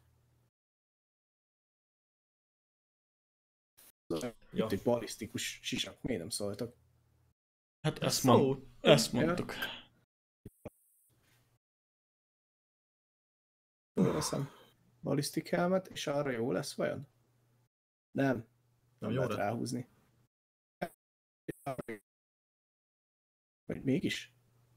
Ja. Itt egy balisztikus sisak. Miért nem szóltak? Hát ezt, Szó. mond, ezt mondtuk. Fölveszem balisztik helmet, és arra jó lesz vajon? Nem. Nem jó lehet lesz. ráhúzni. Vagy mégis?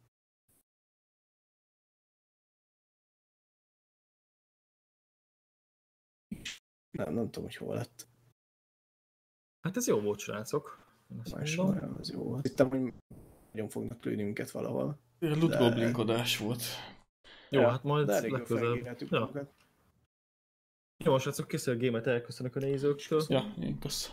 Nem, nem tudom, hogy hol lett. Hát ez jó volt, srácok. Én azt Más mondom. olyan, az jó volt. Hittem, hogy nagyon fognak lőni minket valahol. Ilyen loot De- goblinkodás volt. Jó, Ja, hát majd de elég jól legközelebb. felgéreltük Ja. magunkat. Jó, srácok, készül a gémet, elköszönök a nézőktől. Ja, én kösz.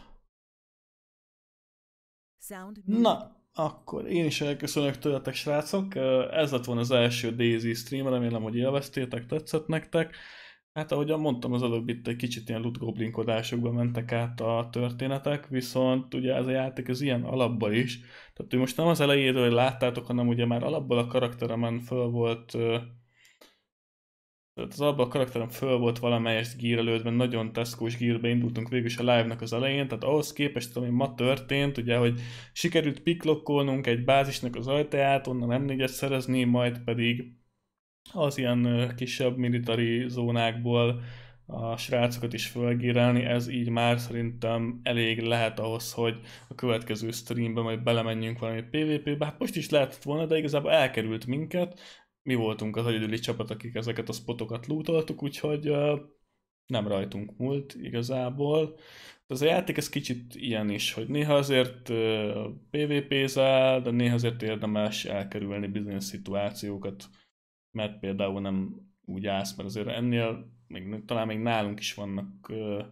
Sound muted. Na, akkor én is elköszönök tőletek, srácok. Ez lett volna az első DayZ stream, remélem, hogy élveztétek, tetszett nektek. Hát ahogyan mondtam az előbb, itt egy kicsit ilyen loot goblinkodásokba mentek át a történetek, viszont ugye ez a játék az ilyen alapból is. Tehát most nem az elejéről, hogy láttátok, hanem ugye már alapból a karakteremen föl volt tehát az alapban a karakterem föl volt valamelyest gírelődve, nagyon teszkós gírbe indultunk végül is a live-nak az elején, tehát ahhoz képest, ami ma történt, ugye, hogy sikerült piklokkolnunk egy bázisnak az ajtaját, onnan em négyet szerezni, majd pedig az ilyen kisebb military zónákból a srácokat is fölgírelni, ez így már szerintem elég lehet ahhoz, hogy a következő streamben majd belemenjünk valami pé vé pé-be. Hát most is lehetett volna, de igazából elkerült minket. Mi voltunk az egyedüli csapat, akik ezeket a spotokat lootoltuk, úgyhogy uh, nem rajtunk múlt igazából. De az a játék ez kicsit ilyen is, hogy néha azért uh, pé vé pé-zel, de néha azért érdemes elkerülni bizonyos szituációkat, mert például nem úgy állsz, mert azért ennél még, talán még nálunk is vannak uh,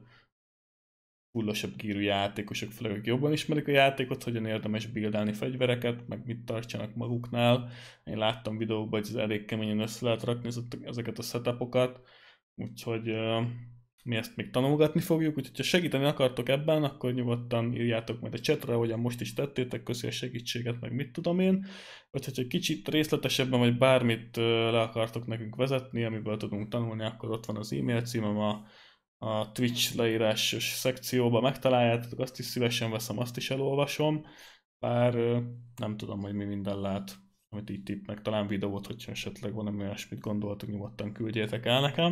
fullosabb gírű játékosok, főleg akik jobban ismerik a játékot, hogyan érdemes buildelni fegyvereket, meg mit tartsanak maguknál. Én láttam videókban, hogy ez elég keményen össze lehet rakni ezeket a setupokat, úgyhogy uh, mi ezt még tanulgatni fogjuk, úgyhogy ha segíteni akartok ebben, akkor nyugodtan írjátok majd a chatre, ahogyan most is tettétek, köszi a segítséget, meg mit tudom én. Vagy hogyha kicsit részletesebben, vagy bármit uh, le akartok nekünk vezetni, amiből tudunk tanulni, akkor ott van az e-mail címem a a Twitch leírásos szekcióba megtaláljátok, azt is szívesen veszem, azt is elolvasom, bár nem tudom, hogy mi minden lát, amit így tippnek, talán videót, hogyha esetleg valami olyasmit gondoltok, nyugodtan küldjétek el nekem.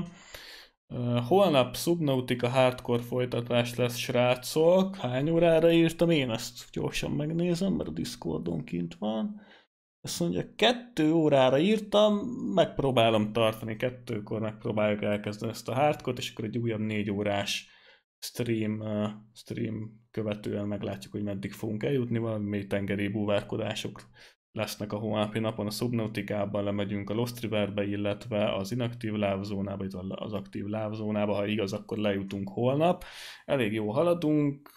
Holnap Subnautica Hardcore folytatás lesz, srácok. Hány órára írtam? Én ezt gyorsan megnézem, mert a Discordon kint van. Azt mondja, kettő órára írtam, megpróbálom tartani, kettőkor megpróbáljuk elkezdeni ezt a hardcore-t, és akkor egy újabb négy órás stream, uh, stream követően meglátjuk, hogy meddig fogunk eljutni, valami mély tengeri búvárkodások lesznek a holnapi napon. A Subnautica-ban lemegyünk a Lost Riverbe, illetve az inaktív lávzónába, itt az aktív lávzónába, ha igaz, akkor lejutunk holnap. Elég jó haladunk.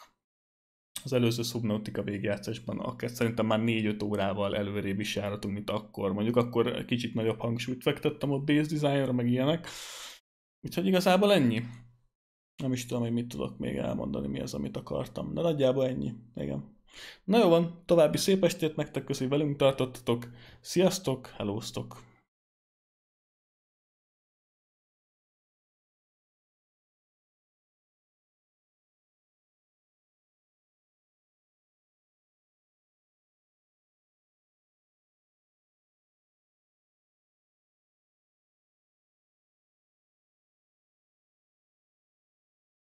Az előző Subnautica végjátszásban akár szerintem már négy-öt órával előrébb is járatunk, mint akkor. Mondjuk akkor kicsit nagyobb hangsúlyt fektettem a base designra, meg ilyenek. Úgyhogy igazából ennyi. Nem is tudom, hogy mit tudok még elmondani, mi az, amit akartam. De nagyjából ennyi. Igen. Na jó van, további szép estét nektek, köszi, hogy velünk tartottatok. Sziasztok, hellóztok!